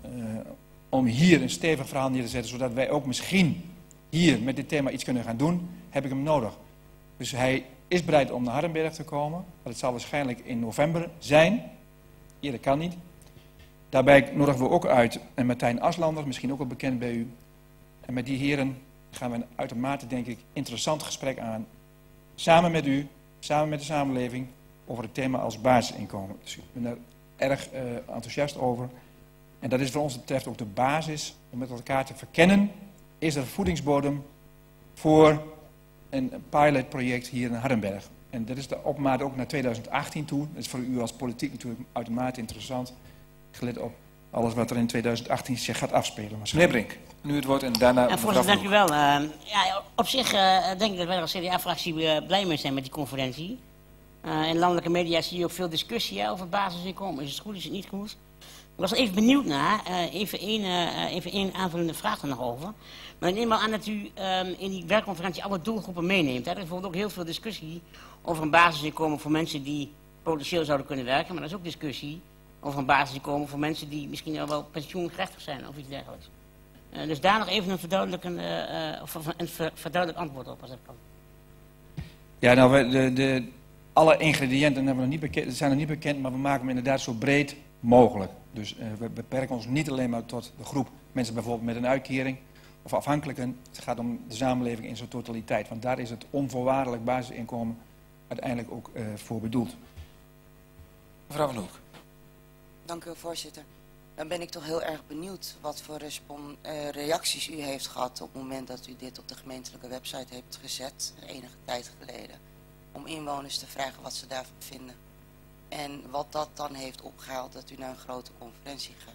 R: om hier een stevig verhaal neer te zetten, zodat wij ook misschien hier met dit thema iets kunnen gaan doen, heb ik hem nodig. Dus hij is bereid om naar Hardenberg te komen. Maar het zal waarschijnlijk in november zijn. Eerder kan niet. Daarbij nodigen we ook uit en Martijn Aslander, misschien ook wel bekend bij u. En met die heren gaan we een uitermate, denk ik, interessant gesprek aan. Samen met u, samen met de samenleving, over het thema als basisinkomen. Dus ik ben daar erg enthousiast over. En dat is voor ons betreft ook de basis om met elkaar te verkennen. Is er voedingsbodem voor een pilotproject hier in Hardenberg. En dat is de opmaat ook naar 2018 toe. Dat is voor u als politiek natuurlijk uitermate interessant. Gelet op alles wat er in 2018 zich gaat afspelen.
A: Meneer Brink, nu het woord en daarna...
U: Voorzitter, dank u wel. Ja, op zich denk ik dat wij als CDA-fractie blij mee zijn met die conferentie. In landelijke media zie je ook veel discussie over basisinkomen. Is het goed, is het niet goed? Ik was even benieuwd naar, even één aanvullende vraag er nog over. Maar ik neem al aan dat u in die werkconferentie alle doelgroepen meeneemt. Hè? Er is bijvoorbeeld ook heel veel discussie over een basisinkomen voor mensen die potentieel zouden kunnen werken. Maar er is ook discussie over een basisinkomen voor mensen die misschien al wel pensioengerechtigd zijn of iets dergelijks. Dus daar nog even een verduidelijk antwoord op als dat kan.
R: Ja, nou, alle ingrediënten zijn nog niet bekend, maar we maken hem inderdaad zo breed mogelijk. Dus we beperken ons niet alleen maar tot de groep mensen bijvoorbeeld met een uitkering of afhankelijken. Het gaat om de samenleving in zijn totaliteit, want daar is het onvoorwaardelijk basisinkomen uiteindelijk ook voor bedoeld.
A: Mevrouw Van Hoek.
O: Dank u wel, voorzitter. Dan ben ik toch heel erg benieuwd wat voor reacties u heeft gehad op het moment dat u dit op de gemeentelijke website hebt gezet, enige tijd geleden, om inwoners te vragen wat ze daarvan vinden. En wat dat dan heeft opgehaald dat u naar een grote conferentie gaat.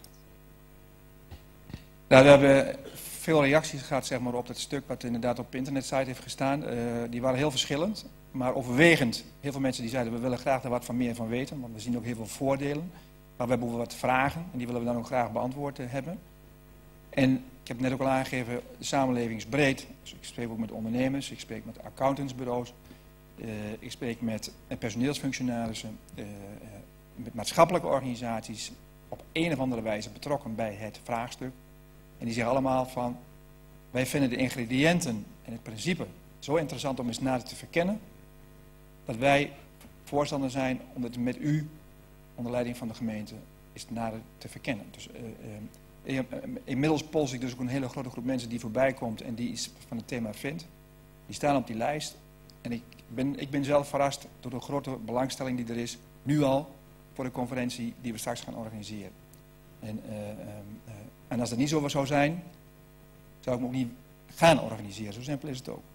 R: Nou, we hebben veel reacties gehad, zeg maar, op dat stuk wat inderdaad op de internetsite heeft gestaan. Die waren heel verschillend, maar overwegend heel veel mensen die zeiden we willen graag daar wat van meer van weten, want we zien ook heel veel voordelen. Maar we hebben ook wat vragen en die willen we dan ook graag beantwoord hebben. En ik heb net ook al aangegeven, de samenleving is breed. Dus ik spreek ook met ondernemers, ik spreek met accountantsbureaus. Ik spreek met personeelsfunctionarissen, met maatschappelijke organisaties, op een of andere wijze betrokken bij het vraagstuk. En die zeggen allemaal van, wij vinden de ingrediënten en het principe zo interessant om eens nader te verkennen, dat wij voorstander zijn om het met u, onder leiding van de gemeente, is nader te verkennen. Dus, inmiddels pols ik dus ook een hele grote groep mensen die voorbij komt en die iets van het thema vindt. Die staan op die lijst. En ik ben zelf verrast door de grote belangstelling die er is, nu al, voor de conferentie die we straks gaan organiseren. En als dat niet zo zou zijn, zou ik hem ook niet gaan organiseren. Zo simpel is het ook.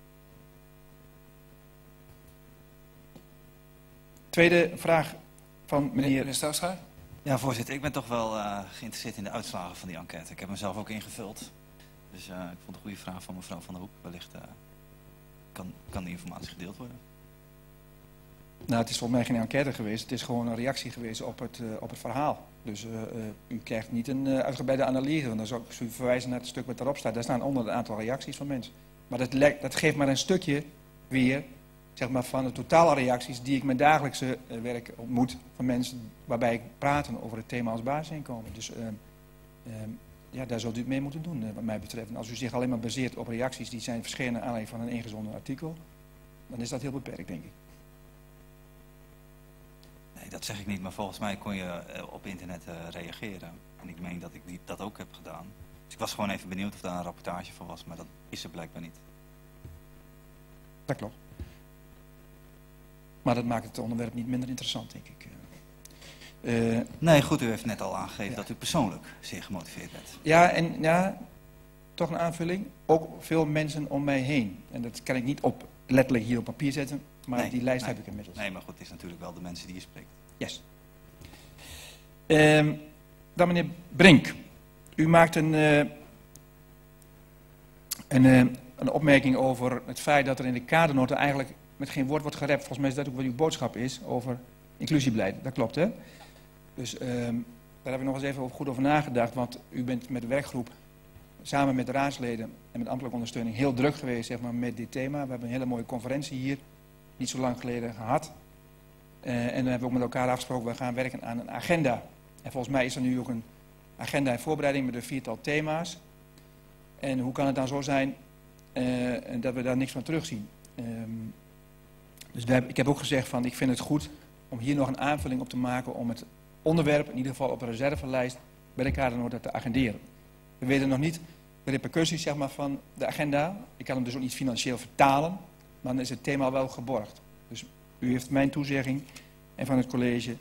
R: Tweede vraag van meneer
A: Stoutstra.
L: Ja, voorzitter. Ik ben toch wel geïnteresseerd in de uitslagen van die enquête. Ik heb mezelf ook ingevuld. Dus ik vond het een goede vraag van mevrouw Van der Hoek. Wellicht kan die informatie gedeeld worden.
R: Nou, het is volgens mij geen enquête geweest. Het is gewoon een reactie geweest op het verhaal. Dus u krijgt niet een uitgebreide analyse. Want dan zou ik u verwijzen naar het stuk wat daarop staat. Daar staan onder een aantal reacties van mensen. Maar dat geeft maar een stukje weer, zeg maar, van de totale reacties die ik met dagelijkse werk ontmoet van mensen waarbij ik praten over het thema als basisinkomen. Dus ja, daar zult u het mee moeten doen, wat mij betreft. En als u zich alleen maar baseert op reacties die zijn verschenen naar aanleiding van een ingezonden artikel, dan is dat heel beperkt, denk ik.
L: Nee, dat zeg ik niet, maar volgens mij kon je op internet reageren. En ik meen dat ik dat ook heb gedaan. Dus ik was gewoon even benieuwd of daar een rapportage van was, maar dat is er blijkbaar niet.
R: Dat klopt. Maar dat maakt het onderwerp niet minder interessant, denk ik.
L: Nee, goed, u heeft net al aangegeven dat u persoonlijk zeer gemotiveerd bent.
R: Ja, en ja, toch een aanvulling. Ook veel mensen om mij heen. En dat kan ik niet letterlijk hier op papier zetten, maar die lijst heb ik inmiddels.
L: Nee, maar goed, het is natuurlijk wel de mensen die je spreekt.
R: Yes. Dan meneer Brink. U maakt een opmerking over het feit dat er in de kadernota eigenlijk met geen woord wordt gerept. Volgens mij is dat ook wat uw boodschap is over inclusiebeleid. Dat klopt, hè? Dus daar heb ik nog eens even goed over nagedacht. Want u bent met de werkgroep samen met de raadsleden en met ambtelijke ondersteuning heel druk geweest, zeg maar, met dit thema. We hebben een hele mooie conferentie hier, niet zo lang geleden, gehad. En dan hebben we ook met elkaar afgesproken, we gaan werken aan een agenda. En volgens mij is er nu ook een agenda in voorbereiding met een 4-tal thema's. En hoe kan het dan zo zijn dat we daar niks van terugzien? Dus ik heb ook gezegd van, ik vind het goed om hier nog een aanvulling op te maken om het onderwerp, in ieder geval op een reservelijst, bij de kadernota te agenderen. We weten nog niet de repercussies, zeg maar, van de agenda. Ik kan hem dus ook niet financieel vertalen, maar dan is het thema wel geborgd. Dus u heeft mijn toezegging en van het college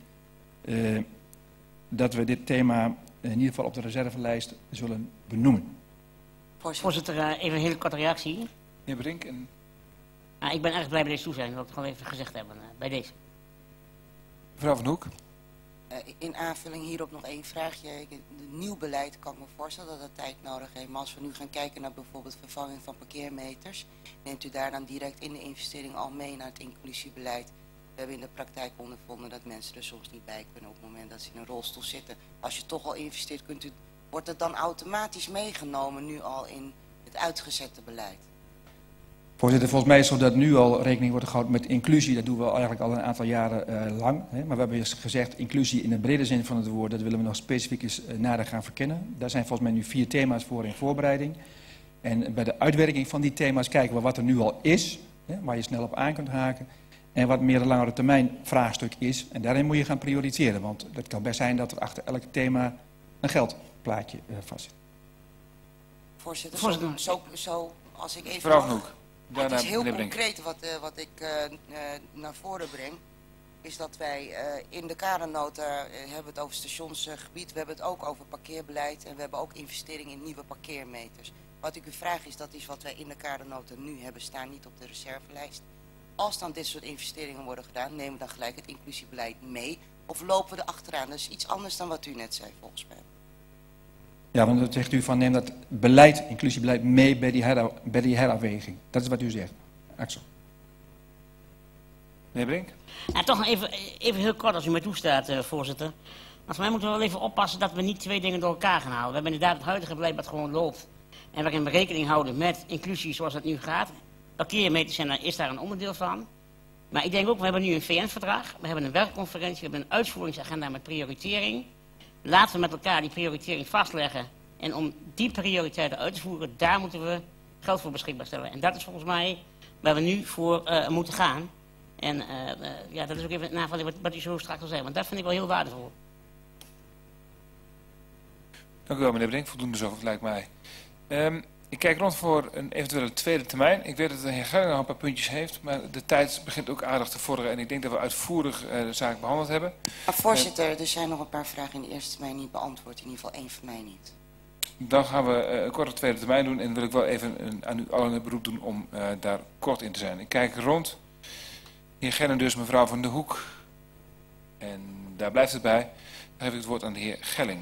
R: dat we dit thema in ieder geval op de reservelijst zullen benoemen.
U: Voorzitter, even een hele korte reactie.
A: Meneer Brink.
U: Ik ben erg blij bij deze toezegging, dat wil ik gewoon even gezegd hebben bij deze.
A: Mevrouw Van Hoek.
O: In aanvulling hierop nog één vraagje. Nieuw beleid kan ik me voorstellen dat het tijd nodig heeft. Maar als we nu gaan kijken naar bijvoorbeeld vervanging van parkeermeters, neemt u daar dan direct in de investering al mee naar het inclusiebeleid? We hebben in de praktijk ondervonden dat mensen er soms niet bij kunnen op het moment dat ze in een rolstoel zitten. Als je toch al investeert, wordt het dan automatisch meegenomen nu al in het uitgezette beleid?
R: Voorzitter, volgens mij is het zo dat nu al rekening wordt gehouden met inclusie. Dat doen we eigenlijk al een aantal jaren lang. Hè. Maar we hebben gezegd, inclusie in de brede zin van het woord, dat willen we nog specifiek eens nader gaan verkennen. Daar zijn volgens mij nu 4 thema's voor in voorbereiding. En bij de uitwerking van die thema's kijken we wat er nu al is, hè, waar je snel op aan kunt haken. En wat meer een langere termijn vraagstuk is. En daarin moet je gaan prioriteren. Want het kan best zijn dat er achter elk thema een geldplaatje vastzit.
O: Voorzitter, zo als ik even...
A: Mevrouw Van Hoek.
O: Het is heel concreet wat ik naar voren breng. Is dat wij in de kadernota hebben het over stationsgebied. We hebben het ook over parkeerbeleid. En we hebben ook investeringen in nieuwe parkeermeters. Wat ik u vraag is, dat is wat wij in de kadernota nu hebben staan, niet op de reservelijst. Als dan dit soort investeringen worden gedaan, nemen we dan gelijk het inclusiebeleid mee? Of lopen we er achteraan? Dat is iets anders dan wat u net zei, volgens mij.
R: Ja, want dan zegt u van neem dat beleid, inclusiebeleid, mee bij die herafweging. Dat is wat u zegt. Axel. Meneer Brink?
U: Ja, toch even heel kort als u mij toestaat, voorzitter. Volgens mij moeten we wel even oppassen dat we niet 2 dingen door elkaar gaan halen. We hebben inderdaad het huidige beleid wat gewoon loopt. En waarin we rekening houden met inclusie zoals het nu gaat. Parkeermeters is daar een onderdeel van. Maar ik denk ook, we hebben nu een VN-verdrag. We hebben een werkconferentie, we hebben een uitvoeringsagenda met prioritering. Laten we met elkaar die prioritering vastleggen. En om die prioriteiten uit te voeren, daar moeten we geld voor beschikbaar stellen. En dat is volgens mij waar we nu voor moeten gaan. En ja, dat is ook even het navulling wat u zo straks al zei, want dat vind ik wel heel waardevol.
A: Dank u wel, meneer Brink. Voldoende zo, lijkt mij. Ik kijk rond voor een eventuele tweede termijn. Ik weet dat de heer Gelling nog een paar puntjes heeft, maar de tijd begint ook aardig te vorderen en ik denk dat we uitvoerig de zaak behandeld hebben.
O: Maar voorzitter, er zijn nog een paar vragen in de eerste termijn niet beantwoord. In ieder geval één van mij niet.
A: Dan gaan we een korte tweede termijn doen en dan wil ik wel even aan u allen een beroep doen om daar kort in te zijn. Ik kijk rond. Heer Gelling dus, mevrouw Van der Hoek. En daar blijft het bij. Dan geef ik het woord aan de heer Gelling.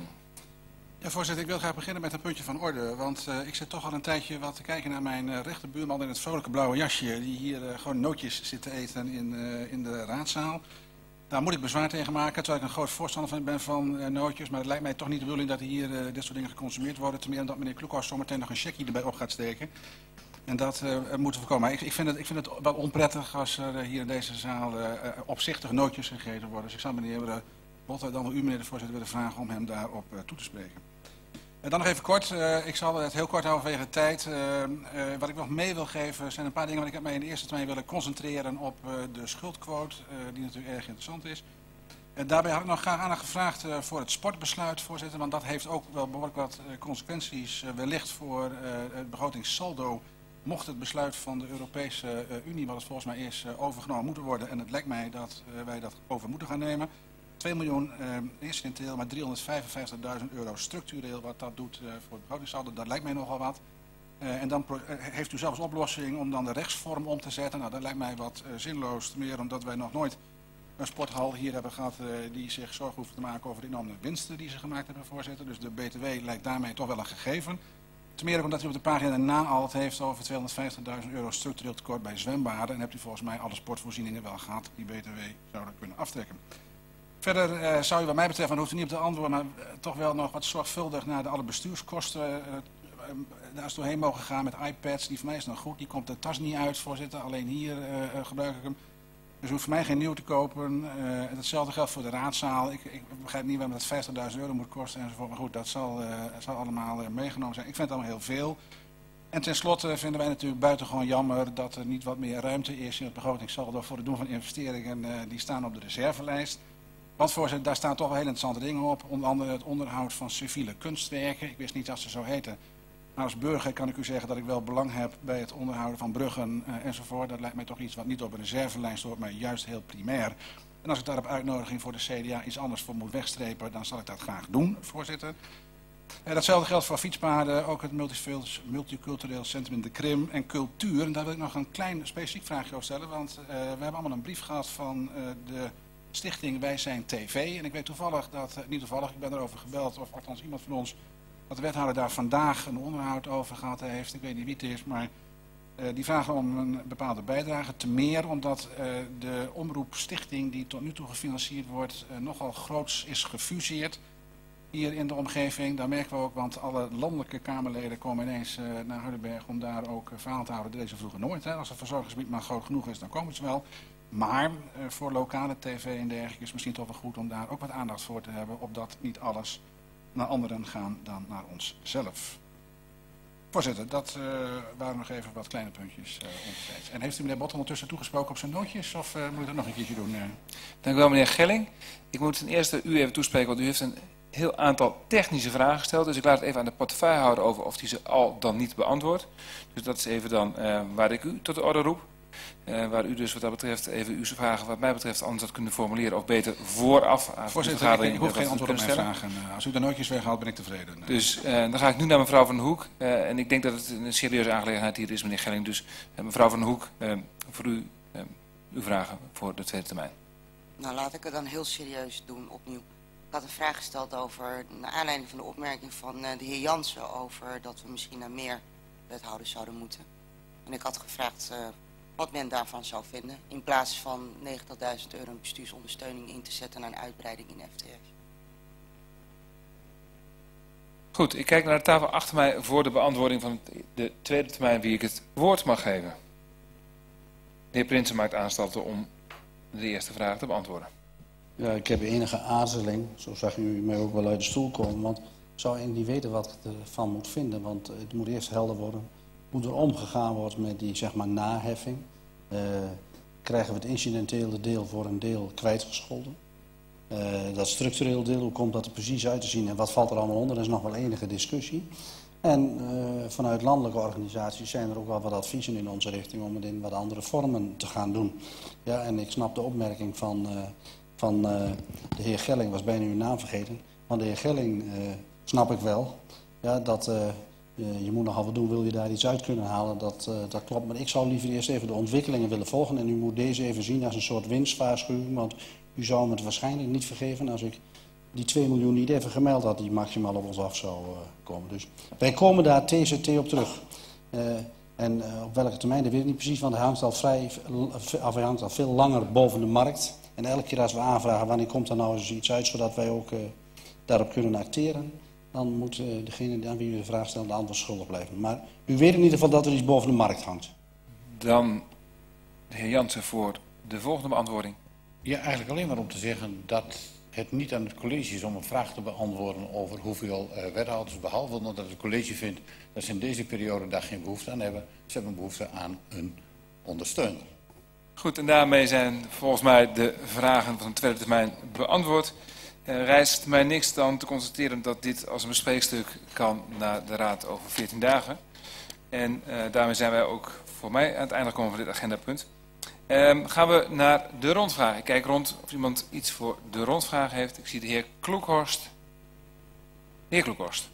E: Ja, voorzitter, ik wil graag beginnen met een puntje van orde. Want ik zit toch al een tijdje wat te kijken naar mijn rechterbuurman in het vrolijke blauwe jasje. Die hier gewoon nootjes zit te eten in de raadzaal. Daar moet ik bezwaar tegen maken, terwijl ik een groot voorstander van ben van nootjes. Maar het lijkt mij toch niet de bedoeling dat hier dit soort dingen geconsumeerd worden. Ten meer omdat meneer Kloekhorst zometeen nog een checkie erbij op gaat steken. En dat moeten we voorkomen. Maar ik vind het wel onprettig als er hier in deze zaal opzichtig nootjes gegeten worden. Dus ik zou meneer Botte dan wel u, meneer de voorzitter, willen vragen om hem daarop toe te spreken. Dan nog even kort, ik zal het heel kort houden vanwege de tijd. Wat ik nog mee wil geven zijn een paar dingen, want ik heb mij in de eerste termijn willen concentreren op de schuldquote, die natuurlijk erg interessant is. Daarbij had ik nog graag aandacht gevraagd voor het sportbesluit, voorzitter, want dat heeft ook wel behoorlijk wat consequenties wellicht voor het begrotingssaldo. Mocht het besluit van de Europese Unie, wat het volgens mij is, overgenomen moeten worden, en het lijkt mij dat wij dat over moeten gaan nemen. 2 miljoen incidenteel, maar 355.000 euro structureel, wat dat doet voor het begrotingssaldo, dat lijkt mij nogal wat. En dan heeft u zelfs oplossing om dan de rechtsvorm om te zetten. Nou, dat lijkt mij wat zinloos, meer omdat wij nog nooit een sporthal hier hebben gehad die zich zorgen hoeft te maken over de enorme winsten die ze gemaakt hebben, voorzitter. Dus de BTW lijkt daarmee toch wel een gegeven. Ten meer ook omdat u op de pagina daarna al het heeft over 250.000 euro structureel tekort bij zwembaden. En hebt u volgens mij alle sportvoorzieningen wel gehad die BTW zouden kunnen aftrekken. Verder zou u wat mij betreft, maar hoeft u niet op te antwoorden, maar toch wel nog wat zorgvuldig naar de alle bestuurskosten daar is doorheen mogen gaan met iPads. Die van mij is nog goed, die komt de tas niet uit, voorzitter. Alleen hier gebruik ik hem. Dus u hoeft voor mij geen nieuw te kopen. Hetzelfde geldt voor de raadzaal. Ik begrijp niet waarom dat 50.000 euro moet kosten enzovoort. Maar goed, dat zal allemaal meegenomen zijn. Ik vind het allemaal heel veel. En tenslotte vinden wij natuurlijk buitengewoon jammer dat er niet wat meer ruimte is in het begrotingssaldo voor het doen van investeringen. Die staan op de reservelijst. Want voorzitter, daar staan toch wel heel interessante dingen op. Onder andere het onderhoud van civiele kunstwerken. Ik wist niet dat ze zo heten. Maar als burger kan ik u zeggen dat ik wel belang heb bij het onderhouden van bruggen enzovoort. Dat lijkt mij toch iets wat niet op een reservelijst hoort, maar juist heel primair. En als ik daar op uitnodiging voor de CDA iets anders voor moet wegstrepen, dan zal ik dat graag doen, voorzitter. Datzelfde geldt voor fietspaden, ook het multicultureel centrum in de Krim en cultuur. En daar wil ik nog een klein specifiek vraagje over stellen, want we hebben allemaal een brief gehad van de stichting Wij Zijn TV. En ik weet toevallig dat, niet toevallig, ik ben erover gebeld, of althans iemand van ons, dat de wethouder daar vandaag een onderhoud over gehad heeft. Ik weet niet wie het is, maar die vragen om een bepaalde bijdrage. Te meer omdat de omroepstichting die tot nu toe gefinancierd wordt nogal groots is gefuseerd hier in de omgeving. Daar merken we ook, want alle landelijke Kamerleden komen ineens naar Hardenberg om daar ook verhaal te houden. Deze vroeger nooit. Hè. Als het verzorgingsgebied maar groot genoeg is, dan komen ze wel. Maar voor lokale tv en dergelijke is het misschien toch wel goed om daar ook wat aandacht voor te hebben, opdat niet alles naar anderen gaan dan naar onszelf. Voorzitter, dat waren nog even wat kleine puntjes onderzijds. En heeft u meneer Bot ondertussen toegesproken op zijn nootjes, of moet ik dat nog een keertje doen?
A: Dank u wel, meneer Gelling. Ik moet ten eerste u even toespreken, want u heeft een heel aantal technische vragen gesteld. Dus ik laat het even aan de portefeuillehouder over of die ze al dan niet beantwoordt. Dus dat is even dan waar ik u tot de orde roep. Waar u dus wat dat betreft even uw vragen wat mij betreft anders had kunnen formuleren of beter vooraf aan
E: de
A: vergadering.
E: Ik hoef geen antwoord op mijn vragen. Als u de nootjes weghaalt, ben ik tevreden.
A: Dus dan ga ik nu naar mevrouw Van den Hoek. En ik denk dat het een serieuze aangelegenheid hier is, meneer Gelling. Dus mevrouw Van den Hoek, voor u uw vragen voor de tweede termijn.
O: Nou, laat ik het dan heel serieus doen opnieuw. Ik had een vraag gesteld over, naar aanleiding van de opmerking van de heer Jansen, over dat we misschien naar meer wethouders zouden moeten. En ik had gevraagd wat men daarvan zou vinden, in plaats van 90.000 euro bestuursondersteuning in te zetten naar een uitbreiding in FTS.
A: Goed, ik kijk naar de tafel achter mij voor de beantwoording van de tweede termijn wie ik het woord mag geven. De heer Prinsen maakt aanstalten om de eerste vraag te beantwoorden.
Q: Ja, ik heb enige aarzeling, zo zag u mij ook wel uit de stoel komen, want ik zou eigenlijk niet weten wat ik ervan moet vinden, want het moet eerst helder worden hoe er omgegaan wordt met die, zeg maar, naheffing. krijgen we het incidentele deel voor een deel kwijtgescholden. Dat structureel deel, hoe komt dat er precies uit te zien en wat valt er allemaal onder, dat is nog wel enige discussie. En vanuit landelijke organisaties zijn er ook wel wat adviezen in onze richting om het in wat andere vormen te gaan doen. Ja, en ik snap de opmerking van de heer Gelling, was bijna uw naam vergeten. Van de heer Gelling snap ik wel, ja, dat je moet nogal wat doen, wil je daar iets uit kunnen halen, dat klopt. Maar ik zou liever eerst even de ontwikkelingen willen volgen en u moet deze even zien als een soort winstwaarschuwing, want u zou me het waarschijnlijk niet vergeven als ik die 2 miljoen niet even gemeld had die maximaal op ons af zou komen. Dus wij komen daar TZT op terug. En op welke termijn, dat weet ik niet precies, want hij hangt al veel langer boven de markt. En elke keer als we aanvragen wanneer komt er nou eens iets uit, zodat wij ook daarop kunnen acteren, dan moet degene aan wie u de vraag stelt de antwoord schuldig blijven. Maar u weet in ieder geval dat er iets boven de markt hangt.
A: Dan de heer Jansen voor de volgende beantwoording.
P: Ja, eigenlijk alleen maar om te zeggen dat het niet aan het college is om een vraag te beantwoorden over hoeveel wethouders, behalve omdat het college vindt dat ze in deze periode daar geen behoefte aan hebben. Ze hebben behoefte aan een ondersteuner.
A: Goed, en daarmee zijn volgens mij de vragen van de tweede termijn beantwoord. Rijst mij niks dan te constateren dat dit als een bespreekstuk kan naar de Raad over 14 dagen. En daarmee zijn wij ook voor mij aan het einde gekomen van dit agendapunt. Gaan we naar de rondvraag. Ik kijk rond of iemand iets voor de rondvraag heeft. Ik zie de heer Kloekhorst. De heer Kloekhorst.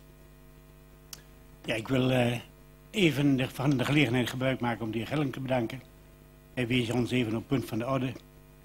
C: Ja, ik wil even van de gelegenheid gebruik maken om de heer Gelling te bedanken. Hij wees ons even op het punt van de orde.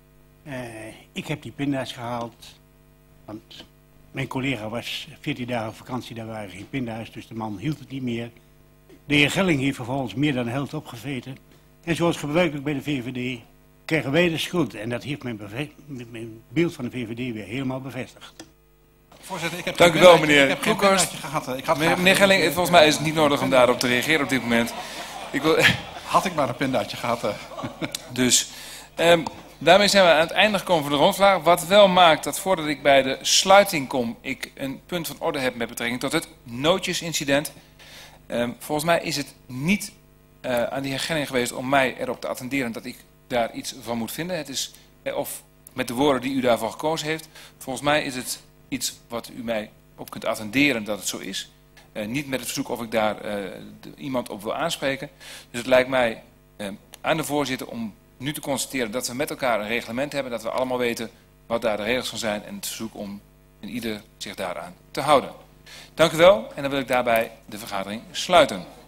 C: Ik heb die pinda's gehaald, want mijn collega was 14 dagen op vakantie, daar waren geen pinda's, dus de man hield het niet meer. De heer Gelling heeft vervolgens meer dan de helft opgeveten. En zoals gebruikelijk bij de VVD krijgen wij de schuld. En dat heeft mijn beeld van de VVD weer helemaal bevestigd.
E: Voorzitter, ik heb
A: Dank u wel, meneer
E: Kloekhorst.
A: Meneer Gelling, volgens mij is het niet nodig om daarop te reageren op dit moment.
E: Had ik maar een pindaatje gehad.
A: Dus, daarmee zijn we aan het einde gekomen van de rondvraag. Wat wel maakt dat voordat ik bij de sluiting kom, ik een punt van orde heb met betrekking tot het nootjesincident. Volgens mij is het niet aan de heer Gelling geweest om mij erop te attenderen dat ik daar iets van moet vinden. Het is, of met de woorden die u daarvoor gekozen heeft. Volgens mij is het iets wat u mij op kunt attenderen dat het zo is. Niet met het verzoek of ik daar iemand op wil aanspreken. Dus het lijkt mij aan de voorzitter om nu te constateren dat we met elkaar een reglement hebben. Dat we allemaal weten wat daar de regels van zijn. En het verzoek om in ieder zich daaraan te houden. Dank u wel en dan wil ik daarbij de vergadering sluiten.